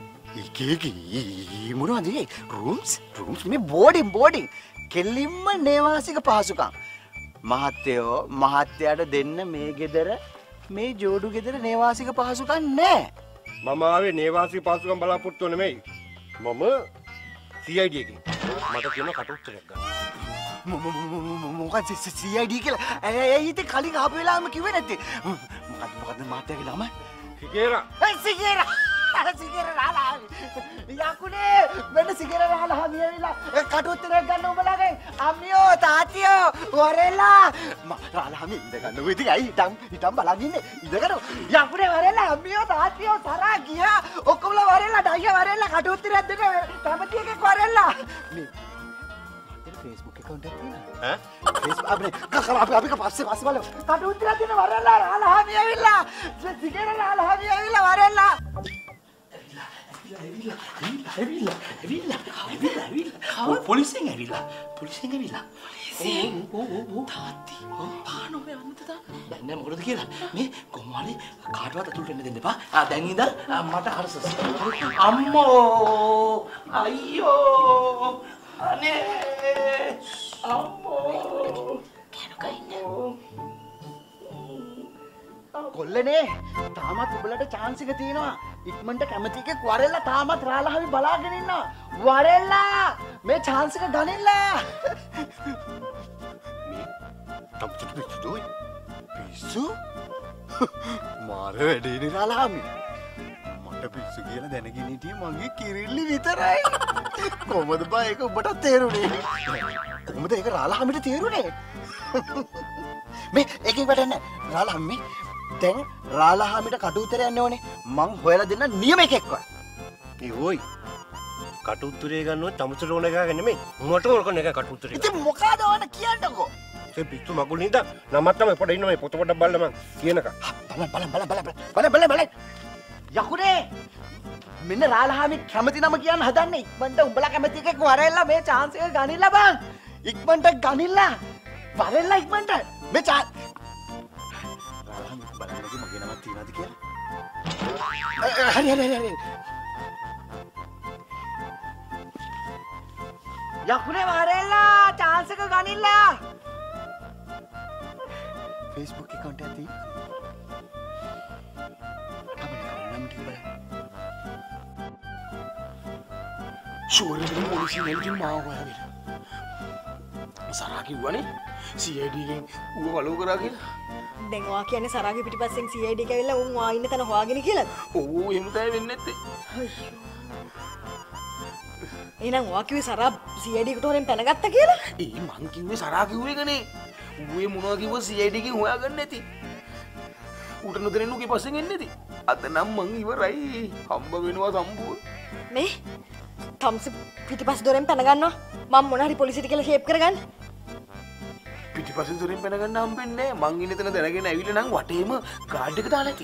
මොනවද මේ රූම්ස් මේ බෝඩින් කෙලින්ම නේවාසික පහසුකම්. මහත්තයාට දෙන්න මේ ගෙදර මේ ජෝඩු ගෙදර නේවාසික පහසුකම් නැහැ. මම ආවේ නේවාසික පහසුකම් බලාපොරොත්තු නෙමෙයි. මම CID එකකින්. මට කියන කටුත්තරයක් ගන්න. මොකක්ද CID කියලා? ඇයි ඉතින් කලින් ආපු වෙලාවෙම කිව්වේ නැත්තේ? මොකද්ද මහත්තයාගේ නම? සිගේරා. සිගේරා රාලහාමි. යකුනේ මෙන්න සිගේරා රාලහාමි ඇවිල්ලා කටුත්තරයක් ගන්න උඹලාගෙන්. අම්මියෝ තාත්තියෝ වරෙල්ලා. රාලහාමි ඉඳ ගන්න ඔය ඉතින් ඇයි හිටම් බලන් ඉන්නේ. ඉඳගෙන යකුනේ වරෙල්ලා අම්මියෝ තාත්තියෝ සරා ගියා. ඔක්කොමලා වරෙල්ලා ඩයියා වරෙල්ලා කටුත්තරයක් දෙන්න කැමති එකෙක් වරෙල්ලා. මේ Facebook account එකක් තියෙනවා. Facebook අපි පස්සේ බලමු. කටුත්තරයක් දෙන්න වරෙල්ලා රාලහාමි ඇවිල්ලා. සිගේරා රාලහාමි ඇවිල්ලා වරෙල්ලා. ඇවිල්ලා. පොලිසියෙන් ඇවිල්ලා. තාත්ති පානෝ යන්නද දන්නේ? දැන් නෑ මොකටද කියලා. මේ කොහොමද කාටවත් අතුලට එන්න දෙන්න එපා. දැන් ඉඳන් මට හරසස්. අම්මෝ අයියෝ අනේ අම්මෝ කොල්ලනේ තාමත් උඹලට chance එක තියෙනවා. ඉක්මනට කැමති එකෙක් වරෙල්ලා තාමත් රාලහාමි බලාගෙන ඉන්නවා. වරෙල්ලා මේ chance එක ගනින්න. තමුසට පිස්සුයි. පිස්සු? මාර වැඩේනේ රාලහාමි. මට පිස්සු කියලා දැනගෙන හිටියේ මගේ කිරිල්ලි විතරයි. කොහොමද බා ඒක ඔබට තේරුනේ? කොහොමද ඒක රාලහාමිට තේරුනේ? මේ එකෙන් වැඩන්නේ රාලහාමි දැන් රාලහාමිට කටුතරය යන්න ඕනේ. මං හොයලා දෙන්න නියම එකෙක්ව. ඒ ඕයි. කටුතරය ගන්නව තමුසට ඕන එකක් නෙමෙයි. උඹට ඕන එක කටුතරය. ඉතින් මොකද ඕන කියන්නකෝ. ඒ පිස්සු මගුල් නිදා නමත් තමයි පොඩ ඉන්න මේ පොත පොඩක් බලන්න මං කියනක. බලන්න. යකුනේ මෙන්න රාලහාමි කැමති නම කියන්න හදන්නේ. ඉක්මනට උඹලා කැමති එකෙක් වරෙල්ලා මේ chance එක ගනින්න බං. ඉක්මනට ගනින්න. වරෙල්ලා ඉක්මනට. මේ chance රාලහාමි බලන්නකෝ මගේ නමක් තියනවාද කියලා. හරි. යකුනේ වරෙල්ලා chance එක ගනින්න. Facebook account එකක් තියෙයි. ෂුවර් පොලිසිය නෙල්කින් මාව හොයාගෙන. සරා කිව්වනේ CID එකෙන් ඌව වලෝ කරා කියලා. දැන් ඔයා කියන්නේ සරාගේ පිටිපස්සෙන් CID එක ඇවිල්ලා උන් ඔයා ඉන්න තැන හොයාගෙන කියලාද? ඔව් එහෙම තමයි වෙන්නේ නැත්තේ. එහෙනම් ඔයා කිව්වේ සරා CID එකට හොරෙන් පැනගත්තා කියලා? ඒ මං කිව්වේ සරා කිව්වේ එකනේ. ඌේ මොනවා කිව්ව CID එකෙන් හොයාගන්න නැති. ඌට නොදෙන්න ඌගේ පස්සෙන් එන්නේ නැති. අද නම් මං ඉවරයි. හම්බ වෙනවා සම්පූර්ණ. මේ තම්සි පිටිපස්ස දොරෙන් පැනගන්නවා. මම මොන හරි පොලිසියට කියලා ෂේප් කරගන්න. පිටිපස්සේ දොරෙන් පැනගන්න හම්බෙන්නේ නැහැ. මං ඉන්නේ එතන දැනගෙන ඇවිල්ලා නම් වටේම ගාඩ් එක දාලා ඇති.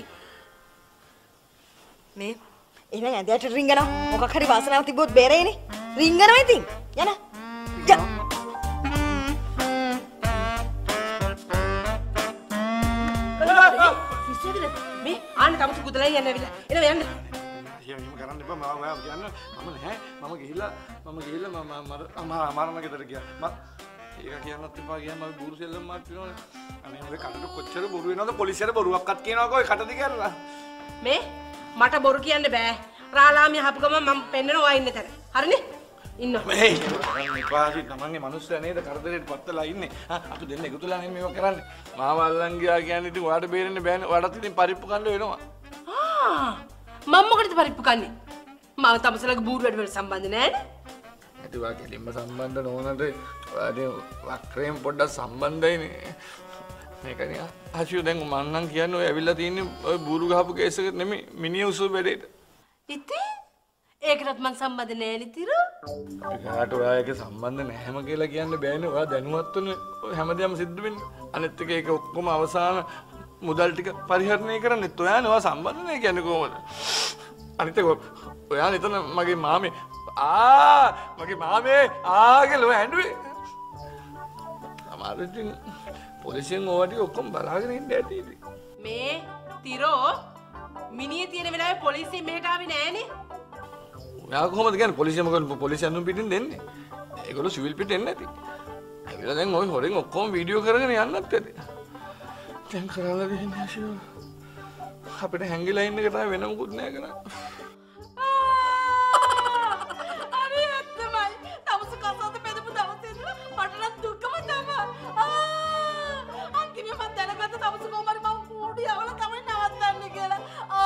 මේ එහෙනම් ඇඳයට රින්ගනවා. මොකක් හරි වාසනාවක් තිබ්බොත් බේරෙයිනේ. රින්ගනවා ඉතින්. යන්න. යා. මේ ආන්න තමසු කුදලයි යන්න ඇවිල්ලා. එනවා යන්න. එහෙම කරන්න එපා. මම ඔයාව කියන්න. මම නැහැ. මම ගිහිල්ලා මරණ ගෙදර ගියා. ඒක කියන්නත් එපා ගියා මම බూరు සෙල්ලම් මාත් වෙනවනේ. අනේ ඔය කටට කොච්චර බොරු වෙනවද පොලිසියට බොරුවක්වත් කියනවාකෝ ඔය කට දිග කරලා. මේ මට බොරු කියන්න බෑ. රාලාමි හපු ගමන් මම පෙන්නන ඔයා ඉන්න තැන. හරිනේ? ඉන්න. මේ ඉපාසි තමන්ගේ මිනිස්සයා නේද කරදරේට පත්තලා ඉන්නේ. අපි දෙන්න එකතුලා නේ මේක කරන්නේ. මාව අල්ලන් ගියා කියන්නේ ඉතින් ඔයාට බේරෙන්න බෑනේ. ඔයාටත් ඉතින් පරිප්පු කන්න වෙනවා. මම මොකටද පරිප්පු කන්නේ? මම තමසලගේ බూరు වැඩ වලට සම්බන්ධ නෑනේ. ඒත් ඔයා කෙලින්ම සම්බන්ධ නොවනට ඔයාගේ වක්‍රයෙන් පොඩ්ඩක් සම්බන්ධයිනේ. මේකනේ ආසියෝ දැන් මම නම් කියන්නේ ඔය ඇවිල්ලා තින්නේ ඔය බూరు ගහපු කේස් එක නෙමෙයි මිනිහ උසු වැඩේට. ඉතින් ඒකටත් මං සම්බන්ධ නෑනේ තිර. ඒකට ඔයාගේ සම්බන්ධ නැහැම කියලා කියන්න බෑනේ. ඔයා දැනුවත් වෙන හැමදේම සිද්ධ වෙන්නේ. අනිත් එක ඒක ඔක්කොම අවසාන මුදල් ටික පරිහරණය කරන්නේත් ඔයානේ. ඔයා සම්බන්ධ නැහැ කියන්නේ කොහොමද? අනිත් එක ඔයා නිතර මගේ මාමේ මගේ මාමේ කියලා ඔය ඇඬුවේ. අමාරුටින් පොලිසියෙන් ඕවා ටික ඔක්කොම බලාගෙන ඉන්න ඇති ඉතින්. මේ තිරෝ මිනිහ තියෙන වෙලාවේ පොලිසිය මෙහෙට ආවේ නෑනේ. ඔයා කොහොමද කියන්නේ පොලිසිය මොකද පොලිසිය අඳුම් පිටින් දෙන්නේ? ඒගොල්ලෝ සිවිල් පිටින් එන්නේ නැති. ඒගොල්ලෝ දැන් ওই හොරෙන් ඔක්කොම වීඩියෝ කරගෙන යන්නත් ඇති. දැන් කරලා දෙන්නේ ආශිර්වාද. අපිට හැංගිලා ඉන්න එක තමයි වෙන මොකුත් නෑ කරන්නේ. අනේ ඇත්තමයි. තමසු කසාද බෙදපු දවසේ ඉඳලා මට නම් දුකම තමයි. අන්තිමේ මම දැනගත්ත තමසු කොහමරි මම කූඩි යවලා තමයි නවත්තන්නේ කියලා.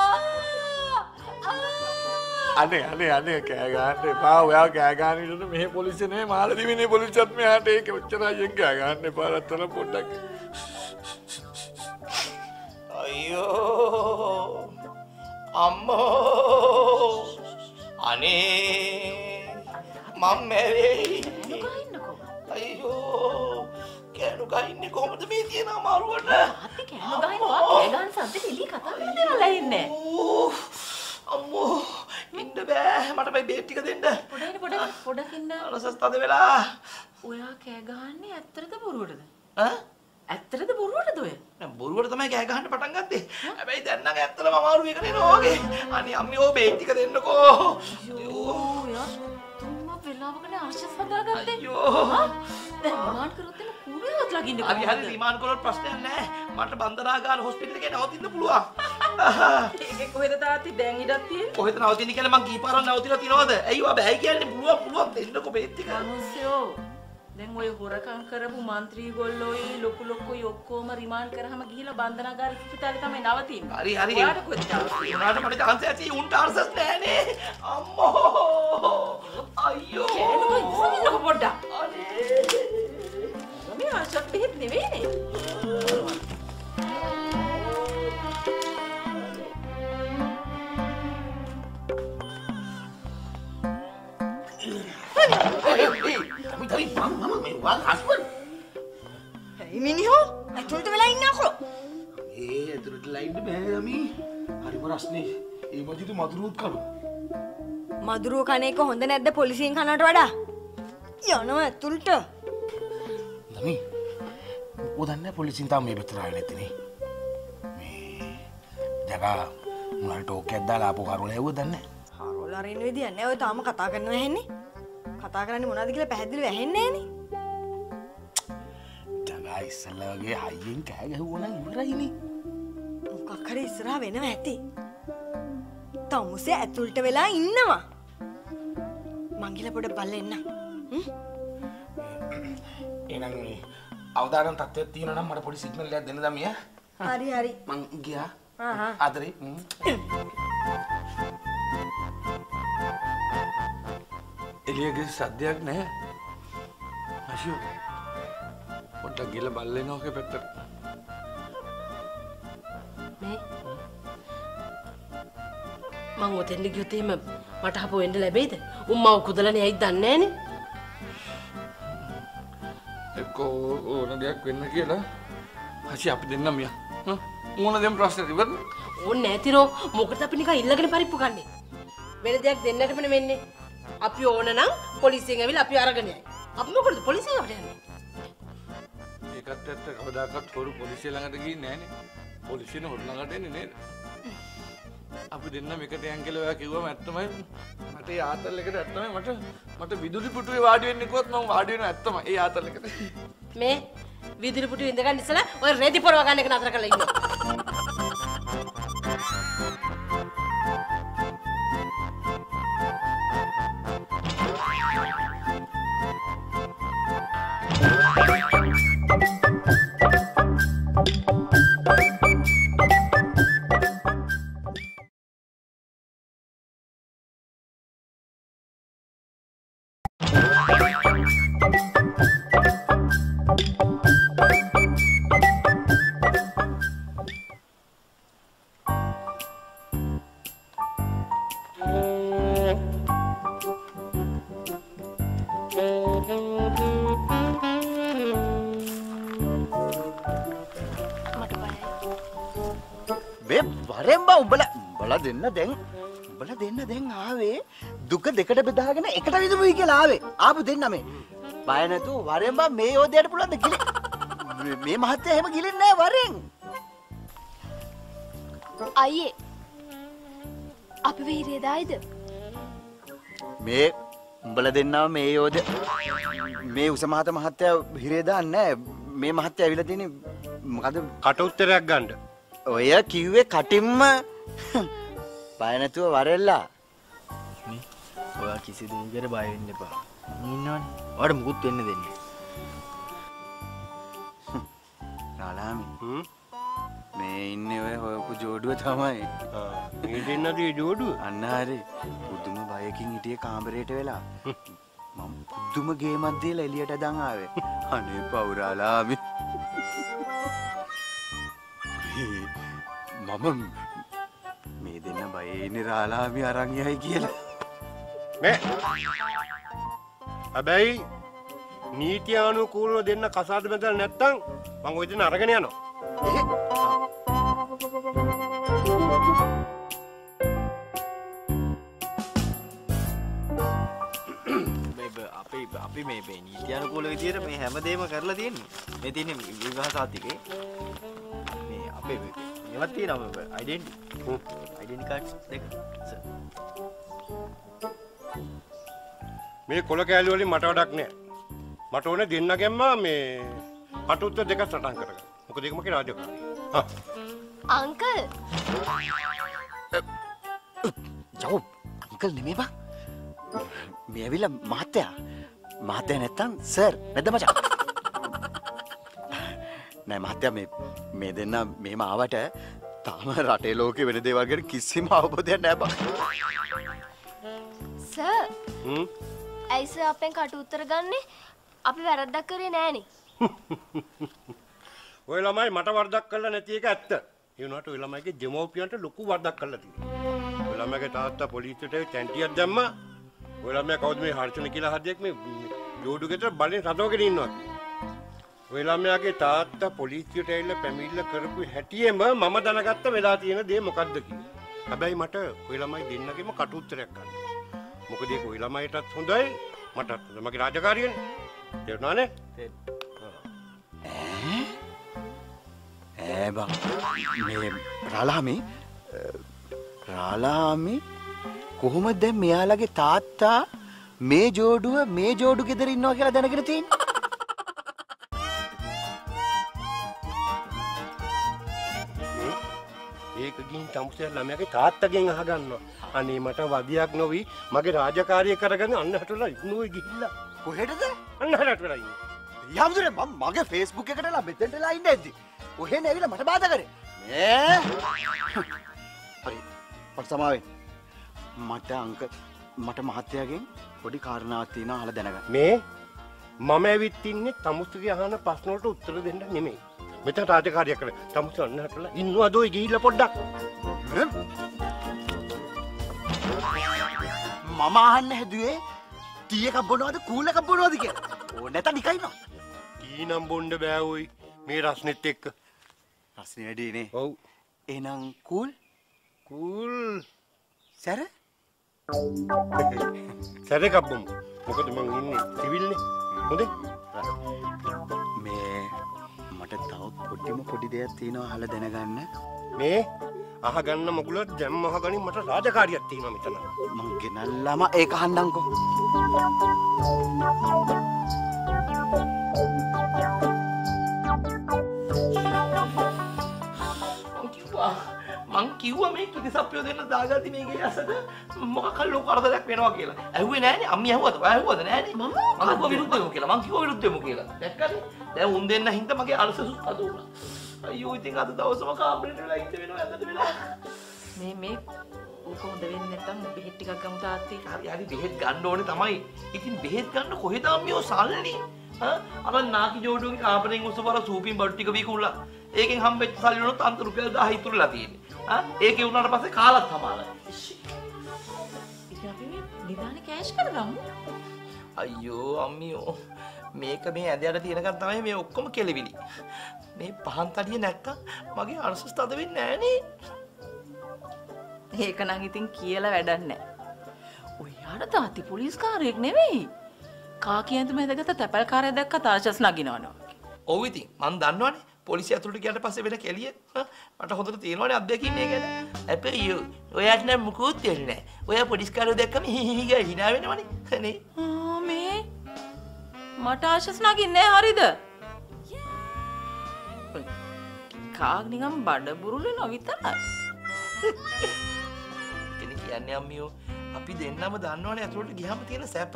අනේ කෑ ගන්න එපා. ඔයා කෑ ගන්න ඉන්නකොට මෙහෙ පොලිසිය නෙමෙයි මාළදිවිනේ පොලිසියත් මෙහාට ඒක ඔච්චරයෙන් කෑ ගන්න එපා. රත්තන පොඩ්ඩක්. අයියෝ අම්මෝ අනේ මම මැරෙයි. අයියෝ කෑනු ගහින්නේ කොහොමද මේ තියෙන අමාරුවට? ආති කෑනු ගහිනවා කෑ ගන්න සද්දෙට එළිය කතා කරන්න වෙලා ඉන්නේ. අම්මෝ ඉන්න බෑ. මට මේ බේත් ටික දෙන්න. පොඩක් ඉන්න. අනසස් තද වෙලා. ඔයා කෑ ගහන්නේ ඇත්තටද බොරුවටද? ඈ? ඇත්තටද බොරුවටද ඔය? දැන් බොරුවට තමයි කෑ ගහන්න පටන් ගත්තේ. හැබැයි දැන් නම් ඇත්තටම අමාරු එක නේනවා වගේ. අනේ අම්මේ ඕ බේත් ටික දෙන්නකෝ. අයියෝ යා තුම්ම වෙලාවකනේ අර්ශස් හදාගත්තේ. අයියෝ. දැන් රිමාන්ඩ් කරොත් එන්න කුඩේවත් ලගින්න හරි හරි රිමාන්ඩ් කරොත් ප්‍රශ්නයක් නැහැ. මට බන්දනාගාර හොස්පිටල් එකේ නවතින්න පුළුවන්. ඒකේ කොහෙද තාත්ති දැන් ඉඩක් තියෙන්නේ? කොහෙද නවතින්නේ කියලා මං කීපාරක් නවතිලා තියනවද? ඇයි ඔයා බෑ කියන්නේ පුළුවන් දෙන්නකෝ බේත් ටික. මිනිස්සෝ දැන් ඔය හොරකම් කරපු മന്ത്രി ගොල්ලෝයි ලොකු ලොකුයි ඔක්කොම රිමාන්ඩ් කරාම ගිහිලා බන්දනාගාර ඉස්පිතාලේ තමයි නවතින්නේ. හරි හරි. ඔයාට කොහෙද chance? උනාට මට chance ඇති උන්ට අර්සස් නැහනේ. අම්මෝ. අයියෝ. කෑනකෝ ඉස්සෙල්ලා පොඩ්ඩක්. අනේ. මේ අර්ශස් බෙහෙත් නෙවෙයිනේ. මිනිහෝ ඇතුළට වෙලා ඉන්නකෝ. ඒ ඇතුළට ලයින්ද බෑ යමි. හරිම රස්නේ. ඒ මජිතු මදුරුත් කනවා. මදුරුව කන එක හොඳ නැද්ද පොලිසියෙන් කනවට වඩා? යනවා ඇතුළට. යමි. උදන්නේ පොලිසියෙන් තාම මේ පැත්තට ආවේ නැත්තේ. මේ ජගා මොනල් ටෝක් එකක් දාලා ආපු කරුණ ඇහුවද දන්නේ? හරවල අරින්න විදියක් නෑ. ඔය තාම කතා කරනවා ඇහෙන්නේ. කතා කරන්නේ මොනවද කියලා පැහැදිලිව ඇහෙන්නේ නෑනේ. ජගා ඉස්සල්ලා වගේ හයියෙන් කෑ ගැහුවා නම් ඉවරයිනේ. මොකක් හරි ඉස්සරහා වෙනව ඇති. තමුසේ ඇතුළට වෙලා ඉන්නවා. මං ගිහලා පොඩ බලලා එන්න. එහෙනම් මේ අවදානම් තත්ත්වයක් තියෙනවා නම් මට පොඩි සිග්නල් එකක් දෙන්න දමිය. හරි හරි. මං ගියා. එළියගේ සද්දයක් නැහැ. අශෝ. පොඩ්ඩක් ගිල බල්ලෙනවා ඔකේ පැත්තට. මේ මං ඔතෙන්ද ගියොත් එහෙම මට හපු වෙන්න ලැබෙයිද? උම්මව කුදලනේ ඇයි දන්නේ නැහනේ. එක්කෝ ඕන දෙයක් වෙන්න කියලා. අශි අපි දෙන්නම් මියා. ඕන දෙම් ප්‍රශ්න ඉවරනේ. ඕනේ නැතිරෝ මොකටද අපි නිකන් ඉල්ලගෙන පරිප්පු කන්නේ? වෙන දෙයක් දෙන්නටම නෙවෙන්නේ. අපි ඕන නම් පොලිසියෙන් ඇවිල්ලා අපි අරගෙන යයි. අපි මොකටද පොලිසියෙන් අපිට යන්නේ? ඒකත් ඇත්ත කවදාකවත් හොරු පොලිසිය ළඟට ගිහින් නැහනේ. පොලිසියන හොරු ළඟට එන්නේ නේද? අපි දෙන්නම එකට යන් කියලා ඔයා කිව්වම ඇත්තමයි. මට ඒ ආතල් එකට ඇත්තමයි මට විදුලි පුටුවේ වාඩි වෙන්න කිව්වොත් මම වාඩි වෙනවා ඇත්තමයි ඒ ආතල් එකට. මේ විදුලි පුටුවේ ඉඳ ගන්න ඉස්සලා ඔය රෙදි පොරව ගන්න එක නතර කරලා ඉන්නවා. උඹලා දෙන්න දැන් ආවේ දුක දෙකට බෙදාගෙන එකට විදමුයි කියලා ආවේ. ආපු දෙන්න මේ. බය නැතුව වරෙන් බා මේ යෝධයට පුළුවන් ද ගිලි. මේ මහත්තයා එහෙම ගිලින්නේ නැහැ වරෙන්. අයියේ. අපි වෙහිරිය දායිද? මේ උඹලා දෙන්නව මේ යෝධ මේ උස මහත්තයා හිරේ දාන්නේ නැහැ. මේ මහත්තයා ඇවිල්ලා තියෙන්නේ මොකද කට උත්තරයක් ගන්න. ඔය කිව්වේ කටින්ම බය නැතුව වරෙල්ලා. ඔයා කිසි දෙයකට බය වෙන්න එපා. මම ඉන්නවනේ. ඔයාට මුකුත් වෙන්න දෙන්නේ. රාලාමි. මේ ඉන්නේ ඔය හොයපු ජෝඩුව තමයි. මේ දෙන්නද ඒ ජෝඩුව? අන්න හරි. පුදුම බයකින් හිටියේ කාමරේට වෙලා. මම පුදුම ගේමක් දීලා එළියට දන් ආවේ. අනේ පවුරාලාමි. මම මේ දෙන්න බයේ ඉන්නේ රාලාමි අරන් යයි කියලා. මේ හැබැයි නීතියානුකූලව දෙන්න කසාද බඳලා නැත්තම් මම ওই දෙන්න අරගෙන යනවා. අපි මේ නීතියානුකූල විදියට මේ හැමදේම කරලා තියෙන්නේ. මේ තියෙන්නේ විවාහ සාතිකේ. මේ අපේ මේවත් තියෙනවා ඩෙන්ටි කාඩ්ස් දෙක. මේ කොල කෑලි වලින් මට වැඩක් නෑ. මට ඕනේ දෙන්නගෙන්ම මේ කටුත්ත දෙක සටහන් කරගන්න. මොකද ඒක මගේ රාජකාරිය. අංකල්. ජෝ අංකල් නෙමෙයි බා. මේ ඇවිල්ලා මහත්තයා නැත්තම් සර් නැද්ද මචං? නෑ මහත්තයා මේ දෙන්න මෙහෙම ආවට තාම රටේ ලෝකේ වෙන දේවල් ගැන කිසිම අවබෝධයක් නෑ බං. සර්. ඇයි සර් අපෙන් කට උත්තර ගන්නේ? අපි වැරද්දක් කරේ නෑනේ. ඔය ළමයි මට වරදක් කළා නැති එක ඇත්ත. ඒ වුණාට ඔය ළමයිගේ දෙමව්පියන්ට ලොකු වරදක් කළා තියෙනවා. ඔය ළමයිගේ තාත්තා පොලිසියට තැන්ටියක් දැම්මා. ඔය ළමයා කවුද මේ හර්ෂණ කියලා හදියක් මේ ජෝඩු ගෙදර බලෙන් සතවගෙන ඉන්නවා. ඔය ළමයාගේ තාත්තා පොලිසියට ඇවිල්ලා පැමිණිල්ල කරපු හැටියෙම මම දැනගත්ත වෙලා තියෙන දේ මොකද්ද කියලා. හැබැයි මට ඔය ළමයි දෙන්නගෙම කට උත්තරයක් ගන්න. මොකද ඒක ඔය ළමයිටත් හොඳයි මටත් හොඳයි. මගේ රාජකාරියනේ. තේරුණානේ? බං මේ රාලාමි කොහොමද දැන් මෙයාලගේ තාත්තා මේ ජෝඩු ගෙදර ඉන්නවා කියලා දැනගෙන තියෙන්නේ? ඒක ගිහින් තමුසේ ළමයාගේ තාත්තගෙන් අහගන්නවා. අනේ මට වදියක් නොවි මගේ රාජකාරිය කරගෙන අන්නහටලා ඉක්නුවේ ගිහිල්ලා. කොහෙටද? අන්නහට වෙලා ඉන්නේ. යම්දුනේ මම මගේ Facebook එකටලා මෙතෙන්ටලා ඉන්නේ නැද්දි? ඔහෙන් ඇවිල්ලා මට බාධා කරේ. හරි. මට සමාවෙන්න. මට මහත්තයාගෙන් පොඩි කාරණාවක් තියෙනවා අහලා දැනගන්න. මේ මම ඇවිත් ඉන්නේ තමුසුගේ අහන ප්‍රශ්න වලට උත්තර දෙන්න නෙමෙයි. මෙතන රාජකාරියක් කරලා තමුසු අන්න හටලා ඉන්නවද ඔය ගිහිල්ලා පොඩ්ඩක්. මම අහන්න හැදුවේ ටී එකක් බොනවද කූල් එකක් බොනවද කියලා. ඕන නැත නිකයිනවා. ටී නම් බොන්න බෑ ඔයි මේ රස්නෙත් එක්ක. රස්නේ වැඩි නේ. ඔව්. එහෙනම් කූල් සැර සැර එකක් බොමු. මොකද මං ඉන්නේ සිවිල්නේ. හොඳේ. මේ මට තව පොඩි දෙයක් තියෙනවා අහලා දැනගන්න. මේ අහගන්න මොකුලට දැම්ම අහගනින් මට රාජකාරියක් තියෙනවා මෙතන. මං ගෙනල්ලාම ඒක අහන්නම්කෝ. මං කිව්වා මේ කිරිසප්පියෝ දෙන්න දාගatti මේ ගේ ඇසට මොකක් හරි ලොකු කරදරයක් වෙනවා කියලා. ඇහුවේ නෑනේ අම්මී ඇහුවද? ඔයා ඇහුවද නෑනේ? මම කිව්වා විරුද්ධෙමු කියලා. මං කිව්වා විරුද්ධෙමු කියලා. දැක්කද? දැන් උන් දෙන්න හින්දා මගේ අලසසුත් අද වුණා. අයියෝ ඉතින් අද දවසම කාමරේට වෙලා ඉන්න වෙනවා ඇඳට වෙලා. මේ ඕක හොඳ වෙන්නේ නැත්තම් බෙහෙත් ටිකක් ගමු තාත්තේ. හරි බෙහෙත් ගන්න ඕනේ තමයි. ඉතින් බෙහෙත් ගන්න කොහෙද අම්මියෝ සල්ලි? අර නාකි ජෝඩුවගේ කාමරෙන් උසවර සූපින් බඩු ටික වීකුණා. ඒකෙන් හම්බෙච්ච සල්ලි වලට අන්ත රුපියල් 1000 ඉතුරුලා තියෙන්නේ. ඒකේ උනාට පස්සේ කාලත් සමානයි. ඉතින් අපි මේ නිදානේ කෑෂ් කරගමු. අයියෝ අම්මියෝ මේක මේ ඇඳයට තියෙනකන් තමයි මේ ඔක්කොම කෙලවිලි. මේ පහන් තඩිය නැත්තම් මගේ අරසස් තද වෙන්නේ නෑනේ. ඒක නම් ඉතින් කියලා වැඩක් නෑ. ඔයාට තාත්ති පොලිස් කාර්යයක් නෙවෙයි. කාකි ඇඳුම ඇඳගත්ත තැපැල් කාර්යයක් දැක්ක තාර්ෂස් නගිනවනවා. ඔව් ඉතින් මං දන්නවනේ පොලිසිය ඇතුළට ගියාට පස්සේ වෙන කෙලිය මට හොඳට තේරෙනවනේ අත්දැකීම් මේ ගැන. අපේ ඔයාට නම් මුකුත් තේරෙන්නේ නෑ. ඔයා පොලිස් කාර්යය දැක්කම හිහි ගා hina වෙනවනේ නේ. මේ මට ආශස් නගින්නේ හරිද? කාක් නිකන් බඩ බුරුලේ නොවිතරයි. එතන කියන්නේ අම්මියෝ අපි දෙන්නම දන්නවනේ ඇතුළට ගියාම තියෙන සැප.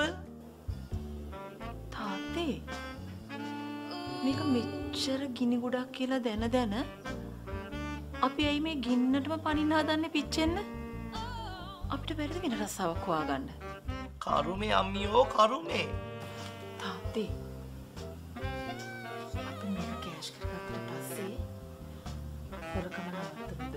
තාත්තේ මේක මෙච්චර ගිනි ගොඩක් කියලා දැන අපි ඇයි මේ ගින්නටම පනින්න හදන්නේ පිච්චෙන්න? අපිට බැරිද වෙන රස්සාවක් හොයාගන්න? කරුමේ අම්මියෝ කරුමේ. තාත්තේ අපි මේක කෑෂ් කරගත්තට පස්සේ හොරකම නවත්තමුද?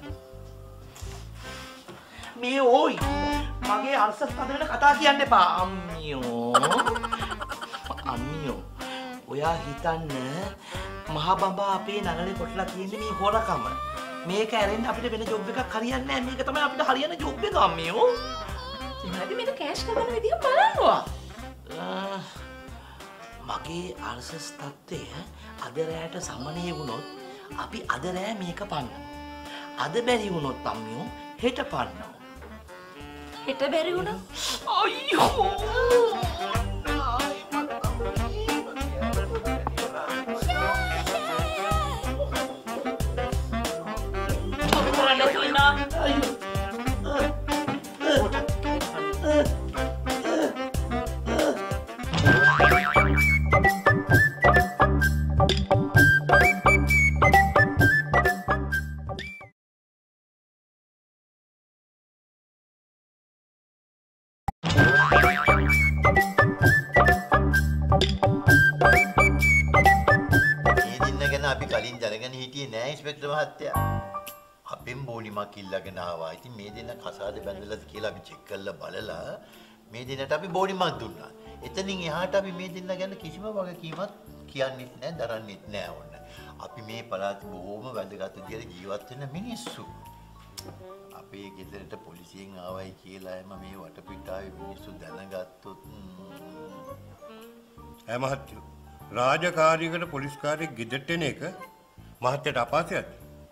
මේ ඕයි මගේ අල්සස් තද වෙන කතා කියන්න එපා අම්මියෝ. අම්මියෝ ඔයා හිතන්න මහ බඹා අපේ නගලේ කොටලා තියෙන්නේ මේ හොරකම. මේක ඇරෙන්න අපිට වෙන ජොබ් එකක් හරියන්නේ නැහැ. මේක තමයි අපිට හරියන ජොබ් එක අම්මියෝ. ඉතින් මේක කෑෂ් කරන විදිහ බලන්නවා. මගේ අල්සස් තත්ත්වය අද රැයට සමනය වුණොත් අපි අද රැය මේක පන්න. අද බැරි වුණොත් අම්මියෝ හෙට පන්නෝ. හෙට බැරි වුණා? අයියෝ ඉන්ස්පෙක්ටර් මහත්තයා අපෙන් බෝනිමක් ඉල්ලගෙන ආවා. ඉතින් මේ දෙන්න කසාද බැඳලාද කියලා අපි චෙක් කරලා බලලා මේ දෙන්නට අපි බෝනිමක් දුන්නා. එතනින් එහාට අපි මේ දෙන්න ගැන කිසිම වගකීමක් කියන්නෙත් නැහැ, දරන්නෙත් නැහැ ඕන. අපි මේ පළාත බොහොම වැදගත් විදියට ජීවත් වෙන මිනිස්සු. අපේ ගෙදරට පොලිසියෙන් ආවයි කියලා එම මේ වටපිටාවේ මිනිස්සු දැනගත්තොත් මහත්තයෝ රාජකාරියකට පොලිස්කාරයෙක් ගෙදරට එන එක මහත්තයට අපහසුයක්ද?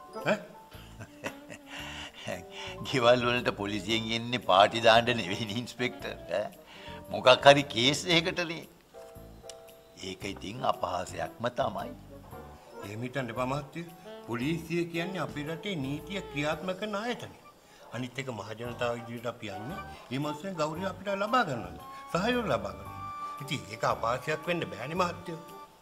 ගෙවල් වලට පොලිසියෙන් එන්නේ පාටි දාන්න නෙවෙයි ඉන්ස්පෙක්ටර්. මොකක් හරි කේස් එකකටනේ. ඒක ඉතින් අපහාසයක්ම තමයි. එහෙම හිතන්න එපා මහත්තයෝ. පොලිසිය කියන්නේ අපේ රටේ නීතිය ක්‍රියාත්මක කරන ආයතනය. අනිත් එක මහ ජනතාව ඉදිරියට අපි යන්නේ මේ මාසෙන් ගෞරවය අපිට ලබා ගන්නවද? සහයෝගය ලබා ගන්න. ඉතින් ඒක අපහාසයක් වෙන්න බෑනේ මහත්තයෝ.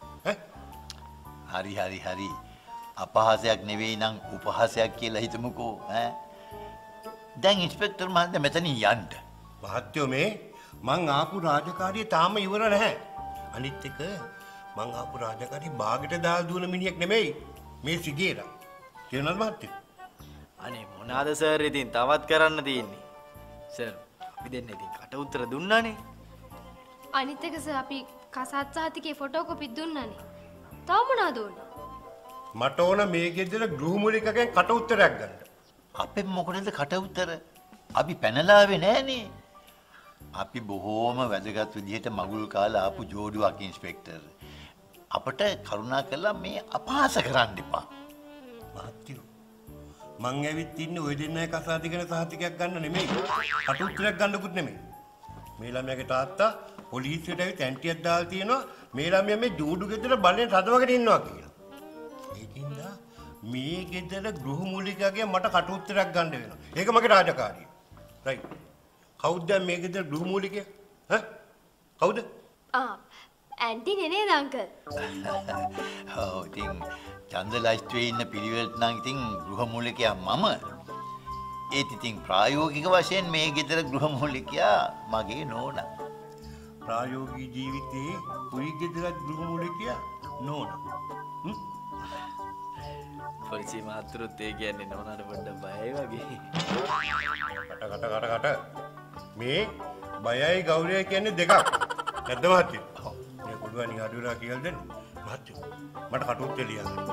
හරි. අපහාසයක් නෙවෙයි නම් උපහාසයක් කියලා හිතමුකෝ. දැන් ඉන්ස්පෙක්ටර් මහත්තයා මෙතනින් යන්න. මහත්තයෝ මේ මං ආපු රාජකාරිය තාම ඉවර නැහැ. අනිත් එක මං ආපු රාජකාරිය බාගෙට දාලා දුවන මිනිහෙක් නෙමෙයි. මේ සිගේලා. තේරුණාද මහත්තයෝ? අනේ මොනවාද සර් ඉතින් තවත් කරන්න තියෙන්නේ? සර් අපි දෙන්න ඉතින් කට උත්තර දුන්නානේ. අනිත් එක සර් අපි කසාත් සහතිකේ ෆොටෝකොපි දුන්නානේ. තව මොනවද ඕනේ? මට ඕන මේ ගෙදර ගෘහමූලිකගෙන් කට උත්තරයක් ගන්න. අපෙන් මොකටද කට උත්තර? අපි පැනලාවේ නෑනේ. අපි බොහෝම වැදගත් විදිහට මගුල් කාලා ආපු ජෝඩුවක් ඉන්ස්පෙක්ටර්. අපට කරුණා කරලා මේ අපහාස කරන්න එපා. මහත්තයෝ මං ඇවිත් ඉන්නේ ওই දෙන්නයි කසාද ගැන සහතිකයක් ගන්න නෙමෙයි. කට උත්තරයක් ගන්නකුත් නෙමෙයි. මේ ළමයාගේ තාත්තා පොලිසියට ඇවිත් ඇන්ටියක් දාලා තියෙනවා මේ ළමයා මේ ජෝඩු ගෙදර බලෙන් රදවගෙන ඉන්නවා කියලා. ඒකින්ද මේ ගෙදර ගෘහමූලිකයාගේ මට කට උත්තරයක් ගන්න වෙනවා. ඒක මගේ රාජකාරිය. රයිට්. කවුද මේ ගෙදර ගෘහමූලිකයා? ඈ? කවුද? ඇන්ටි නේද අංකල්? ඔව් ඉතින් චන්දලයිස්ට්වේ ඉන්න පිළිවෙලට නම් ඉතින් ගෘහමූලිකයා මම. ඒත් ඉතින් ප්‍රායෝගික වශයෙන් මේ ගෙදර ගෘහමූලිකයා මගේ නෝනා. ප්‍රායෝගික ජීවිතේ කුයි ගෙදර ගෘහමූලිකයා නෝනා. පොලිසිය මාත්‍රුත් ඒ කියන්නේ නෝනාට පොඩ්ඩක් බයයි වගේ. කට මේ බයයි ගෞරවය කියන්නේ දෙකක්. නැද්ද මහත්තයෝ? මේ කොළුවා නිහඬ වෙලා කියලා දෙන්න. මහත්තයෝ මට කට උත්තර ලියන්න.